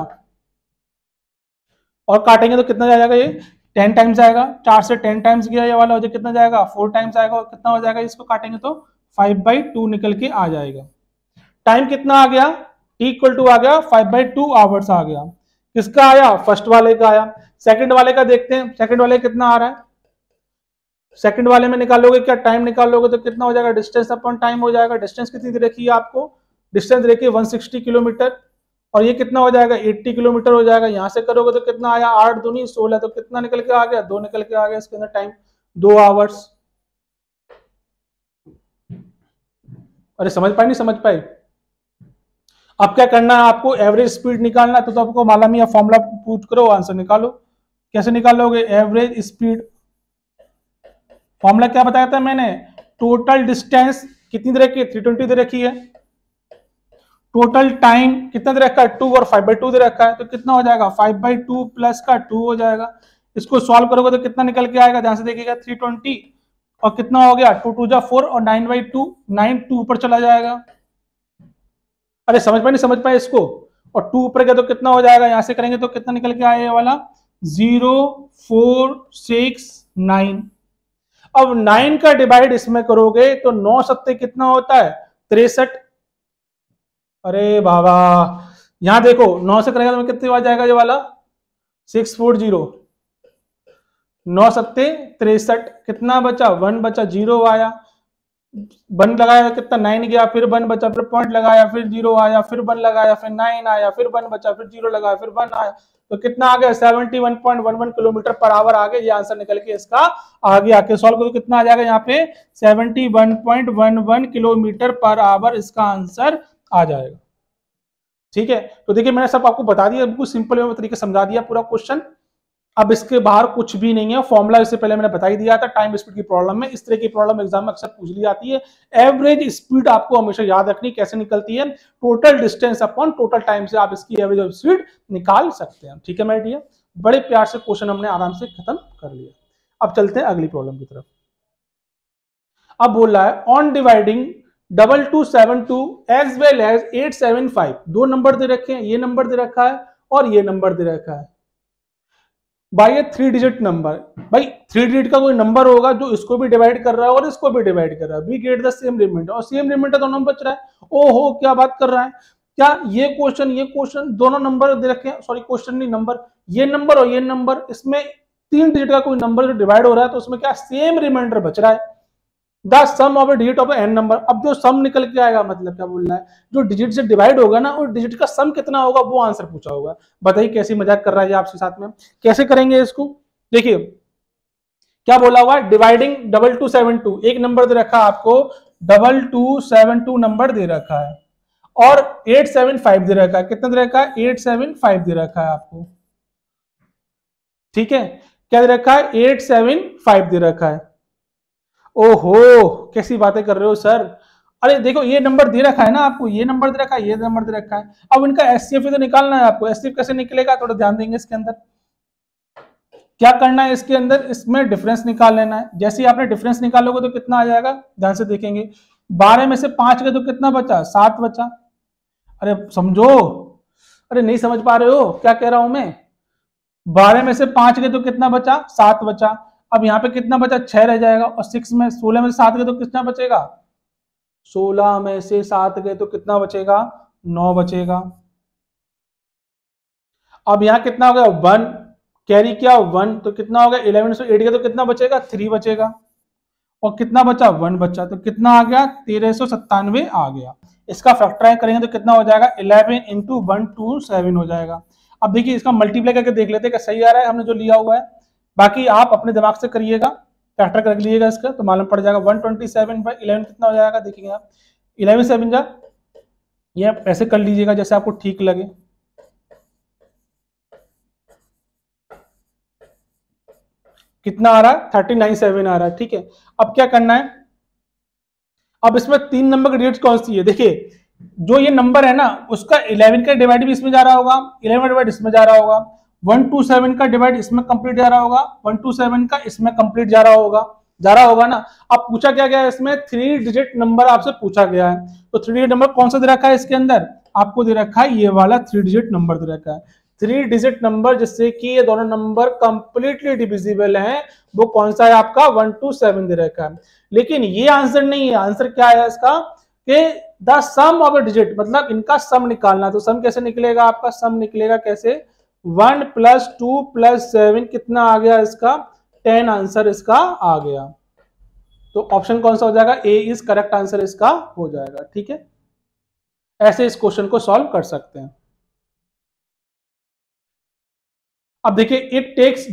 [SPEAKER 1] और काटेंगे तो कितना जाएगा ये 10 टाइम्स जाएगा। 4 से 10 टाइम्स गया ये वाला, हो जाए कितना जाएगा 4 टाइम्स आएगा, और कितना हो जाएगा इसको काटेंगे तो 5/2 निकल के आ जाएगा। टाइम कितना आ गया, टी इक्वल टू आ गया 5/2 आवर्स आ गया। किसका आया, फर्स्ट वाले का आया। सेकंड वाले का देखते हैं, सेकंड वाले कितना आ रहा है। सेकंड वाले में निकालोगे क्या, टाइम निकालोगे तो कितना हो जाएगा, डिस्टेंस अपॉन टाइम हो जाएगा। डिस्टेंस कितनी दे रखी है आपको, डिस्टेंस दे रखी है 160 किलोमीटर, और ये कितना हो जाएगा 80 किलोमीटर हो जाएगा। यहां से करोगे तो कितना आया 8 दूनी 16, तो कितना निकल के आ गया 2 निकल के आ गया इसके अंदर टाइम 2 आवर्स। अरे समझ पाए नहीं समझ पाए। अब क्या करना है आपको, एवरेज स्पीड निकालना है। तो आपको मालूम ही है, फॉर्मूला पूछ करो आंसर निकालो। कैसे निकालोगे एवरेज स्पीड, फॉर्मूला क्या बताया था मैंने, टोटल डिस्टेंस कितनी दे रखी है 320 दे रखी है। टोटल टाइम कितना दे रखा है 2 और 5/2 दे रखा है, तो कितना हो जाएगा 5/2 प्लस का 2 हो जाएगा। इसको सॉल्व करोगे तो कितना निकल के आएगा, ध्यान से देखिएगा 320 और कितना हो गया 2 2 जा 4 और 9/2 9 2 ऊपर चला जाएगा। अरे समझ पाए नहीं समझ पाए इसको, और 2 ऊपर गया तो कितना हो जाएगा, यहां से करेंगे तो कितना निकल के आया ये वाला 0 4 6 9। अब 9 का डिवाइड इसमें करोगे तो 9 सत्ते कितना होता है 63। अरे बाबा यहां देखो 9 से करेंगे तो कितने आ जाएगा ये वाला 640, 9 सत्ते 63, कितना बचा 1 बचा 0 आया, 1 लगाया कितना 9 गया, फिर 1 बचा, फिर पॉइंट लगाया, फिर 0 आया, फिर 1 लगाया, फिर 9 आया, फिर 1 बचा, फिर 0 लगाया, फिर 1 आया, तो कितना आ गया 71.11 किलोमीटर पर आवर आ गया। ये आंसर निकल के इसका आगे आके सॉल्व करो कितना आ जाएगा यहाँ पे 71.11 किलोमीटर पर आवर इसका आंसर आ जाएगा। ठीक है, तो देखिए मैंने सब आपको बता दिया, बिल्कुल सिंपल वे में तरीके समझा दिया पूरा क्वेश्चन। अब इसके बाहर कुछ भी नहीं है, फॉर्मूला इससे पहले मैंने बता ही दिया था। टाइम स्पीड की प्रॉब्लम में इस तरह की प्रॉब्लम एग्जाम में अक्सर पूछ ली जाती है। एवरेज स्पीड आपको हमेशा याद रखनी कैसे निकलती है, total distance upon total time से आप इसकी एवरेज स्पीड निकाल सकते हैं। ठीक है मेरे डियर, बड़े प्यार से क्वेश्चन हमने आराम से खत्म कर लिया। अब चलते हैं अगली प्रॉब्लम की तरफ। अब बोल रहा है on dividing 2272 as well as 875, दो नंबर दे रखे हैं, ये नंबर दे रखा है और ये नंबर दे रखा है बाय ए 3 डिजिट नंबर। भाई 3 डिजिट का कोई नंबर होगा जो इसको भी डिवाइड कर रहा है और इसको भी डिवाइड कर रहा है, we get the same remainder, और सेम रिमाइंडर दोनों बच रहा है। ओहो क्या बात कर रहा है, क्या ये क्वेश्चन दोनों नंबर दे रखे हैं, सॉरी क्वेश्चन नहीं नंबर, ये नंबर और ये नंबर, इसमें 3 डिजिट का कोई नंबर जो डिवाइड हो रहा है तो उसमें क्या सेम रिमाइंडर बच रहा है, the sum of a digit of an number. अब जो सम निकल के आएगा मतलब क्या बोल रहा है, जो डिजिट से डिवाइड होगा ना उस डिजिट का सम कितना होगा वो आंसर पूछा होगा। बताइए कैसी मजाक कर रहा है आपके साथ में, कैसे करेंगे इसको। देखिए क्या बोला हुआ, डिवाइडिंग 2272, एक नंबर दे रखा है आपको 2272 नंबर दे रखा है और 875 दे रखा है, कितना दे रखा है 875 दे रखा है आपको। ठीक है, क्या दे रखा है 875 दे रखा है। ओहो कैसी बातें कर रहे हो सर, अरे देखो ये नंबर दे रखा है ना आपको, ये नंबर दे रखा है, ये नंबर दे रखा है, अब इनका एचसीएफ तो निकालना है आपको। एचसीएफ कैसे निकलेगा, थोड़ा ध्यान देंगे इसके अंदर क्या करना है, इसके अंदर इसमें डिफरेंस निकाल लेना है। जैसे ही आपने डिफरेंस निकालोगे तो कितना आ जाएगा, ध्यान से देखेंगे 12 में से 5 गए तो कितना बचा 7 बचा। अरे समझो, अरे नहीं समझ पा रहे हो क्या कह रहा हूं मैं, 12 में से 5 गए तो कितना बचा 7 बचा। अब यहाँ पे कितना बचा 6 रह जाएगा, और 16 में से 7 गए तो कितना बचेगा, 16 में से 7 गए तो कितना बचेगा 9 बचेगा। अब यहाँ कितना हो गया 1 कैरी किया 1 तो कितना हो गया 11 से 8 गए तो कितना बचेगा 3 बचेगा, और कितना बचा 1 बचा, तो कितना आ गया 1397 आ गया। इसका फैक्टराइज करेंगे तो कितना हो जाएगा 11 इंटू 127 हो जाएगा। अब देखिए इसका मल्टीप्लाई करके देख लेते हैं कि सही आ रहा है हमने जो लिया हुआ है, बाकी आप अपने दिमाग से करिएगा, फैक्टर कर लीजिएगा इसका तो मालूम पड़ जाएगा 127/11 कितना हो जाएगा, देखिए आप 11 7 जा, ये ऐसे कर लीजिएगा जैसे आपको ठीक लगे। कितना आ रहा है 397 आ रहा है। ठीक है, अब क्या करना है, अब इसमें 3 नंबर की डिजिट कौन सी है, देखिए जो ये नंबर है ना उसका 11 का डिवाइड भी इसमें जा रहा होगा, 11 डिवाइड इसमें जा रहा होगा, 127 का डिवाइड इसमें कंप्लीट जा रहा होगा, 127 का इसमें कंप्लीट जा रहा होगा ना। अब पूछा क्या गया है इसमें 3 डिजिट नंबर आपसे पूछा गया है, तो 3 डिजिट नंबर कौन सा दे रखा है इसके अंदर, आपको दे रखा है ये वाला 3 डिजिट नंबर दे रखा है। 3 डिजिट नंबर जिससे कि ये दोनों नंबर कंप्लीटली डिविजिबल हैं, वो कौन सा है आपका 127 दे रखा है। लेकिन ये आंसर नहीं है, आंसर क्या है इसका कि the sum of a digit, मतलब इनका सम निकालना। तो सम कैसे निकलेगा आपका, सम निकलेगा कैसे 1 + 2 + 7 कितना आ गया इसका 10 आंसर इसका आ गया। तो ऑप्शन कौन सा हो जाएगा, ए इज करेक्ट आंसर इसका हो जाएगा। ठीक है, ऐसे इस क्वेश्चन को सॉल्व कर सकते हैं। अब देखिए इट टेक्स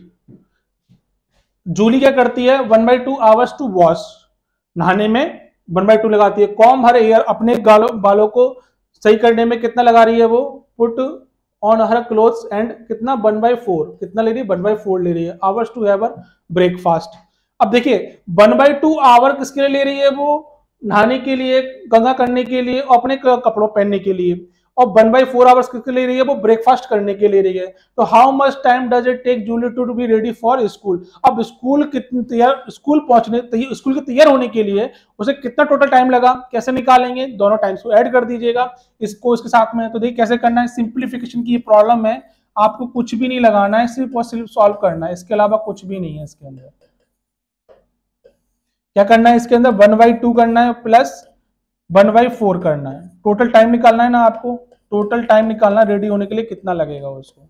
[SPEAKER 1] जूली क्या करती है 1/2 आवर्स टू वॉश, नहाने में 1/2 लगाती है। कॉम हर एयर, अपने बालों को सही करने में कितना लगा रही है वो, put on her clothes and कितना 1/4, कितना ले रही है 1/4 ले रही है, आवर्स टू हैव ब्रेकफास्ट। अब देखिए 1/2 आवर किसके लिए ले रही है वो, नहाने के लिए, गंगा करने के लिए और अपने कपड़ों पहनने के लिए, और 1/4 आवर्स किसके लिए रही है, वो ब्रेकफास्ट करने के लिए रही है। तो how much time does it take Julie to be ready for school. अब स्कूल कितनी तैयार, स्कूल पहुंचने, स्कूल के तैयार होने के लिए उसे कितना टोटल टाइम लगा, कैसे निकालेंगे, दोनों टाइम्स को ऐड कर दीजिएगा इसको इसके साथ में। तो देखिए कैसे करना है, सिंप्लीफिकेशन की प्रॉब्लम है, आपको कुछ भी नहीं लगाना है, सिर्फ और सिर्फ सॉल्व करना है, इसके अलावा कुछ भी नहीं है इसके अंदर। क्या करना है इसके अंदर, 1/2 करना है प्लस 1/4 करना है, टोटल टाइम निकालना है ना आपको, टोटल टाइम निकालना रेडी होने के लिए कितना लगेगा उसको।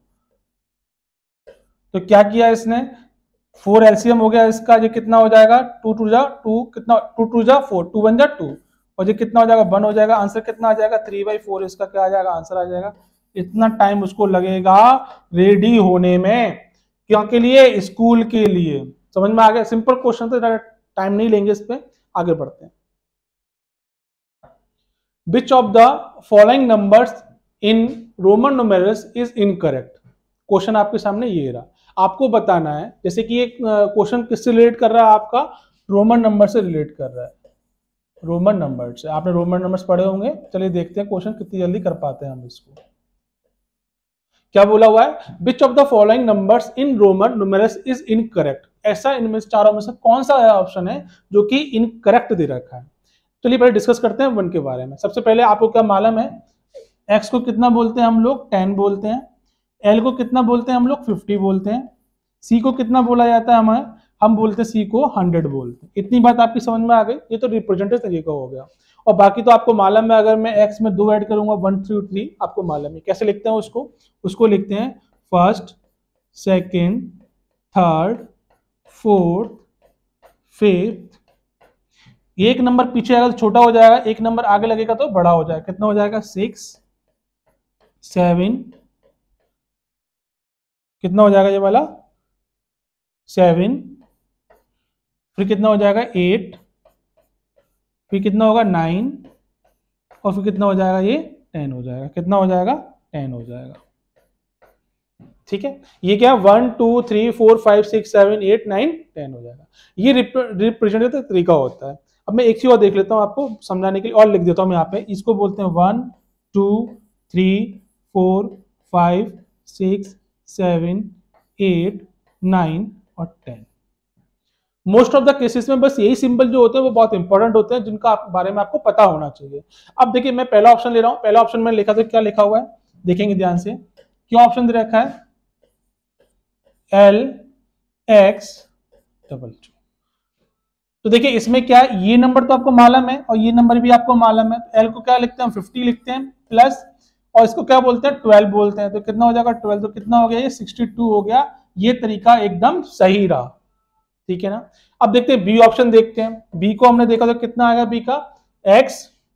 [SPEAKER 1] तो क्या किया इसने, 4 एलसीएम हो गया इसका, ये कितना हो जाएगा, 2 2 जा 2, कितना 2 2 जा 4, 2 1 जा 2, और ये कितना हो जाएगा 1 हो जाएगा। आंसर कितना आ जाएगा, 3/4 इसका क्या आ जाएगा, आंसर आ जाएगा। इतना टाइम उसको लगेगा रेडी होने में, क्या के लिए, स्कूल के लिए। समझ में आ गया, सिंपल क्वेश्चन, तो टाइम नहीं लेंगे इस पे, आगे बढ़ते हैं। Which of the following numbers in Roman numerals is incorrect? Question आपके सामने ये रहा, आपको बताना है, जैसे कि एक क्वेश्चन किससे रिलेट कर रहा है, आपका रोमन नंबर से रिलेट कर रहा है, रोमन नंबर से। आपने रोमन नंबर्स पढ़े होंगे, चलिए देखते हैं क्वेश्चन कितनी जल्दी कर पाते हैं हम इसको। क्या बोला हुआ है, which of the following numbers in Roman numerals is incorrect. ऐसा इनमें चारों में से कौन सा ऑप्शन है जो कि इनकरेक्ट दे रखा है। चलिए पहले डिस्कस करते हैं 1 के बारे में। सबसे पहले आपको क्या मालूम है, x को कितना बोलते हैं हम लोग, 10 बोलते हैं, l को कितना बोलते हैं हम लोग, 50 बोलते हैं, c को कितना बोला जाता है हमें, हम बोलते हैं c को 100 बोलते हैं। इतनी बात आपकी समझ में आ गई, ये तो रिप्रेजेंटेटिव तरीका हो गया। और बाकी तो आपको मालूम है, अगर मैं x में 2 ऐड करूंगा 1 3 3, आपको मालूम है कैसे लिखते हैं उसको लिखते हैं first, second, third, fourth, fifth. एक नंबर पीछे आएगा तो छोटा हो जाएगा, एक नंबर आगे लगेगा तो बड़ा हो जाएगा। कितना हो जाएगा, 6 7, कितना हो जाएगा ये वाला 7, फिर कितना हो जाएगा 8, फिर कितना होगा 9, और फिर कितना हो जाएगा ये 10 हो जाएगा। कितना हो जाएगा, 10 हो जाएगा। ठीक है, ये क्या 1 2 3 4 5 6 7 8 9 10 हो जाएगा। ये रिप्रेजेंटेटिव तरीका होता है। अब मैं एक चीज और देख लेता हूं आपको समझाने के लिए, और लिख देता हूं यहाँ पे। इसको बोलते हैं 1 2 3 4 5 6 7 8 9 और 10। मोस्ट ऑफ द केसेस में बस यही सिंबल जो होते हैं वो बहुत इंपॉर्टेंट होते हैं, जिनका बारे में आपको पता होना चाहिए। अब देखिए मैं पहला ऑप्शन ले रहा हूं, पहला ऑप्शन में लिखा तो क्या लिखा हुआ है, देखेंगे ध्यान से। क्या ऑप्शन दे रखा है, LX22। तो देखिए इसमें क्या, ये नंबर तो आपको मालूम है और ये नंबर भी आपको मालूम है। एल को क्या लिखते हैं, 50 लिखते हैं प्लस, और इसको क्या बोलते हैं, 12 बोलते हैं। तो कितना हो जाएगा 12, तो कितना हो गया ये 62 हो गया। ये तरीका एकदम सही रहा, ठीक है ना। अब देखते हैं बी ऑप्शन, देखते हैं बी को हमने देखा तो कितना आ गया बी का, X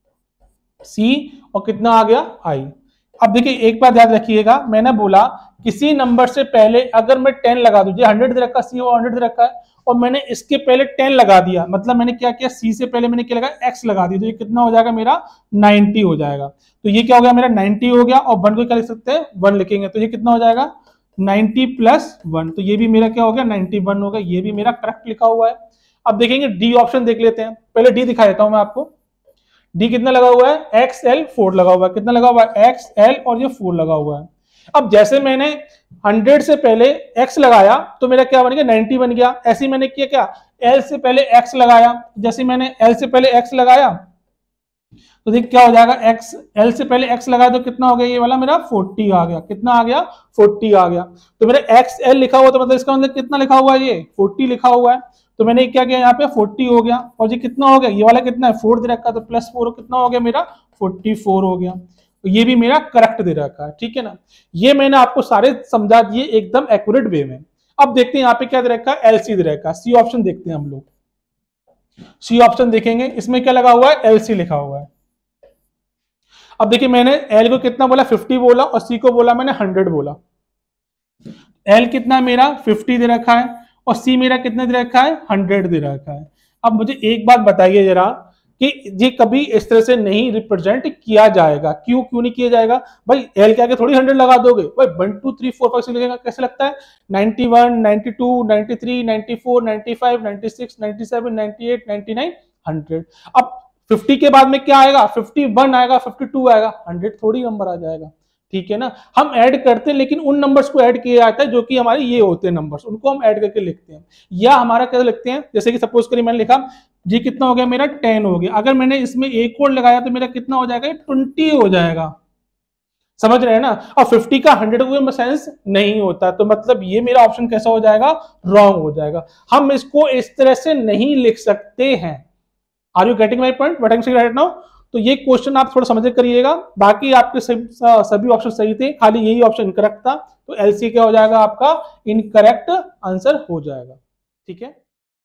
[SPEAKER 1] C और कितना आ गया I। अब देखिए एक बात याद रखिएगा, मैंने बोला किसी नंबर से पहले अगर मैं 10 लगा दूं, 100 दे रखा, C और 100 दे रखा है, और मैंने इसके पहले 10 लगा दिया, मतलब मैंने क्या किया, C से पहले मैंने क्या लगा, X लगा दिया, तो ये कितना हो जाएगा मेरा 90 हो जाएगा। तो ये क्या हो गया मेरा 90 हो गया, और 1 को क्या लिख सकते हैं 1 लिखेंगे, तो ये कितना हो जाएगा 90 प्लस 1, तो ये भी मेरा क्या हो गया 91 हो गया। ये भी मेरा करेक्ट लिखा हुआ है। अब देखेंगे डी ऑप्शन देख लेते हैं, पहले डी दिखा देता हूं मैं आपको। डी कितना लगा हुआ है, XL 4 लगा हुआ है, कितना लगा हुआ है XL और ये 4 लगा हुआ है। अब जैसे मैंने 100 से पहले X लगाया तो मेरा क्या बन गया 90 बन गया। ऐसे ही मैंने किया क्या, L से पहले X लगाया, जैसे मैंने L से पहले X लगाया तो देख क्या हो जाएगा, X L से पहले X लगाया तो कितना हो गया, ये वाला मेरा 40 आ गया। कितना आ गया 40 आ गया। तो मेरा XL लिखा हुआ तो मतलब इसका मतलब कितना लिखा हुआ है, ये 40 लिखा हुआ है। तो मैंने क्या किया यहाँ पे 40 हो गया, और ये कितना हो गया, ये वाला कितना है 4 दे रखा, तो प्लस 4 कितना हो गया मेरा 44 हो गया। तो ये भी मेरा करेक्ट दे रखा है, ठीक है ना। ये मैंने आपको सारे समझा दिए एकदम एक्यूरेट वे में। अब देखते हैं यहाँ पे क्या दे रखा है, LC दे रखा है। सी ऑप्शन देखते हैं हम लोग, सी ऑप्शन देखेंगे, इसमें क्या लगा हुआ है LC लिखा हुआ है। अब देखिए मैंने L को कितना बोला 50 बोला, और C को बोला मैंने 100 बोला। L कितना मेरा 50 दे रखा है, और C मेरा कितना दे रखा है 100 दे रखा है। अब मुझे एक बात बताइए जरा कि ये कभी इस तरह से नहीं रिप्रेजेंट किया जाएगा, क्यों नहीं किया जाएगा भाई, L के आगे थोड़ी 100 लगा दोगे भाई, 1 2 3 4 5 6 लगेगा, कैसे लगता है 91 92 93 94 95 96 97 98 99 100। अब 50 के बाद में क्या आएगा, 51 आएगा, 52 आएगा, 100 थोड़ी नंबर आ जाएगा। ठीक है ना, हम ऐड करते हैं लेकिन उन नंबर्स को ऐड किया जाता है जो कि हमारे ये होते हैं नंबर्स, उनको हम ऐड करके लिखते हैं। या हमारा क्या लिखते हैं, जैसे कि सपोज करिए मैंने लिखा जी कितना हो गया मेरा 10 हो गया, अगर मैंने इसमें एक और लगाया तो मेरा कितना हो जाएगा, 20 हो जाएगा। समझ रहे हैं ना। और 50 का 100 में सेंस नहीं होता, तो मतलब ये मेरा ऑप्शन कैसा हो जाएगा, रॉन्ग हो जाएगा। हम इसको इस तरह से नहीं लिख सकते हैं। Are you getting my point what I am saying right now. तो ये क्वेश्चन आप थोड़ा समझ करिएगा, बाकी आपके सभी ऑप्शन सही थे, खाली यही ऑप्शन इनकरेक्ट था, तो एलसी क्या हो जाएगा आपका, इनकरेक्ट आंसर हो जाएगा। ठीक है।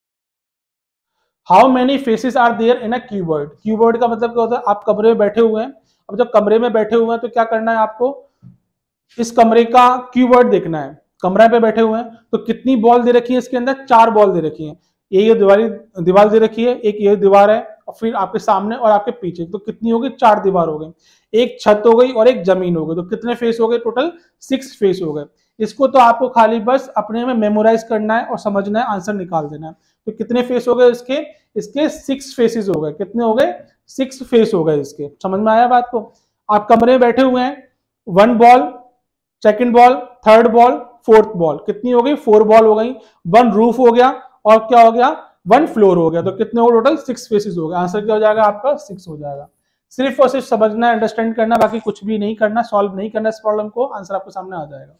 [SPEAKER 1] How many faces are there in a keyboard. Keyboard का मतलब क्या होता है, आप कमरे में बैठे हुए हैं, अब जब कमरे में बैठे हुए हैं तो क्या करना है आपको, इस कमरे का कीवर्ड देखना है। कमरे पे बैठे हुए हैं तो कितनी बॉल दे रखी है, इसके अंदर 4 बॉल दे रखी है, ये दीवार दे रखी है, एक ये दीवार है और फिर आपके सामने और आपके पीछे, तो कितनी हो गई, 4 दीवार हो गई, एक छत हो गई और एक जमीन हो गई, तो कितने फेस हो गए, टोटल 6 फेस हो गए। इसको तो आपको खाली बस अपने में मेमोराइज करना है और समझना है, आंसर निकाल देना है। तो कितने फेस हो गए इसके, इसके 6 फेसेस हो गए, कितने हो गए, 6 फेस हो गए इसके। समझ में आया बात को। आप कमरे में बैठे हुए हैं, 1 ball, second ball, third ball, fourth ball, कितनी हो गई, 4 बॉल हो गई, 1 रूफ हो गया और क्या हो गया, 1 फ्लोर हो गया, तो कितने हो टोटल 6 फेसेस हो गए। आंसर क्या हो जाएगा आपका, 6 हो जाएगा। सिर्फ और सिर्फ समझना है, अंडरस्टैंड करना, बाकी कुछ भी नहीं करना, सॉल्व नहीं करना इस प्रॉब्लम को, आंसर आपके सामने आ जाएगा।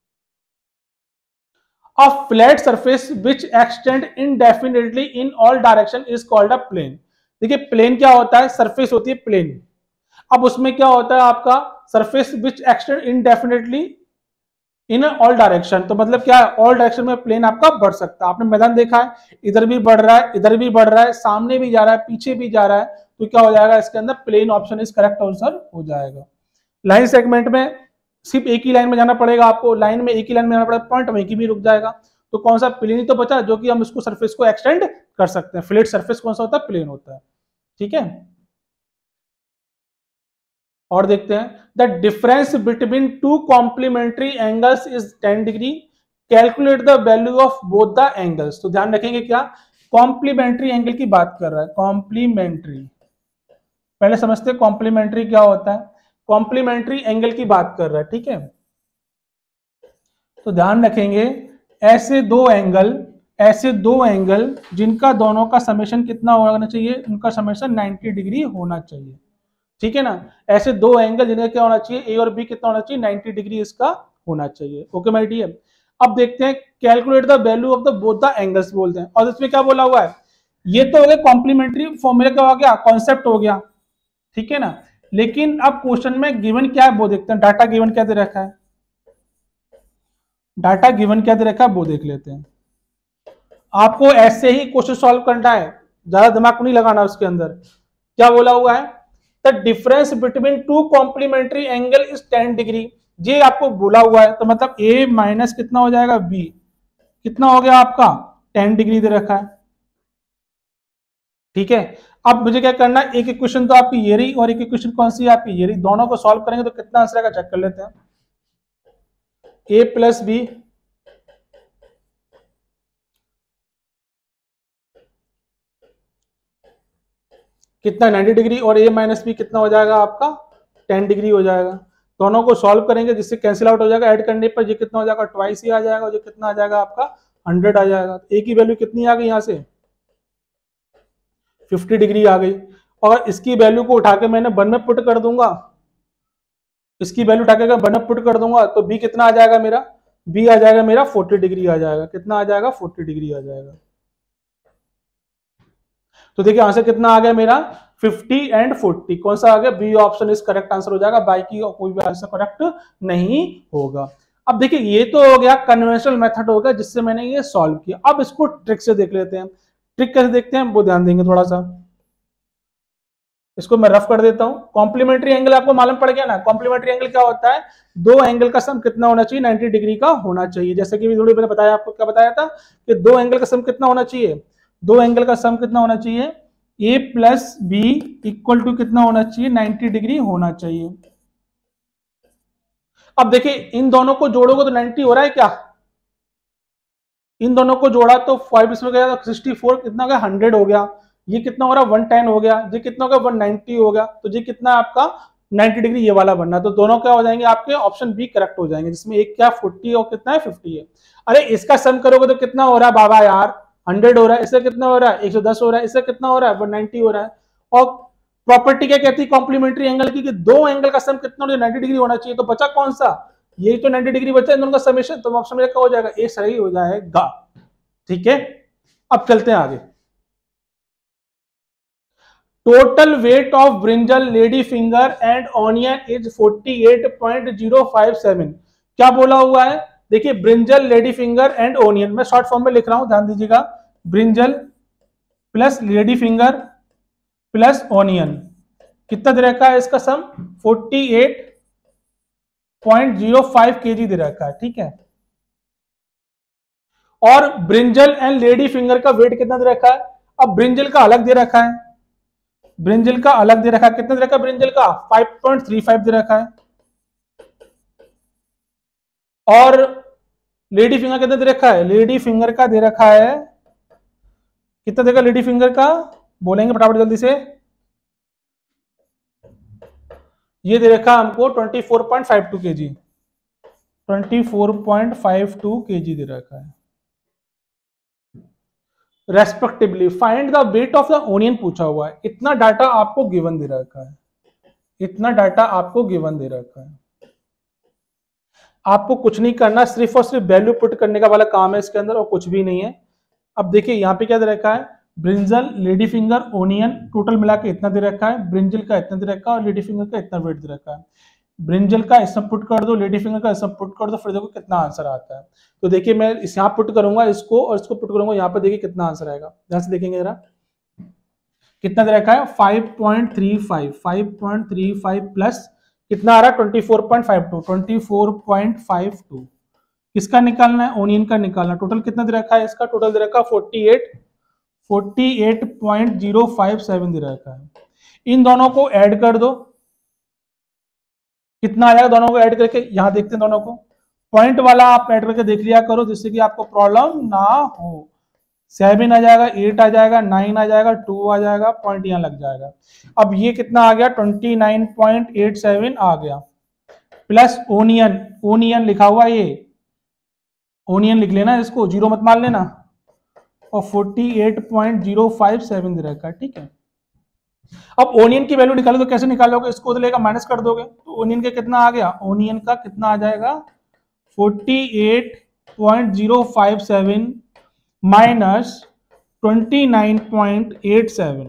[SPEAKER 1] A flat surface which extend indefinitely in all direction is called a plane। देखिए प्लेन क्या होता है, सरफेस होती है प्लेन। अब उसमें क्या होता है आपका, surface which extend indefinitely in all direction, तो मतलब क्या है, ऑल डायरेक्शन में प्लेन आपका बढ़ सकता है। आपने मैदान देखा है, इधर भी बढ़ रहा है, इधर भी बढ़ रहा है, सामने भी जा रहा है, पीछे भी जा रहा है, तो क्या हो जाएगा इसके अंदर, plane option is correct answer हो जाएगा। लाइन सेगमेंट में सिर्फ एक ही लाइन में जाना पड़ेगा आपको, लाइन में एक ही लाइन में जाना पड़ेगा, पॉइंट वहीं की भी रुक जाएगा, तो कौन सा, प्लेन ही तो बचा जो कि हम इसको सरफेस को एक्सटेंड कर सकते हैं। फ्लैट सरफेस कौन सा होता है, प्लेन होता है। ठीक है, और देखते हैं, the difference between 2 complementary angles is 10 degree, calculate the value of both the angles. तो ध्यान रखेंगे क्या, कॉम्प्लीमेंट्री एंगल की बात कर रहा है, कॉम्प्लीमेंट्री, पहले समझते हैं कॉम्प्लीमेंट्री क्या होता है, कॉम्प्लीमेंट्री एंगल की बात कर रहा है। ठीक है, तो ध्यान रखेंगे, ऐसे दो एंगल जिनका दोनों का समेशन कितना होना चाहिए, उनका समेशन 90 डिग्री होना चाहिए। ठीक है ना, ऐसे 2 एंगल जिनका क्या होना चाहिए, ए और बी कितना होना चाहिए, 90 डिग्री इसका होना चाहिए। ओके माय डियर, अब देखते हैं, calculate the value of the both the angles बोलते हैं, और इसमें क्या बोला हुआ है, ये तो हो गया कॉम्प्लीमेंट्री फॉर्मूला, क्या हो गया, कॉन्सेप्ट हो गया। ठीक है ना, लेकिन अब क्वेश्चन में गिवन क्या है वो देखते हैं, डाटा गिवन क्या दे रखा है, डाटा गिवन क्या दे रखा है वो देख लेते हैं। आपको ऐसे ही क्वेश्चन सॉल्व करना है, ज्यादा दिमाग नहीं लगाना उसके अंदर। क्या बोला हुआ है, the difference between 2 complementary angle is 10 degree, ये आपको बोला हुआ है, तो मतलब ए माइनस कितना हो जाएगा, बी कितना हो गया आपका, 10 डिग्री दे रखा है। ठीक है, अब मुझे क्या करना है, एक इक्वेशन तो आपकी ये रही और एक इक्वेशन कौन सी है आपकी ये रही, दोनों को सॉल्व करेंगे तो कितना आंसर आएगा चेक कर लेते हैं। ए प्लस बी कितना, 90 डिग्री, और ए माइनस बी कितना हो जाएगा आपका, 10 डिग्री हो जाएगा। दोनों को सॉल्व करेंगे जिससे कैंसिल आउट हो जाएगा, ऐड करने पर ये कितना हो जाएगा, ट्वाइस ही आ जाएगा, जो कितना आ जाएगा आपका 100 आ जाएगा। ए की वैल्यू कितनी आ गई, यहाँ से 50 डिग्री आ गई, और इसकी वैल्यू को उठा के मैंने 1 में पुट कर दूंगा, इसकी वैल्यू उठा के 1 में पुट कर दूंगा, तो बी कितना आ जाएगा मेरा, बी आ जाएगा मेरा 40 डिग्री आ जाएगा, कितना आ जाएगा, 40 डिग्री आ जाएगा। तो देखिए आंसर कितना आ गया मेरा, 50 एंड 40, कौन सा आ गया, B option is correct answer हो जाएगा, बाकी कोई भी आंसर करेक्ट नहीं होगा। अब देखिए ये तो हो गया कन्वेंशनल मेथड हो गया जिससे मैंने ये सॉल्व किया। अब इसको ट्रिक से देख लेते हैं, ट्रिक कैसे देखते हैं वो ध्यान देंगे थोड़ा सा। इसको मैं रफ कर देता हूं। कॉम्प्लीमेंट्री एंगल आपको मालूम पड़ गया ना, कॉम्प्लीमेंट्री एंगल क्या होता है, 2 एंगल का सम कितना होना चाहिए, 90 डिग्री का होना चाहिए। जैसे कि थोड़ी मैंने बताया आपको, क्या बताया था कि 2 एंगल का सम कितना होना चाहिए, 2 एंगल का सम कितना होना चाहिए, A plus B equal to कितना होना चाहिए, 90 डिग्री होना चाहिए। अब देखिए इन दोनों को जोड़ोगे तो 90 हो रहा है क्या, इन दोनों को जोड़ा तो 5 इसमें गया तो 64, कितना गया 100 हो गया। ये कितना हो रहा है 110 हो गया, ये कितना हो गया 190 हो गया, तो ये कितना आपका 90 डिग्री ये वाला बनना है, तो दोनों क्या हो जाएंगे आपके ऑप्शन बी करेक्ट हो जाएंगे, जिसमें एक क्या 40 और कितना है 50 है। अरे इसका सम करोगे तो कितना हो रहा है बाबा यार 100 हो रहा है, इससे कितना हो रहा है 110 हो रहा है, इससे कितना हो रहा है 190 हो रहा है। और प्रॉपर्टी क्या कहती है कॉम्प्लीमेंट्री एंगल की कि दो एंगल का सम कितना 90 डिग्री होना चाहिए, तो बचा कौन सा, यही तो 90 डिग्री बचा इन दोनों का समेशन, तो ऑप्शन में क्या हो जाएगा ए सही हो जाएगा। ठीक है, अब चलते हैं आगे। Total weight of brinjal lady finger and onion is 48.057। क्या बोला हुआ है, देखिए brinjal lady finger and onion, मैं शॉर्ट फॉर्म में लिख रहा हूं ध्यान दीजिएगा, brinjal plus lady finger plus onion कितना दे रखा है इसका सम 48.05 केजी दे रखा है। ठीक है, और ब्रिंजल एंड लेडी फिंगर का वेट कितना दे रखा है, अब ब्रिंजल का अलग दे रखा है, ब्रिंजल का अलग दे रखा है, कितना दे रखा है ब्रिंजल का 5.35 दे रखा है, और लेडी फिंगर कितना दे रखा है, लेडी फिंगर का दे रखा है कितना देगा लेडी फिंगर का, बोलेंगे फटाफट जल्दी से, ये दे रखा हमको 24.52 केजी, 24.52 केजी दे रखा है respectively. Find the weight of the onion पूछा हुआ है, इतना डाटा आपको गिवन दे रखा है, इतना डाटा आपको गिवन दे रखा है, आपको कुछ नहीं करना, सिर्फ और सिर्फ वैल्यू पुट करने का वाला काम है इसके अंदर और कुछ भी नहीं है। अब देखिए यहाँ पे क्या दे रखा है, brinjal lady finger onion total मिला के इतना दे रखा है, ब्रिंजल का इतना दे रखा है और लेडी फिंगर का इतना वेट दे रखा है, ब्रिंजल का इसमें पुट कर दो, लेडी फिंगर का इसमें पुट कर दो, फिर देखो कितना आंसर आता है। तो देखिए मैं इस यहाँ पुट करूंगा इसको और इसको पुट करूंगा यहाँ पे, देखिए कितना आंसर आएगा, ध्यान से देखेंगे जरा कितना दे रखा है 5.35 प्लस कितना आ रहा है 24.52 किसका निकालना है, ओनियन का निकालना, टोटल कितना दे रखा है इसका, टोटल दे रखा है 48.057 दे रखा है। इन दोनों को ऐड कर दो, कितना आएगा दोनों को ऐड करके, यहां देखते हैं दोनों को, पॉइंट वाला आप ऐड करके देख लिया करो जिससे कि आपको प्रॉब्लम ना हो। 7 आ जाएगा, 8 आ जाएगा, 9 आ जाएगा, 2 आ जाएगा, पॉइंट यहां लग जाएगा। अब ये कितना आ गया 29.87 आ गया, प्लस ओनियन, ओनियन लिखा हुआ ये ओनियन लिख लेना, इसको जीरो मत मान लेना, और 48.057 दे रखा है। ठीक है, अब ओनियन की वैल्यू निकालो तो कैसे निकालोगे, इसको तो लेगा माइनस कर दोगे, तो ओनियन का कितना आ गया, ओनियन का कितना आ जाएगा 48.057 माइनस 29.87।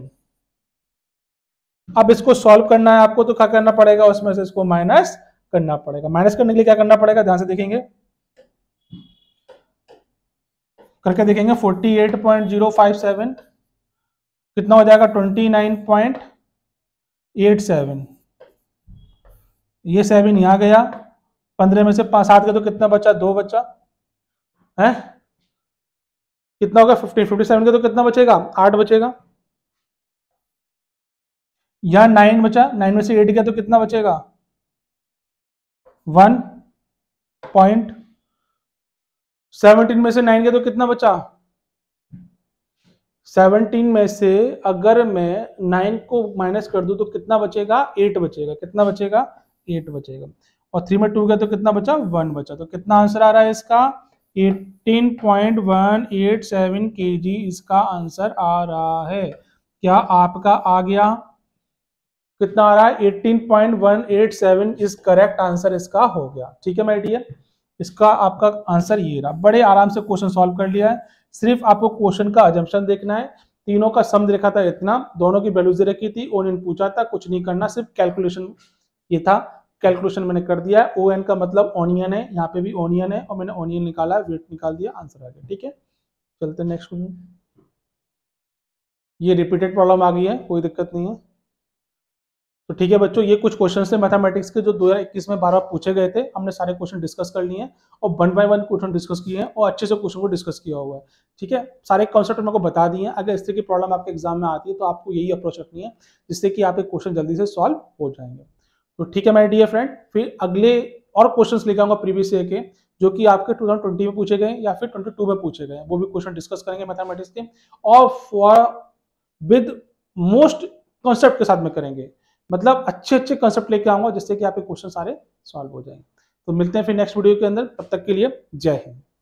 [SPEAKER 1] अब इसको सॉल्व करना है आपको, तो क्या करना पड़ेगा, उसमें से इसको माइनस करना पड़ेगा। माइनस करने के लिए क्या करना पड़ेगा, ध्यान से देखेंगे, करके देखेंगे 48.057 कितना हो जाएगा 29.87, ये 7 यहां गया, 15 में से 7 गया तो कितना बचा, 2 बचा है, कितना होगा 57 का तो कितना बचेगा 8 बचेगा, यहां 9 बचा, 9 में से 8 गया तो कितना बचेगा 1.17 में से 9 गया तो कितना बचा, 17 में से अगर मैं 9 को माइनस कर दूं तो कितना बचेगा 8 बचेगा, कितना बचेगा 8 बचेगा, और 3 में 2 गया तो कितना बचा 1 बचा, तो कितना आंसर आ रहा है इसका 18.187 केजी इसका आंसर आ रहा है। क्या आपका आ गया, कितना आ रहा है 18.187 इज करेक्ट आंसर इसका हो गया। ठीक है माय डियर, इसका आपका आंसर ये रहा, बड़े आराम से क्वेश्चन सॉल्व कर लिया है, सिर्फ आपको क्वेश्चन का अजम्पशन देखना है, तीनों का सम देखा था इतना, दोनों की वैल्यूज रखी थी, ओनियन पूछा था, कुछ नहीं करना, सिर्फ कैलकुलेशन ये था, कैलकुलेशन मैंने कर दिया है, ओएन का मतलब ऑनियन है, यहाँ पे भी ऑनियन है और मैंने ऑनियन निकाला है, वेट निकाल दिया, आंसर आ गया। ठीक है, चलते हैं नेक्स्ट क्वेश्चन। ये रिपीटेड प्रॉब्लम आ गई है, कोई दिक्कत नहीं है। तो ठीक है बच्चों, ये कुछ क्वेश्चन थे मैथमेटिक्स के जो 2021 में 12 पूछे गए थे, हमने सारे क्वेश्चन डिस्कस कर लिए हैं और 1 बाय 1 क्वेश्चन डिस्कस किए हैं और अच्छे से क्वेश्चन को डिस्कस किया हुआ है। ठीक है, सारे कॉन्सेप्ट मेरे को बता दिए हैं, अगर इस तरह की प्रॉब्लम आपके एग्जाम में आती है तो आपको यही अप्रोच रखनी है जिससे कि आपके क्वेश्चन जल्दी से सॉल्व हो जाएंगे। तो ठीक है माय डियर फ्रेंड, फिर अगले और क्वेश्चन लेके आऊंगा प्रीवियस ईयर के जो कि आपके 2020 में पूछे गए या फिर 22 में पूछे गए, वो भी क्वेश्चन डिस्कस करेंगे मैथमेटिक्स के। और फॉर विद मोस्ट कॉन्सेप्ट के साथ में करेंगे, मतलब अच्छे अच्छे कॉन्सेप्ट लेके आऊंगा जिससे कि आपके क्वेश्चन सारे सॉल्व हो जाएंगे। तो मिलते हैं फिर नेक्स्ट वीडियो के अंदर, तब तक के लिए जय हिंद।